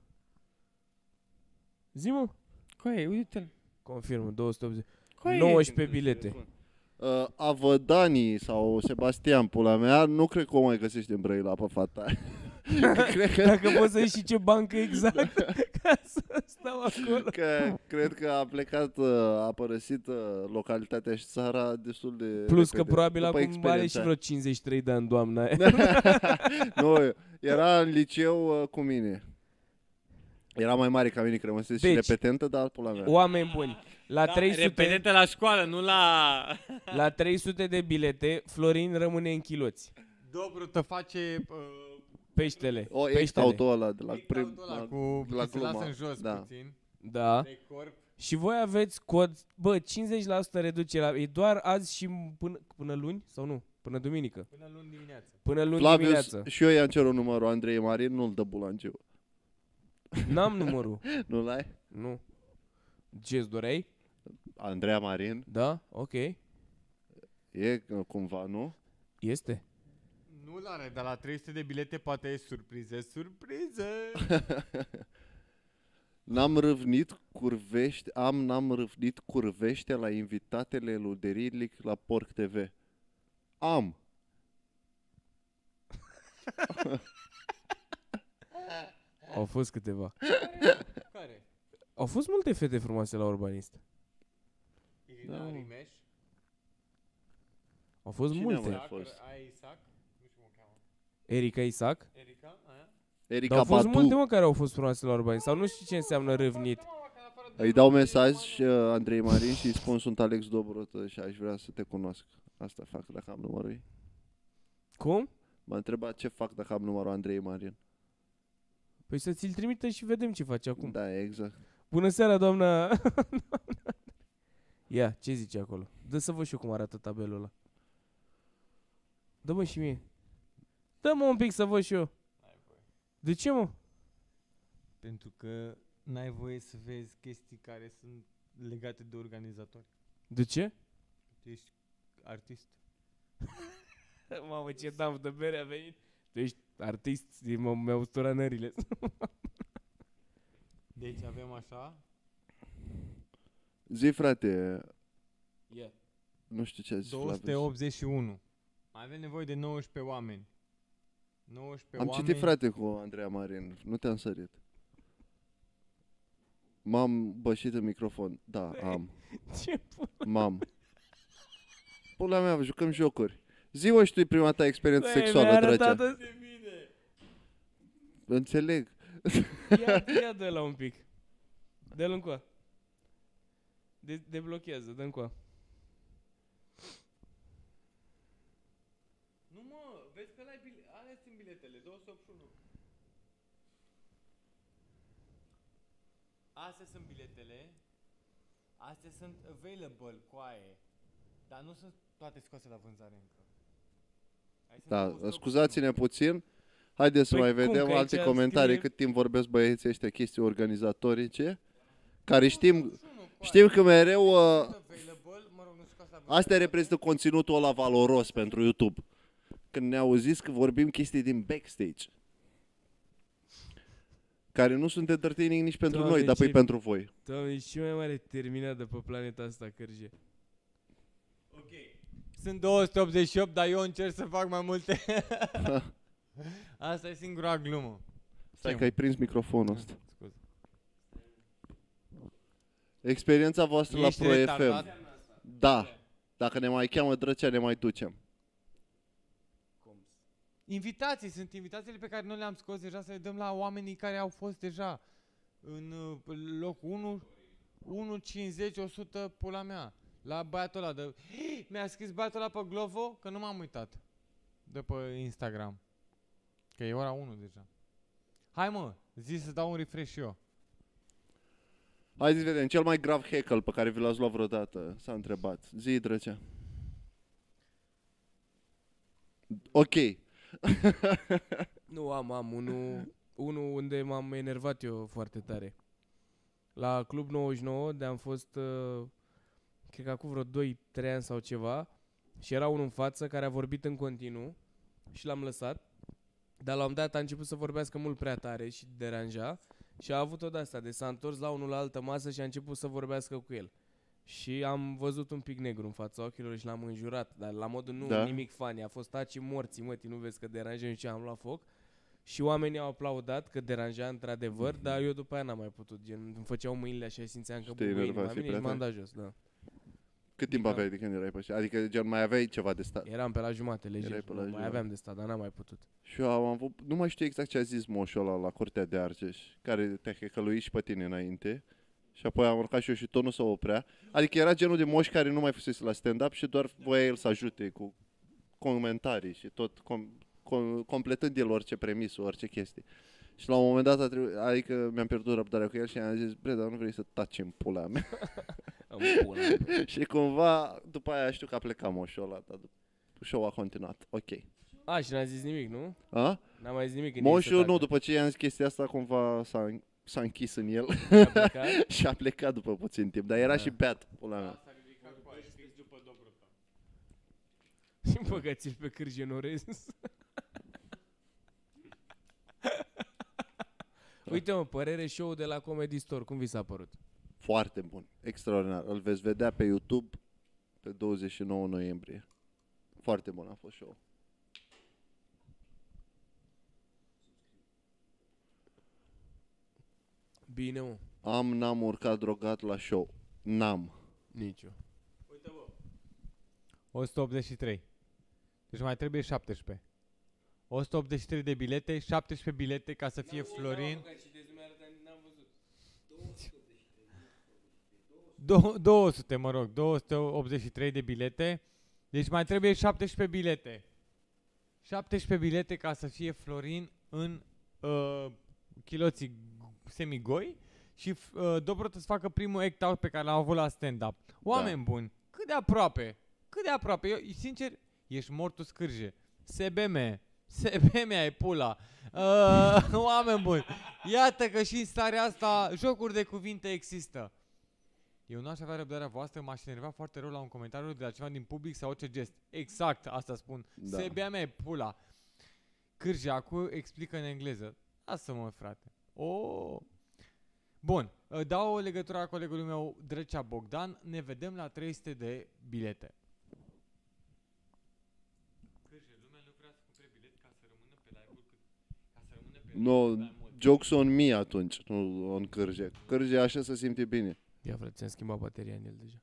Zi-mă. Coaie, uite-l. Confirmă, 280. Coaie, 19 bilete. Avădanii sau Sebastian, pula mea, nu cred că o mai găsești în Brăila pe fata aia. Cred că, Dacă poți să ieși și ce bancă exact ca să stau acolo. cred că a plecat, a părăsit localitatea și țara destul de Plus că repede, probabil după acum are experiența. și vreo 53 de ani, doamna aia. Nu, era în liceu cu mine. Era mai mare ca mine, că rămăsese și Deci, repetentă, dar pula mea. Oameni buni, la 300, Repetentă la școală, nu la... la 300 de bilete, Florin rămâne în chiloți. Dobru te face... Peștele. O peștele. ex-auto ăla de la Cu la se lasă gluma. în jos Da. puțin. Da. de corp. Și voi aveți cod, 50% reducere, e doar azi și până luni sau nu? Până duminică. Până luni dimineață. Până luni Flavius, dimineață. și eu i-am cerut numărul Andrei Marin, nu-l dă Bulangiu. N-am numărul. Nu-l ai? Nu. Ce-ți doreai? Andreea Marin? Da? Ok. E cumva, nu? Este. Nu l-are, dar la 300 de bilete poate e surpriză, surpriză! N-am râvnit curvește la invitatele lui Derilic la Porc TV. Am. Au fost câteva. Care? Au fost multe fete frumoase la Urbanist. Irina Rimeș? Au fost Cine multe. mai a fost? Aia Isaac? Nu știu cum o cheamă. Erika Isaac. Erica? Aia? Erica Dar au fost Badu. multe, mă, care au fost frumoase la Urbanist. Sau nu știu ce înseamnă râvnit. Îi dau mesaj Andrei Marin și îi spun sunt Alex Dobrotă și aș vrea să te cunosc. Asta fac dacă am numărul ei. Cum? M-a întrebat ce fac dacă am numărul Andrei Marin. Păi să ți-l trimită și vedem ce face acum. Da, exact. Bună seara, doamna. Ia, ce zice acolo? Dă să văd și eu cum arată tabelul ăla. Dă-mă și mie. Dă-mă un pic să văd și eu. De ce, mă? Pentru că n-ai voie să vezi chestii care sunt legate de organizatori. De ce? Tu ești artist. Mamă, ce dam de bere a venit. Tu ești artist, mi-au usturat nările. Deci avem așa. Zi, frate, Yeah. nu știu ce a zis Flavius. 281. Avem nevoie de 19 oameni. 19 Am oameni. citit, frate, cu Andreea Marin. Nu te-am sărit. M-am bășit în microfon. Da, am. Ce M-am. Pula mea, jucăm jocuri. Zi-o și tu prima ta experiență Băi, sexuală, mi-a drăcea. arătat de mine. Înțeleg. Ia dă la un pic. Dă-l încoa. Deblochează, dă încoa. Nu mă, vezi că alea sunt biletele, 281. Astea sunt biletele. Astea sunt available, coaie. Dar nu sunt toate scoase la vânzare încă. Aici sunt Da, 281. scuzați-ne puțin. Haideți să Păi mai cum, vedem că alte aici comentarii scrie- cât timp vorbesc băieții ăștia chestii organizatorice. Care știm că mereu Available, mă rog, nu scoase la vânzare. astea reprezintă conținutul ăla valoros pentru YouTube. Când ne auziți că vorbim chestii din backstage. Care nu sunt entertaining nici pentru Doamne, noi, dar ce- păi pentru voi. Doamne, ești cel mai mare terminat de pe planeta asta, Cârje. Ok. Sunt 288, dar eu încerc să fac mai multe. Asta e singura glumă. Stai Ce, că ai prins microfonul ăsta. Scuze. Experiența voastră la Ești Pro retardat? FM. Da. Dacă ne mai cheamă Drăcea, ne mai ducem. Invitații, sunt invitațiile pe care noi le-am scos deja să le dăm la oamenii care au fost deja în locul 1, 50, 100, pula mea. La băiatul ăla de... Mi-a scris băiatul ăla pe Glovo că nu m-am uitat. De pe Instagram. Că e ora 1 deja. Hai mă, zi să dau un refresh și eu. Hai să vedem, cel mai grav heckle pe care vi l-ați luat vreodată, s-a întrebat. Zi, Drăcea. Ok. Nu, am unul unde m-am enervat eu foarte tare. La Club 99, de am fost, cred că acum vreo 2-3 ani sau ceva, și era unul în față care a vorbit în continuu și l-am lăsat, dar la un dat a început să vorbească mult prea tare și deranja și a avut o de-asta, de s-a întors la unul la altă masă și a început să vorbească cu el. Și am văzut un pic negru în fața ochilor și l-am înjurat, dar la modul nu Da. nimic funny, a fost taci morții, mătii, nu vezi că deranja, și am luat foc. Și oamenii au aplaudat că deranja într-adevăr, dar eu după aia n-am mai putut, gen, îmi făceau mâinile așa și simțeam că Și te-ai bubuie inima enervat, mine e și prea m-am tare? dat jos, da. Cât timp aveai de când erai pe așa? Adică gen mai aveai ceva de stat. Eram pe la jumate, Erai lejer, pe la mai jumătate. aveam de stat, dar n-am mai putut. Și eu am avut, nu mai știu exact ce a zis moșul ăla la Curtea de Argeș, care te-a hecăluit și pe tine înainte. Și apoi am urcat și eu și tot nu se oprea. Adică era genul de moș care nu mai fusese la stand-up și doar voia el să ajute cu comentarii și tot completând el orice premisă, orice chestie. Și la un moment dat adică mi-am pierdut răbdarea cu el și i-am zis, bre, dar nu vrei să taci în pula mea. Și cumva, după aia știu că a plecat moșul ăla, dar show a continuat, ok. A, și n-a zis nimic, nu? A? N-a mai zis nimic. Moșul nu, după ce i-am zis chestia asta, cumva s-a închis în el și a plecat după puțin timp, dar era și beat, pula mea. Și băgați-l pe Cârje Norez. Uite mă, părere show de la Comedy Store, cum vi s-a părut? Foarte bun, extraordinar. Îl veți vedea pe YouTube pe 29 noiembrie. Foarte bun a fost show. Bine, mă. N-am urcat drogat la show. N-am. Nici eu. 183. Deci mai trebuie 17. 183 de bilete, 17 bilete ca să fie Florin. 200, mă rog, 283 de bilete. Deci mai trebuie 17 bilete. 17 bilete ca să fie Florin în chiloții semigoi și Dobrotă să facă primul act out pe care l-am avut la stand-up. Oameni buni, cât de aproape? Cât de aproape? Eu, sincer, ești mortul Scârje. SBM ai pula. Oameni buni, iată că și în starea asta jocuri de cuvinte există. Eu nu aș avea răbdarea voastră, m-aș enerva foarte rău la un comentariu de la ceva din public sau orice gest. Exact, asta spun. Da. SBM ai pula. Cârje, acum explică în engleză. Lasă-mă, frate. Bun, dau o legătură a colegului meu, Drăcea Bogdan. Ne vedem la 300 de bilete. Cârje, lumea nu vrea să cumpere bilet ca să rămână pe live-ul ca să rămână pe No, jokes on me atunci, nu on Cârje. Cârje așa se simte bine. Ia frate, ți-am schimbat bateria în el deja.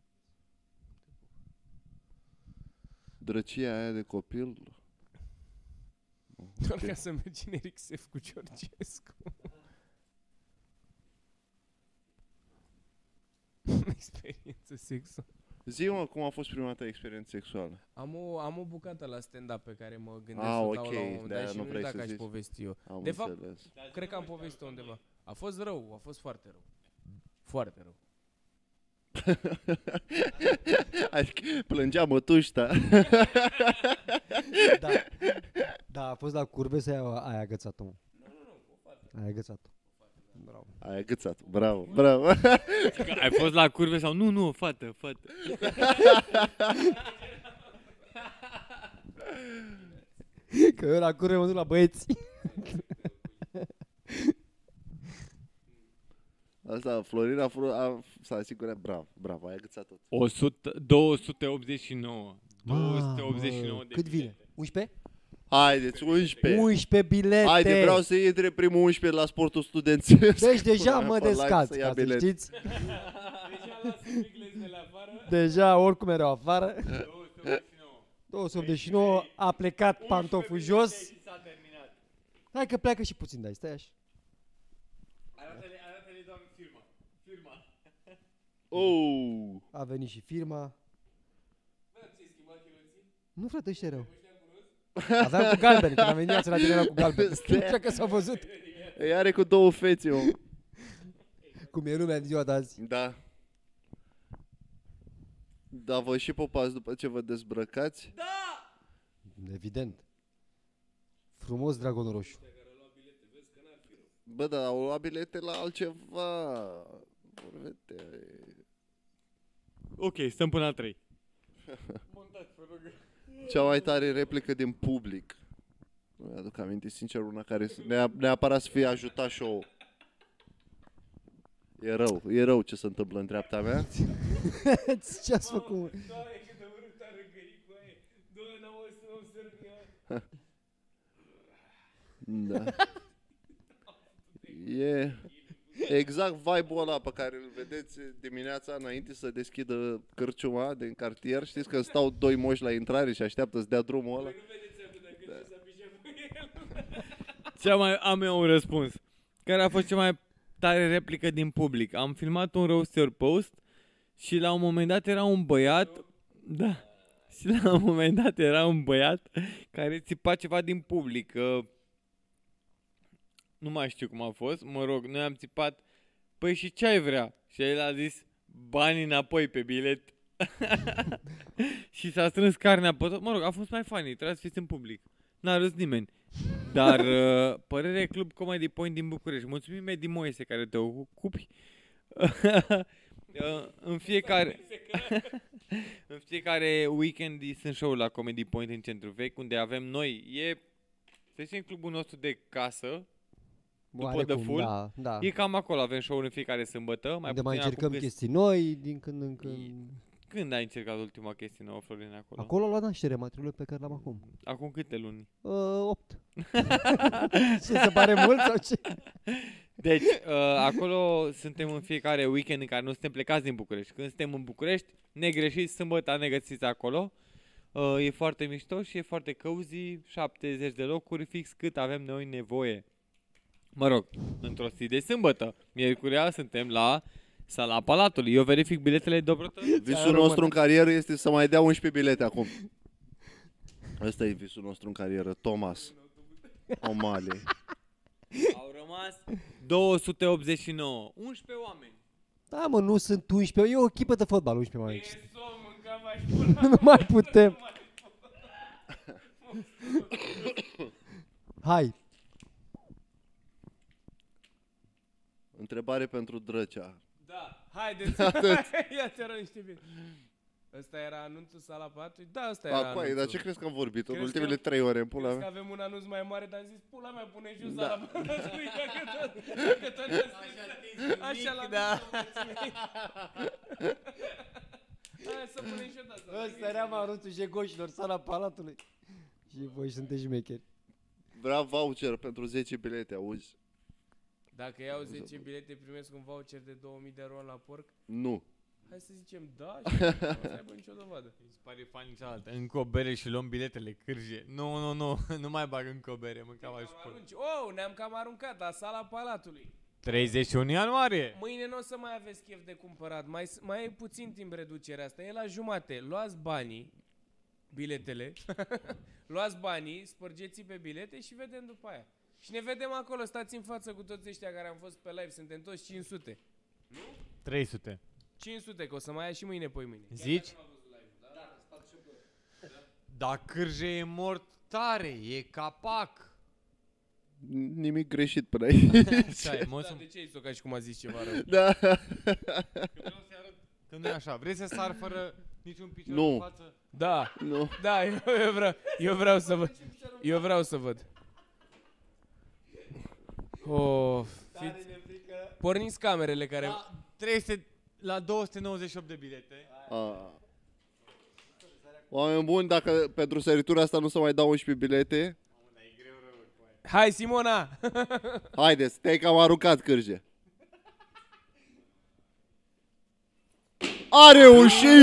Drăcia aia de copil. Doar ca să mergi în Eric Sef cu Georgescu. Experiență sexuală. Zi-mă, cum a fost prima ta experiență sexuală? Am o bucată la stand-up pe care mă gândesc să dau ok, la un moment dat și nu nu vrei știu dacă să aș zici. povesti eu. Am De fapt, înțeles. cred că am povestit undeva. A fost rău, a fost foarte rău. Foarte rău. Adică plângea mătușta. Da, a fost la curbe sau ai agățat-o? Nu, ai agățat-o. Bravo. Ai agățat, bravo, bravo. Ai fost la curve sau? Nu, fată. Că eu la curve mă duc la băieți. Asta, Florin s-a asigurat, bravo, ai agățat tot. 289. 289 de Cât bilete. vine? 11? Haideți, 11. 11 bilete. Haide, vreau să intre primul 11 la sportul studențesc. Deci deja Până mă pe live descaț, să ia ca să bilet. știți. Deja las subiectele afară. Deja oricum erau afară. 289 a plecat pantoful jos. Hai că pleacă și puțin, dai, stai așa. Arată-le doar firma. A venit și firma. Nu, frate, ești rău. Aveam cu galben, când am venit dimineața la tine era cu galben. Nu știu că s-a văzut. Îi are cu două fețe, om. Cum e lumea în ziua de azi. Da. Da, vă și popați după ce vă dezbrăcați? Da! Evident. Frumos dragonul roșu. Bă, dar au luat bilete la altceva. Ok, stăm până la 3. Cea mai tare replică din public. Nu mi-aduc aminte, sincer, una care neapărat să fie ajutat show. E rău ce se întâmplă în dreapta mea. Ce ați făcut? Doamne, cât de urât a răgărit cu aia. Doamne, n-am auzit să mă observ ea. Da. E exact vibe-ul ăla pe care îl vedeți dimineața înainte să deschidă cârciuma din cartier. Știți că stau doi moși la intrare și așteaptă să dea drumul ăla? Nu vedeți atât dacă ce s-a pișat cu el. Am eu un răspuns. Care a fost cea mai tare replică din public? Am filmat un roaster post și la un moment dat era un băiat. Da. Și la un moment dat era un băiat care țipa ceva din public. Nu mai știu cum a fost, mă rog, noi am țipat, păi și ce ai vrea? Și el a zis, banii înapoi pe bilet. Și s-a strâns carnea pe tot. Mă rog, a fost mai funny, trebuie să fiți în public. N-a râs nimeni. Dar părere Club Comedy Point din București. Mulțumim, Edi Moise, care te ocupi. În fiecare weekend sunt show la Comedy Point în Centru Vechi, unde avem noi, să zicem, clubul nostru de casă, după The Full. Da. E cam acolo, avem show în fiecare sâmbătă. Unde mai încercăm chestii noi, din când în când. Când ai încercat ultima chestie nouă, Florin, acolo? Acolo la naștere, materialul pe care l-am acum. Acum câte luni? 8. Ce, se pare mult sau ce? Deci, acolo suntem în fiecare weekend în care nu suntem plecați din București. Când suntem în București, negreșiți, sâmbătă ne găsiți acolo. E foarte mișto și e foarte cozy, 70 de locuri, fix cât avem noi nevoie. Mă rog, într-o zi de sâmbătă, miercurea, suntem la Sala Palatului. Eu verific biletele Dobrotă. Visul nostru în carieră este să mai dea 11 bilete acum. Ăsta e visul nostru în carieră, Thomas O'Malley. Au rămas 289, 11 oameni. Da, mă, nu sunt 11, e o echipă de fotbal, 11 oameni. Nu mai putem. Hai. Întrebare pentru Drăcea. Da, haideți. Ia te rog niște bine. Ăsta era anunțul Sala Palatului? Da, ăsta era anunțul. Dar ce crezi că am vorbit în Crezi ultimele că- 3 ore în pula Crezi mea? că avem un anunț mai mare, dar am zis, pula mea, pune și Sala Palatului, că tot așa la da. Hai să punem și o dată. Ăsta era mărunțul jegoșilor, Sala Palatului. Și voi sunteți șmecheri. Vreau voucher pentru 10 bilete, auzi? Dacă iau 10 bilete, primesc un voucher de 2000 de euro la porc? Nu. Hai să zicem da și nu o să aibă nicio dovadă. Mi se pare funny cealaltă. Încă o bere și luăm biletele, cârje. Nu, nu mai bag încă o bere, mâncam aș pula. Oh, ne-am cam aruncat la Sala Palatului. 31 ianuarie. Mâine nu o să mai aveți chef de cumpărat, mai e puțin timp reducerea asta, e la jumate. Luați banii, biletele, luați banii, spărgeți pe bilete și vedem după aia. Și ne vedem acolo, stați în față cu toți ăștia care am fost pe live, suntem toți 500. 300. 500, că o să mai ia și mâine, poi mâine. Zici? Da, cârje e mort tare, e capac. Nimic greșit până aici. Așa e, mă, Da, de ce ai zis-o ca și cum a zis ceva rău? Da. că nu e așa. Vrei să sar fără niciun picior Nu. în față? Da, Nu. da, eu vreau să văd. Eu vreau să văd. Oh, porniți camerele care... La 300, la 298 de bilete. Oameni buni, dacă pentru săritura asta nu se mai dau 11 bilete, Hai, Simona! haideți, te-ai cam aruncat, cârje. A reușit!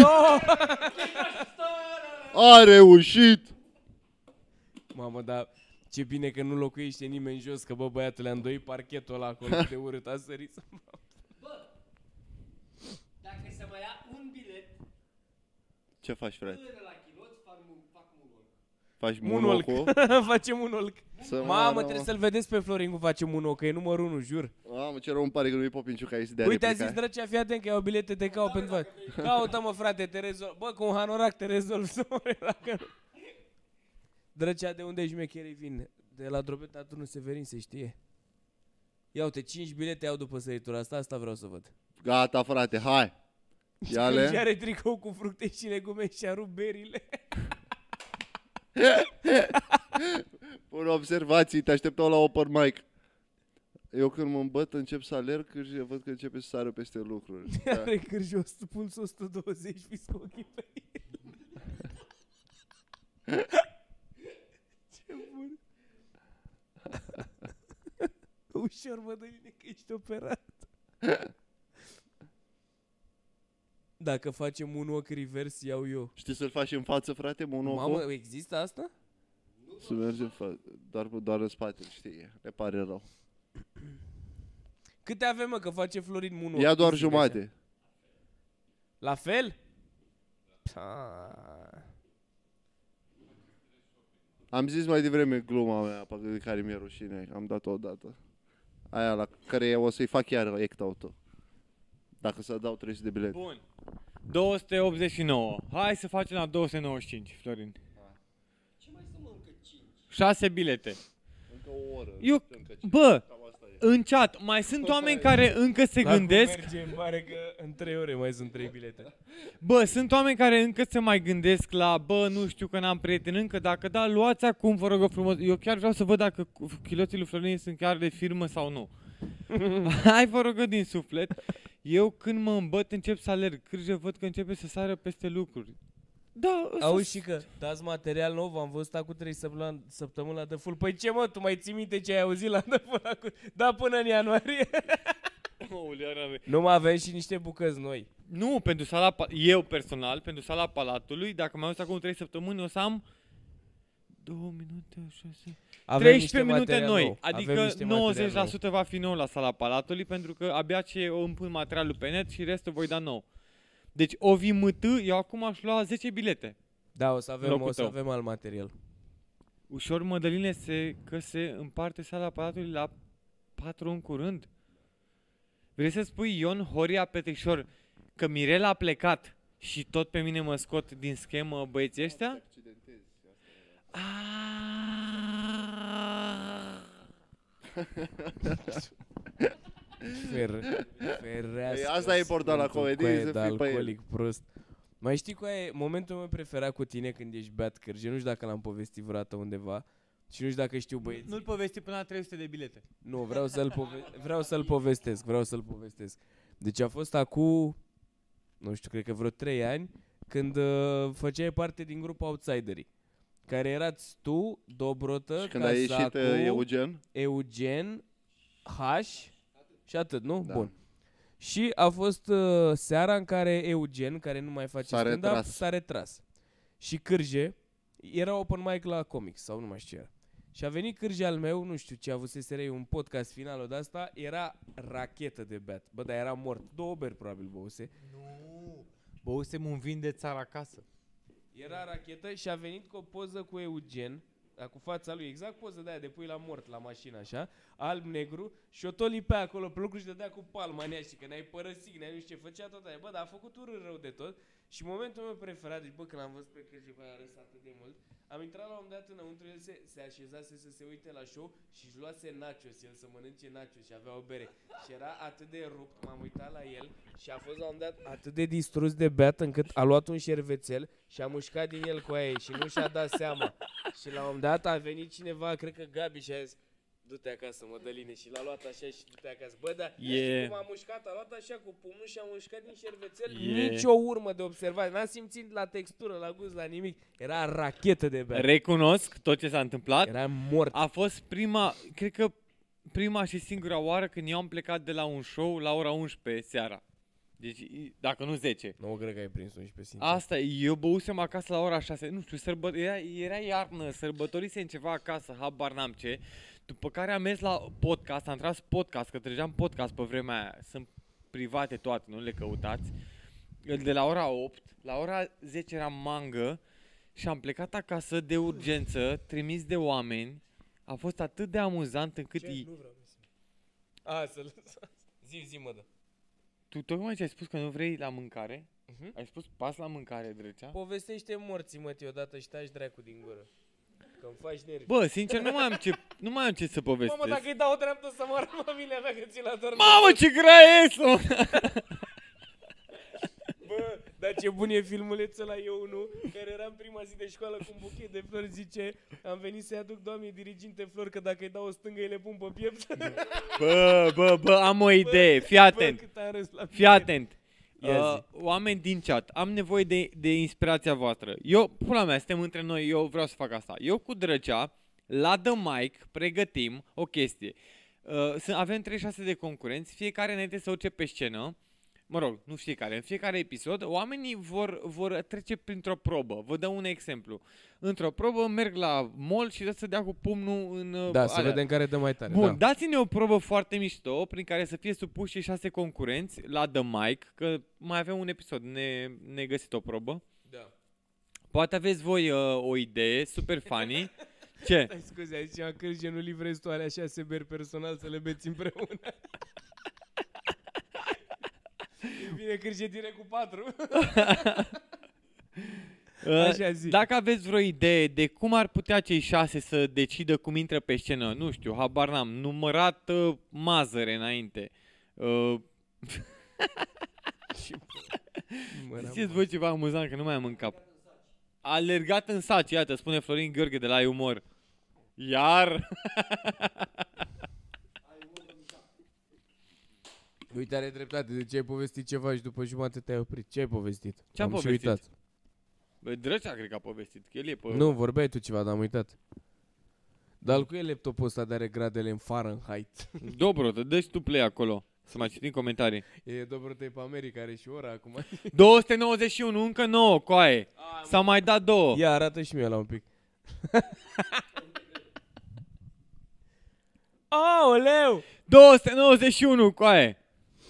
A reușit! Mamă, dar ce bine că nu locuiește nimeni jos, că bă, băiatule, am doit parchetul ăla acolo de urât, a sărit să mă... Dacă se mai ia un bilet Ce faci, frate? până la chiloți, fac moonwalk. Faci Moonwalk. moonwalk-ul? Facem moonwalk. Mamă, trebuie să-l vedeți pe Florin cum face moonwalk, că e numărul 1, jur. Mamă, ce rău îmi pare că nu-i Popinciu ca să dea Uite, a replica. zis Drăcea, fii atent că iau bilete, te caut pentru voi. Caută-mă, frate, te rezolv. Bă, cu un hanorac te rezolv să mă relacă. Drăcea, de unde șmecherii vin? De la Drobeta Turnul Severin, se știe. Ia uite, 5 bilete iau după săritura asta vreau să văd. Gata, frate, hai. Și Ia-le. are tricou cu fructe și legume și a rupt berile. Pun observații, te așteptau la open mic. Eu când mă îmbăt, încep să alerg și văd că începe să sară peste lucruri. Da. Are cârjul pulsul 120, fiți cu ochii pe el. Ce bun. Ușor mă dă bine că ești operat. Dacă facem un ochi revers, iau eu. Știi să-l faci în față, frate, Mamă, monocul? există asta? Să merge în față, doar în spate, știi, le pare rău. Câte avem, mă, că face Florin Muno? Ia doar jumate. La fel? Am zis mai devreme gluma mea, pe care mi-e rușine, am dat-o odată. Aia la care o să-i fac chiar act-out-ul. Dacă să dau 300 de bilete. Bun. 289. Hai să facem la 295, Florin. Ce mai sunt, mă, încă 5? 6 bilete. Încă o oră. Bă, în chat, mai sunt oameni care încă se gândesc. Merge, îmi pare că în 3 ore mai sunt 3 bilete. Bă, sunt oameni care încă se mai gândesc la, bă, nu știu că n-am prieteni încă, dacă da, luați acum, vă rog frumos. Eu chiar vreau să văd dacă chiloții lui Florin sunt chiar de firmă sau nu. Hai, vă rog din suflet. Eu când mă îmbăt încep să alerg, cârje văd că începe să sară peste lucruri. Da, auzi și că dați material nou, v-am văzut acum 3 săptămâni la The Full. Păi ce mă, tu mai ții minte ce ai auzit la The Full acum? Da, până în ianuarie. Nu mai avem și niște bucăți noi. Nu, pentru sala, eu personal, pentru sala Palatului, dacă mai auzi acum 3 săptămâni, o să am 2 minute, 6... Avem 13 minute noi, nou. adică 90% va fi nou la sala Palatului, pentru că abia ce îmi pun materialul pe net și restul voi da nou. Deci OVMT, eu acum aș lua 10 bilete. Da, o să avem alt material. Ușor, Mădăline, că se împarte sala Palatului la 4 în curând? Vrei să spui, Ion Horia Petrișor, că Mirela a plecat și tot pe mine mă scot din schemă băieții ăștia? Asta e important la comedie, să fii pe el. Prost. Mai știi care e momentul meu preferat cu tine când ești beat cârje? Nu știu dacă l-am povestit vreodată undeva și nu știu dacă știu băieții. Nu-l povesti până la 300 de bilete. Nu, vreau să-l povestesc. Deci a fost acum, nu știu, cred că vreo 3 ani, când făceai parte din grupul Outsiderii, care erați tu, Dobrotă, și când a ieșit Eugen, H și atât, nu? Da. Bun. Și a fost seara în care Eugen, care nu mai face stand-up, s-a retras. Și Cârje, era open mic la Comics, sau nu mai știu ce era. Și a venit Cârje al meu, nu știu ce, avusese un podcast final de asta, era rachetă de beat. Bă, dar era mort. 2 beri probabil băuse. Nu, băusem un vin de țară acasă. Era rachetă și a venit cu o poză cu Eugen, cu fața lui, exact poză de aia de pui la mort la mașină, așa, alb-negru, și o tot lipea acolo pe lucru și dădea cu palma în ea, și că ne-ai părăsit, ne-ai nu știu ce, făcea tot aia. Bă, dar a făcut urât rău de tot. Și momentul meu preferat, deci bă, când am văzut pe Cârje că a râs atât de mult, am intrat la un moment dat înăuntru, el se așezase să se uite la show și își luase nachos, el să mănânce nachos și avea o bere. Și era atât de rupt, m-am uitat la el și a fost la un moment dat atât de distrus de beat încât a luat un șervețel și a mușcat din el cu aia și nu și-a dat seama. Și la un moment dat a venit cineva, cred că Gabi, și a zis: du-te acasă, Mădăline, și l-a luat așa și du-te acasă. Bă, dar cum a mușcat, a luat așa cu pumnul și a mușcat din șervețel, nici o urmă de observare. N-am simțit la textură, la gust, la nimic. Era rachetă de beat. Recunosc tot ce s-a întâmplat. Era mort. A fost cred că prima și singura oară când eu am plecat de la un show la ora 11 seara. Deci, dacă nu 10. Nu cred că ai prins 11, sincer. Asta, eu băusem acasă la ora 6. Nu știu, era iarnă, sărbătorisem ceva acasă, habar n-am ce. După care am mers la podcast, am tras podcast, că trăgeam podcast pe vremea aia. Sunt private toate, nu le căutați. De la ora 8, la ora 10 era mangă și am plecat acasă de urgență, trimis de oameni. A fost atât de amuzant încât... Ce? Nu vreau să zi, mă, da. Tu tocmai ce ai spus că nu vrei la mâncare? Ai spus pas la mâncare, Drăcea? Povestește morții, mă, odată și taci dracu din gură. Că-mi faci nervi. Bă, sincer, nu mai am ce să povestesc. Mamă, dacă îi dau o dreaptă să moară familia mea, că ți l-a dormit. Mamă, ce grea e să... Bă, dar ce bun e filmulețul ăla, eu nu, care era în prima zi de școală cu un buchet de flori, zice: am venit să-i aduc doamnei diriginte flori, că dacă îi dau o stângă, îi le pun pe piept. Bă, am o idee, fii atent. Fii atent. Oameni din chat, am nevoie de inspirația voastră. Eu, pula mea, suntem între noi, eu vreau să fac asta. Eu cu Drăcea, la The Mic, pregătim o chestie. Avem 36 de concurenți, fiecare înainte să urce pe scenă. Mă rog, nu fiecare, în fiecare episod, oamenii vor trece printr-o probă. Vă dau un exemplu. Într-o probă merg la mall și să dea cu pumnul în... Da, să vedem care dă mai tare. Bun, dați-ne o probă foarte mișto prin care să fie supuși și 6 concurenți la The Mic, că mai avem un episod, ne găsit o probă. Da. Poate aveți voi o idee super funny. Ce? Stai, scuze, aici Cârje, nu livrezi tu alea 6 beri personal să le beți împreună. Vine Cârje direct cu 4. Așa zi. Dacă aveți vreo idee de cum ar putea cei 6 să decidă cum intră pe scenă, nu știu, habar n-am, numărat mazăre înainte. Ziceți voi ceva amuzant, că nu mai am în cap. Alergat în saci, iată, spune Florin Gheorghe de la Umor. Iar? Uite, are dreptate, de ce ai povestit ceva și după jumătate te-ai oprit? Ce ai povestit? Ce-am și povestit? uitat. Bă, Drăcea cred că a povestit, că el e pe... Nu, vorbeai tu ceva, dar am uitat. Dar cu e laptopul ăsta de are gradele în Fahrenheit. Dobro, dă-și tu play acolo, să mai citim comentarii. E Dobrotei pe America, are și ora acum. 291, încă 9, coaie. S-au mai dat 2. Ia, arată și mie la un pic. Aoleu! 291, coaie.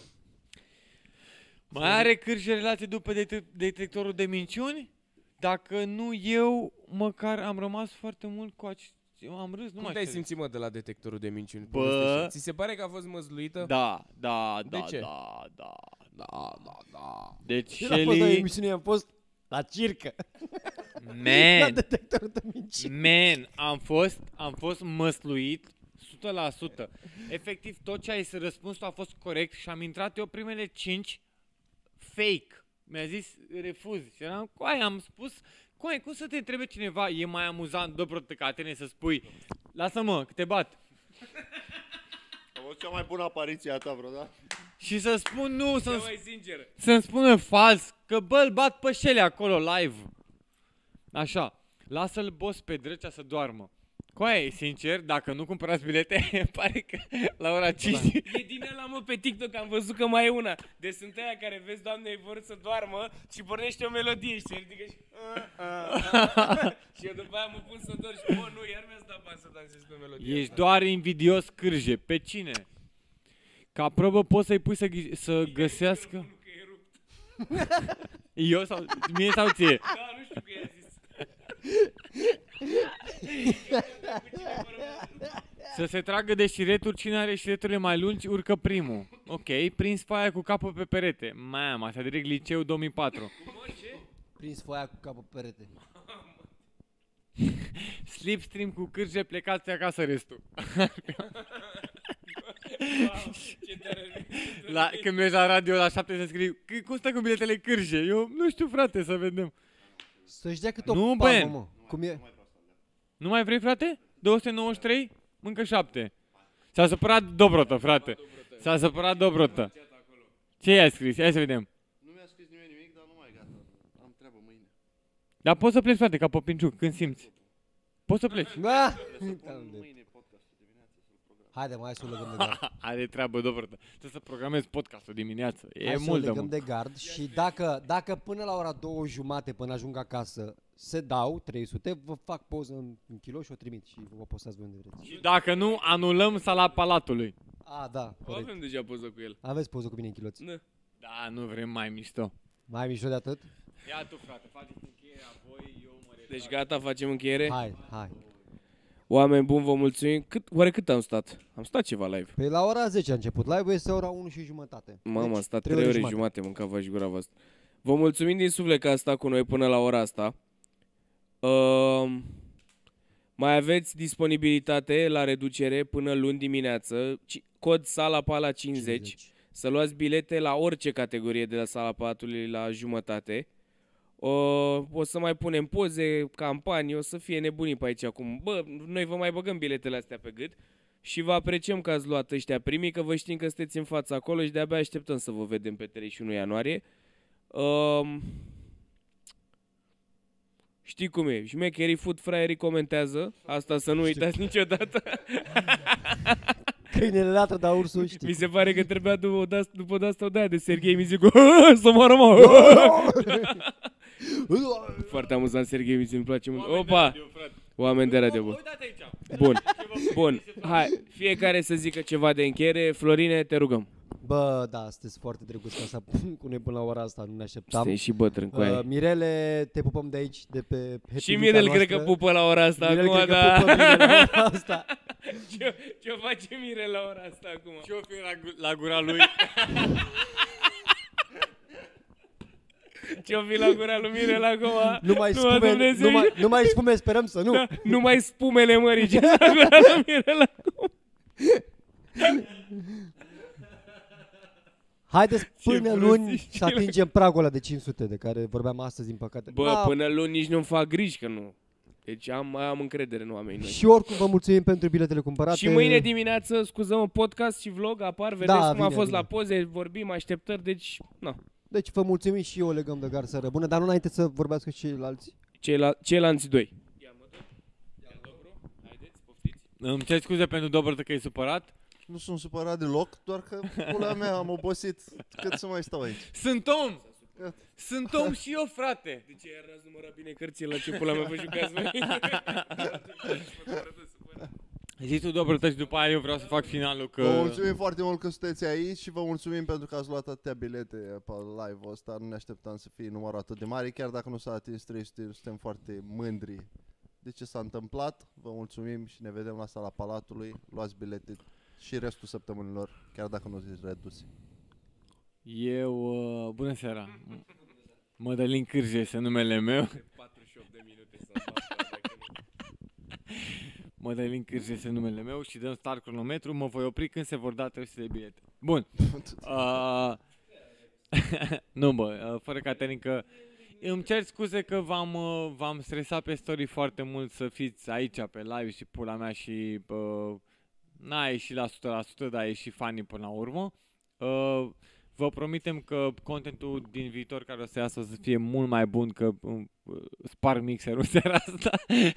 Mai are Cârje relație după detectorul de minciuni? Dacă nu eu, măcar am rămas foarte mult cu am râs, nu Cum mai te-ai știu. simțit, mă, de la detectorul de minciuni? Bă. Povestește. Ți se pare că a fost măzluită? Da. De ce? Da. Deci Și la fost la Shelly, emisiune am fost la circă. La man, detectorul de minciuni. man, am fost măsluit 100%. Efectiv, tot ce ai răspuns a fost corect și am intrat eu primele 5 fake. Mi-a zis refuz și eram, coai, am spus, coai, cum să te întrebe cineva, e mai amuzant, Dobrotă, ca tine să spui, lasă-mă, că te bat. A fost cea mai bună apariție a ta vreodată. Și să spun nu, Cea mai sinceră. să-mi spună fals, că bă, îl bat pe Shelly acolo, live. Așa, lasă-l boss pe Drăcea să doarmă. Coaie, sincer, dacă nu cumpărați bilete, pare că la ora 5... E din ăla, mă, pe TikTok, am văzut că mai e una. Deci sunt aia care vezi, Doamne, ei vor să doarmă și pornește o melodie și se ridică și... și eu după aia mă pun să dorm și, bă, nu, iar mi-a stat bani să dansez pe melodie. Ești doar invidios, Cârje. Pe cine? Ca probă poți să-i pui să găsească... Eu sau... Mie sau ție? Da, nu știu că i-a zis. Să se tragă de șireturi, cine are șireturile mai lungi, urcă primul. Ok, prins foaia cu capul pe perete. Mamă, asta direct liceu 2004. Prins foaia cu capul pe perete. Slipstream cu Cârje, plecați acasă restul. Când mergi la radio la 7 să scrii, cum stă cu biletele Cârje? Eu nu știu, frate, să vedem. Să-și dea cât o Nu, palmă, Ben. mă. Cum e? Nu mai vrei, frate? 293? Încă 7. S-a supărat Dobrotă, frate. S-a supărat Dobrotă. Ce i-a scris? Hai să vedem. Nu mi-a scris nimeni nimic, dar nu mai gata. Am treabă mâine. Dar poți să pleci, frate, ca Popinciuc, când simți. Poți să pleci. Da. Mâine podcastul dimineața să-l program. Haide, mai să o legăm de gard. Are treabă, Dobrotă. Trebuie să programezi podcastul dimineață. E Hai să o mult de legăm mult. de gard și dacă până la ora 2:30 până ajung acasă se dau 300, vă fac poză în kilo și o trimit și vă postați voi unde vreți. Și dacă nu, anulăm sala Palatului. A, da, corect. Avem deja poză cu el. Aveți poză cu mine în chiloți. Da, nu vrem mai mișto. Mai mișto de atât? Ia tu, frate, faceți încheierea voi, eu mă retrag. Deci gata, facem încheiere. Hai. Oameni buni, vă mulțumim. Oare cât am stat? Am stat ceva live. Păi la ora 10 a început live-ul, este ora 1:30. Mamă, am Deci, stat 3 3 ore jumate. jumate, mâncava și gura voastră. Vă mulțumim din suflet că ați stat cu noi până la ora asta. Mai aveți disponibilitate la reducere până luni dimineață. Cod Sala Pala 50. Să luați bilete la orice categorie de la Sala Palatului la jumătate. O să mai punem poze, campanii, o să fie nebunii pe aici acum. Bă, noi vă mai băgăm biletele astea pe gât și vă apreciem că ați luat ăștia primii, că vă știm că sunteți în fața acolo și de-abia așteptăm să vă vedem pe 31 ianuarie. Știi cum e, șmecherii, food fraierii comentează, asta să nu uitați niciodată. Câinele latră, dar ursul știi. Mi se pare că trebuia după de asta o de Serghei Mizicu. Să moară, mă! Foarte amuzant, Serghei Mizicu, îmi place mult. Opa! Oameni de radio, bă. Uitați aici. Bun. Bun. Hai, fiecare să zică ceva de încheiere. Florine, te rugăm. Bă, da, sunteți foarte drăguți ca să cu noi până la ora asta, nu ne așteptam. Stai și bătrân cu aia. Mirele, te pupăm de aici, de pe Happy Și Mirel cred că pupă la ora asta Mirel acum, cred că da. pupă bine la ora asta. Ce-o face Mirel la ora asta acum? Ce-o fi la gura lui? Ce-o fi la gura lui Mirel acum? Nu mai spume, sperăm să nu. Da, nu mai spumele mării ce la gura lui Mirel acum. Haideți până luni să atingem pragul ăla de 500 de care vorbeam astăzi, din păcate. Bă, până luni nici nu-mi fac griji că nu. Deci am încredere în oamenii noi. Și oricum vă mulțumim pentru biletele cumpărate. Și mâine dimineață, scuză-mă, podcast și vlog apar, vedeți cum a fost la poze, vorbim, așteptări, deci, na. Deci vă mulțumim și eu legăm de garsără bună, dar nu înainte să vorbească și ceilalți. Ceilalți doi. Îmi cer scuze pentru Dobră că e supărat. Nu sunt supărat deloc, doar că pula mea am obosit. Cât să mai stau aici? Sunt om! Sunt om și eu, frate! De ce iar n-ați numărat bine cărțile la ce pula mea vă jucați voi? Zici tu Dobră și după aia eu vreau să fac finalul că... Vă mulțumim foarte mult că sunteți aici și vă mulțumim pentru că ați luat atâtea bilete pe live-ul ăsta. Nu ne așteptam să fie numărul atât de mare, chiar dacă nu s-a atins 300, suntem foarte mândri de ce s-a întâmplat. Vă mulțumim și ne vedem la Sala Palatului. Luați bilete și restul săptămânilor, chiar dacă nu sunt reduse. Eu, bună seara, Mădălin Cârje este numele meu. 48 de minute să Mădălin Cârje este numele meu și dăm start cronometru. Mă voi opri când se vor da 300 de bilete. Bun. Nu bă, fără Caterin că îmi cer scuze că v-am stresat pe story foarte mult să fiți aici pe live și pula mea și n-a ieșit la 100%, dar a ieșit funny până la urmă. Vă promitem că contentul din viitor care o să iasă o să fie mult mai bun, că spar mixerul seara asta.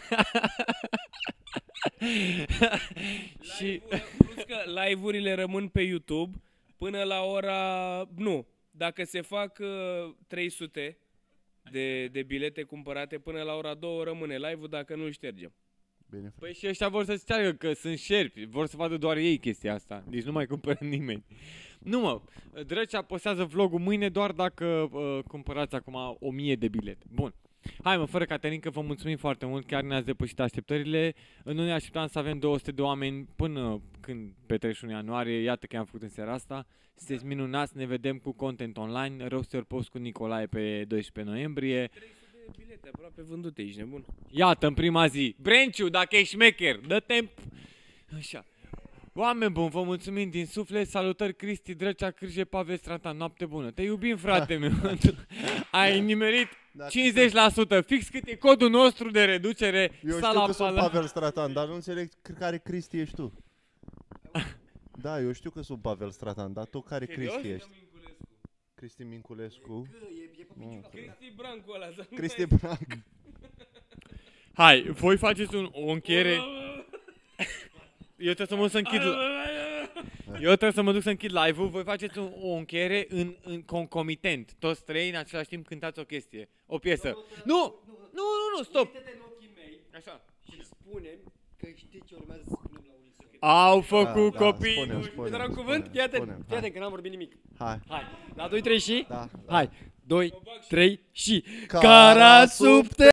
Și plus că live-urile rămân pe YouTube până la ora... Nu, dacă se fac 300 de bilete cumpărate până la ora 2 rămâne live-ul, dacă nu ștergem. Bine, păi și ăștia vor să-ți ceară că sunt șerpi, vor să vadă doar ei chestia asta, deci nu mai cumpără nimeni. Nu mă, Drăcea postează vlogul mâine doar dacă cumpărați acum 1000 de bilete. Bun. Hai mă, fără Caterin, că vă mulțumim foarte mult, chiar ne-ați depășit așteptările. Nu ne așteptam să avem 200 de oameni până când pe 31 ianuarie, iată că am făcut în seara asta. Sunteți minunați, ne vedem cu content online, roster post cu Nicolae pe 12 noiembrie. 300 de bilete aproape vândute, ești nebun. Iată, în prima zi. Brenciu, dacă ești șmecher, dă timp. Așa. Oameni buni, vă mulțumim din suflet. Salutări Cristi, Drăcea, Cârje, Pavel Stratan. Noapte bună. Te iubim, frate meu. Ai nimerit 50%. Fix cât e codul nostru de reducere. Eu știu că sunt Pavel Stratan, dar nu înțeleg care Cristi ești tu. Da, eu știu că sunt Pavel Stratan, dar tu care Cristi ești? Cristi Minculescu. Cristi Brancu ăla. Cristi Brancu. Hai, voi faceți o încheiere. Eu trebuie să mă duc să închid. Eu trebuie să mă duc să închid live-ul. Voi faceți o încheiere în concomitent. Toți trei în același timp cântați o chestie. O piesă. Nu, stop. Așa. Și spunem că știi ce urmează să spunem la unii. Au făcut copii. Dar un cuvânt? Fii-te că n-am vorbit nimic. Hai. La 2, 3 și? Da. Hai. 2, 3 și... Cara subte!